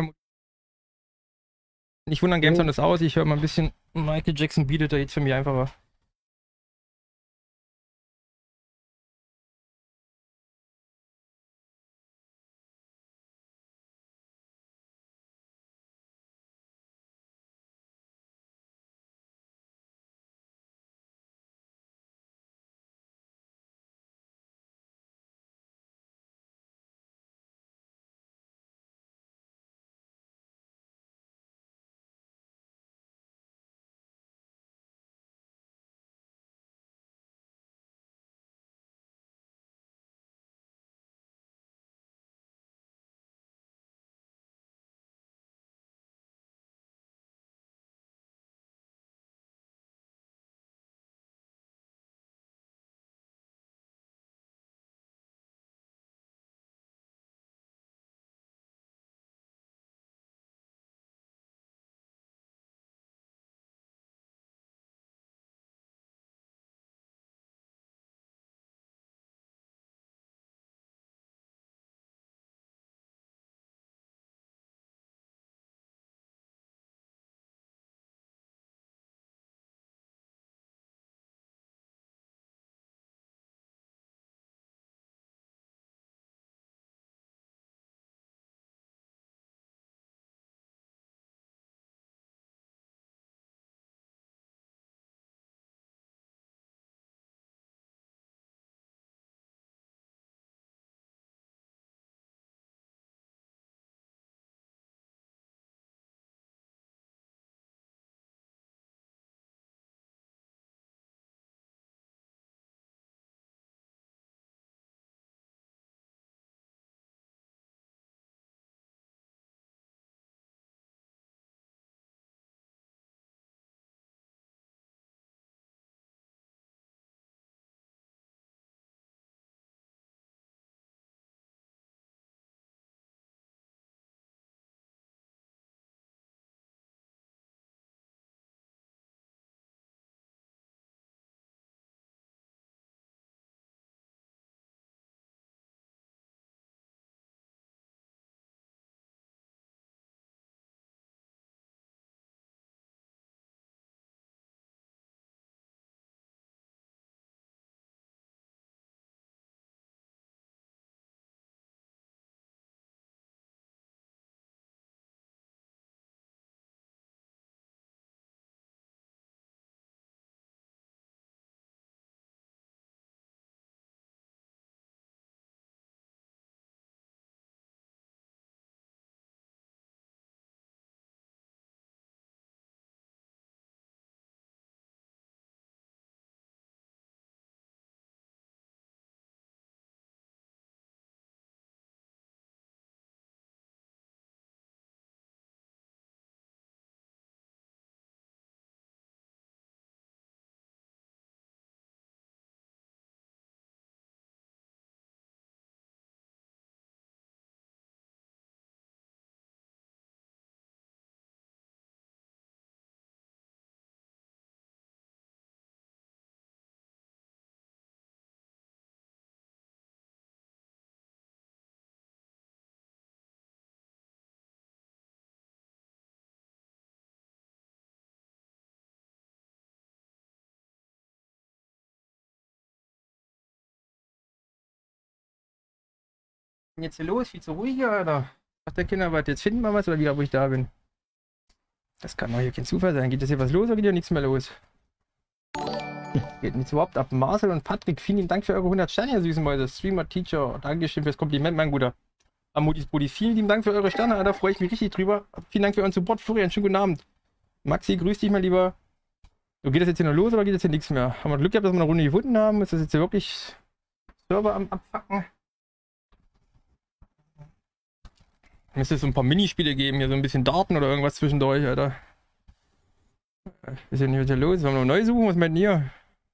Nicht wundern, Gamesound ist aus. Ich höre mal ein bisschen Michael Jackson bietet da jetzt für mich einfacher. denn jetzt hier los? Viel zu ruhig hier, Alter. Sagt der Kinder, was? Jetzt finden wir was oder wieder, wo ich da bin? Das kann doch hier kein Zufall sein. Geht das hier was los oder geht hier nichts mehr los? Geht nichts überhaupt ab. Marcel und Patrick, vielen Dank für eure hundert Sterne, ihr süßen Mäuse. Streamer, Teacher, Dankeschön fürs Kompliment, mein Guter. Amutis Brudi, vielen lieben Dank für eure Sterne, da freue ich mich richtig drüber. Vielen Dank für euren Support. Florian, schönen guten Abend. Maxi, grüß dich, mein Lieber. So, geht das jetzt hier noch los oder geht das hier nichts mehr? Haben wir Glück gehabt, dass wir eine Runde gefunden haben? Ist das jetzt hier wirklich Server am Abfacken? Müsste es so ein paar Minispiele geben, hier so ein bisschen Daten oder irgendwas zwischendurch, Alter. Ist ja nicht, was hier los? Wollen wir noch neu suchen? Was meint ihr?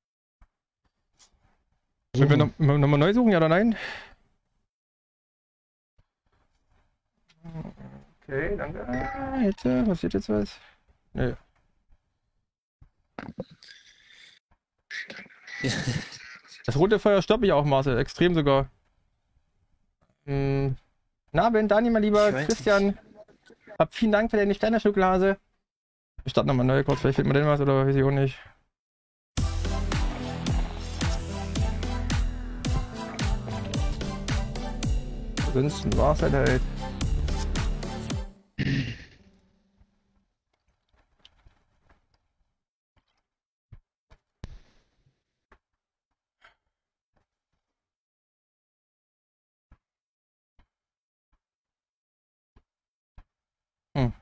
Sollen wir noch, noch mal neu suchen, ja oder nein? Okay, danke. Jetzt, passiert jetzt was? Nö. Das rote Feuer stoppe ich auch, Marcel. Extrem sogar. Hm. Na, Ben, Dani, mein lieber Christian. Hab vielen Dank für deine Steinerschokolade. Wir starten nochmal neu kurz. Vielleicht findet man denn was oder weiß ich auch nicht. Ansonsten war es halt halt. Hm.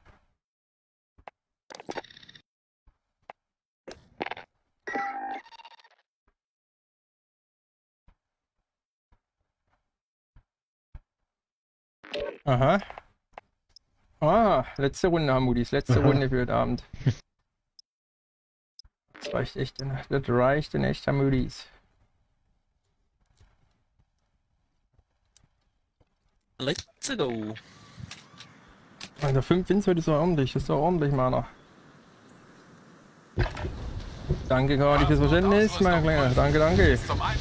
Aha. Ah, letzte Runde, Hamudis. Letzte Aha. Runde für den Abend. Das reicht echt, das reicht in echt, Hamudis. Let's go. Also fünf Wins heute ist doch ordentlich. Das ist doch ordentlich, Mann. Danke, Cardi, fürs Verständnis, mein Kleiner. Danke, danke.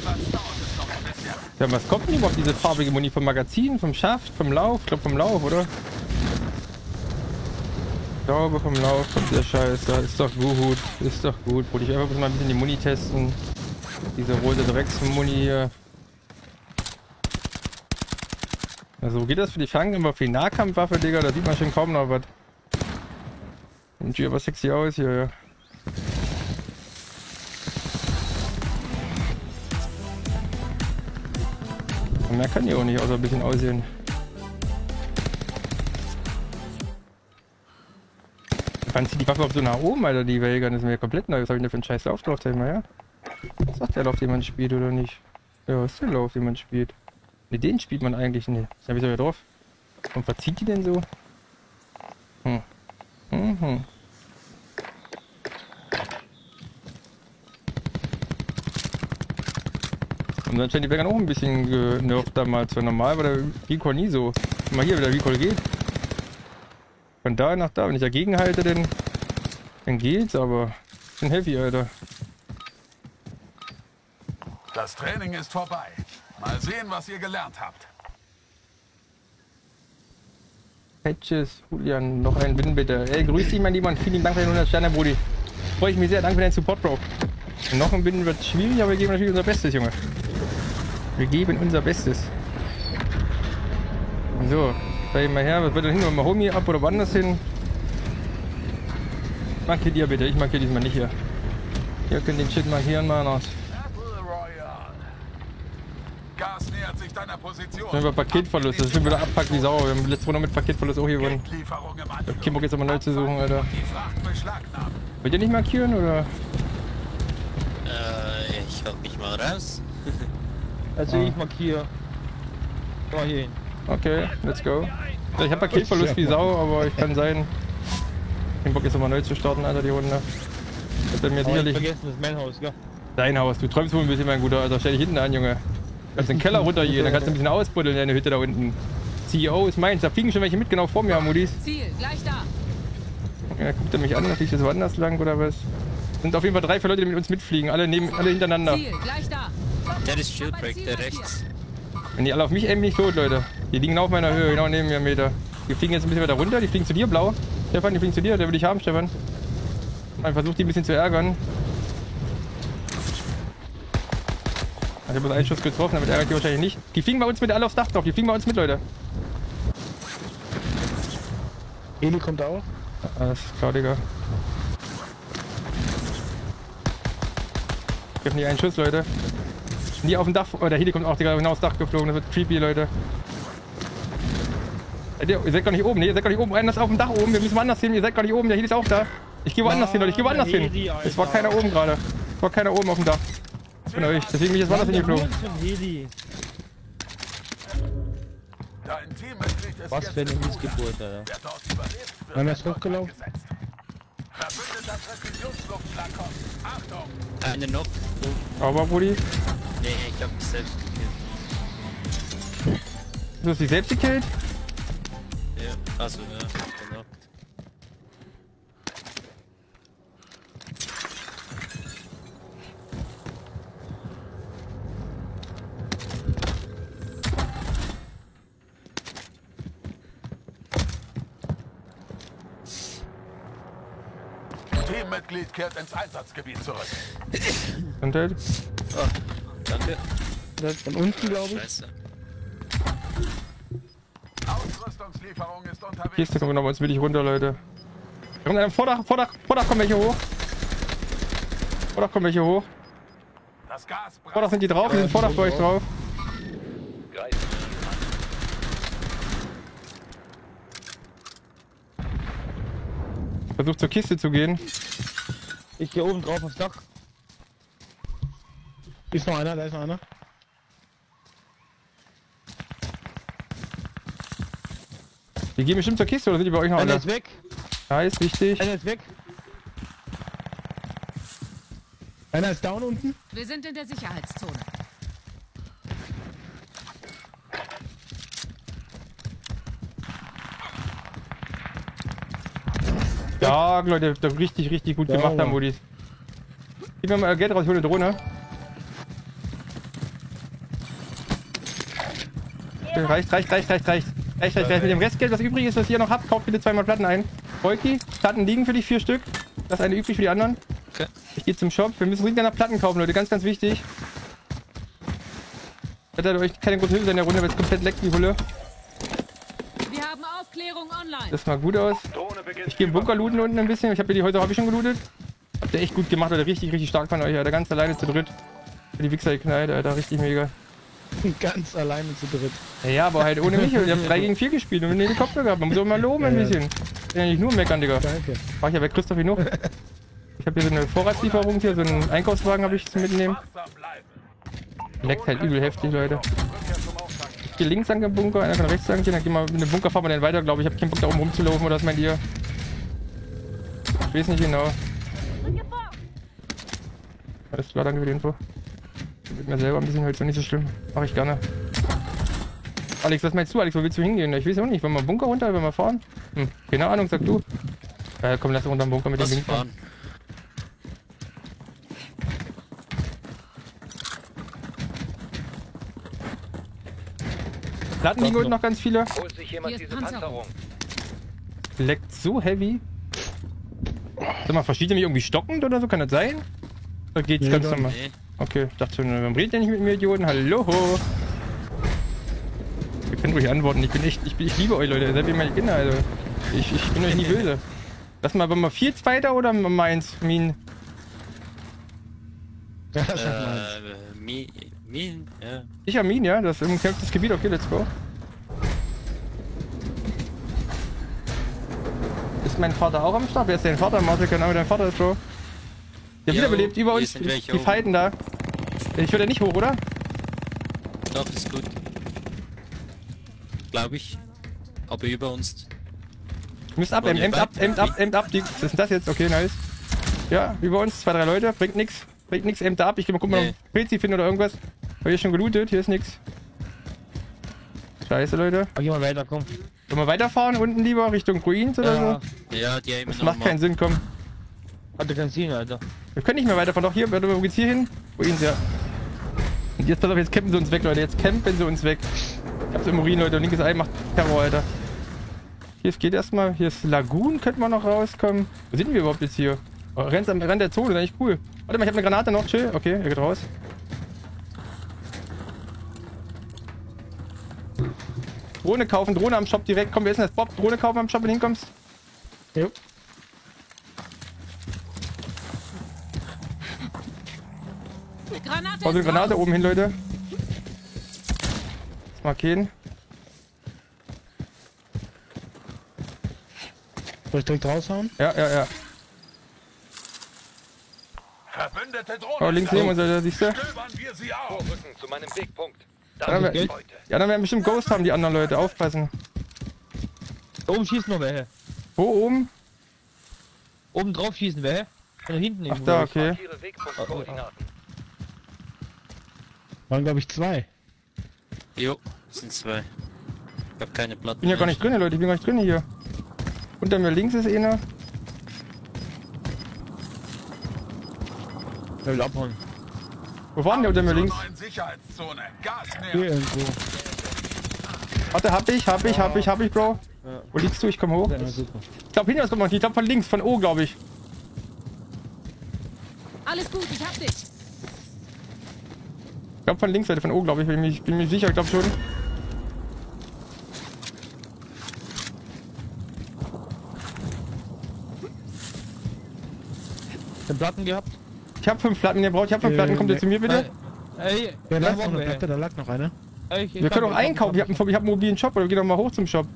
Ja, was kommt denn überhaupt diese farbige Muni vom Magazin, vom Schaft, vom Lauf? Ich glaube vom Lauf, oder? Ich glaube vom Lauf kommt der Scheiß. Da ist doch gut, ist doch gut. Wollte ich einfach mal ein bisschen die Muni testen. Diese rote Drecksmuni hier. Also wo geht das für die Fernkämpfer, für die Nahkampfwaffe, Digga? Da sieht man schon kaum noch was. Sieht hier aber sexy aus hier, ja. Und mehr kann die auch nicht, außer ein bisschen aussehen. Wann zieht die Waffe auf so nach oben, Alter, die Welgern? Das ist mir komplett neu. Was hab ich denn für einen scheiß Lauf drauf? Zeig mal, ja? Was sagt der Lauf, den man spielt, oder nicht? Ja, was ist der Lauf, den man spielt? Ne, den spielt man eigentlich nicht. Was hab ich sogar drauf? Und was zieht die denn so? Hm. Mhm. Und dann scheint die Berger auch ein bisschen genervt damals. Weil normal war der Recall nie so. Guck mal hier, wie der Recall geht. Von da nach da. Wenn ich dagegen halte, dann, dann geht's, aber schon heavy, Alter. Das Training ist vorbei. Mal sehen, was ihr gelernt habt. Patches, Julian, noch ein Win bitte. Ey, grüß dich, mein Lieber, und vielen Dank für den hundert Sterne, Brudi. Freue ich mich sehr, danke für deinen Support, Bro. Noch ein Win wird schwierig, aber wir geben natürlich unser Bestes, Junge. Wir geben unser Bestes. So, zeig ich mal her, was wird denn hin? Mal Homie ab oder woanders hin? Markiert ihr bitte, ich markiere diesmal nicht hier. Ihr könnt den Shit markieren, Mann. Gas nähert sich deiner Position. Wenn wir Paketverlust, das ist schon wieder abpackt wie Sau. Wir haben letzte Runde mit Paketverlust auch gewonnen. Ich hab keinen Bock jetzt aber neu zu suchen, Alter. Wollt ihr nicht markieren, oder? Äh, ich hab mich mal raus. Also ah. ich markiere. Mal hier hin. Okay, let's go. Ja, ich hab Paketverlust wie Sau, aber ich kann sein. Kein Bock jetzt nochmal neu zu starten, Alter, die Runde. Das wird mir aber sicherlich. vergessen das mein Haus, gell? Dein Haus, du träumst wohl ein bisschen, mein Guter, Alter. Stell dich hinten an, Junge. Kannst den Keller runter hier, dann kannst du ein bisschen ausbuddeln in deine Hütte da unten. C E O ist meins, da fliegen schon welche mit genau vor mir, Amudis. Ziel, gleich da. Ja, guckt er mich an, fliegt das woanders lang oder was? Sind auf jeden Fall drei, vier Leute, die mit uns mitfliegen, alle neben, alle hintereinander. Ziel, gleich da. Der ist Shieldbreak, der rechts. Wenn die alle auf mich aimen, nicht tot, Leute. Die liegen genau auf meiner Höhe, genau neben mir einen Meter. Die fliegen jetzt ein bisschen weiter runter, die fliegen zu dir, blau. Stefan, die fliegen zu dir, der will dich haben, Stefan. Man versucht die ein bisschen zu ärgern. Ich habe bloß einen Schuss getroffen, damit ärgert die wahrscheinlich nicht. Die fliegen bei uns mit alle aufs Dach drauf, die fliegen bei uns mit, Leute. Heli kommt auch. Ja, das ist klar, Digga. Ich hab nie einen Schuss, Leute. Nie auf dem Dach. Oh, der Heli kommt auch, Digga, genau aufs Dach geflogen. Das wird creepy, Leute. Ihr seid gar nicht oben, ne? Ihr seid gar nicht oben. Einer ist auf dem Dach oben. Wir müssen woanders hin. Ihr seid gar nicht oben. Der Heli ist auch da. Ich gehe woanders hin, Leute. Ich gehe woanders hin. Es war keiner oben gerade. Es war keiner oben auf dem Dach. Von euch. Deswegen bin ich jetzt woanders hingeflogen. Was für eine Missgeburt, Alter. Einer ist hochgelaufen. Eine noch. Aber, Brudi. Nee, ich hab mich selbst gekillt. Du hast dich selbst gekillt? Ja, also, ja, genau. Teammitglied kehrt ins Einsatzgebiet zurück. Und halt. Oh, danke. Das ist von unten, glaube ich. Scheiße. Ausrüstungslieferung ist unterwegs. Kiste kommen wir noch uns mittig runter, Leute. Kommt einem Vordach, Vordach, Vordach kommen welche hoch. Vordach kommen welche hoch. Das Gas Vordach sind die drauf, die sind Vordach bei euch drauf. Versucht zur Kiste zu gehen. Ich gehe oben drauf aufs Dach. Ist noch einer, da ist noch einer. Die gehen bestimmt zur Kiste oder sind die bei euch noch Einer alle? ist weg. Nice, wichtig. Einer ist weg. Einer ist down unten. Wir sind in der Sicherheitszone. Ja, Leute, das richtig, richtig gut Ja, gemacht Mann. haben, Modis. Gib mir mal Geld raus, ich hole eine Drohne. Okay, reicht, reicht, reicht, reicht, reicht. Reicht, reicht, reicht. Mit dem Restgeld, was übrig ist, was ihr noch habt, kauft bitte zweimal Platten ein. Volki, Platten liegen für dich, vier Stück. Das ist eine übrig für die anderen. Okay. Ich gehe zum Shop. Wir müssen dringend nach Platten kaufen, Leute. Ganz, ganz wichtig. Das hat euch keine große Hilfe in der Runde, weil es komplett leckt, die Hulle. Wir haben Aufklärung online. Das sieht mal gut aus. Ich gehe im Bunker looten unten ein bisschen. Ich habe hier die Häuser habe ich schon gelootet. Habt ihr echt gut gemacht, Alter. Richtig, richtig stark von euch, Alter. Ganz alleine zu dritt. Die Wichser geknallt, Alter. Richtig mega. Ganz alleine zu dritt. Ja, aber halt ohne mich. Wir haben drei gegen vier gespielt und einen Helikopter gehabt. Man muss auch mal loben ein bisschen. Ich bin ja nicht nur meckern, Digga. Danke. War ich ja bei Christoph genug. Ich habe hier so eine Vorratslieferung hier, so einen Einkaufswagen habe ich zum Mitnehmen. Leckt halt übel heftig, Leute. Ich gehe links lang im Bunker, einer kann rechts lang gehen, dann gehen wir mit dem Bunker, fahren wir dann weiter, glaube ich. Ich habe keinen Bock da oben rumzulaufen, oder was meint ihr? Ich weiß nicht genau. Alles klar, danke für die Info. Mit mir selber ein bisschen halt so nicht so schlimm. Mache ich gerne. Alex, was meinst du, Alex? Wo willst du hingehen? Ich weiß auch nicht. Wollen wir Bunker runter? Wollen wir fahren? Hm, keine Ahnung, sag du. Ja, komm, lass uns runter am Bunker mit dem Ding fahren. Platten liegen unten noch ganz viele. Holt sich jemand diese Panzerung? Leckt so heavy. Sag mal, versteht ihr mich irgendwie stockend oder so? Kann das sein? Oder geht's Nee, ganz doch. normal? Nee. Okay, ich dachte schon, warum redet ihr nicht mit mir, Idioten? Hallo! Ihr könnt ruhig antworten, ich bin echt, ich, bin, ich liebe euch, Leute, ihr seid wie meine Kinder, also. Ich, ich bin euch nie böse. Lass mal, wollen wir vier Zweiter oder meins, Min? Ja, Äh, sag mal. Mi, Mi, ja. Ich hab Min, ja? Das ist im kämpftes Gebiet, okay, let's go. Ist mein Vater auch am Start? Wer ist dein Vater, Martin? Genau, dein Vater ist so. Der Jo, wiederbelebt über hier uns, sind die, welche die oben. fighten da. Ich würde nicht hoch, oder? Doch, ist gut. Glaube ich. Aber über uns. Du müsst ab, Wollen emt wir ab, weit- emt ab, emt ab. Die, was ist denn das jetzt? Okay, nice. Ja, über uns, zwei, drei Leute. Bringt nix. Bringt nix, emt ab. Ich geh mal gucken, ob Nee. wir noch Pilzi finden oder irgendwas. Hab hier schon gelootet, hier ist nix. Scheiße, Leute. Geh mal weiter, komm. Wollen wir weiterfahren? Unten lieber Richtung Ruins oder Ja. so? Ja, die haben Das noch macht mal. keinen Sinn, komm. Hatte keinen Sinn, Alter. Wir können nicht mehr weiterfahren. Doch hier, warte mal, wo geht's hier hin? Ruins, ja. Und jetzt, pass auf, jetzt campen sie uns weg, Leute. Jetzt campen sie uns weg. Ich hab's im Urin, Leute. Und linkes Ei macht Terror, Alter. Hier geht erstmal. Hier ist Lagoon, könnten wir noch rauskommen. Wo sind wir überhaupt jetzt hier? Oh, Rennt am Rand der Zone, das ist eigentlich cool. Warte mal, ich habe eine Granate noch. Chill. Okay, er geht raus. Drohne kaufen, Drohne am Shop direkt. Komm, wer ist denn das? Bob, Drohne kaufen am Shop, wenn du hinkommst. Jo. Granate, Braucht eine Granate oben hin, Leute. Das markieren. Soll ich direkt raushauen? Ja, ja, ja. Verbündete Drohne. Oh, links neben uns, Alter, siehst du? Stöbern wir sie auf. Vorrücken zu meinem Wegpunkt. Ja, dann, wär, ja, dann werden bestimmt Ghost haben, die anderen Leute. Aufpassen. Da oben schießen noch welche. Wo oben? Oben drauf schießen welche. Von hinten Ach da, okay. Waren glaube ich zwei. Jo, sind zwei. Ich hab keine Platten. Ich bin ja gar nicht drin, Leute. Ich bin gar nicht drin hier. Unter mir links ist einer. Er will abhauen. Wo waren der unter mir links? Sicherheitszone. Gas Hier irgendwo. Warte, hab ich, hab ich, hab ich, hab ich, Bro. Ja. Wo liegst du? Ich komm hoch. Ja, super. Ich glaube, hinter uns kommt noch. Ich glaube von links, von O, glaube ich. Alles gut, ich hab dich. Ich glaube von links, Seite von O, glaube ich. Bin mir, bin mir sicher, ich glaube schon. Den Platten gehabt? Ich habe fünf Platten, ihr braucht. Ich habe fünf Platten. Kommt ihr zu mir bitte? Ey, Ja, da lag noch waren eine wir. Platte, da lag noch eine. Ey, ich- ich Wir können hab- auch einkaufen. Ich habe einen, ich hab einen mobilen Shop. Oder wir gehen doch mal hoch zum Shop.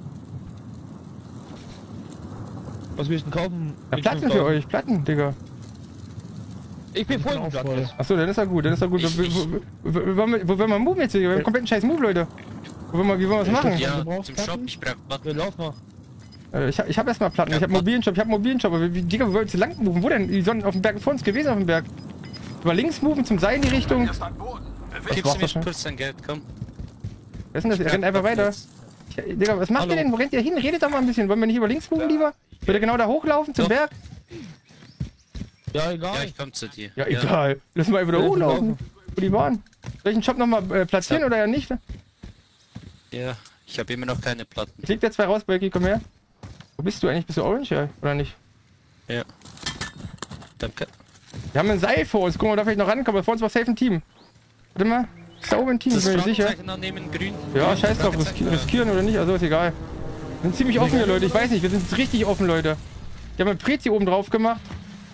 Was willst du denn kaufen? Ja, Platten für euch. Platten, Digga. Ich bin voll mit Platten. Achso, dann ist ja gut. Dann ist ja gut. Wo, wo, wo, wo, wollen wir- wo wollen wir move jetzt hier? Wir haben einen kompletten scheiß Move, Leute. Wo wollen wir, wie wollen wir was machen? Ja, zum Shop, ich brauch Platten. Ja, lauf mal. Äh, Ich, hab- ich habe erstmal Platten. Ich habe einen mobilen Shop. Ich habe einen mobilen Shop. Aber wie, Digga, wo wollen wir lang moven? Wo denn? Die sollen auf dem Berg vor uns gewesen auf dem Berg. Über links moven zum Seil in die Richtung. Gibst du war's mir doch schon. kurz dein Geld, komm. Wer ist denn das? Er rennt einfach weiter. Ich, Digga, was macht Hallo. ihr denn? Wo rennt ihr hin? Redet doch mal ein bisschen. Wollen wir nicht über links moven lieber? Würde genau da hochlaufen zum Doch. Berg? Ja, egal. Ja, ich komm zu dir. Ja, egal. Lass mal einfach da Ja, hochlaufen. Wo die waren. Soll ich den Shop nochmal äh, platzieren Ja. oder ja nicht? Ja, ich habe immer noch keine Platten. Ich leg dir zwei raus, Belki, komm her. Wo bist du eigentlich? Bist du orange, ja? Oder nicht? Ja. Danke. Wir haben ein Seil vor uns. Gucken wir, ob wir da vielleicht noch rankommen. Aber vor uns war safe ein Team. Warte mal. Ist da oben ein Team? Ich Das bin mir nicht sicher. Fragezeichen noch neben grün. Ja, grün scheiß drauf. Fragezeichen, Riski riskieren oder nicht. Also ist egal. Wir sind ziemlich offen hier, Leute. Ich weiß nicht. Wir sind richtig offen, Leute. Die haben ein Prezi oben drauf gemacht.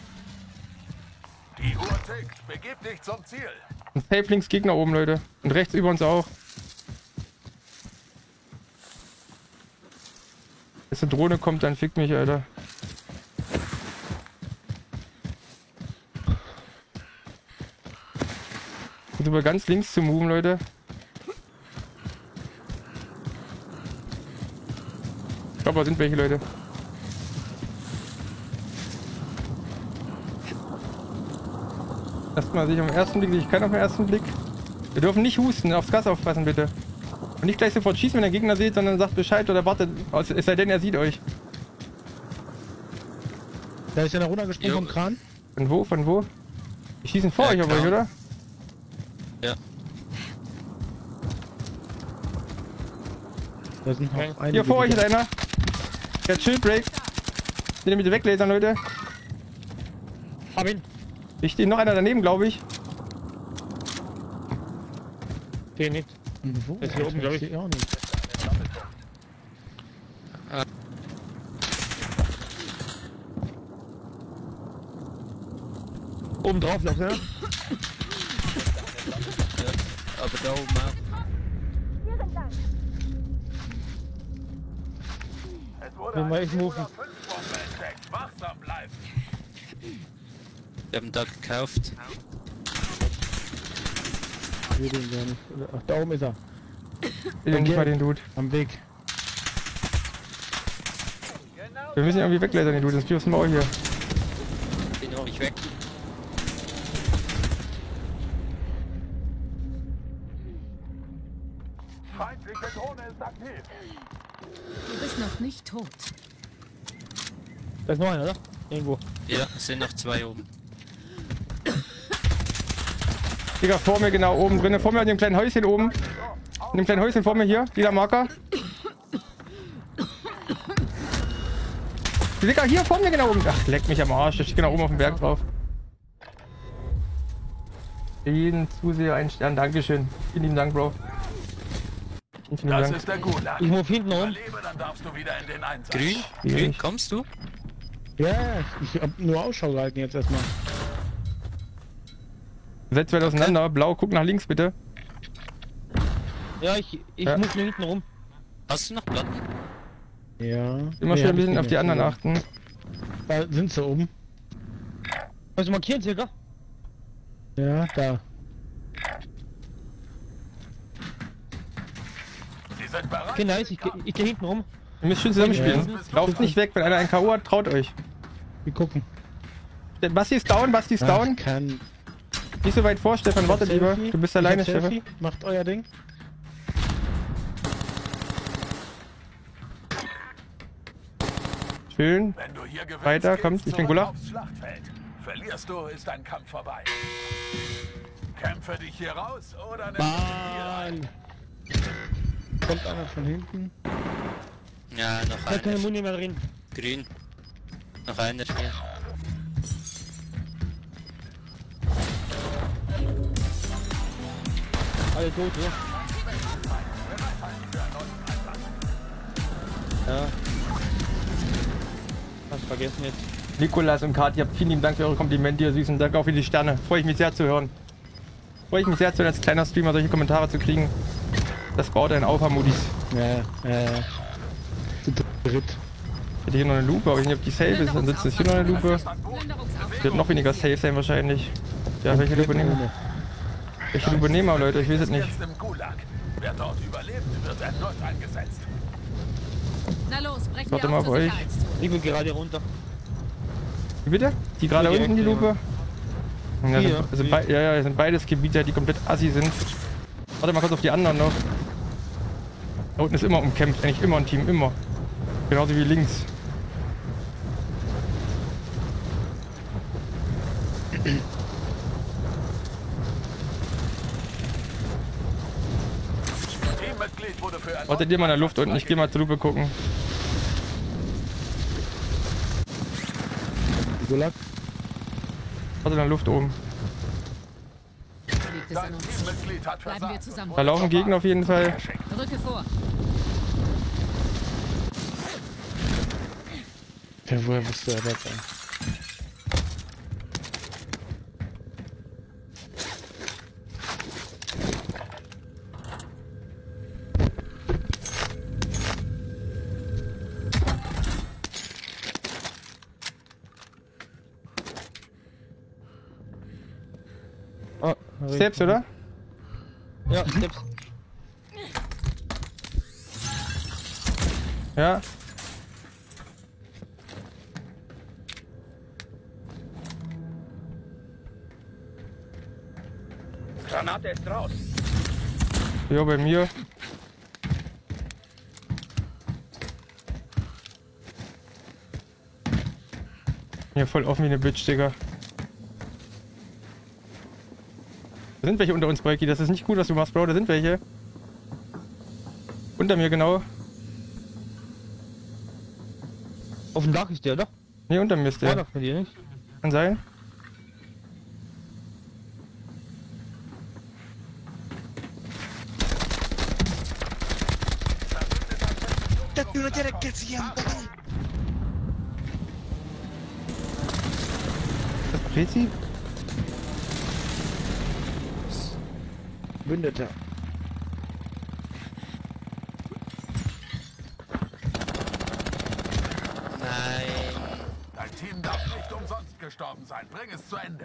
Die Uhr tickt. Begib dich zum Ziel. Und safe links Gegner oben, Leute. Und rechts über uns auch. Wenn eine Drohne kommt, dann fickt mich, Alter. Jetzt über ganz links zu moven, Leute. Ich glaube, da sind welche, Leute. Erstmal sich auf den ersten Blick, ich kann auf den ersten Blick. Wir dürfen nicht husten, aufs Gas aufpassen, bitte. Und nicht gleich sofort schießen, wenn der Gegner sieht, sondern sagt Bescheid oder wartet, es sei denn, er sieht euch. Da ist ja noch runtergesprungen vom Kran. Von wo? Von wo? Die schießen vor Ja, euch auf klar. euch, oder? Ja. Da sind noch einige. Hier vor euch ist wieder. einer. Der Chillbreak. Den bitte weglasern, Leute. Hab ihn. Ich stehe noch einer daneben, glaube ich. Den nicht. Wo? Ist hier oben, glaub ich. sehe auch nicht. Oben drauf, lauf, ja? Ja, aber da oben auch. Wenn wir echt moven. Wachsam bleiben. Wir haben da gekauft. Ich sehe den gar nicht. Ach, da oben ist er. Ich will nicht mal den Dude. Am Weg. Wir müssen ihn irgendwie weglasern, den Dude, sonst wirfst du mal hier. Den hol ich weg. Feindliche Drohne ist aktiv. Du bist noch nicht tot. Da ist noch einer, oder? Irgendwo. Ja, es sind noch zwei oben. Digga, vor mir genau oben drin. Vor mir in dem kleinen Häuschen oben. In dem kleinen Häuschen vor mir hier. Lila Marker. Digga, hier vor mir genau oben. Ach, leck mich am Arsch. Der steht genau oben auf dem Berg drauf. Für jeden Zuseher einen Stern. Dankeschön. Vielen lieben Dank, Bro. Vielen, vielen Das Dank. ist der Gulag. Ich muss hinten rum. Überlebe, dann darfst du wieder in den Einsatz. Grün? Ja, Grün, ich- kommst du? Ja, ich hab nur Ausschau gehalten jetzt erstmal. Setzt weit auseinander. Blau, guck nach links bitte. Ja, ich, ich Ja. muss nur hinten rum. Hast du noch Platten? Ja. Immer Nee, schön hab ein bisschen ich auf nicht die mehr. anderen achten. Da sind sie oben. Was markieren, circa? Ja, da. Sie sind bereit. Okay, nice, ich, geh- ich geh hinten rum. Ihr müsst schön zusammenspielen. Ja. Lauft nicht weg, wenn einer ein K O hat, traut euch. Wir gucken. Der Basti ist down, Basti ist down. Ach, kann. Nicht so weit vor, Stefan, warte lieber. Selfie. Du bist Ich alleine, hab Stefan. Selfie. Macht euer Ding. Schön. Wenn du hier gewinnst, Weiter, geht's kommt. Ich bin zurück Gula. aufs Schlachtfeld. Verlierst du, ist dein Kampf vorbei. Kämpfe dich hier raus oder nimm Mann. Kommt einer von hinten. Ja, noch Da keine einer. Muni mehr drin. Grün. Noch einer hier. Alle tot, oder? Ja. Hast vergessen jetzt. Nikolas und Katja, vielen lieben Dank für eure Komplimente, ihr Süßen. Danke auch für die Sterne. Freue ich mich sehr zu hören. Freue ich mich sehr zu hören, als kleiner Streamer solche Kommentare zu kriegen. Das baut einen auf, Modis. Ja, ja. Zu dritt. Ich hätte hier noch eine Lupe, aber ich weiß nicht, ob die safe ist. Dann sitzt jetzt hier noch eine Lupe. Die wird noch weniger safe sein wahrscheinlich. Ja, welche Lupe nehmen wir? Welche Lupe nehmen wir, Leute? Ich weiß es nicht. jetzt im Gulag. Wer dort überlebt, wird erneut eingesetzt. Na los, brechen Warte wir mal auf auf zur euch. Sicherheitszone. Ich bin gerade runter. Wie bitte? Die gerade Hier, unten, die hier. Lupe? Ja, Hier, sind, sind hier. bei, ja, ja, sind beides Gebiete, die komplett assi sind. Warte mal kurz auf die anderen noch. Da unten ist immer umkämpft, eigentlich immer ein Team, immer. Genauso wie links. Teammitglied wurde für erneut Wartet ihr mal in der Luft unten, ich gehe mal zur Lupe gucken. Gulag. Warte in der Luft oben. Liegt es an Dein uns. Teammitglied hat Bleiben versagt. wir zusammen. Da laufen Gegner auf jeden Fall. Rücke vor. Ja, woher wusste er das? Ey? Oh, Steps, oder? Ja, Steps. Ja. Granate ist raus. Ja, bei mir. Hier voll offen wie eine Bitch, Digga. Da sind welche unter uns, Breaky. Das ist nicht gut, was du machst, Bro. Da sind welche. Unter mir, genau. Auf dem Dach ist der, oder? Ne, unter mir ist Ja, der. doch, bei dir nicht. Kann sein. Das Prezi? Bündeter. Nein. Dein Team darf nicht umsonst gestorben sein. Bring es zu Ende.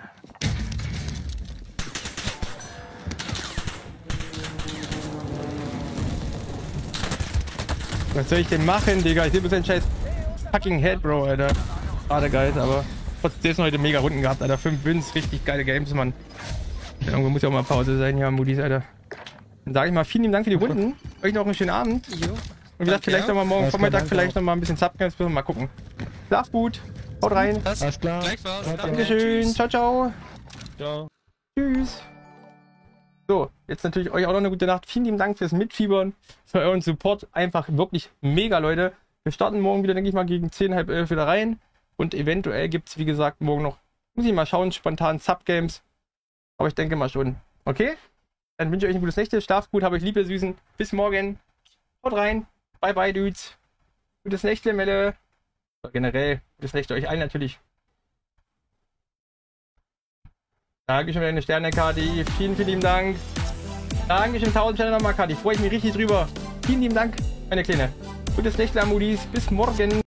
Was soll ich denn machen, Digga? Ich sehe bloß einen scheiß fucking Head, Bro, Alter. Schade, geil, aber trotzdem heute mega Runden gehabt, Alter. Fünf Wins, richtig geile Games, Mann. Irgendwo muss ja auch mal Pause sein, ja, Moody's, Alter. Dann sage ich mal vielen lieben Dank für die Runden. Euch noch einen schönen Abend. Jo. Und wie gesagt, vielleicht nochmal morgen Alles klar, Vormittag, danke vielleicht auch. nochmal ein bisschen Subgames, müssen wir mal gucken. Schlaf gut. Haut rein. Alles klar. Gleichfalls. Ciao, ciao. Dankeschön. Ciao, ciao. Ciao. Tschüss. So, jetzt natürlich euch auch noch eine gute Nacht. Vielen lieben Dank fürs Mitfiebern, für euren Support. Einfach wirklich mega, Leute. Wir starten morgen wieder, denke ich mal, gegen zehn, halb elf wieder rein. Und eventuell gibt es, wie gesagt, morgen noch, muss ich mal schauen, spontan Subgames. Aber ich denke mal schon. Okay? Dann wünsche ich euch ein gutes Nächte. Schlaft gut, habt euch lieb, ihr Süßen. Bis morgen. Haut rein. Bye bye, Dudes. Gutes Nächte, Melle. Oder generell, gutes Nächte euch allen natürlich. Dankeschön für deine Sterne, Kadi. Vielen, vielen lieben Dank. Dankeschön, tausend Sterne nochmal, Kadi. Freue ich mich richtig drüber. Vielen lieben Dank, meine Kleine. Gutes Nächte, Amudis. Bis morgen.